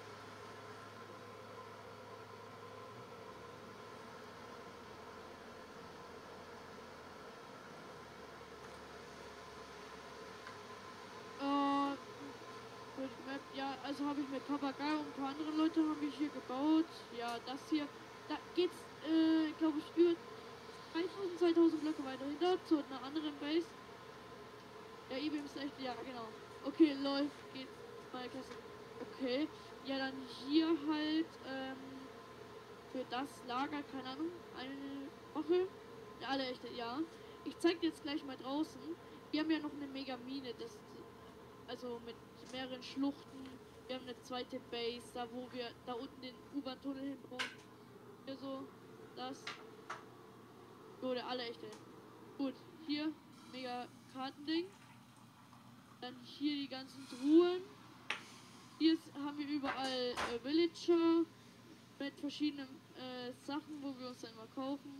[SPEAKER 2] Ja, also habe ich mit Papagei und ein paar andere Leute haben wir hier gebaut. Ja, das hier, da geht's, glaube ich, über 3000, 2000 Blöcke weiter hinter zu einer anderen Base. Ja, eBay ist echt, ja, genau. Okay, läuft, geht, meine Klasse. Okay, ja, dann hier halt, für das Lager, keine Ahnung, eine Woche. Ja, alle echte, ja. Ich zeig dir jetzt gleich mal draußen. Wir haben ja noch eine Mega-Mine, das, also mit mehreren Schluchten. Wir haben eine zweite Base, da wo wir da unten den U-Bahn-Tunnel hinbauen. Hier so, das. So, der alle echte. Gut, hier, mega Kartending. Dann hier die ganzen Truhen. Hier haben wir überall Villager mit verschiedenen Sachen, wo wir uns dann mal kaufen.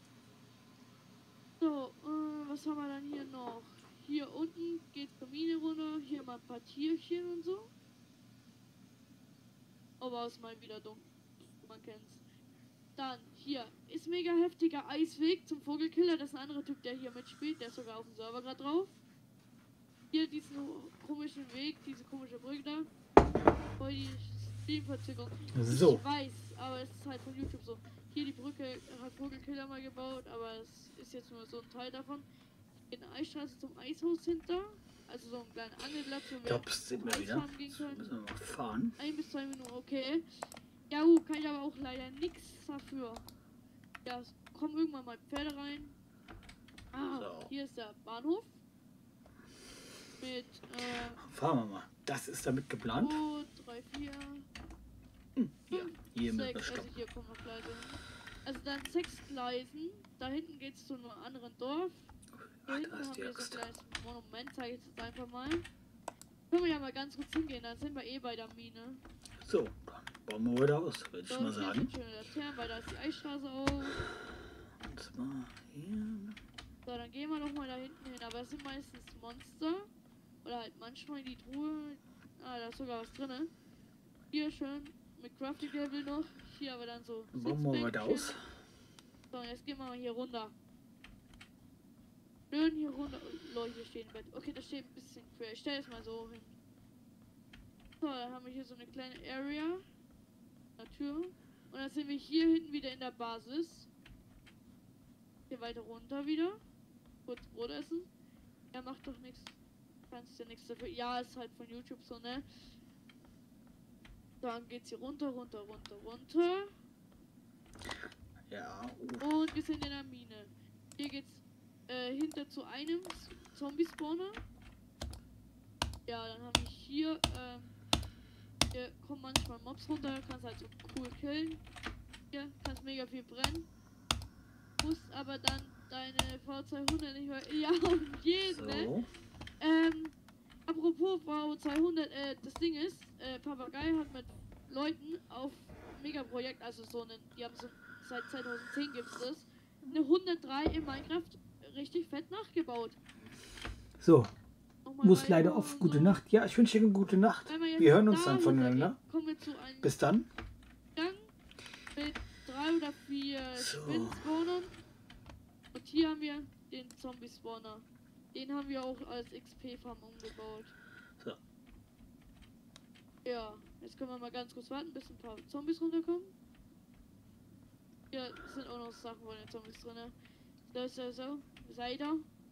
[SPEAKER 2] So, was haben wir dann hier noch? Hier unten geht zur Mine runter, hier mal ein paar Tierchen und so. Aber ist mal wieder dumm. Man kennt's. Dann, hier ist mega heftiger Eisweg zum Vogelkiller. Das ist ein anderer Typ, der hier mitspielt. Der ist sogar auf dem Server gerade drauf. Hier diesen komischen Weg, diese komische Brücke da. Voll die Spielverzögerung.
[SPEAKER 1] So.
[SPEAKER 2] Ich weiß, aber es ist halt von YouTube so. Hier die Brücke hat Vogelkiller mal gebaut, aber es ist jetzt nur so ein Teil davon. In der Eisstraße zum Eishaus hinter. Also so ein kleiner Angelplatz, wo wir
[SPEAKER 1] Sind wir wieder.
[SPEAKER 2] Eisfahren gehen können.
[SPEAKER 1] Müssen wir mal fahren.
[SPEAKER 2] 1 bis 2 Minuten, okay. Ja, kann ich aber auch leider nichts dafür. Ja, es kommen irgendwann mal Pferde rein. Ah,
[SPEAKER 1] So.
[SPEAKER 2] hier ist der Bahnhof. Mit,
[SPEAKER 1] Fahren wir mal. Das ist damit geplant.
[SPEAKER 2] 2, 3, 4,
[SPEAKER 1] Hier müssen wir
[SPEAKER 2] 6, also
[SPEAKER 1] stoppen.
[SPEAKER 2] hier kommen noch Gleise hin. Also dann 6 Gleisen. Da hinten geht es zu einem anderen Dorf. Hier
[SPEAKER 1] Ach,
[SPEAKER 2] hinten
[SPEAKER 1] da ist
[SPEAKER 2] haben
[SPEAKER 1] die
[SPEAKER 2] wir so ein
[SPEAKER 1] Axt.
[SPEAKER 2] kleines Monument, zeige ich jetzt einfach mal. Können wir ja mal ganz kurz hingehen, dann sind wir eh bei der Mine.
[SPEAKER 1] So, dann bauen wir wieder aus, würde ich
[SPEAKER 2] So,
[SPEAKER 1] mal
[SPEAKER 2] hier
[SPEAKER 1] sagen.
[SPEAKER 2] sind schöne Laternen, weil da ist die Eisstraße auch.
[SPEAKER 1] Und zwar hier.
[SPEAKER 2] So, dann gehen wir doch mal da hinten hin. Aber es sind meistens Monster. Oder halt manchmal die Truhe. Ah, da ist sogar was drin. Hier schön mit Crafting Table noch. Hier aber dann so.
[SPEAKER 1] Bauen wir weiter
[SPEAKER 2] Sitzbänkchen.
[SPEAKER 1] aus.
[SPEAKER 2] So, jetzt gehen wir mal hier runter. Schön hier runter. Oh, Leute, hier steht ein Bett. Okay, das steht ein bisschen quer. Ich stelle es mal so hin. So, dann haben wir hier so eine kleine Area. Eine Tür. Und dann sind wir hier hinten wieder in der Basis. Hier weiter runter wieder. Kurz Brot essen. Ja, macht doch nichts. Kannst ja nichts dafür. Ja, ist halt von YouTube so, ne? Dann geht's hier runter, runter, runter, runter.
[SPEAKER 1] Ja,
[SPEAKER 2] Und wir sind in der Mine. Hier geht's hinter zu einem Zombie-Spawner. Ja, dann habe ich hier, hier kommen manchmal Mobs runter, kannst halt so cool killen. Hier kannst mega viel brennen. Musst aber dann deine V200 nicht mehr. Ja, auf jeden, ne?
[SPEAKER 1] so.
[SPEAKER 2] Apropos V200, das Ding ist, Papagei hat mit Leuten auf Megaprojekt, also so einen, die haben so, seit 2010 gibt's das, eine 103 in Minecraft richtig fett nachgebaut.
[SPEAKER 1] So,
[SPEAKER 2] Nochmal
[SPEAKER 1] muss
[SPEAKER 2] weiter
[SPEAKER 1] leider
[SPEAKER 2] und
[SPEAKER 1] auf gute
[SPEAKER 2] so.
[SPEAKER 1] Nacht. Ja, ich wünsche dir eine gute Nacht.
[SPEAKER 2] Wenn jetzt
[SPEAKER 1] Wir hören uns
[SPEAKER 2] da
[SPEAKER 1] dann voneinander.
[SPEAKER 2] runtergehen, kommen wir zu einem
[SPEAKER 1] Bis dann.
[SPEAKER 2] Gang mit 3 oder 4
[SPEAKER 1] So.
[SPEAKER 2] Spinnen-Spawnern. Und hier haben wir den Zombie-Spawner. Den haben wir auch als XP-Farm umgebaut.
[SPEAKER 1] So.
[SPEAKER 2] Ja, jetzt können wir mal ganz kurz warten, bis ein paar Zombies runterkommen. Hier sind auch noch Sachen von den Zombies drin. So. Cider.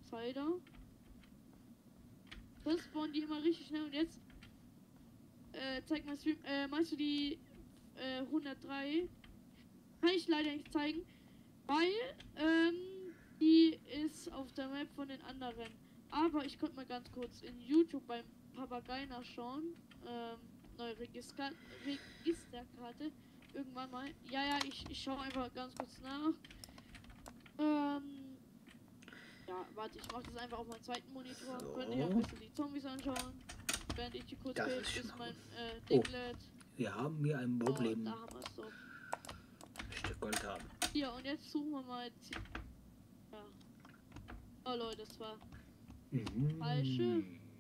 [SPEAKER 2] Das spawnen die immer richtig schnell. Und jetzt zeig mal Stream. Meinst du die 103? Kann ich leider nicht zeigen, weil die ist auf der Map von den anderen. Aber ich konnte mal ganz kurz in YouTube beim Papagei nachschauen. Neue Registerkarte. Irgendwann mal. Ja, ich schaue einfach ganz kurz nach. Ja, warte, ich mache das einfach auf meinen zweiten Monitor.
[SPEAKER 1] So.
[SPEAKER 2] Könnt ihr ein bisschen die Zombies anschauen. Während ich die kurz
[SPEAKER 1] Das
[SPEAKER 2] fehlt,
[SPEAKER 1] ist schon
[SPEAKER 2] bis mein
[SPEAKER 1] mal
[SPEAKER 2] Ding
[SPEAKER 1] Oh.
[SPEAKER 2] lädt.
[SPEAKER 1] Wir haben hier ein
[SPEAKER 2] Oh,
[SPEAKER 1] Problem.
[SPEAKER 2] da haben wir es doch.
[SPEAKER 1] Ein Stück Gold haben.
[SPEAKER 2] Hier, und jetzt suchen wir mal. Ja. Oh Leute, das war. Falsche.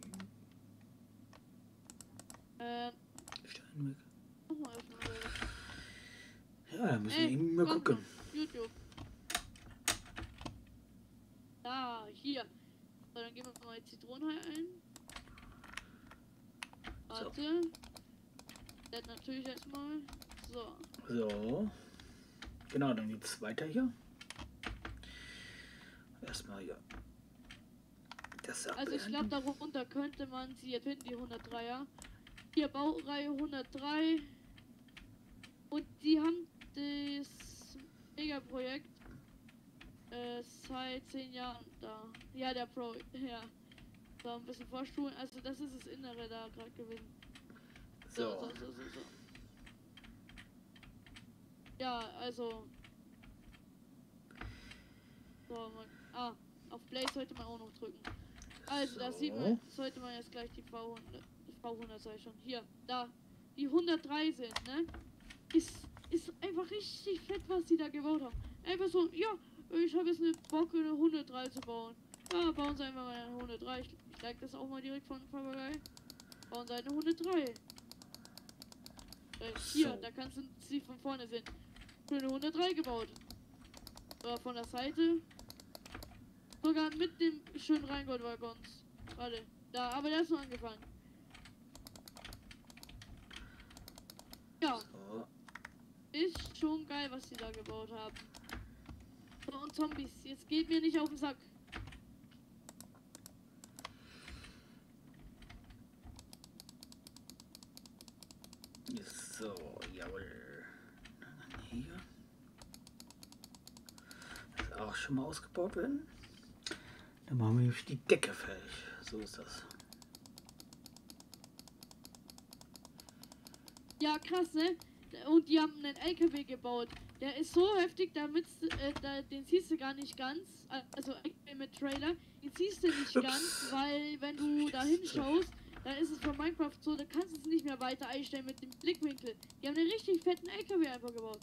[SPEAKER 1] Stein weg.
[SPEAKER 2] Nochmal öffnen, Leute.
[SPEAKER 1] Ja, da müssen wir eben mal
[SPEAKER 2] kommt
[SPEAKER 1] gucken.
[SPEAKER 2] noch. YouTube. Da, hier. So, dann geben wir mal Zitrone ein. Warte. Das natürlich erstmal. So.
[SPEAKER 1] So. Genau, dann geht's weiter hier. Erstmal hier. Das
[SPEAKER 2] Also ich glaube, darunter könnte man sie jetzt finden, die 103er. Hier Baureihe 103. Und die haben das Megaprojekt seit 10 Jahren da. Ja, der Pro, ja. So ein bisschen vorspulen. Also das ist das Innere da gerade gewesen. So. Ja, also. So, auf Play sollte man auch noch drücken. Also, da sieht man, sollte man jetzt gleich die V100 sei schon. Hier, da, die 103 sind, ne? Ist einfach richtig fett, was die da gebaut haben. Einfach so, ja, ich habe jetzt eine Bock, eine 103 zu bauen. Ja, bauen sie einfach mal eine 103. Ich like das auch mal direkt von Papagei. Bauen sie eine 103. Hier,
[SPEAKER 1] So.
[SPEAKER 2] da kannst du sie von vorne sehen. Schöne 103 gebaut. So, von der Seite. Sogar mit dem schönen Rheingold-Waggons. Warte, da, aber der ist noch angefangen. Ja,
[SPEAKER 1] So.
[SPEAKER 2] ist schon geil, was die da gebaut haben. So, und Zombies, jetzt geht mir nicht auf den Sack.
[SPEAKER 1] So, jawohl. Hier. Das auch schon mal ausgebaut werden. Dann machen wir die Decke fertig. So ist das.
[SPEAKER 2] Ja, krass, ne? Und die haben einen LKW gebaut. Der ist so heftig, damit den siehst du gar nicht ganz. Also LKW mit Trailer. Den siehst du nicht ganz, weil wenn du da hinschaust, dann ist es von Minecraft so, da kannst du es nicht mehr weiter einstellen mit dem Blickwinkel. Die haben einen richtig fetten LKW einfach gebaut.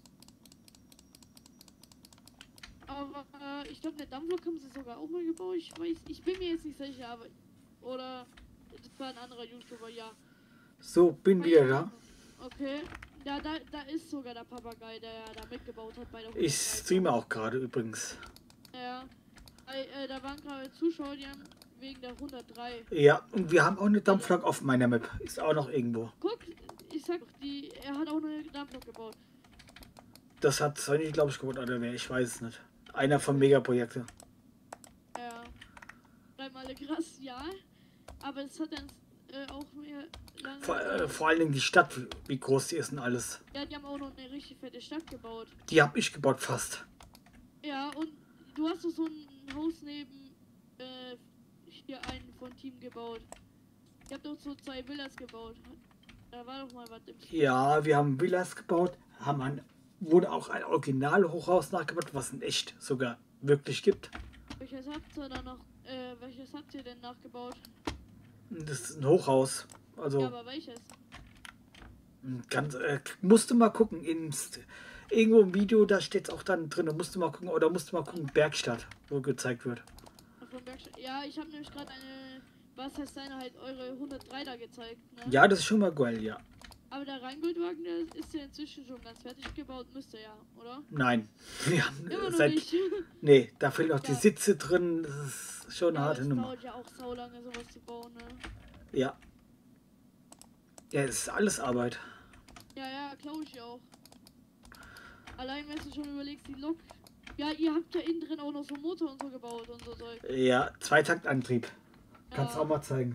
[SPEAKER 2] Aber ich glaube, eine Dampflok haben sie sogar auch mal gebaut. Ich bin mir jetzt nicht sicher, aber. Oder das war ein anderer YouTuber, ja.
[SPEAKER 1] So, bin wieder da.
[SPEAKER 2] Okay. Ja, da ist sogar der Papagei, der ja da mitgebaut hat bei der 103.
[SPEAKER 1] Ich streame auch gerade übrigens.
[SPEAKER 2] Ja. Da waren gerade Zuschauer, die haben wegen der 103.
[SPEAKER 1] Ja, und wir haben auch eine Dampflok auf meiner Map. Ist auch noch irgendwo.
[SPEAKER 2] Guck, ich sag doch, er hat auch eine Dampflok gebaut.
[SPEAKER 1] Das hat Sony, glaube ich, gebaut, oder wer? Ich weiß es nicht. Einer von Megaprojekte.
[SPEAKER 2] Ja. Dreimal krass, ja. Aber es hat dann auch mehr lange.
[SPEAKER 1] Vor allen Dingen die Stadt, wie groß die ist und alles.
[SPEAKER 2] Ja, die haben auch noch eine richtig fette Stadt gebaut.
[SPEAKER 1] Die habe ich gebaut fast.
[SPEAKER 2] Ja, und du hast doch so ein Haus neben hier einen von Team gebaut. Ich hab doch so 2 Villas gebaut. Da war doch mal was im Spiel.
[SPEAKER 1] Ja, wir haben Villas gebaut, wurde auch ein Original-Hochhaus nachgebaut, was in echt sogar wirklich gibt.
[SPEAKER 2] Welches habt ihr da noch? Welches habt ihr denn nachgebaut?
[SPEAKER 1] Das ist ein Hochhaus. Also
[SPEAKER 2] Ja, aber welches?
[SPEAKER 1] ganz, musst du mal gucken. Irgendwo im Video, da steht es auch dann drin. Musst du mal gucken, oder musst du mal gucken, Bergstadt, wo gezeigt wird.
[SPEAKER 2] Von Bergstadt. Ja, ich habe nämlich gerade eine. Was heißt deine halt eure 103 da gezeigt, ne?
[SPEAKER 1] Ja, das ist schon mal geil, ja.
[SPEAKER 2] Aber der Rheingoldwagen, der ist ja inzwischen schon ganz fertig gebaut, müsste ja, oder?
[SPEAKER 1] Nein. Wir haben
[SPEAKER 2] Immer noch nicht.
[SPEAKER 1] Nee, da fehlen auch die
[SPEAKER 2] Ja.
[SPEAKER 1] Sitze drin. Das ist schon eine
[SPEAKER 2] Ja,
[SPEAKER 1] harte
[SPEAKER 2] das
[SPEAKER 1] Nummer.
[SPEAKER 2] dauert ja auch sau lange, sowas zu bauen, ne?
[SPEAKER 1] Ja. Ja, es ist alles Arbeit.
[SPEAKER 2] Ja, glaube ich auch. Allein wenn du schon überlegst, die Lok. Ja, ihr habt ja innen drin auch noch so einen Motor und so gebaut und so Zeug.
[SPEAKER 1] Ja, Zweitaktantrieb. Kannst du
[SPEAKER 2] Ja.
[SPEAKER 1] auch mal zeigen.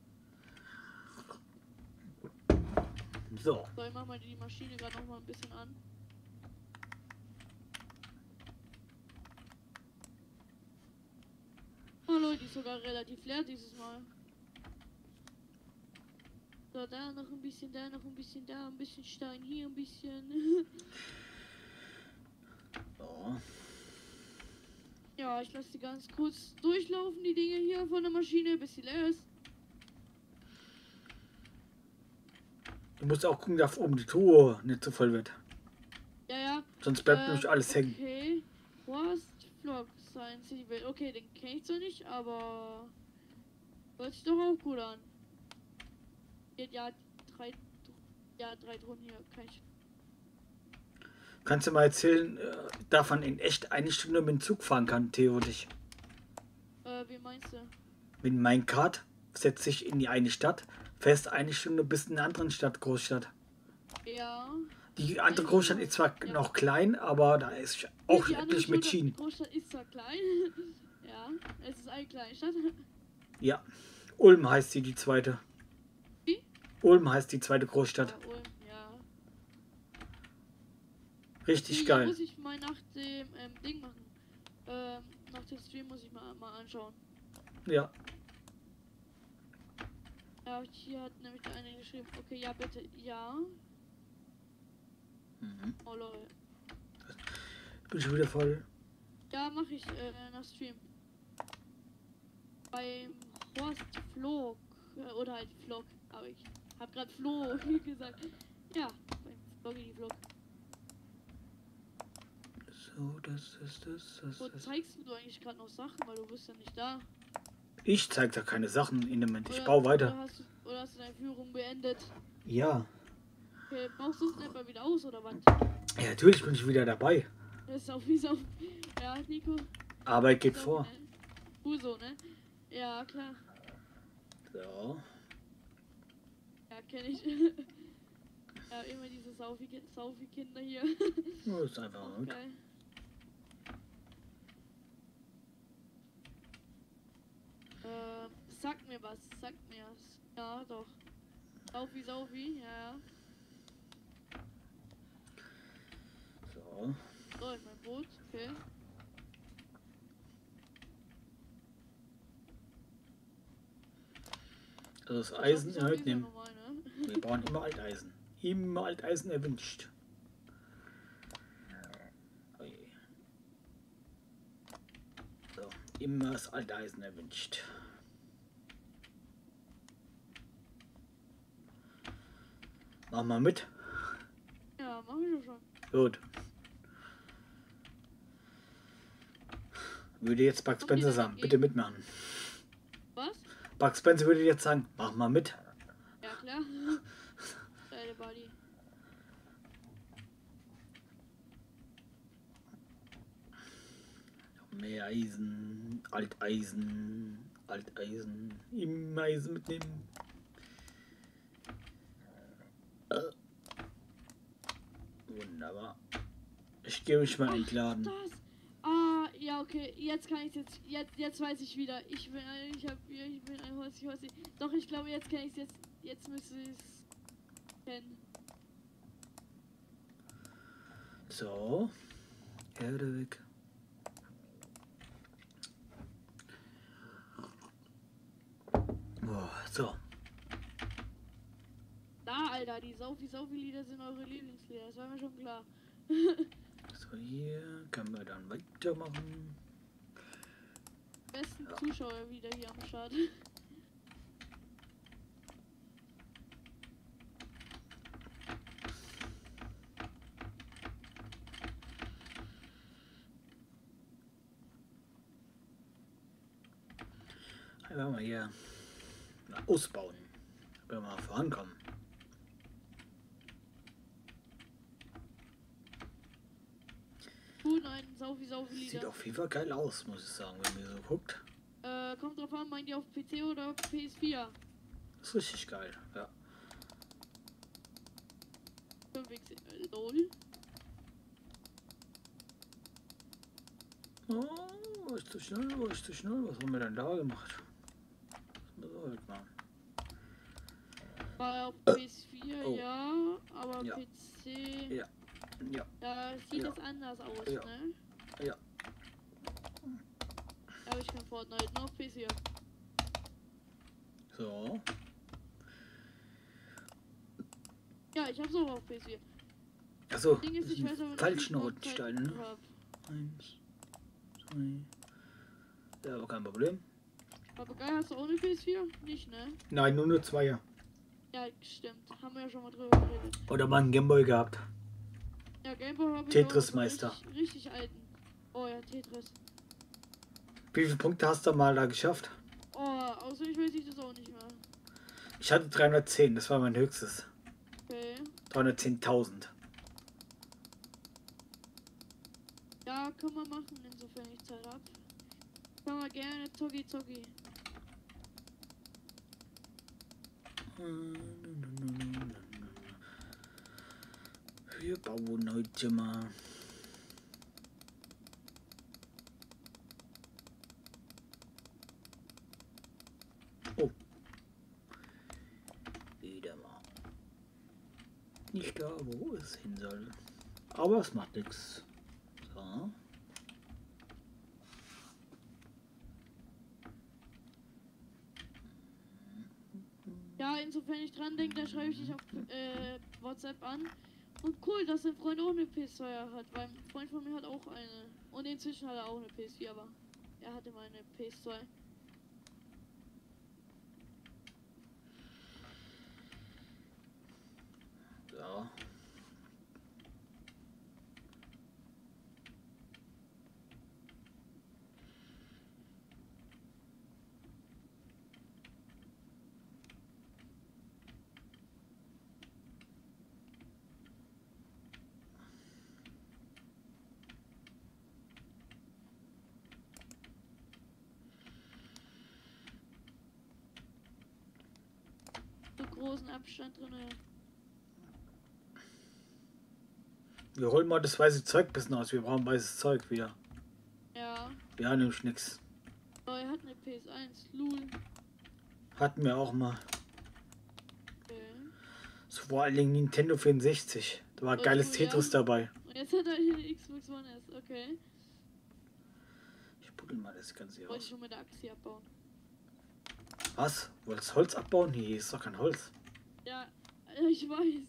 [SPEAKER 1] So.
[SPEAKER 2] So, ich mach mal die Maschine gerade noch mal ein bisschen an. Oh Leute, die ist sogar relativ leer dieses Mal. So, da noch ein bisschen, da noch ein bisschen, da ein bisschen Stein, hier ein bisschen.
[SPEAKER 1] So.
[SPEAKER 2] Ja, ich lasse die ganz kurz durchlaufen, die Dinge hier von der Maschine, bis sie leer ist.
[SPEAKER 1] Du musst auch gucken, dass oben die Truhe nicht zu voll wird.
[SPEAKER 2] Ja, ja.
[SPEAKER 1] Sonst bleibt nämlich alles hängen.
[SPEAKER 2] Okay. Worst Vlog Science City Welt. Okay, den kenne ich zwar nicht, aber hört sich doch auch gut an. Ja, drei Drohnen hier. Kann ich.
[SPEAKER 1] Kannst du mal erzählen, dass man in echt eine Stunde mit dem Zug fahren kann, theoretisch?
[SPEAKER 2] Wie meinst du?
[SPEAKER 1] Mit dem Minecart setzt sich in die eine Stadt, fährst eine Stunde bis in eine andere Stadt, Großstadt.
[SPEAKER 2] Ja.
[SPEAKER 1] Die andere Großstadt ist zwar noch klein, aber da ist auch
[SPEAKER 2] die andere
[SPEAKER 1] etlich mit Schienen.
[SPEAKER 2] Die Großstadt ist zwar klein. Ja, es ist eine kleine Stadt.
[SPEAKER 1] Ja, Ulm heißt sie, die zweite.
[SPEAKER 2] Wie?
[SPEAKER 1] Ulm heißt die zweite Großstadt.
[SPEAKER 2] Ja, Ulm, ja.
[SPEAKER 1] Richtig
[SPEAKER 2] Okay,
[SPEAKER 1] geil.
[SPEAKER 2] Muss ich mal nach dem Ding machen. Nach dem Stream muss ich mal anschauen.
[SPEAKER 1] Ja.
[SPEAKER 2] Ja, hier hat nämlich der eine geschrieben. Okay, ja, bitte, ja.
[SPEAKER 1] Mhm.
[SPEAKER 2] Oh lol.
[SPEAKER 1] Bin schon wieder voll.
[SPEAKER 2] Ja, mach ich nach Stream. Beim Horst Flog. Oder halt Vlog. Aber ich hab grad Flo gesagt. Ja, beim Vloggy Vlog.
[SPEAKER 1] So, das.
[SPEAKER 2] Wo zeigst du eigentlich gerade noch Sachen, weil du bist ja nicht da?
[SPEAKER 1] Ich zeig da keine Sachen in dem Moment. Ich
[SPEAKER 2] Oder-
[SPEAKER 1] baue weiter.
[SPEAKER 2] Oder hast du deine Führung beendet?
[SPEAKER 1] Ja.
[SPEAKER 2] Okay, baust du es nicht mal wieder aus oder was?
[SPEAKER 1] Ja, natürlich bin ich wieder dabei.
[SPEAKER 2] Das ist auch wie so. Ja, Nico.
[SPEAKER 1] Arbeit geht
[SPEAKER 2] So,
[SPEAKER 1] vor.
[SPEAKER 2] ne? Uso, ne? Ja, klar.
[SPEAKER 1] So.
[SPEAKER 2] Ja, kenne ich. Ja, immer diese Saufi-Kinder hier.
[SPEAKER 1] Das ist einfach gut.
[SPEAKER 2] Geil. Sag mir was, sag mir was. Ja, doch. Saufi, ja.
[SPEAKER 1] So.
[SPEAKER 2] So, in mein Boot, okay.
[SPEAKER 1] Also das Eisen
[SPEAKER 2] Saufi ist ja
[SPEAKER 1] mitnehmen.
[SPEAKER 2] normal, ne?
[SPEAKER 1] Wir brauchen immer Alteisen. Immer Alteisen erwünscht. Oh je. So, immer das Alteisen erwünscht. Mach mal mit.
[SPEAKER 2] Ja, mach ich ja schon.
[SPEAKER 1] Gut. Würde jetzt Bugs
[SPEAKER 2] Kommt die
[SPEAKER 1] Spencer
[SPEAKER 2] dann
[SPEAKER 1] sagen,
[SPEAKER 2] entgegen?
[SPEAKER 1] bitte mitmachen.
[SPEAKER 2] Was?
[SPEAKER 1] Bugs Spencer würde jetzt sagen, mach mal mit.
[SPEAKER 2] Ja, klar. Geile Buddy.
[SPEAKER 1] Mehr Eisen, Alteisen, immer Eisen mitnehmen. Wunderbar. Ich gehe mich mal entladen.
[SPEAKER 2] Das. Ah, ja, okay. Jetzt kann ich jetzt weiß ich wieder. Ich bin ein Holzi. Doch, ich glaube, jetzt kann ich es jetzt müsste ich es kennen.
[SPEAKER 1] So. Erde weg. Oh, so.
[SPEAKER 2] Da, Alter, die Saufi-Lieder sind eure Lieblingslieder. Das war mir schon klar.
[SPEAKER 1] So, hier können wir dann weitermachen.
[SPEAKER 2] Besten Zuschauer wieder hier am Start.
[SPEAKER 1] Einfach mal hier ausbauen. Wenn wir mal vorankommen.
[SPEAKER 2] Nein, Saufi-Lieder.
[SPEAKER 1] Sieht auf jeden Fall geil aus, muss ich sagen, wenn man so guckt.
[SPEAKER 2] Kommt drauf an, meint ihr auf PC oder auf PS4?
[SPEAKER 1] Ist richtig geil, ja.
[SPEAKER 2] 5x, lol.
[SPEAKER 1] Oh, war ich zu schnell, Was haben wir denn da gemacht? Das müssen wir wegmachen.
[SPEAKER 2] War auf PS4,
[SPEAKER 1] Oh.
[SPEAKER 2] ja, aber
[SPEAKER 1] Ja.
[SPEAKER 2] PC.
[SPEAKER 1] Ja. Ja.
[SPEAKER 2] Da sieht
[SPEAKER 1] Ja.
[SPEAKER 2] es anders aus,
[SPEAKER 1] Ja.
[SPEAKER 2] ne?
[SPEAKER 1] Ja.
[SPEAKER 2] Aber ich kann Fortnite nur auf PC.
[SPEAKER 1] So.
[SPEAKER 2] Ja, ich hab's auch auf PS4.
[SPEAKER 1] Achso,
[SPEAKER 2] Ding ist, ich weiß aber nicht,
[SPEAKER 1] falschen
[SPEAKER 2] wie ich
[SPEAKER 1] Rotsteine, ne?
[SPEAKER 2] hab.
[SPEAKER 1] 1, 2. Ja, aber kein Problem.
[SPEAKER 2] Aber geil, hast du auch eine PS4? Nicht, ne?
[SPEAKER 1] Nein, nur 2er.
[SPEAKER 2] Ja, stimmt. Haben wir ja schon mal drüber geredet.
[SPEAKER 1] Oder mal einen Gameboy gehabt.
[SPEAKER 2] Ja, Gameboy habe ich
[SPEAKER 1] Tetris-Meister.
[SPEAKER 2] auch, aber richtig alten. Oh ja, Tetris.
[SPEAKER 1] Wie viele Punkte hast du mal da geschafft?
[SPEAKER 2] Oh, auswendig weiß ich das auch nicht mehr.
[SPEAKER 1] Ich hatte 310, das war mein höchstes.
[SPEAKER 2] Okay.
[SPEAKER 1] 310.000.
[SPEAKER 2] Ja, können wir machen, insofern ich Zeit hab. Können wir gerne Zoggi.
[SPEAKER 1] Wir bauen heute mal. Oh. Wieder mal. Nicht da, wo es hin soll. Aber es macht nichts. So.
[SPEAKER 2] Ja, insofern ich dran denke, da schreibe ich dich auf WhatsApp an. Und cool, dass dein Freund auch eine PS2 hat, weil ein Freund von mir hat auch eine. Und inzwischen hat er auch eine PS4, aber er hatte mal eine PS2.
[SPEAKER 1] So.
[SPEAKER 2] So großen Abstand drin.
[SPEAKER 1] Wir holen mal das weiße Zeug ein bisschen aus. Wir brauchen weißes Zeug wieder.
[SPEAKER 2] Ja.
[SPEAKER 1] Wir haben nämlich nichts.
[SPEAKER 2] Oh, er hat eine PS1. Lul.
[SPEAKER 1] Hatten wir auch mal.
[SPEAKER 2] Okay.
[SPEAKER 1] So vor allen Dingen Nintendo 64. Da war
[SPEAKER 2] Oh,
[SPEAKER 1] geiles
[SPEAKER 2] ja.
[SPEAKER 1] Tetris dabei.
[SPEAKER 2] Und jetzt hat er hier eine Xbox One S. Okay.
[SPEAKER 1] Ich buddel mal das Ganze hier
[SPEAKER 2] Wollte ich
[SPEAKER 1] raus.
[SPEAKER 2] schon mit der Axt abbauen.
[SPEAKER 1] Was? Wolltest du Holz abbauen? Hier ist doch kein Holz.
[SPEAKER 2] Ja, ich weiß.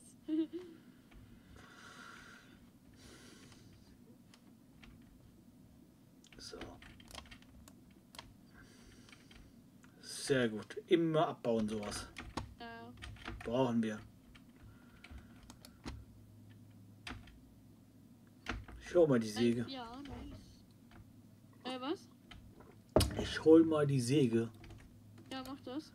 [SPEAKER 1] So. Sehr gut. Immer abbauen sowas.
[SPEAKER 2] Ja.
[SPEAKER 1] Brauchen wir. Schau mal die Säge.
[SPEAKER 2] Ja, nice. Was?
[SPEAKER 1] Ich hol mal die Säge.
[SPEAKER 2] Ja, mach das.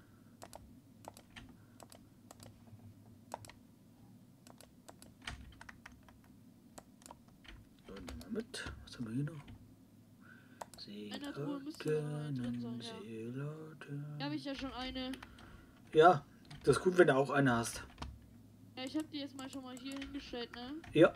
[SPEAKER 1] So, nehmen wir mit. Was haben wir hier noch?
[SPEAKER 2] Einer Truhe müsste noch eine drin sein, ja.
[SPEAKER 1] Seelauten.
[SPEAKER 2] Da habe ich ja schon eine.
[SPEAKER 1] Ja, das ist gut, wenn du auch eine hast.
[SPEAKER 2] Ja, ich habe die jetzt mal schon mal hier hingestellt, ne?
[SPEAKER 1] Ja.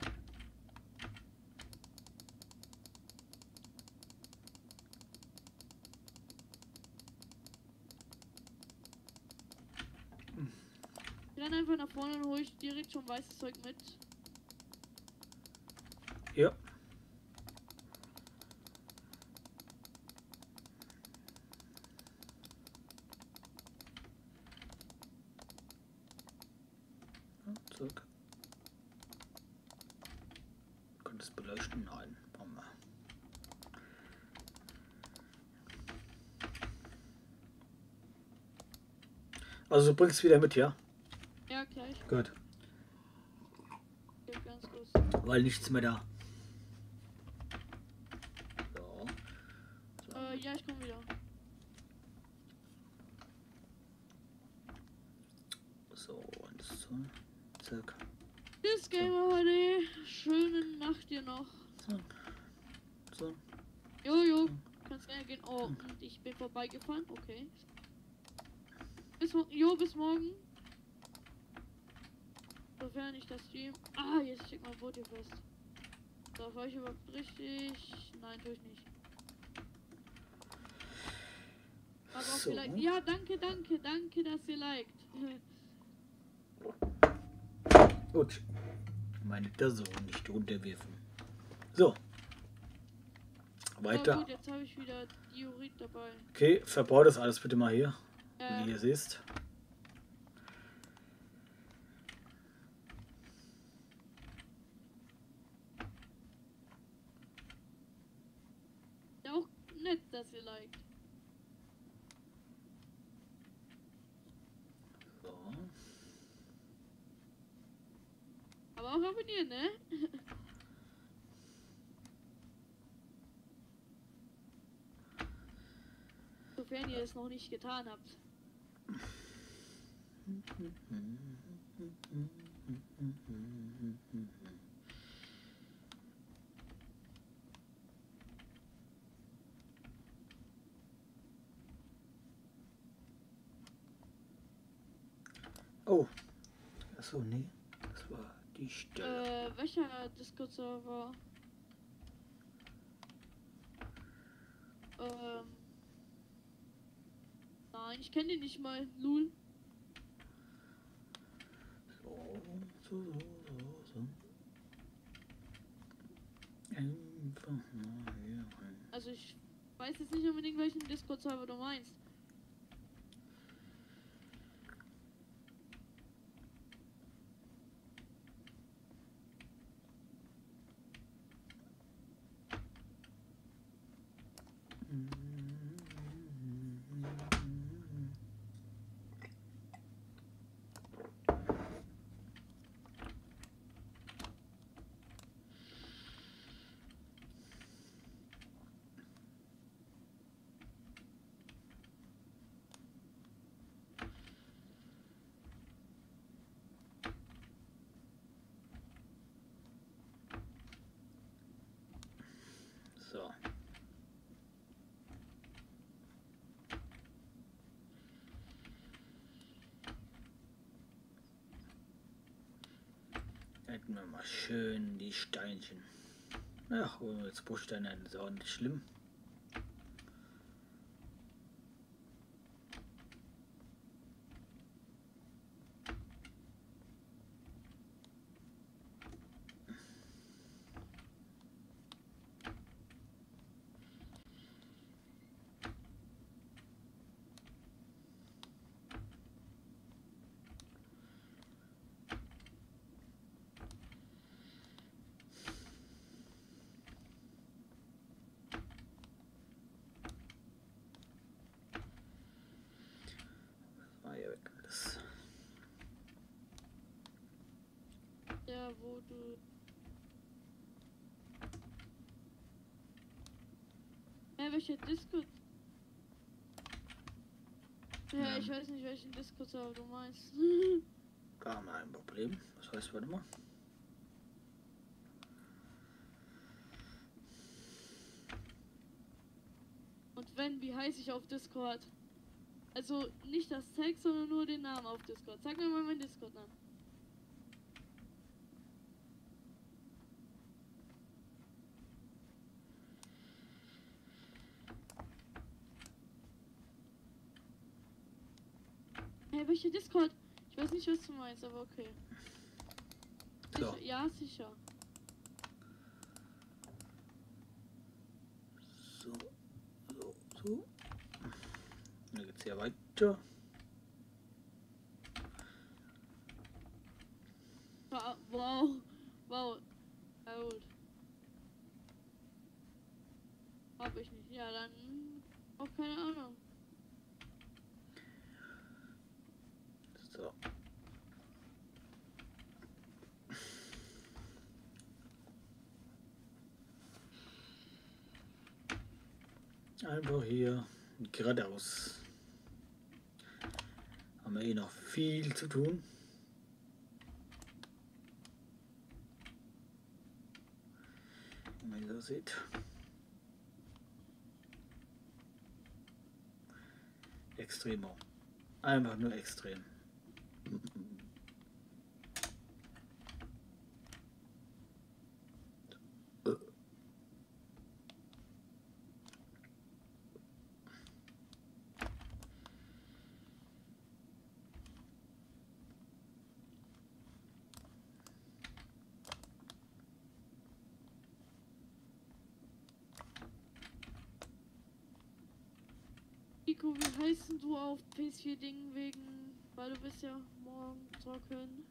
[SPEAKER 2] Ich renn einfach nach vorne und hole ich direkt schon weißes Zeug mit.
[SPEAKER 1] Ja. Zack. Könnte es beleuchten? Nein. Brauchen wir. Also du bringst wieder mit, ja?
[SPEAKER 2] Ja, gleich.
[SPEAKER 1] Gut.
[SPEAKER 2] Okay, ganz kurz.
[SPEAKER 1] Weil nichts mehr da. So.
[SPEAKER 2] Ja, ich komme wieder.
[SPEAKER 1] So, und so. Zack.
[SPEAKER 2] Tschüss, Gamer HD. Schöne Nacht dir noch.
[SPEAKER 1] So.
[SPEAKER 2] Jojo, kannst gerne gehen. Oh, und ich bin vorbeigefahren. Okay. Bis morgen. Sofern ich das Stream. Ah, jetzt schick mal Boot hier fest. So, fahr ich überhaupt richtig? Nein, tue ich nicht. Aber auch
[SPEAKER 1] So.
[SPEAKER 2] vielleicht. Ja, danke, dass ihr liked.
[SPEAKER 1] Gut. Meine Person nicht unterwerfen. So.
[SPEAKER 2] Oh,
[SPEAKER 1] Weiter.
[SPEAKER 2] gut, jetzt habe ich wieder Diorit dabei.
[SPEAKER 1] Okay, verbau das alles bitte mal hier. Wie du hier siehst.
[SPEAKER 2] nett, dass ihr liked.
[SPEAKER 1] So.
[SPEAKER 2] Aber auch abonnieren, ne? Sofern ihr es noch nicht getan habt.
[SPEAKER 1] Oh. Achso, nee. Das war die Stelle.
[SPEAKER 2] Welcher Discord-Server? Nein, ich kenne den nicht mal. Lul.
[SPEAKER 1] So. Einfach mal hier rein.
[SPEAKER 2] Also ich weiß jetzt nicht unbedingt, welchen Discord-Server du meinst.
[SPEAKER 1] So. Hätten wir mal schön die Steinchen. Ja, jetzt Bruchsteine ein, ist auch nicht schlimm.
[SPEAKER 2] Ja, wo du... welcher Discord? Ja, ich weiß nicht, welchen Discord-Server du meinst.
[SPEAKER 1] Gar kein Problem. Das heißt, warte mal.
[SPEAKER 2] Und wenn, wie heiße ich auf Discord? Also nicht das Text, sondern nur den Namen auf Discord. Sag mir mal meinen Discord-Namen. Hey, welcher Discord? Ich weiß nicht, was du meinst, aber okay.
[SPEAKER 1] So.
[SPEAKER 2] Sicher, ja, sicher.
[SPEAKER 1] So. Dann geht's hier weiter.
[SPEAKER 2] Wow. Wow. Ja, gut. Hab ich nicht. Ja, dann auch keine Ahnung.
[SPEAKER 1] So. Einfach hier geradeaus. Haben wir eh noch viel zu tun. Wie man so sieht. Extremo. Einfach nur extrem.
[SPEAKER 2] Nico, wie heißt denn du auf PS4-Dingen wegen, weil du bist ja morgen zocken?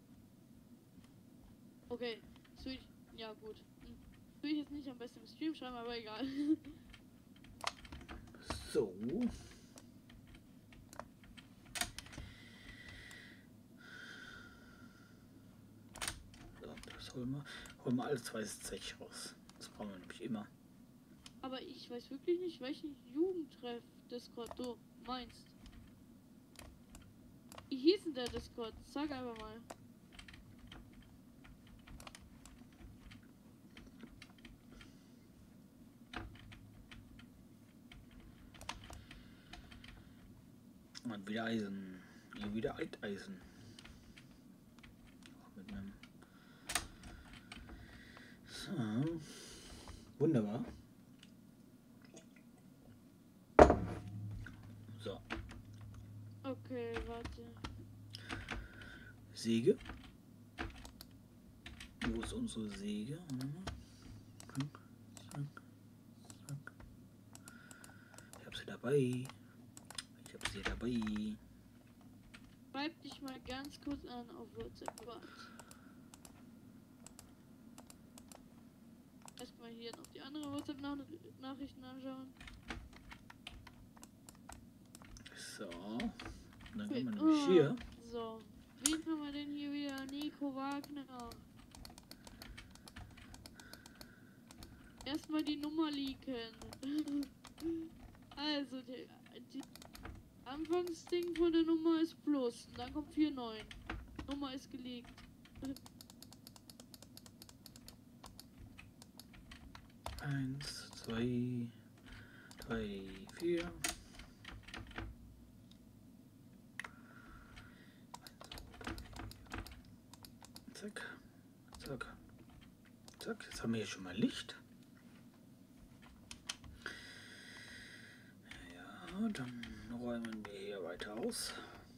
[SPEAKER 2] Okay, ja gut. Will ich jetzt nicht am besten im Stream schreiben, aber egal.
[SPEAKER 1] So. So, das holen wir alles weiße Zeug raus. Das brauchen wir nämlich immer.
[SPEAKER 2] Aber ich weiß wirklich nicht, welchen Jugendtreff Discord du meinst. Wie hieß denn der Discord? Sag einfach mal.
[SPEAKER 1] Und wieder Eisen. Ja, wieder Alteisen. Auch mit einem. So. Wunderbar. So.
[SPEAKER 2] Okay, warte.
[SPEAKER 1] Säge. Wo ist unsere Säge? Ich hab sie dabei.
[SPEAKER 2] Schreib dich mal ganz kurz an auf WhatsApp. Warte. Erstmal hier noch die andere WhatsApp-Nachrichten anschauen.
[SPEAKER 1] So. Und dann kann man nämlich hier.
[SPEAKER 2] So. Wen haben wir denn hier wieder? Nico Wagner. Erstmal die Nummer leaken. Also, die Anfangsding von der Nummer ist Plus. Und dann kommt 49. Nummer ist geleakt.
[SPEAKER 1] Eins, zwei, drei, vier. Zack, zack, zack. Jetzt haben wir hier schon mal Licht. Ja, dann räumen wir hier weiter aus.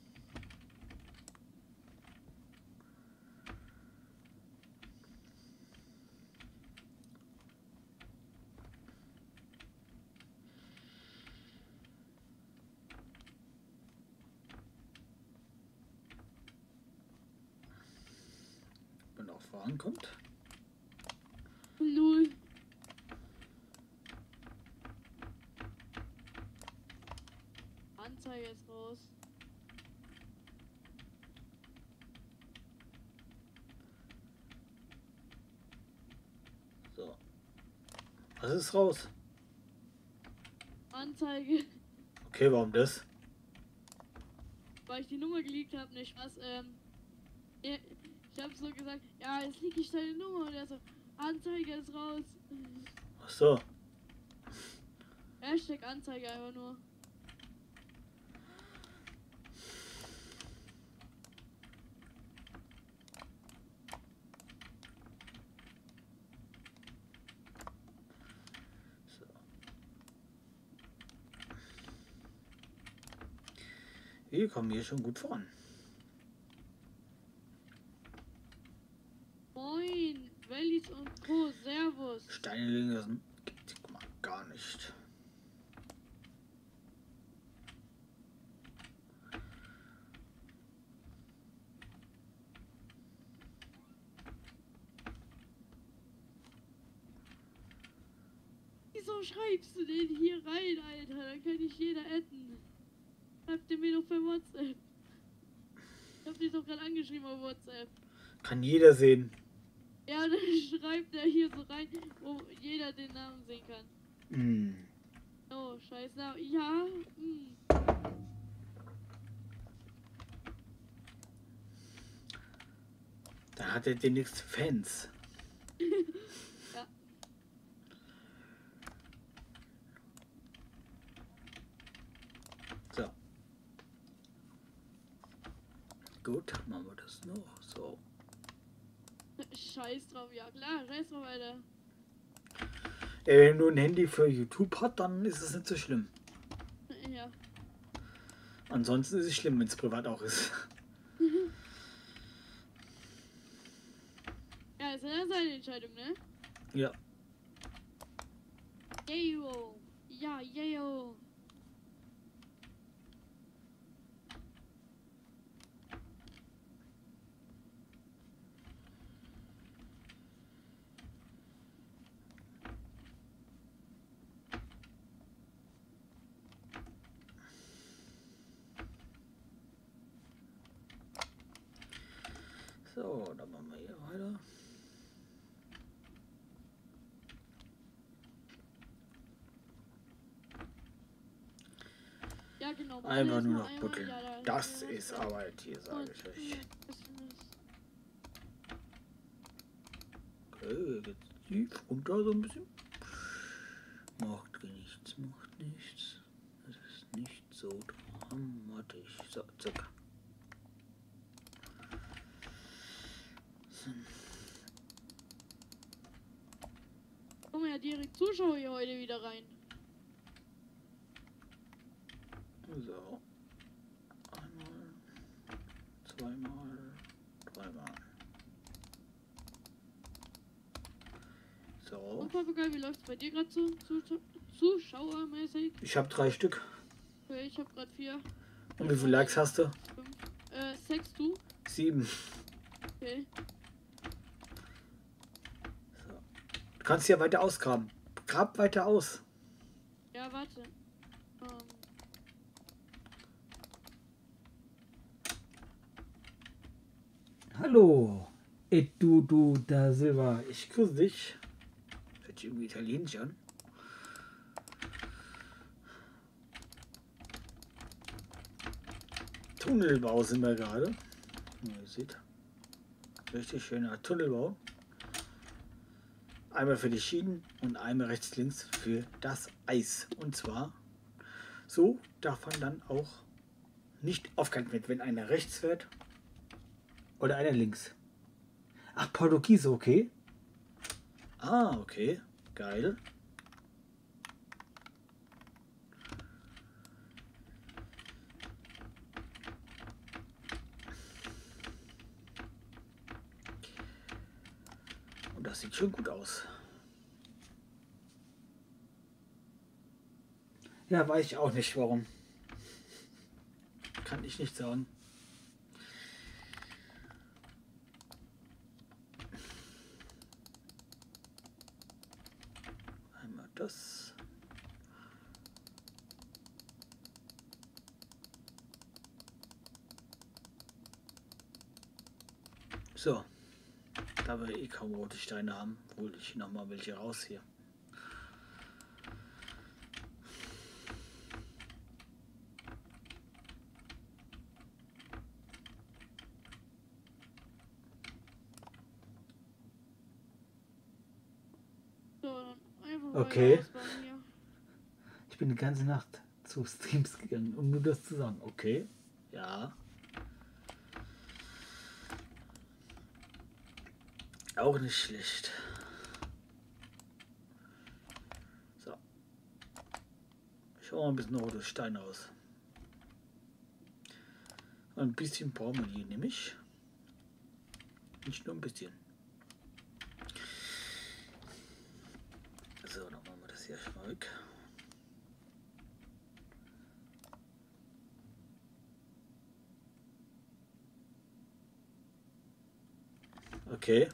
[SPEAKER 1] Wenn auch vorankommt.
[SPEAKER 2] Lul. Anzeige ist raus.
[SPEAKER 1] So. Was ist raus?
[SPEAKER 2] Anzeige.
[SPEAKER 1] Okay, warum das?
[SPEAKER 2] Weil ich die Nummer geleakt habe, nicht was, ich habe so gesagt, ja, jetzt liege ich deine Nummer und er so, Anzeige ist raus.
[SPEAKER 1] Ach so.
[SPEAKER 2] Hashtag Anzeige einfach nur.
[SPEAKER 1] So. Wir kommen hier schon gut voran.
[SPEAKER 2] Moin, Wellis und Co. Servus.
[SPEAKER 1] Steine legen lassen geht mal gar nicht.
[SPEAKER 2] Wieso schreibst du den hier rein, Alter? Dann kann ich jeder adden. Schreib dir mir doch per WhatsApp. Ich hab dich doch gerade angeschrieben auf WhatsApp.
[SPEAKER 1] Kann jeder sehen.
[SPEAKER 2] Ja, dann schreibt er hier so rein, wo jeder den Namen sehen kann.
[SPEAKER 1] Hm.
[SPEAKER 2] Oh, scheiß Name. Ja,
[SPEAKER 1] Dann hat er demnächst Fans.
[SPEAKER 2] Ja.
[SPEAKER 1] So. Gut, machen wir das noch. So.
[SPEAKER 2] Scheiß drauf, ja klar, scheiß drauf, Alter.
[SPEAKER 1] Wenn du ein Handy für YouTube hat, dann ist es nicht so schlimm.
[SPEAKER 2] Ja.
[SPEAKER 1] Ansonsten ist es schlimm, wenn es privat auch ist.
[SPEAKER 2] Ja, ist ja seine Entscheidung, ne?
[SPEAKER 1] Ja.
[SPEAKER 2] Yeyo. Ja, yeyo.
[SPEAKER 1] So, dann machen wir hier weiter.
[SPEAKER 2] Ja, genau.
[SPEAKER 1] Einfach
[SPEAKER 2] alles
[SPEAKER 1] nur
[SPEAKER 2] mal
[SPEAKER 1] noch
[SPEAKER 2] einmal,
[SPEAKER 1] buddeln.
[SPEAKER 2] ja, da-
[SPEAKER 1] Das
[SPEAKER 2] ja,
[SPEAKER 1] ist
[SPEAKER 2] ja.
[SPEAKER 1] Arbeit hier, sage ich euch. Okay, jetzt tief runter so ein bisschen. Macht nichts, macht nichts. Das ist nicht so dramatisch. So, zack. So.
[SPEAKER 2] Kommen ja direkt Zuschauer hier heute wieder rein.
[SPEAKER 1] So. Einmal, zweimal, dreimal. So.
[SPEAKER 2] Und Papagei, wie läuft's bei dir gerade zuschauermäßig?
[SPEAKER 1] Ich habe 3 Stück.
[SPEAKER 2] Okay, ich habe gerade 4.
[SPEAKER 1] Und wie viele Likes hast du?
[SPEAKER 2] 5. 6 du?
[SPEAKER 1] 7.
[SPEAKER 2] Okay.
[SPEAKER 1] So. Du kannst ja weiter ausgraben. Grab weiter aus.
[SPEAKER 2] Ja, warte.
[SPEAKER 1] Hallo, du da Silber. Ich grüße dich. Hört sich irgendwie italienisch an. Tunnelbau sind wir gerade. Wie ihr seht. Richtig schöner Tunnelbau. Einmal für die Schienen und einmal rechts links für das Eis. Und zwar so darf man dann auch nicht aufgehalten werden, wenn einer rechts fährt oder einer links. Ach, Portugiese, okay. Ah, okay. Geil. Und das sieht schon gut aus. Ja, weiß ich auch nicht warum. Kann ich nicht sagen. Einmal das. So. Da wir eh kaum rote Steine haben, hole ich noch mal welche raus hier.
[SPEAKER 2] So, dann einfach
[SPEAKER 1] Okay.
[SPEAKER 2] weiter ausbauen hier.
[SPEAKER 1] Ich bin die ganze Nacht zu Streams gegangen, um nur das zu sagen. Okay. Ja. Auch nicht schlecht. So. Ich hole mal ein bisschen rote Steine raus. Ein bisschen brauchen wir die nämlich. Nicht nur ein bisschen. So, dann machen wir das hier schon mal weg. Okay.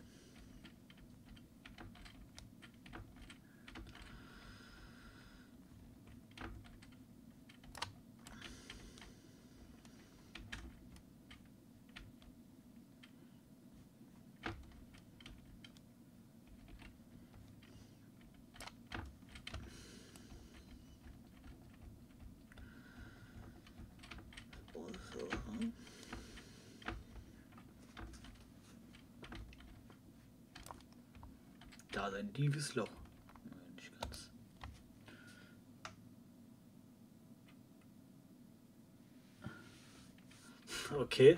[SPEAKER 1] So. Da ist ein tiefes Loch. Nein, nicht ganz. Okay.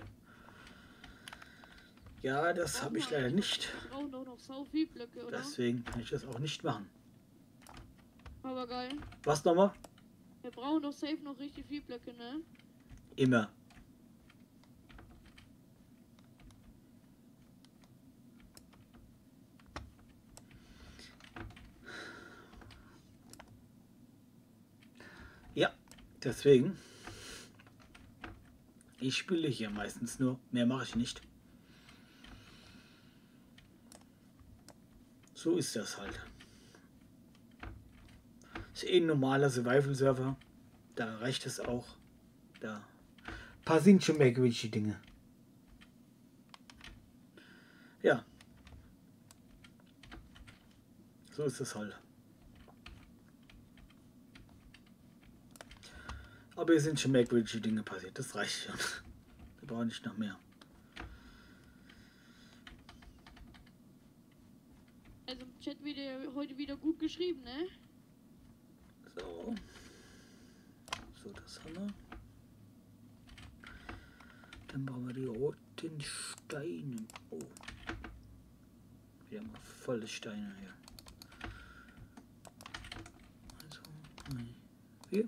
[SPEAKER 1] Ja, das habe ich leider nicht.
[SPEAKER 2] Wir brauchen doch noch sau viel Blöcke, oder?
[SPEAKER 1] Deswegen kann ich das auch nicht machen.
[SPEAKER 2] Aber geil.
[SPEAKER 1] Was nochmal?
[SPEAKER 2] Wir brauchen doch safe noch richtig viel Blöcke, ne?
[SPEAKER 1] Immer. Ja, deswegen. Ich spiele hier meistens nur. Mehr mache ich nicht. So ist das halt. Ist eh ein normaler Survival-Server. Da reicht es auch. Da passieren schon merkwürdige Dinge. Ja. So ist es halt. Aber hier sind schon merkwürdige Dinge passiert. Das reicht schon. Wir brauchen nicht noch mehr.
[SPEAKER 2] Also im Chat wird ja heute wieder gut geschrieben, ne?
[SPEAKER 1] So. So, das haben wir. Dann brauchen wir die roten Steine. Oh. Wir haben volle Steine hier. Also, 3, 4.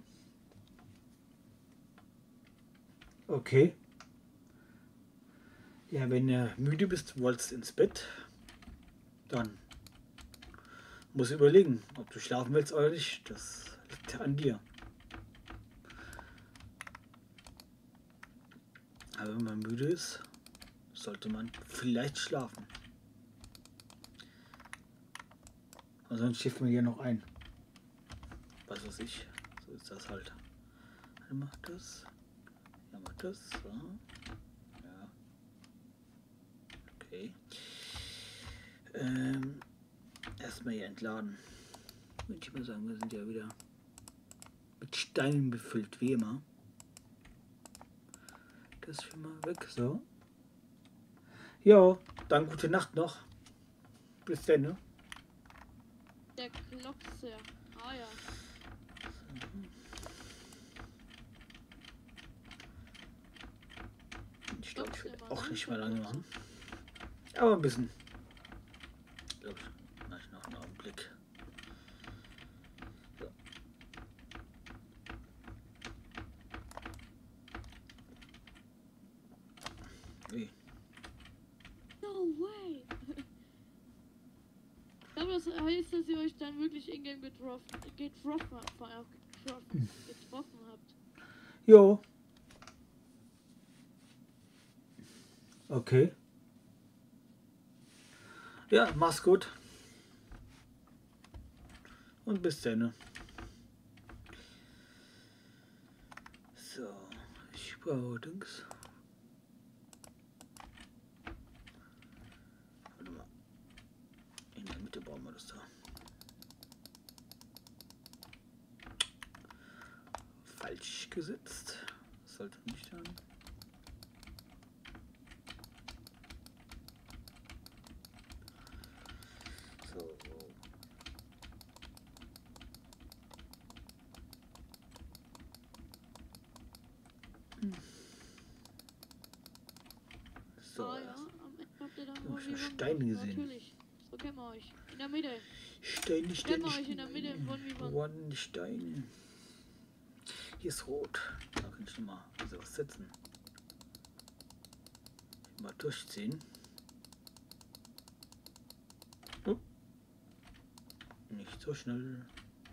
[SPEAKER 1] Okay. Ja, wenn du müde bist, wolltest ins Bett, dann musst du überlegen, ob du schlafen willst oder nicht. Das liegt an dir. Aber wenn man müde ist, sollte man vielleicht schlafen. Ansonsten schläft man hier noch ein. Was weiß ich. So ist das halt. Dann macht das. Ja, macht das. So. Ja. Okay. Erstmal hier entladen. Würde ich mal sagen, wir sind ja wieder mit Steinen befüllt, wie immer. Das schon mal weg, so. Ja, dann gute Nacht noch. Bis dann, ne?
[SPEAKER 2] Der Klopse. Ah ja.
[SPEAKER 1] Ich glaube, ich werde auch nicht mehr lange machen. Aber ein bisschen. Ich glaube, mache ich noch einen Augenblick. So. Wie?
[SPEAKER 2] No way. Aber das heißt, dass ihr euch dann wirklich in-game getroffen habt.
[SPEAKER 1] Jo. Okay. Ja, mach's gut. Und bis dann. So, ich brauche Dings. Warte mal. In der Mitte brauchen wir das da. Falsch gesetzt. Sollte nicht sein. So. So.
[SPEAKER 2] Ah ja, am Ende habt ihr dann
[SPEAKER 1] Ich hab schon
[SPEAKER 2] wohl
[SPEAKER 1] Steine gesehen.
[SPEAKER 2] Natürlich. So kennen wir euch. In der Mitte.
[SPEAKER 1] Steine,
[SPEAKER 2] Kennen
[SPEAKER 1] Steine,
[SPEAKER 2] wir euch in der Mitte im One-v-One.
[SPEAKER 1] One Steine. Hier ist rot. Da kann ich nochmal also was setzen. Mal durchziehen. Oh. Nicht so schnell.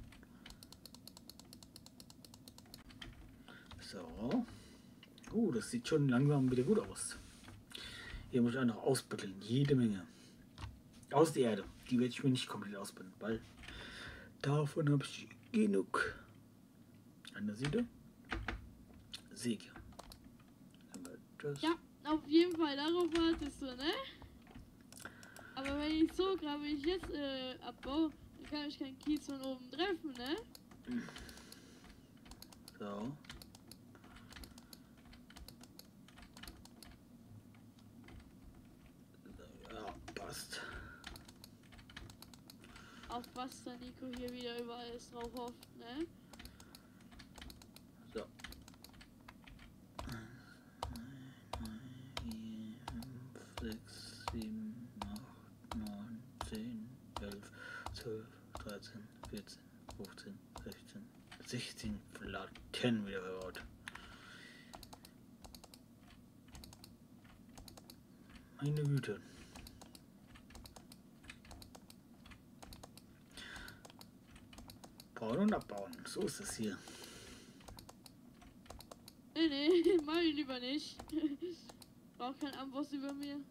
[SPEAKER 1] So. Das sieht schon langsam wieder gut aus. Hier muss ich auch noch ausbütteln. Jede Menge. Aus der Erde. Die werde ich mir nicht komplett ausbütteln, weil davon habe ich genug. An der Seite. Säge. Das.
[SPEAKER 2] Ja, auf jeden Fall, darauf wartest du, ne? Aber wenn ich so grabe, wie ich jetzt abbaue, dann kann ich keinen Kies von oben treffen, ne?
[SPEAKER 1] So. Ja, passt.
[SPEAKER 2] Auf was der Nico hier wieder über alles drauf hofft, ne?
[SPEAKER 1] So. 6, 7, 8, 9, 10, 11, 12, 13, 14, 15, 16, 16 Latten wieder verbaut. Meine Güte. Bauen und abbauen. So ist es hier.
[SPEAKER 2] Nee, mach ich lieber nicht. Brauch kein Amboss über mir.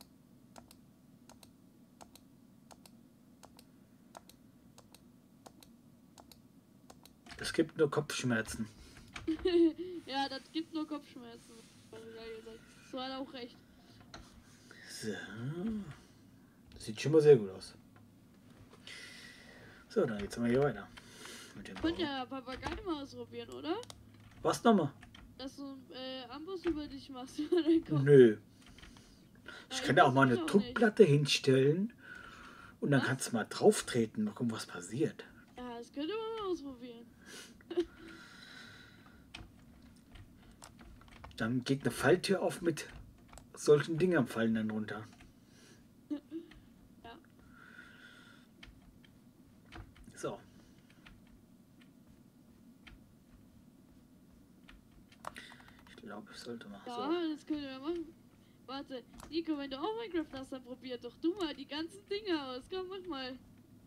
[SPEAKER 1] Es gibt nur Kopfschmerzen.
[SPEAKER 2] Ja, das gibt nur Kopfschmerzen. So hat er auch recht.
[SPEAKER 1] So. Sieht schon mal sehr gut aus. So, dann geht's mal hier weiter. Mit dem
[SPEAKER 2] Könnt
[SPEAKER 1] Bau.
[SPEAKER 2] ja Papagei mal ausprobieren, oder?
[SPEAKER 1] Was nochmal?
[SPEAKER 2] Dass du Amboss über dich machst über deinen Kopf.
[SPEAKER 1] Nö. Ich
[SPEAKER 2] Ja,
[SPEAKER 1] kann da auch
[SPEAKER 2] das
[SPEAKER 1] mal
[SPEAKER 2] will
[SPEAKER 1] eine
[SPEAKER 2] ich auch
[SPEAKER 1] Druckplatte hinstellen und dann
[SPEAKER 2] Was?
[SPEAKER 1] kannst du mal drauf treten und gucken, was passiert.
[SPEAKER 2] Ja, das könnte man mal ausprobieren.
[SPEAKER 1] Dann geht eine Falltür auf mit solchen Dingern fallen dann runter.
[SPEAKER 2] Ja.
[SPEAKER 1] So. Ich glaube, ich sollte mal
[SPEAKER 2] Ja,
[SPEAKER 1] so.
[SPEAKER 2] das können wir machen. Warte, Nico, wenn du auch Minecraft hast, dann probier doch du mal die ganzen Dinge aus. Komm, mach mal.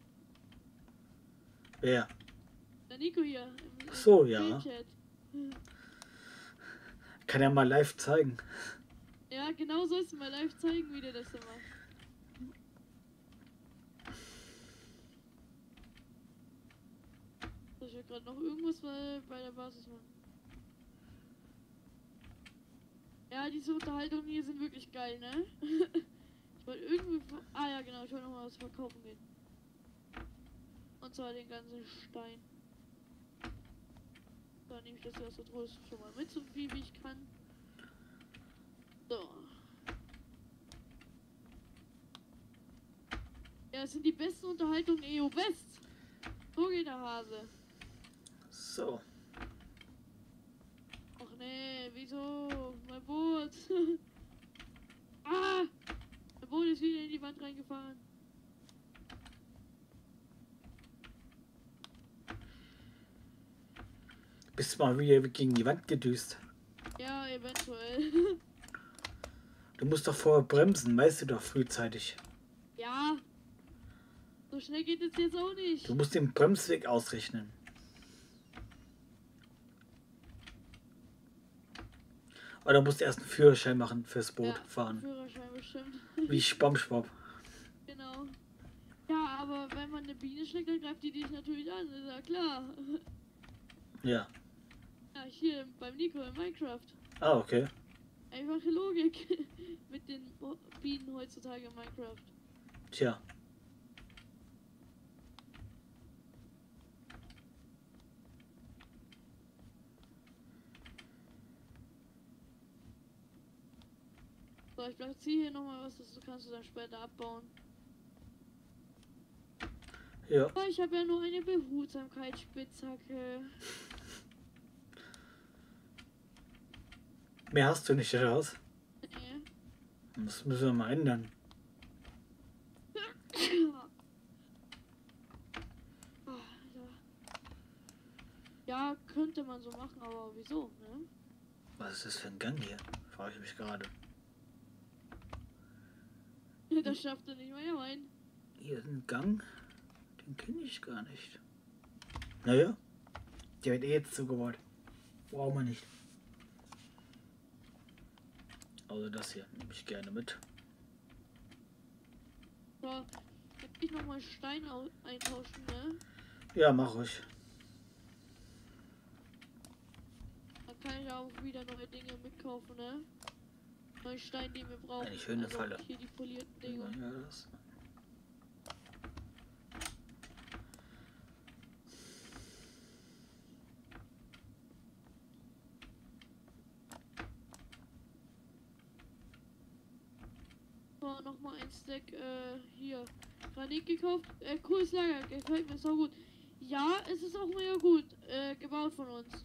[SPEAKER 1] Wer?
[SPEAKER 2] Der Nico hier. Im
[SPEAKER 1] Ach so, ja.
[SPEAKER 2] Chat.
[SPEAKER 1] Kann er mal live zeigen.
[SPEAKER 2] Ja, genau sollst du mal live zeigen, wie der das so macht. Soll ich ja gerade noch irgendwas bei der Basis machen? Ja, diese Unterhaltungen hier sind wirklich geil, ne? Ich wollte irgendwie... Ah ja, genau, ich wollte noch mal was verkaufen gehen. Und zwar den ganzen Stein. Dann nehme ich das erste Trost schon mal mit, so viel wie ich kann. So. Ja, es sind die besten Unterhaltungen EO West. So geht der Hase.
[SPEAKER 1] So.
[SPEAKER 2] Ach nee, wieso? Mein Boot. Ah! Mein Boot ist wieder in die Wand reingefahren.
[SPEAKER 1] Bist mal wieder gegen die Wand gedüst.
[SPEAKER 2] Ja, eventuell.
[SPEAKER 1] Du musst doch vorher bremsen, weißt du doch frühzeitig.
[SPEAKER 2] Ja. So schnell geht es jetzt auch nicht.
[SPEAKER 1] Du musst den Bremsweg ausrechnen. Oder musst du erst einen Führerschein machen fürs Boot
[SPEAKER 2] Ja,
[SPEAKER 1] fahren.
[SPEAKER 2] Führerschein bestimmt.
[SPEAKER 1] Wie Schwammschwapp.
[SPEAKER 2] Genau. Ja, aber wenn man eine Biene schlägt, dann greift die dich natürlich an, ist ja klar.
[SPEAKER 1] Ja.
[SPEAKER 2] Ja, hier beim Nico in Minecraft.
[SPEAKER 1] Ah, okay.
[SPEAKER 2] Einfache Logik mit den Bienen heutzutage in Minecraft.
[SPEAKER 1] Tja.
[SPEAKER 2] So, ich platziere hier nochmal was, das kannst du dann später abbauen.
[SPEAKER 1] Ja.
[SPEAKER 2] Aber ich habe ja nur eine Behutsamkeitsspitzhacke.
[SPEAKER 1] Mehr hast du nicht raus.
[SPEAKER 2] Nee.
[SPEAKER 1] Das müssen wir mal ändern.
[SPEAKER 2] Ja, könnte man so machen, aber wieso, ne?
[SPEAKER 1] Was ist das für ein Gang hier? Frage ich mich gerade.
[SPEAKER 2] Das schafft er nicht mehr rein.
[SPEAKER 1] Hier ist ein Gang. Den kenne ich gar nicht. Naja. Der wird eh jetzt zugebaut. Brauchen wir nicht. Also das hier nehme ich gerne mit.
[SPEAKER 2] So, kann ich nochmal Stein eintauschen, ne?
[SPEAKER 1] Ja, mach ruhig.
[SPEAKER 2] Dann kann ich auch wieder neue Dinge mitkaufen, ne? Neue Steine, die wir brauchen.
[SPEAKER 1] Eine schöne
[SPEAKER 2] also
[SPEAKER 1] Falle.
[SPEAKER 2] hier die polierten Dinge.
[SPEAKER 1] Ja, das.
[SPEAKER 2] So, nochmal ein Stack, hier. Granit gekauft. Cooles Lager, gefällt mir so gut. Ja, es ist auch mega gut, gebaut von uns.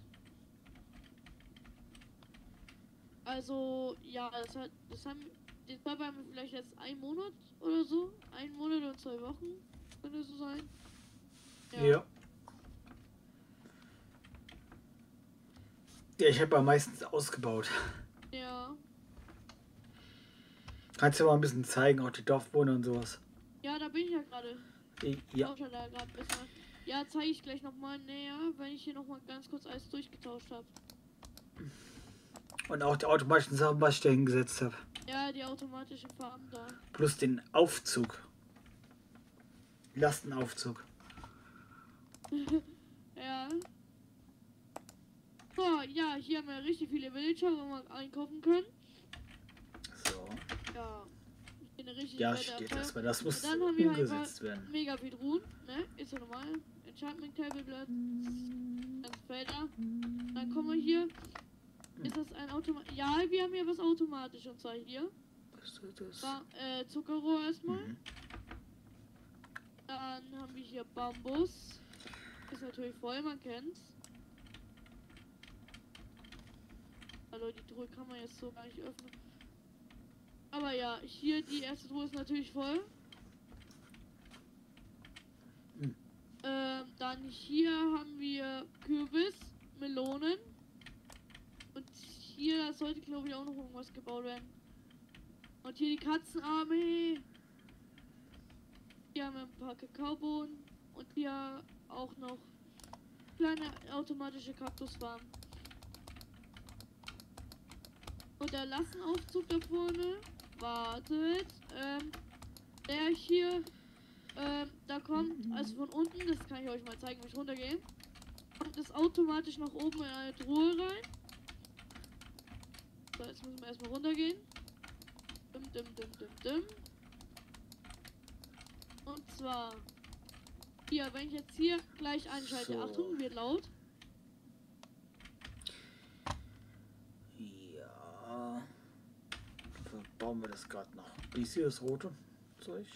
[SPEAKER 2] Also, ja, das haben wir vielleicht jetzt einen Monat oder so. 1 Monat und 2 Wochen, könnte so sein.
[SPEAKER 1] Ja. Ja, ich habe am meisten ausgebaut.
[SPEAKER 2] Ja.
[SPEAKER 1] Kannst du mal ein bisschen zeigen, auch die Dorfbewohner und sowas.
[SPEAKER 2] Ja, da bin ich ja gerade.
[SPEAKER 1] Ja.
[SPEAKER 2] Tausche da gerade ein bisschen. Ja, zeige ich gleich nochmal näher, wenn ich hier nochmal ganz kurz alles durchgetauscht habe.
[SPEAKER 1] Und auch die automatischen Sachen, was ich da hingesetzt habe.
[SPEAKER 2] Ja, die automatischen Farben da.
[SPEAKER 1] Plus den Aufzug. Lastenaufzug.
[SPEAKER 2] Ja. So, ja, hier haben wir richtig viele Villager, wo wir einkaufen können.
[SPEAKER 1] So.
[SPEAKER 2] Ja. richtig
[SPEAKER 1] Ja,
[SPEAKER 2] fette
[SPEAKER 1] steht
[SPEAKER 2] Abteilung.
[SPEAKER 1] erstmal. Das muss
[SPEAKER 2] Und dann haben wir halt
[SPEAKER 1] umgesetzt
[SPEAKER 2] mal
[SPEAKER 1] werden.
[SPEAKER 2] mega viel Truhen, ne? Ist ja normal. Enchantment Table Blatt. Ganz Felder. Dann kommen wir hier. Ist das ein Automat? Ja, wir haben hier was automatisch und zwar hier.
[SPEAKER 1] Was ist das?
[SPEAKER 2] Zuckerrohr erstmal.
[SPEAKER 1] Mhm.
[SPEAKER 2] Dann haben wir hier Bambus. Ist natürlich voll, man kennt's. Hallo, die Truhe kann man jetzt so gar nicht öffnen. Aber ja, hier die erste Truhe ist natürlich voll.
[SPEAKER 1] Hm.
[SPEAKER 2] Dann hier haben wir Kürbis, Melonen. Und hier sollte, glaube ich, auch noch irgendwas gebaut werden. Und hier die Katzenarmee. Hier haben wir ein paar Kakaobohnen. Und hier auch noch kleine automatische Kaktusfarmen. Und der Lassenaufzug da vorne. Wartet. Der hier. Da kommt, also von unten, das kann ich euch mal zeigen, wie ich runtergehe. Kommt es automatisch nach oben in eine Truhe rein. So, jetzt müssen wir erstmal runtergehen. Dim. Und zwar. Hier, wenn ich jetzt hier gleich einschalte.
[SPEAKER 1] So.
[SPEAKER 2] Achtung, wird laut.
[SPEAKER 1] Ja. Bauen wir das gerade noch. Dies hier ist rote Zeug.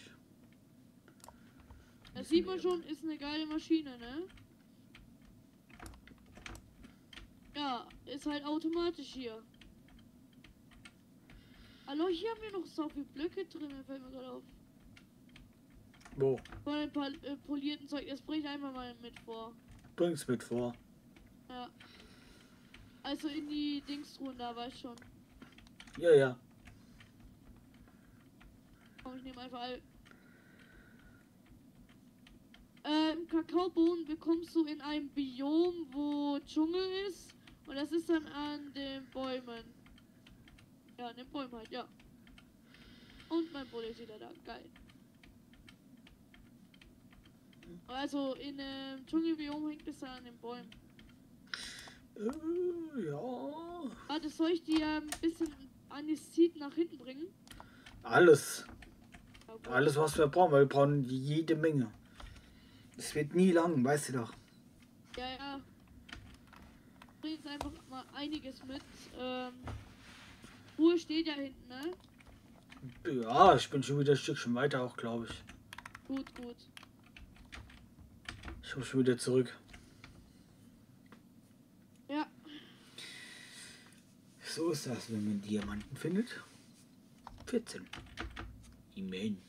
[SPEAKER 2] Das sieht man schon, ist eine geile Maschine, ne? Ja, ist halt automatisch hier. Hallo, hier haben wir noch so viele Blöcke drin, fällt mir gerade auf.
[SPEAKER 1] Wo?
[SPEAKER 2] Von dem polierten Zeug, das bringe ich einfach mal mit vor.
[SPEAKER 1] Bring's mit vor.
[SPEAKER 2] Ja. Also in die Dingstruhen da, weiß schon.
[SPEAKER 1] Ja.
[SPEAKER 2] Komm, ich nehme einfach all. Kakaobohnen bekommst du in einem Biom, wo Dschungel ist. Und das ist dann an den Bäumen. Ja, an den Bäumen halt, ja. Und mein Bulle ist wieder da. Geil. Also in dem Dschungelbiom hängt es da an den Bäumen.
[SPEAKER 1] Ja.
[SPEAKER 2] Warte, soll ich dir ein bisschen Anistit nach hinten bringen?
[SPEAKER 1] Alles.
[SPEAKER 2] Ja, gut.
[SPEAKER 1] Alles, was wir brauchen, weil wir brauchen jede Menge. Es wird nie lang, weißt du doch.
[SPEAKER 2] Ja. Bring jetzt einfach mal einiges mit. Ruhe steht ja hinten, ne?
[SPEAKER 1] Ja, ich bin schon wieder ein Stückchen weiter auch, glaube ich.
[SPEAKER 2] Gut.
[SPEAKER 1] Ich komme schon wieder zurück.
[SPEAKER 2] Ja.
[SPEAKER 1] So ist das, wenn man Diamanten findet. 14. Immerhin.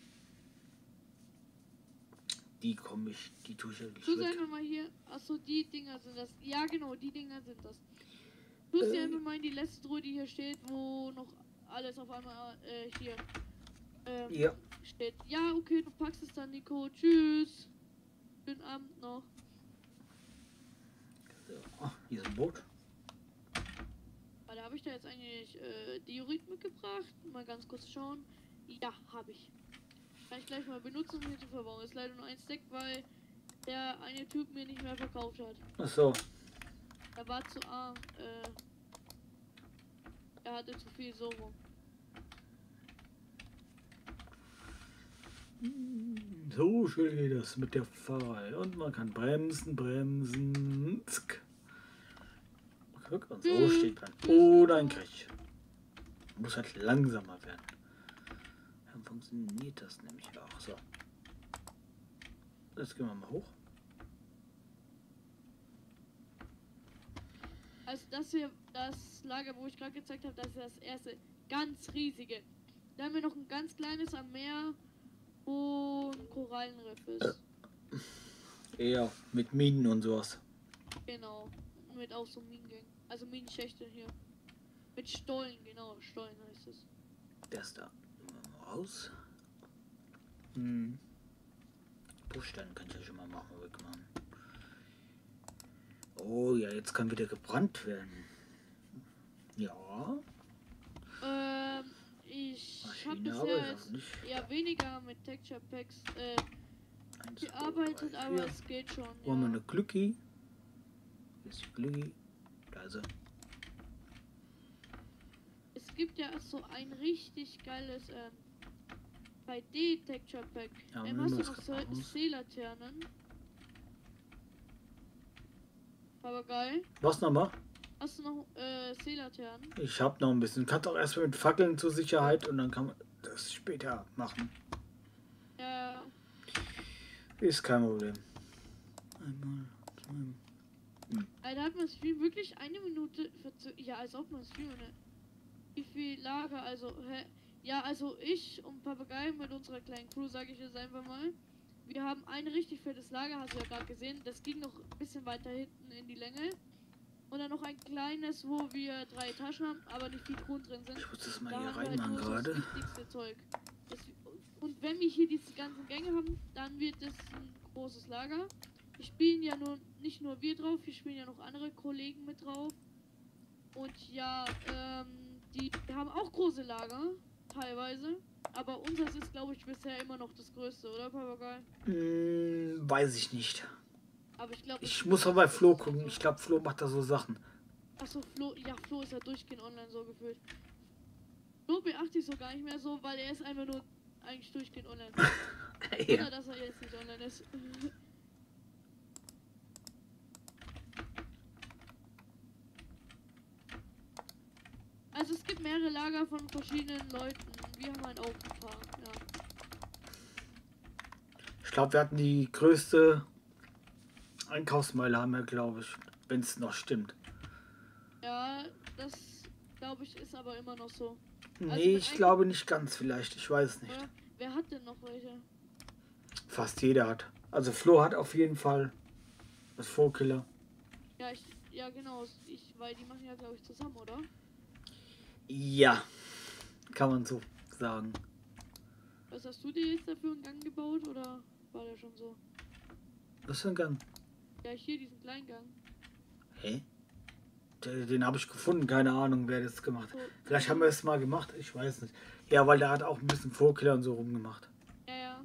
[SPEAKER 1] Die tue ich eigentlich
[SPEAKER 2] Tu sie
[SPEAKER 1] weg.
[SPEAKER 2] einfach mal hier. Achso, die Dinger sind das. Ja, genau, die Dinger sind das. Tu sie einfach mal in die letzte Truhe, die hier steht, wo noch alles auf einmal hier
[SPEAKER 1] Ja.
[SPEAKER 2] steht. Ja, okay, du packst es dann, Nico. Tschüss. Schönen Abend noch.
[SPEAKER 1] So. Ah, hier ist ein Boot.
[SPEAKER 2] Warte, habe ich da jetzt eigentlich Diorit mitgebracht? Mal ganz kurz schauen. Ja, habe ich. Kann ich gleich mal benutzen, um hier zu verbauen. Ist leider nur ein Stack, weil der eine Typ mir nicht mehr verkauft hat.
[SPEAKER 1] Ach so.
[SPEAKER 2] Er war zu arm. Er hatte zu viel so rum.
[SPEAKER 1] So schön geht das mit der Fahrerei. Und man kann bremsen. Zick. Guck, und so steht man. Oder ein Krech. Muss halt langsamer werden. Dann funktioniert das nämlich auch. So. Jetzt gehen wir mal hoch.
[SPEAKER 2] Also das hier, das Lager, wo ich gerade gezeigt habe, das ist das erste ganz riesige. Da haben wir noch ein ganz kleines am Meer, wo ein Korallenriff ist.
[SPEAKER 1] Ja, mit Minen und sowas.
[SPEAKER 2] Genau. Mit auch so Minengängen. Also Minenschächte hier. Mit Stollen, genau. Stollen heißt es.
[SPEAKER 1] Das da. Nehmen wir mal raus. Bruchstein kann ich ja schon mal machen, wegmachen. Oh ja, jetzt kann wieder gebrannt werden. Ja.
[SPEAKER 2] Ich habe
[SPEAKER 1] Maschine
[SPEAKER 2] bisher
[SPEAKER 1] aber
[SPEAKER 2] jetzt
[SPEAKER 1] nicht.
[SPEAKER 2] eher weniger mit Texture Packs
[SPEAKER 1] 1, 2,
[SPEAKER 2] gearbeitet,
[SPEAKER 1] 3,
[SPEAKER 2] aber
[SPEAKER 1] 4.
[SPEAKER 2] es geht schon.
[SPEAKER 1] Wo haben wir
[SPEAKER 2] Ja.
[SPEAKER 1] eine Glücki? Hier ist die Glücki. Da ist er.
[SPEAKER 2] Es gibt ja so ein richtig geiles 3D Texture Pack.
[SPEAKER 1] Ja,
[SPEAKER 2] Hast du noch Seelaternen? Aber geil.
[SPEAKER 1] Was nochmal?
[SPEAKER 2] Hast du noch Seelaternen?
[SPEAKER 1] Ich hab noch ein bisschen. Kannst auch erstmal mit Fackeln zur Sicherheit und dann kann man das später machen.
[SPEAKER 2] Ja.
[SPEAKER 1] Ist kein Problem. Einmal, zweimal.
[SPEAKER 2] Alter, hat man das Stream wirklich 1 Minute ja, als ob man Stream, ne? Wie viel Lager, also, hä? Ja, also ich und Papagei mit unserer kleinen Crew, sage ich jetzt einfach mal. Wir haben ein richtig fettes Lager, hast du ja gerade gesehen. Das ging noch ein bisschen weiter hinten in die Länge. Und dann noch ein kleines, wo wir 3 Etagen haben, aber nicht viel Truhen drin sind.
[SPEAKER 1] Ich muss das mal
[SPEAKER 2] Da
[SPEAKER 1] hier
[SPEAKER 2] haben wir
[SPEAKER 1] reinmachen
[SPEAKER 2] nur so das
[SPEAKER 1] gerade.
[SPEAKER 2] wichtigste Zeug. Und wenn wir hier diese ganzen Gänge haben, dann wird es ein großes Lager. Wir spielen ja nicht nur wir drauf, wir spielen ja noch andere Kollegen mit drauf. Und ja, die haben auch große Lager, teilweise. Aber unseres ist, glaube ich, bisher immer noch das größte, oder, Papagei?
[SPEAKER 1] Weiß ich nicht.
[SPEAKER 2] Aber ich glaube...
[SPEAKER 1] Ich muss aber bei Flo gucken. Ich glaube, Flo macht da so Sachen.
[SPEAKER 2] Achso, Flo ist ja durchgehend online so gefühlt. Flo beachte ich so gar nicht mehr so, weil er ist einfach nur eigentlich durchgehend online.
[SPEAKER 1] Ja.
[SPEAKER 2] Oder dass er jetzt nicht online ist. Also es gibt mehrere Lager von verschiedenen Leuten. Wir haben halt auch ein paar, ja.
[SPEAKER 1] Ich glaube, wir hatten die größte Einkaufsmeile, haben wir, glaube ich. Wenn es noch stimmt.
[SPEAKER 2] Ja, das glaube ich ist aber immer noch so.
[SPEAKER 1] Nee, ich glaube nicht ganz vielleicht. Ich weiß es nicht.
[SPEAKER 2] Oder? Wer hat denn noch welche?
[SPEAKER 1] Fast jeder hat. Also Flo hat auf jeden Fall das Vorkiller.
[SPEAKER 2] Ja genau, weil die machen ja glaube ich zusammen, oder?
[SPEAKER 1] Ja, kann man so sagen.
[SPEAKER 2] Was hast du dir jetzt dafür einen Gang gebaut oder war der schon so?
[SPEAKER 1] Was für ein Gang?
[SPEAKER 2] Ja, hier diesen kleinen Gang.
[SPEAKER 1] Hä? Den habe ich gefunden, keine Ahnung, wer das gemacht hat.
[SPEAKER 2] So,
[SPEAKER 1] Vielleicht haben wir es mal gemacht, ich weiß nicht. Ja, weil der hat auch ein bisschen Vorkiller und so rumgemacht.
[SPEAKER 2] Ja.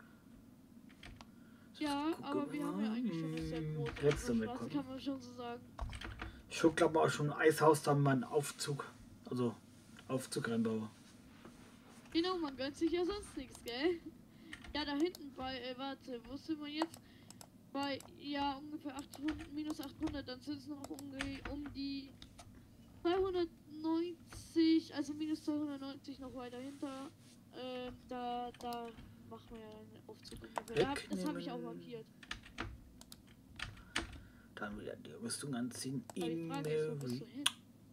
[SPEAKER 2] Ja, aber wir haben ja eigentlich schon eine sehr große
[SPEAKER 1] Jetzt damit
[SPEAKER 2] Straße,
[SPEAKER 1] gucken.
[SPEAKER 2] kann man schon so sagen.
[SPEAKER 1] Ich guck, glaube auch schon ein Eishaus, dann mal einen Aufzug. Also Aufzug reinbaue.
[SPEAKER 2] Genau, man gönnt sich ja sonst nichts, gell? Ja, da hinten bei, warte, wo sind wir jetzt? Bei, ja, ungefähr 800, minus 800, dann sind es noch um die 290, also minus 290 noch weiter hinter. Da machen wir ja einen Aufzug ungefähr. Das habe ich auch markiert.
[SPEAKER 1] Dann wieder die Rüstung anziehen.
[SPEAKER 2] Aber die Frage ist, wo bist du hin?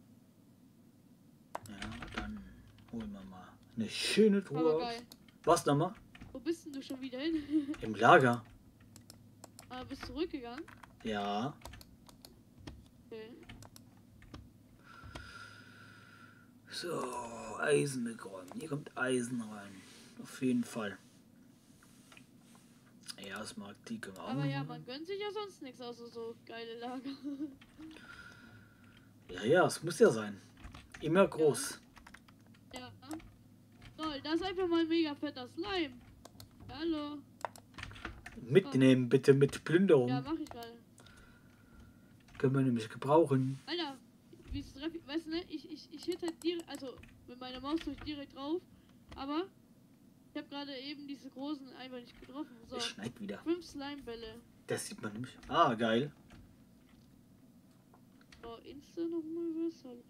[SPEAKER 1] Ja, dann holen wir mal eine schöne Tour.
[SPEAKER 2] Aber
[SPEAKER 1] aus.
[SPEAKER 2] geil.
[SPEAKER 1] Was nochmal?
[SPEAKER 2] Wo bist denn du schon wieder hin?
[SPEAKER 1] Im Lager.
[SPEAKER 2] Bist du zurückgegangen?
[SPEAKER 1] Ja.
[SPEAKER 2] Okay.
[SPEAKER 1] So, Eisen wegräumen. Hier kommt Eisen rein. Auf jeden Fall. Ja, das mag die können wir auch
[SPEAKER 2] Aber ja,
[SPEAKER 1] machen.
[SPEAKER 2] man gönnt sich ja sonst nichts außer so geile Lager.
[SPEAKER 1] Ja, es muss ja sein. Immer groß.
[SPEAKER 2] Ja. Toll, das ist einfach mal ein mega fetter Slime. Hallo.
[SPEAKER 1] Mitnehmen bitte mit Plünderung.
[SPEAKER 2] Ja, mach ich gerade.
[SPEAKER 1] Können wir nämlich gebrauchen.
[SPEAKER 2] Alter, wie treffe ich, weißt du, ne? Ich hit halt direkt, also mit meiner Maus durch direkt drauf, aber ich habe gerade eben diese großen einfach nicht getroffen. So,
[SPEAKER 1] Es schneit wieder.
[SPEAKER 2] 5 Slimebälle.
[SPEAKER 1] Das sieht man nämlich. Ah, geil.
[SPEAKER 2] So, Insta nochmal was, hallo.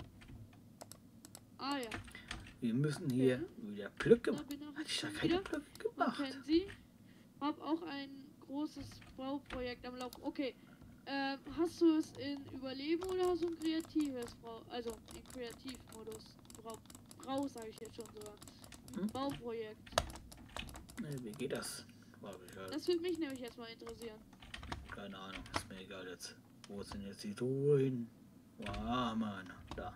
[SPEAKER 2] Ah ja,
[SPEAKER 1] Wir müssen hier wieder Plücke
[SPEAKER 2] da
[SPEAKER 1] machen.
[SPEAKER 2] bin
[SPEAKER 1] Hatte ich da
[SPEAKER 2] ich
[SPEAKER 1] keine
[SPEAKER 2] wieder.
[SPEAKER 1] Plücke
[SPEAKER 2] Man
[SPEAKER 1] gemacht?
[SPEAKER 2] kennt sie. Hab auch ein großes Bauprojekt am Laufen. Okay, hast du es in Überleben oder hast du ein kreatives also in Kreativmodus? Brau sage ich jetzt schon sogar. Ein Bauprojekt.
[SPEAKER 1] Wie geht das? War egal.
[SPEAKER 2] Das würde mich nämlich jetzt mal interessieren.
[SPEAKER 1] Keine Ahnung, ist mir egal jetzt. Wo sind jetzt die Truhe hin? Wow, Mann. Da.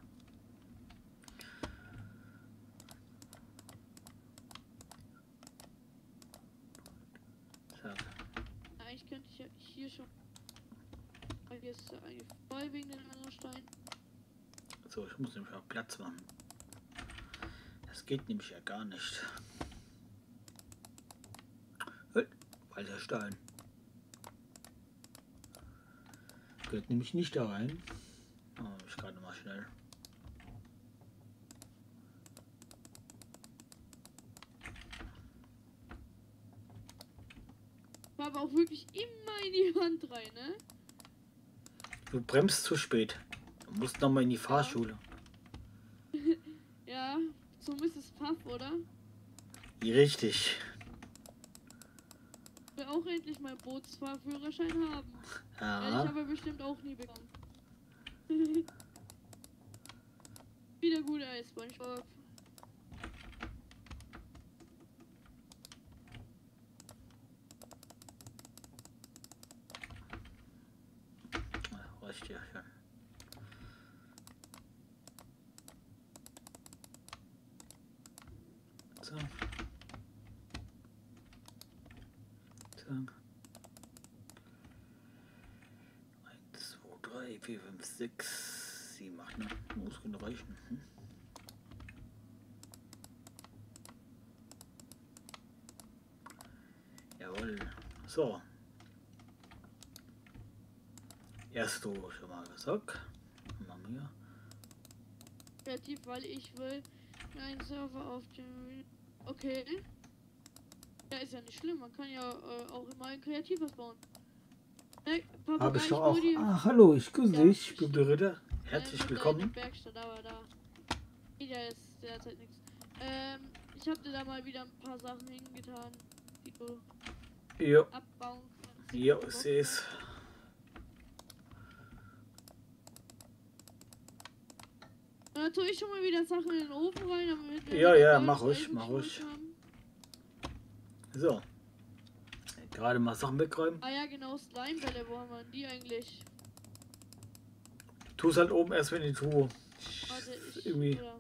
[SPEAKER 1] Zack.
[SPEAKER 2] Eigentlich könnte ich ja hier schon. Aber hier ist ja eigentlich voll wegen den anderen Steinen.
[SPEAKER 1] So, ich muss nämlich auch Platz machen. Das geht nämlich ja gar nicht. Weil der Stein. Gehört nämlich nicht da rein. Oh, ich gerade mal schnell.
[SPEAKER 2] auch wirklich immer in die Wand rein, ne?
[SPEAKER 1] Du bremst zu spät. Du musst nochmal in die Fahrschule.
[SPEAKER 2] Ja, so Mrs. Puff, oder?
[SPEAKER 1] Richtig.
[SPEAKER 2] Ich will auch endlich meinen Bootsfahrführerschein haben. Ja, ich
[SPEAKER 1] Ja.
[SPEAKER 2] habe bestimmt auch nie bekommen. Wieder gut als SpongeBob.
[SPEAKER 1] Reicht ja schon. So. Zack. 1, 2, 3, 4, 5, 6, 7, 8, ne? Muss genug reichen. Hm? Jawohl. So. Erst du schon mal gesagt. Machen wir.
[SPEAKER 2] Kreativ, weil ich will einen Server auf dem... Okay. Ja, ist ja nicht schlimm. Man kann ja auch immer ein Kreatives bauen.
[SPEAKER 1] Habe ich doch auch. Ah, hallo, ich grüße
[SPEAKER 2] Ja,
[SPEAKER 1] dich. Ich bin der Ritter. Herzlich willkommen.
[SPEAKER 2] Werkstatt, aber da geht ja jetzt derzeit nichts. Ich habe dir da mal wieder ein paar Sachen hingetan, die du
[SPEAKER 1] Jo,
[SPEAKER 2] abbauen kannst.
[SPEAKER 1] jo, ich sehe es.
[SPEAKER 2] Da tue ich schon mal wieder Sachen in den Ofen rein, damit wir
[SPEAKER 1] Ja,
[SPEAKER 2] wieder
[SPEAKER 1] ja,
[SPEAKER 2] Gold
[SPEAKER 1] mach ruhig,
[SPEAKER 2] Eisen
[SPEAKER 1] mach ruhig.
[SPEAKER 2] Schmutz haben.
[SPEAKER 1] So. Gerade mal Sachen wegräumen.
[SPEAKER 2] Ah ja, genau, Slimebälle, wo haben wir die eigentlich?
[SPEAKER 1] Tu es halt oben erst, wenn die Truhe.
[SPEAKER 2] Warte, ich...
[SPEAKER 1] Irgendwie.
[SPEAKER 2] Oder...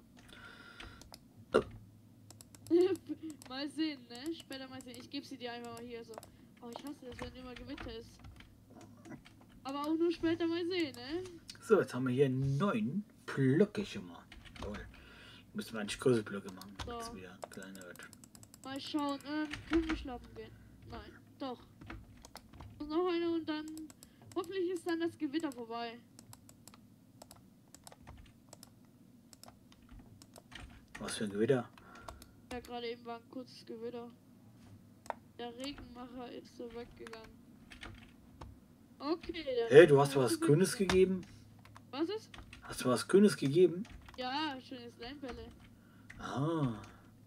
[SPEAKER 2] mal sehen, ne? Später mal sehen. Ich gebe sie dir einfach mal hier so. Oh, ich hasse es, wenn immer Gewitter ist. Aber auch nur später mal sehen, ne?
[SPEAKER 1] So, jetzt haben wir hier 9 Blöcke schon mal. Jawohl. Müssen wir eigentlich große Blöcke machen.
[SPEAKER 2] So.
[SPEAKER 1] Jetzt wieder kleiner wird.
[SPEAKER 2] Mal schauen, können wir schlafen gehen? Nein, doch. Und noch eine und dann... Hoffentlich ist dann das Gewitter vorbei.
[SPEAKER 1] Was für ein Gewitter.
[SPEAKER 2] Ja, gerade eben war ein kurzes Gewitter. Der Regenmacher ist so weggegangen. Okay, der
[SPEAKER 1] Hey, du hast
[SPEAKER 2] Regenmacher
[SPEAKER 1] was
[SPEAKER 2] ist
[SPEAKER 1] Grünes
[SPEAKER 2] weggegangen.
[SPEAKER 1] gegeben?
[SPEAKER 2] Was ist?
[SPEAKER 1] Hast du was Grünes gegeben?
[SPEAKER 2] Ja, schöne Slimebälle.
[SPEAKER 1] Ah.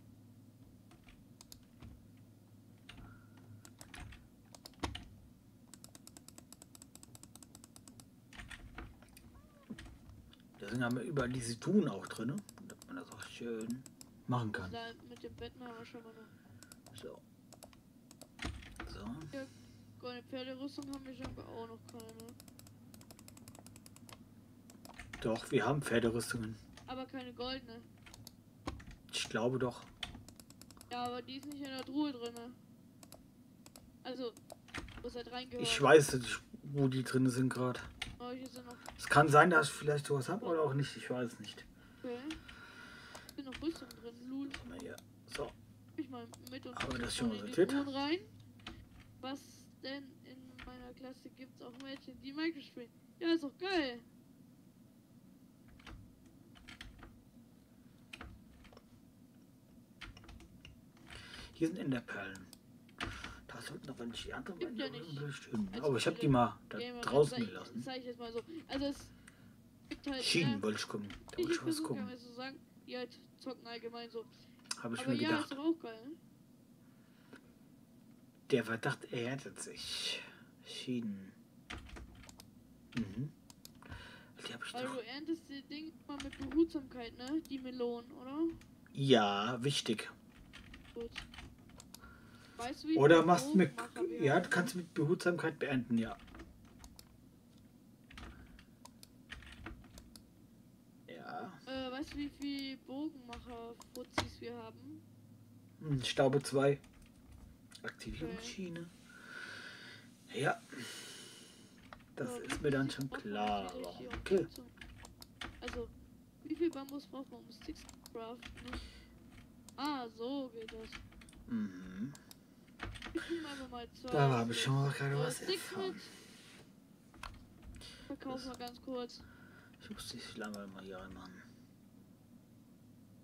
[SPEAKER 1] Da sind aber überall diese Tun auch drin, damit man das auch schön machen kann.
[SPEAKER 2] Da mit dem Betten haben wir schon mal noch.
[SPEAKER 1] So. So.
[SPEAKER 2] Goldene Pferderüstung haben wir scheinbar auch noch keine.
[SPEAKER 1] Doch, wir haben Pferderüstungen.
[SPEAKER 2] Aber keine goldene.
[SPEAKER 1] Ich glaube doch.
[SPEAKER 2] Ja, aber die ist nicht in der Truhe drin. Also, wo es halt reingehört.
[SPEAKER 1] Ich weiß nicht, wo die drin sind gerade.
[SPEAKER 2] Oh, hier sind noch.
[SPEAKER 1] Es kann sein, dass ich vielleicht sowas habe oder auch nicht. Ich weiß es nicht.
[SPEAKER 2] Okay. Sind noch Rüstung drin. Lul.
[SPEAKER 1] Guck mal hier. So.
[SPEAKER 2] Ich mal mit und
[SPEAKER 1] Aber das
[SPEAKER 2] in
[SPEAKER 1] schon mal
[SPEAKER 2] die
[SPEAKER 1] sortiert.
[SPEAKER 2] Truhen rein. Was denn in meiner Klasse gibt's auch Mädchen, die Minecraft spielen? Ja, ist doch geil.
[SPEAKER 1] Hier sind Enderperlen. Da sollten aber nicht die anderen
[SPEAKER 2] Gibt ja
[SPEAKER 1] Wände
[SPEAKER 2] nicht.
[SPEAKER 1] stimmen.
[SPEAKER 2] Also
[SPEAKER 1] Aber ich habe die
[SPEAKER 2] viele
[SPEAKER 1] mal da
[SPEAKER 2] Gamer,
[SPEAKER 1] draußen
[SPEAKER 2] sag ich-
[SPEAKER 1] gelassen.
[SPEAKER 2] Sag ich jetzt mal so. Also es gibt halt
[SPEAKER 1] Schienen wollte ich gucken. Da wollte ich was
[SPEAKER 2] versuche,
[SPEAKER 1] gucken.
[SPEAKER 2] kann man so sagen, die halt zocken allgemein so.
[SPEAKER 1] Habe ich
[SPEAKER 2] Aber
[SPEAKER 1] mir
[SPEAKER 2] ja,
[SPEAKER 1] gedacht.
[SPEAKER 2] ist doch auch geil, ne?
[SPEAKER 1] Der Verdacht erhärtet sich. Schienen. Mhm. Die habe ich
[SPEAKER 2] Also
[SPEAKER 1] doch.
[SPEAKER 2] du erntest die Dinge mal mit Behutsamkeit, ne? Die Melonen, oder?
[SPEAKER 1] Ja, wichtig.
[SPEAKER 2] Gut. Weißt du, wie
[SPEAKER 1] Oder
[SPEAKER 2] viele
[SPEAKER 1] machst mit.
[SPEAKER 2] Bogenmacher wir
[SPEAKER 1] Ja,
[SPEAKER 2] haben?
[SPEAKER 1] du kannst mit Behutsamkeit beenden, ja. Ja.
[SPEAKER 2] Weißt du, wie viel Bogenmacher-Fuzis wir haben?
[SPEAKER 1] Staube 2. Aktivierungsschiene. Ja. Das
[SPEAKER 2] So,
[SPEAKER 1] ist
[SPEAKER 2] wie
[SPEAKER 1] mir dann
[SPEAKER 2] viel
[SPEAKER 1] schon
[SPEAKER 2] braucht man
[SPEAKER 1] klar.
[SPEAKER 2] eigentlich
[SPEAKER 1] Aber
[SPEAKER 2] hier, um
[SPEAKER 1] okay.
[SPEAKER 2] Also, wie viel Bambus braucht man, um Sticks zu craften? Ne? Ah, so geht das.
[SPEAKER 1] Mhm.
[SPEAKER 2] Ich nehme einfach mal zwei.
[SPEAKER 1] Da habe ich schon mal gerade was
[SPEAKER 2] Sticks
[SPEAKER 1] erfahren.
[SPEAKER 2] mit. Verkaufen wir ganz kurz.
[SPEAKER 1] Ich muss die Schlange mal hier reinmachen.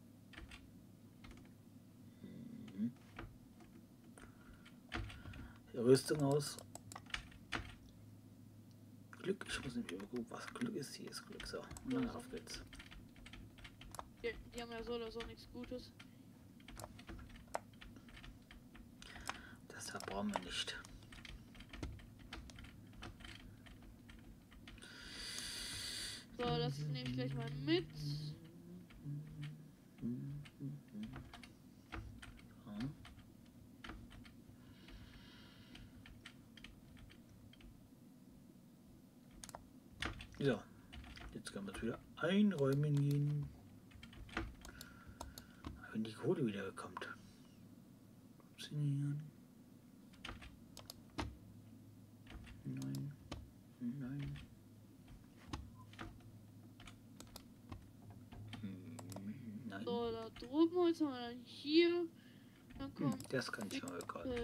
[SPEAKER 1] Mhm. Rüstung aus. Glück, ich muss nicht übergucken, was Glück ist. Hier ist Glück. So, und dann auf geht's.
[SPEAKER 2] Die haben ja so oder so nichts Gutes.
[SPEAKER 1] Das brauchen wir nicht.
[SPEAKER 2] So, das nehme ich gleich mal mit.
[SPEAKER 1] So, jetzt können wir es wieder einräumen gehen. Wenn die Kohle wieder kommt. Funktionieren. Nein. Nein. Nein.
[SPEAKER 2] So, da drüben jetzt haben wir dann hier. Dann kommt
[SPEAKER 1] Das kann ich mal gerade.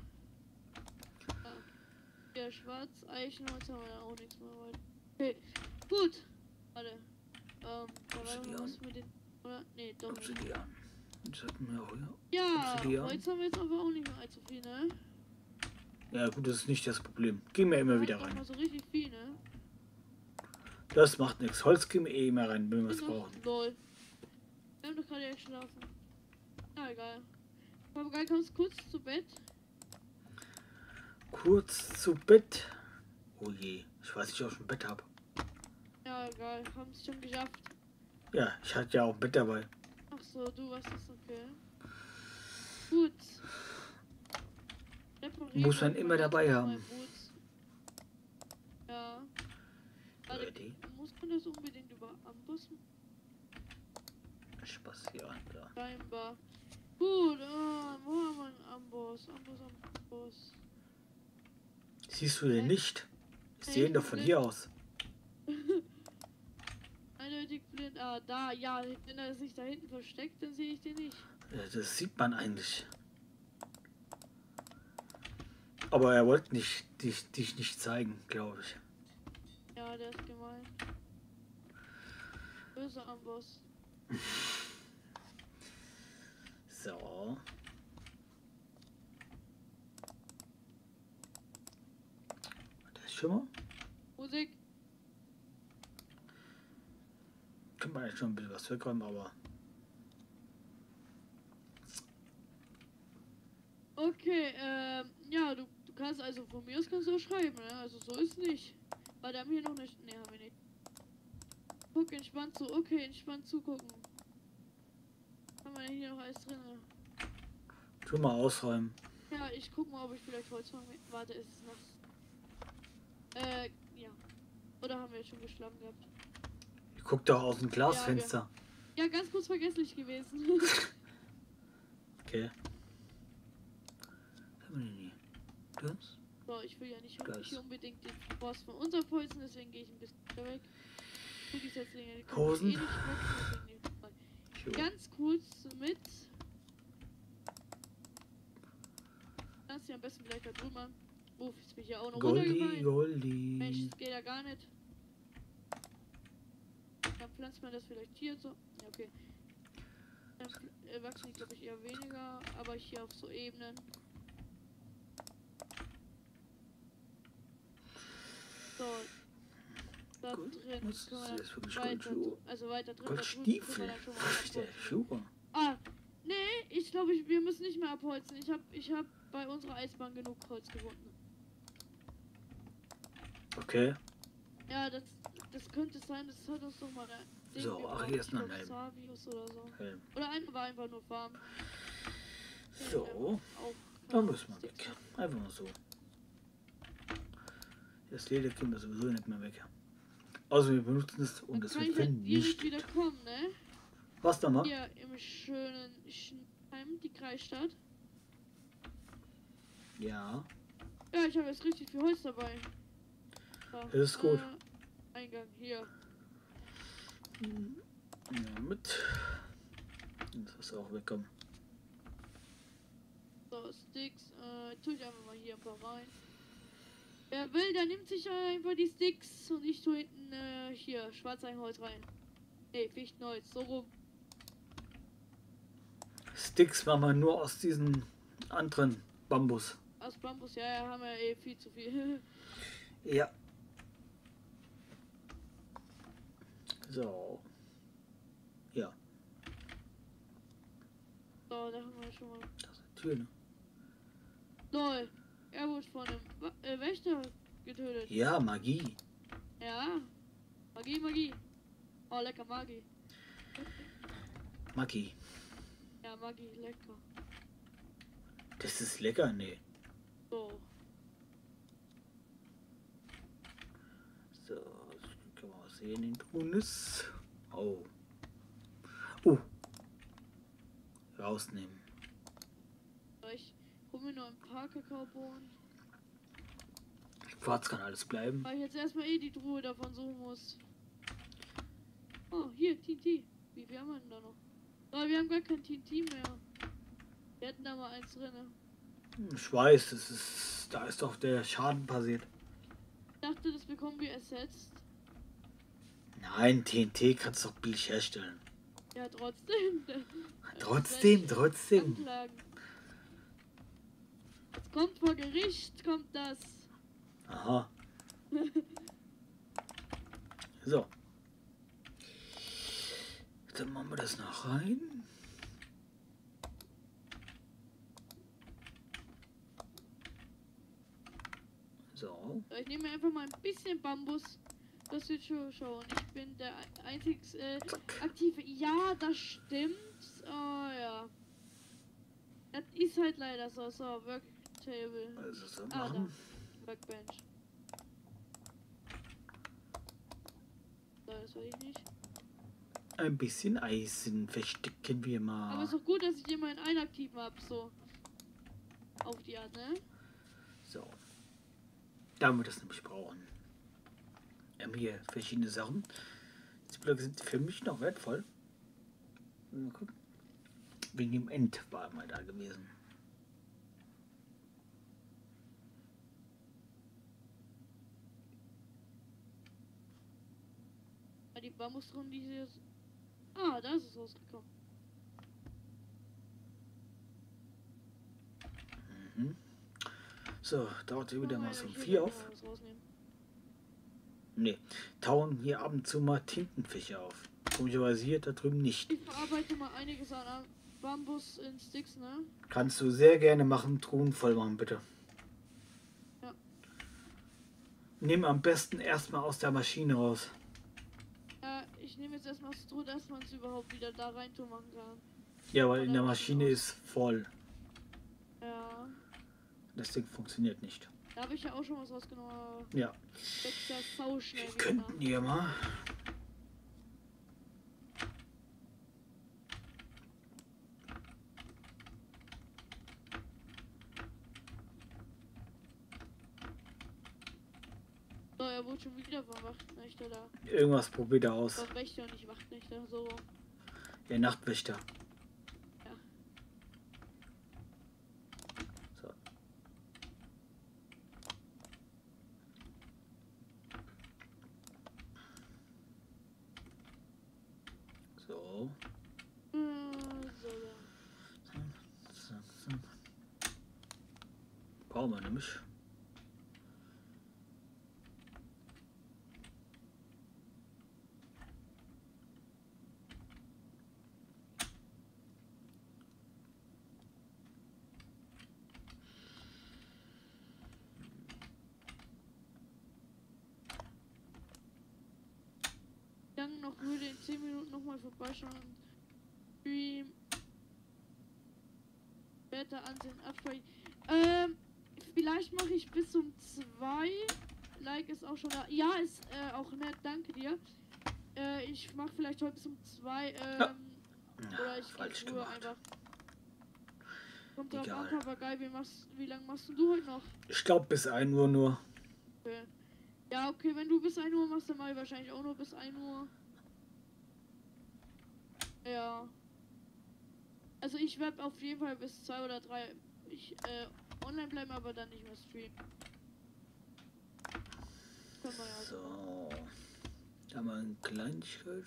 [SPEAKER 2] der Schwarzeichenholz haben wir da auch nichts mehr weiter. Okay, gut. Warte. Da war noch was mit den. Oder? Nee, doch nicht.
[SPEAKER 1] Obsidian. Das hatten wir auch, ja.
[SPEAKER 2] Ja,
[SPEAKER 1] Obsidian.
[SPEAKER 2] Holz haben wir jetzt aber auch nicht mehr allzu viel, ne?
[SPEAKER 1] Ja, gut, das ist nicht das Problem. Gehen wir immer wieder
[SPEAKER 2] Noch
[SPEAKER 1] rein.
[SPEAKER 2] mal so richtig viel, ne?
[SPEAKER 1] Das macht nichts. Holz gehen wir eh immer rein, wenn wir es
[SPEAKER 2] Ist noch-
[SPEAKER 1] brauchen.
[SPEAKER 2] Lol. Wir haben doch gerade geschlafen. Na egal. Papagei, kommst du kurz zu Bett?
[SPEAKER 1] Kurz zu Bett. Oh je, ich weiß nicht, ob ich ein Bett habe.
[SPEAKER 2] Ja, egal. Haben es schon geschafft.
[SPEAKER 1] Ja, ich hatte ja auch ein Bett dabei.
[SPEAKER 2] Ach so, du warst das okay. Gut. Reparieren
[SPEAKER 1] Muss man
[SPEAKER 2] wir
[SPEAKER 1] immer
[SPEAKER 2] mal
[SPEAKER 1] dabei
[SPEAKER 2] jetzt
[SPEAKER 1] haben.
[SPEAKER 2] mal Boots. Ja. Warte,
[SPEAKER 1] Ready.
[SPEAKER 2] muss man das unbedingt über Amboss?
[SPEAKER 1] Spaß hier. Da.
[SPEAKER 2] Scheinbar. Gut, wo haben wir einen Amboss? Amboss.
[SPEAKER 1] Siehst du den nicht? Ich sehe ihn doch von hier aus.
[SPEAKER 2] Eindeutig blind. Ah, da, ja, wenn er sich da hinten versteckt, dann sehe ich den nicht.
[SPEAKER 1] Ja, das sieht man eigentlich. Aber er wollte dich nicht zeigen, glaube ich.
[SPEAKER 2] Ja, der ist gemein. Böser Amboss.
[SPEAKER 1] So. Der ist schon mal.
[SPEAKER 2] Musik.
[SPEAKER 1] Kann man eigentlich schon ein bisschen was wegräumen, aber.
[SPEAKER 2] Okay, ja, du kannst also von mir aus kannst du auch schreiben, ne? Also so ist nicht. Weil da haben wir hier noch nicht. Ne, haben wir nicht. Guck, entspannt zu. Okay, entspannt zugucken. Haben wir denn hier noch alles drin?
[SPEAKER 1] Tu mal ausräumen.
[SPEAKER 2] Ja, ich guck mal, ob ich vielleicht Holz fange. Warte, ist es nachts? Ja. Oder haben wir jetzt schon geschlafen gehabt?
[SPEAKER 1] Guck doch aus dem Glasfenster.
[SPEAKER 2] Ja, ganz kurz vergesslich gewesen.
[SPEAKER 1] Okay. Was haben wir denn hier? Das?
[SPEAKER 2] So, ich will ja nicht
[SPEAKER 1] Das.
[SPEAKER 2] hier unbedingt den Boss von unterpolzen, deswegen gehe ich ein bisschen weg. Für die Setzlinge, die
[SPEAKER 1] Hosen.
[SPEAKER 2] kommen eh nicht weg, deswegen nehme ich mal
[SPEAKER 1] Jo.
[SPEAKER 2] ganz kurz mit. Lass sie am besten gleich da drüber. Uff, jetzt bin ich ja auch noch
[SPEAKER 1] Goldi,
[SPEAKER 2] runtergefallen. Mensch,
[SPEAKER 1] Goldi.
[SPEAKER 2] das geht ja gar nicht. Dann pflanzt man das vielleicht hier so. Ja, okay. Dann wachsen die, glaube ich, eher weniger, aber hier auf so Ebenen. So. Da
[SPEAKER 1] Gut.
[SPEAKER 2] drin
[SPEAKER 1] Was
[SPEAKER 2] können
[SPEAKER 1] ist
[SPEAKER 2] wir
[SPEAKER 1] das für
[SPEAKER 2] dann
[SPEAKER 1] eine
[SPEAKER 2] weiter,
[SPEAKER 1] Goldschuhe?
[SPEAKER 2] also weiter drin. da drüben können wir
[SPEAKER 1] Goldstiefel.
[SPEAKER 2] dann schon mal
[SPEAKER 1] Was ist der
[SPEAKER 2] abholzen.
[SPEAKER 1] Schuhe?
[SPEAKER 2] Ah, nee, ich glaube, wir müssen nicht mehr abholzen. Ich hab bei unserer Eisbahn genug Holz gefunden.
[SPEAKER 1] Okay.
[SPEAKER 2] Ja, das könnte sein, das hat uns doch mal der Ding
[SPEAKER 1] So,
[SPEAKER 2] gebracht.
[SPEAKER 1] ach, hier ist
[SPEAKER 2] Ich
[SPEAKER 1] noch ein
[SPEAKER 2] glaub,
[SPEAKER 1] Helm.
[SPEAKER 2] Savius oder so.
[SPEAKER 1] Helm.
[SPEAKER 2] Oder einer war einfach nur Farm.
[SPEAKER 1] So.
[SPEAKER 2] Auch
[SPEAKER 1] Dann müssen wir weg. Einfach mal so. Das Leder können wir sowieso nicht mehr weg. Also wir benutzen es und es
[SPEAKER 2] kann
[SPEAKER 1] wird
[SPEAKER 2] ich halt direkt
[SPEAKER 1] nicht.
[SPEAKER 2] wieder kommen, ne?
[SPEAKER 1] Was nochmal?
[SPEAKER 2] Hier im schönen Schneim, die Kreisstadt.
[SPEAKER 1] Ja.
[SPEAKER 2] Ja, ich habe jetzt richtig viel Holz dabei. Da,
[SPEAKER 1] Das ist gut.
[SPEAKER 2] Eingang, hier.
[SPEAKER 1] Ja, mit. Und das ist auch wegkommen.
[SPEAKER 2] So, Sticks. Tue ich einfach mal hier ein paar rein. Wer will, der nimmt sich einfach die Sticks und ich tue hinten hier Schwarzeinholz rein. Ne, Fichtenholz, so rum.
[SPEAKER 1] Sticks machen wir nur aus diesen anderen Bambus.
[SPEAKER 2] aus Bambus, ja, haben wir eh viel zu viel.
[SPEAKER 1] Ja. So. Ja,
[SPEAKER 2] So, da haben wir schon mal.
[SPEAKER 1] das ist eine Tür, ne?
[SPEAKER 2] Lol, er wurde von einem Wächter getötet.
[SPEAKER 1] Ja, Magie.
[SPEAKER 2] Ja. Magie, Magie. Oh, lecker Magie.
[SPEAKER 1] Magie.
[SPEAKER 2] Ja, Magie, lecker.
[SPEAKER 1] Das ist lecker, nee.
[SPEAKER 2] So.
[SPEAKER 1] So, kann man was sehen in Tunis. Oh. Rausnehmen.
[SPEAKER 2] Ich hol mir nur ein paar Kakaobohnen.
[SPEAKER 1] Quarz kann alles bleiben.
[SPEAKER 2] Weil ich jetzt erstmal eh die Truhe davon suchen muss. Oh, hier, TNT. Wie viel haben wir denn da noch? Oh, wir haben gar kein TNT mehr. Wir hätten da mal eins drin.
[SPEAKER 1] Ich weiß, da ist doch der Schaden passiert.
[SPEAKER 2] Ich dachte, das bekommen wir ersetzt.
[SPEAKER 1] Nein, TNT kannst du doch billig herstellen.
[SPEAKER 2] Ja, trotzdem.
[SPEAKER 1] Trotzdem.
[SPEAKER 2] Anklagen. Jetzt kommt vor Gericht, kommt das.
[SPEAKER 1] Aha. So. Dann machen wir das noch rein. So.
[SPEAKER 2] Ich nehme mir einfach mal ein bisschen Bambus. Das wird schon schauen. Ich bin der einzig aktive. Ja, das stimmt. Oh ja. Das ist halt leider so. So, Worktable.
[SPEAKER 1] Also so
[SPEAKER 2] Ah,
[SPEAKER 1] machen.
[SPEAKER 2] da. Workbench. So, das war ich nicht.
[SPEAKER 1] Ein bisschen Eisen verstecken wir
[SPEAKER 2] Aber
[SPEAKER 1] mal.
[SPEAKER 2] ist doch gut, dass ich immer einen inaktiven habe. So. Auf die Art, ne?
[SPEAKER 1] So. Da wir das nämlich brauchen. Wir haben hier verschiedene Sachen. Die Blöcke sind für mich noch wertvoll. Mal gucken. Wegen dem End war mal da gewesen.
[SPEAKER 2] Ja, die Bambusdrohnen, die hier. Ah, da ist es rausgekommen.
[SPEAKER 1] Mhm. So, dauert hier wieder mal so
[SPEAKER 2] Hier
[SPEAKER 1] 4
[SPEAKER 2] kann man
[SPEAKER 1] auf.
[SPEAKER 2] was rausnehmen.
[SPEAKER 1] Ne, tauen hier ab und zu mal Tintenfische auf. Komischerweise hier da drüben nicht.
[SPEAKER 2] Ich verarbeite mal einiges an Bambus in Sticks, ne?
[SPEAKER 1] Kannst du sehr gerne machen, Truhen voll machen, bitte.
[SPEAKER 2] Ja.
[SPEAKER 1] Nimm am besten erstmal aus der Maschine raus.
[SPEAKER 2] Ja, ich nehme jetzt erstmal das Stroh, dass man es überhaupt wieder da rein tun machen kann.
[SPEAKER 1] Ja, weil in der Maschine ist voll.
[SPEAKER 2] Ja.
[SPEAKER 1] Das Ding funktioniert nicht.
[SPEAKER 2] Da habe ich ja auch schon was rausgenommen. aber
[SPEAKER 1] Ja.
[SPEAKER 2] wächst ja sau schnell
[SPEAKER 1] Wir
[SPEAKER 2] wieder.
[SPEAKER 1] könnten hier mal.
[SPEAKER 2] So, er wurde schon wieder vom Wachtnächter da.
[SPEAKER 1] Irgendwas probiert er aus.
[SPEAKER 2] Vom Wächter, nicht Wachtnächter, so.
[SPEAKER 1] Der Nachtwächter.
[SPEAKER 2] Ja.
[SPEAKER 1] So. So.
[SPEAKER 2] So, ja.
[SPEAKER 1] Brauchen wir nämlich.
[SPEAKER 2] Dann noch würde in 10 Minuten nochmal vorbeischauen. Stream. Später ansehen, abspeichern. Vielleicht mache ich bis um 2. Like ist auch schon da. Ja, ist auch nett, danke dir. Ich mache vielleicht heute bis um 2. Oder ich
[SPEAKER 1] falsch
[SPEAKER 2] gehe früher
[SPEAKER 1] gemacht.
[SPEAKER 2] einfach. Kommt drauf
[SPEAKER 1] Egal.
[SPEAKER 2] an, Papagei, wie lange machst du heute noch?
[SPEAKER 1] Ich glaube bis 1 Uhr nur.
[SPEAKER 2] Okay. Ja, okay, wenn du bis 1 Uhr machst, dann mache ich wahrscheinlich auch nur bis 1 Uhr. Ja. Also ich werde auf jeden Fall bis 2 oder 3 online bleiben, aber dann nicht mehr streamen. Kann man ja so.
[SPEAKER 1] So. Da haben wir eine Kleinigkeit.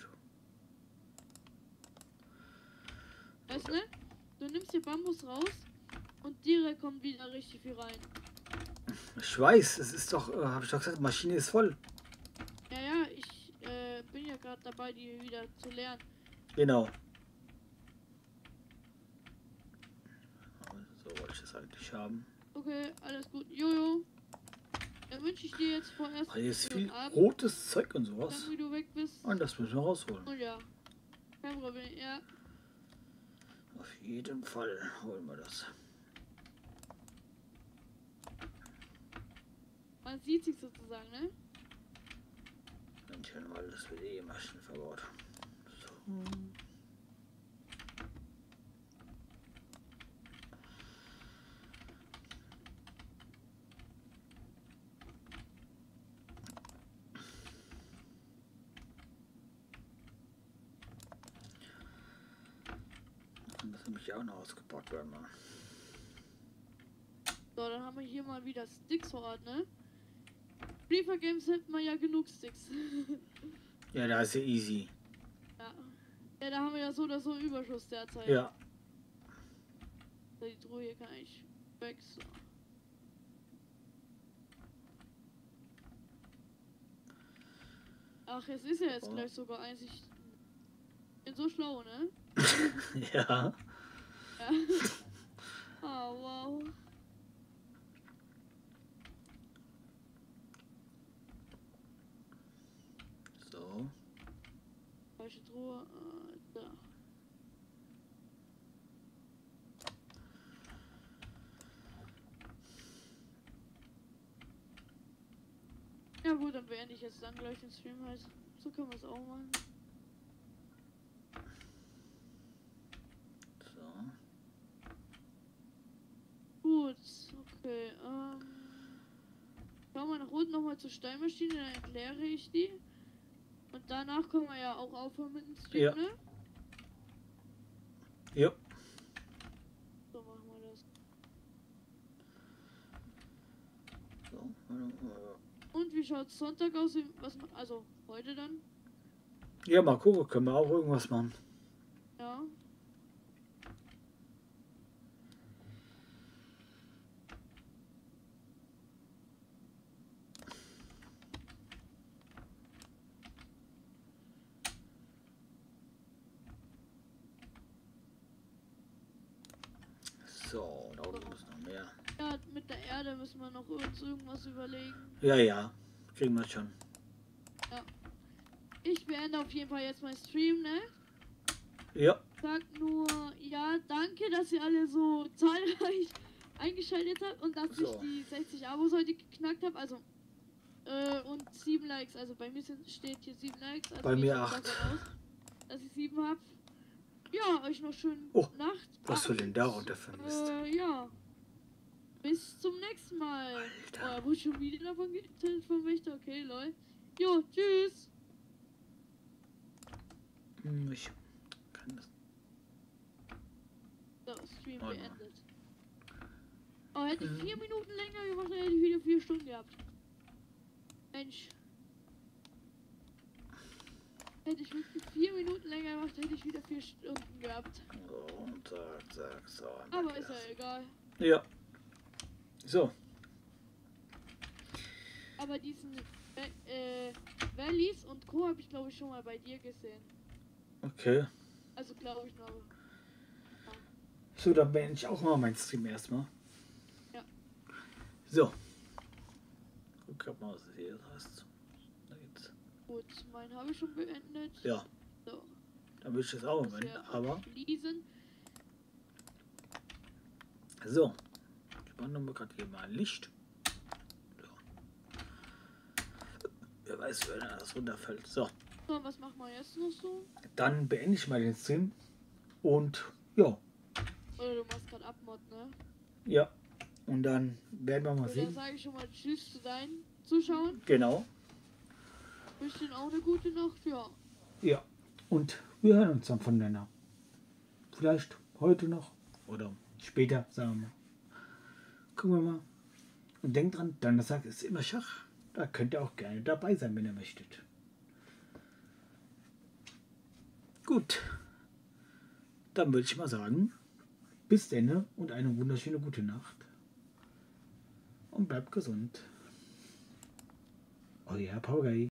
[SPEAKER 2] Weißt du, ne? Du nimmst hier Bambus raus Und direkt kommt wieder richtig viel rein.
[SPEAKER 1] Ich weiß, es ist doch, habe ich doch gesagt, Maschine ist voll.
[SPEAKER 2] Ja, ja, ich bin ja gerade dabei, die wieder zu lernen.
[SPEAKER 1] Genau. So wollte ich das eigentlich haben.
[SPEAKER 2] Okay, alles gut. Jojo. Dann wünsche ich dir jetzt vorerst
[SPEAKER 1] Ah, hier ist
[SPEAKER 2] einen
[SPEAKER 1] viel
[SPEAKER 2] schönen Abend,
[SPEAKER 1] rotes Zeug und sowas.
[SPEAKER 2] dann wie du weg bist.
[SPEAKER 1] Und das müssen wir rausholen.
[SPEAKER 2] Und ja, kein Problem, ja.
[SPEAKER 1] Auf jeden Fall holen wir das.
[SPEAKER 2] Man sieht sich sozusagen, ne?
[SPEAKER 1] Manchmal, weil das wird eh immer schnell verbaut. So. Und das nämlich auch noch ausgebaut werden. Mal.
[SPEAKER 2] So, dann haben wir hier mal wieder Sticks vor Ort, ne? Reaper Games hätten wir ja genug Sticks.
[SPEAKER 1] Ja, da ist ja easy.
[SPEAKER 2] Ja. Ja, da haben wir ja so oder so Überschuss derzeit.
[SPEAKER 1] Ja.
[SPEAKER 2] So, die Truhe hier kann ich weg. So. Ach, es ist ja jetzt
[SPEAKER 1] Oh.
[SPEAKER 2] gleich sogar eins. Ich bin so schlau, ne?
[SPEAKER 1] Ja.
[SPEAKER 2] Ja. Oh, wow.
[SPEAKER 1] So.
[SPEAKER 2] Falsche Truhe. Da. Ja gut, dann beende ich jetzt dann gleich den Stream halt. So können wir es auch machen.
[SPEAKER 1] So.
[SPEAKER 2] Gut, okay. Schauen wir nach unten nochmal zur Steinmaschine, dann erkläre ich die. Und danach können wir ja auch aufhören mit dem Stream,
[SPEAKER 1] Ja.
[SPEAKER 2] ne?
[SPEAKER 1] Ja.
[SPEAKER 2] So machen wir das.
[SPEAKER 1] So.
[SPEAKER 2] Und wie schaut Sonntag aus? Was, also heute dann?
[SPEAKER 1] Ja, mal gucken, können wir auch irgendwas machen.
[SPEAKER 2] Ja.
[SPEAKER 1] So, da unten ist noch mehr.
[SPEAKER 2] Ja, mit der Erde müssen wir noch uns irgendwas überlegen.
[SPEAKER 1] Ja, ja. Kriegen wir schon.
[SPEAKER 2] Ich beende auf jeden Fall jetzt meinen Stream, ne?
[SPEAKER 1] Ja.
[SPEAKER 2] Sag nur, ja, danke, dass ihr alle so zahlreich eingeschaltet habt und dass
[SPEAKER 1] So.
[SPEAKER 2] ich die 60 Abos heute geknackt habe. Also, und 7 Likes. Also bei mir steht hier 7 Likes. Also
[SPEAKER 1] Bei
[SPEAKER 2] gehe
[SPEAKER 1] mir
[SPEAKER 2] ich
[SPEAKER 1] 8.
[SPEAKER 2] davon aus, dass ich 7 habe. Ja, euch noch schönen
[SPEAKER 1] Oh,
[SPEAKER 2] Nacht.
[SPEAKER 1] Was du denn da runter vermisst?
[SPEAKER 2] Ja. Bis zum nächsten Mal.
[SPEAKER 1] Alter.
[SPEAKER 2] Oh, wurde schon wieder davon von Wächter. Okay, lol. Jo, tschüss.
[SPEAKER 1] Ich kann das.
[SPEAKER 2] So, Stream
[SPEAKER 1] Oh,
[SPEAKER 2] beendet. Oh, hätte ich 4 Minuten länger gemacht, dann hätte ich wieder 4 Stunden gehabt. Mensch. Hätte ich wirklich 4 Minuten länger gemacht, hätte ich wieder 4 Stunden gehabt.
[SPEAKER 1] So, und zack, so.
[SPEAKER 2] Aber ist ja egal.
[SPEAKER 1] Ja. So.
[SPEAKER 2] Aber diesen Valleys und Co. habe ich glaube ich schon mal bei dir gesehen.
[SPEAKER 1] Okay.
[SPEAKER 2] Also glaube ich noch.
[SPEAKER 1] So, dann beende ich auch mal meinen Stream erstmal.
[SPEAKER 2] Ja.
[SPEAKER 1] So. Guck mal, was hier heißt. Da geht's.
[SPEAKER 2] Gut, meinen habe ich schon beendet.
[SPEAKER 1] Ja.
[SPEAKER 2] So.
[SPEAKER 1] Dann will ich das auch
[SPEAKER 2] muss
[SPEAKER 1] beenden.
[SPEAKER 2] ja
[SPEAKER 1] Aber.
[SPEAKER 2] schließen.
[SPEAKER 1] So. Ich mache nochmal gerade hier mal ein Licht. So. Wer weiß, wenn das runterfällt. So.
[SPEAKER 2] So, was machen wir jetzt noch so?
[SPEAKER 1] Dann beende ich mal den Stream. Und ja.
[SPEAKER 2] Oder du machst gerade Abmod, ne?
[SPEAKER 1] Ja. Und dann werden wir mal
[SPEAKER 2] Oder
[SPEAKER 1] sehen.
[SPEAKER 2] sage ich schon mal Tschüss zu deinen Zuschauern.
[SPEAKER 1] Genau.
[SPEAKER 2] Wünsche denen auch eine gute Nacht, ja.
[SPEAKER 1] Ja. Und wir hören uns dann voneinander. Vielleicht heute noch. Oder später, sagen wir mal. Gucken wir mal. Und denkt dran, Donnerstag ist immer Schach. Da könnt ihr auch gerne dabei sein, wenn ihr möchtet. Gut. Dann würde ich mal sagen, bis bis dann und eine wunderschöne gute Nacht. Und bleibt gesund. Euer Paul Guy.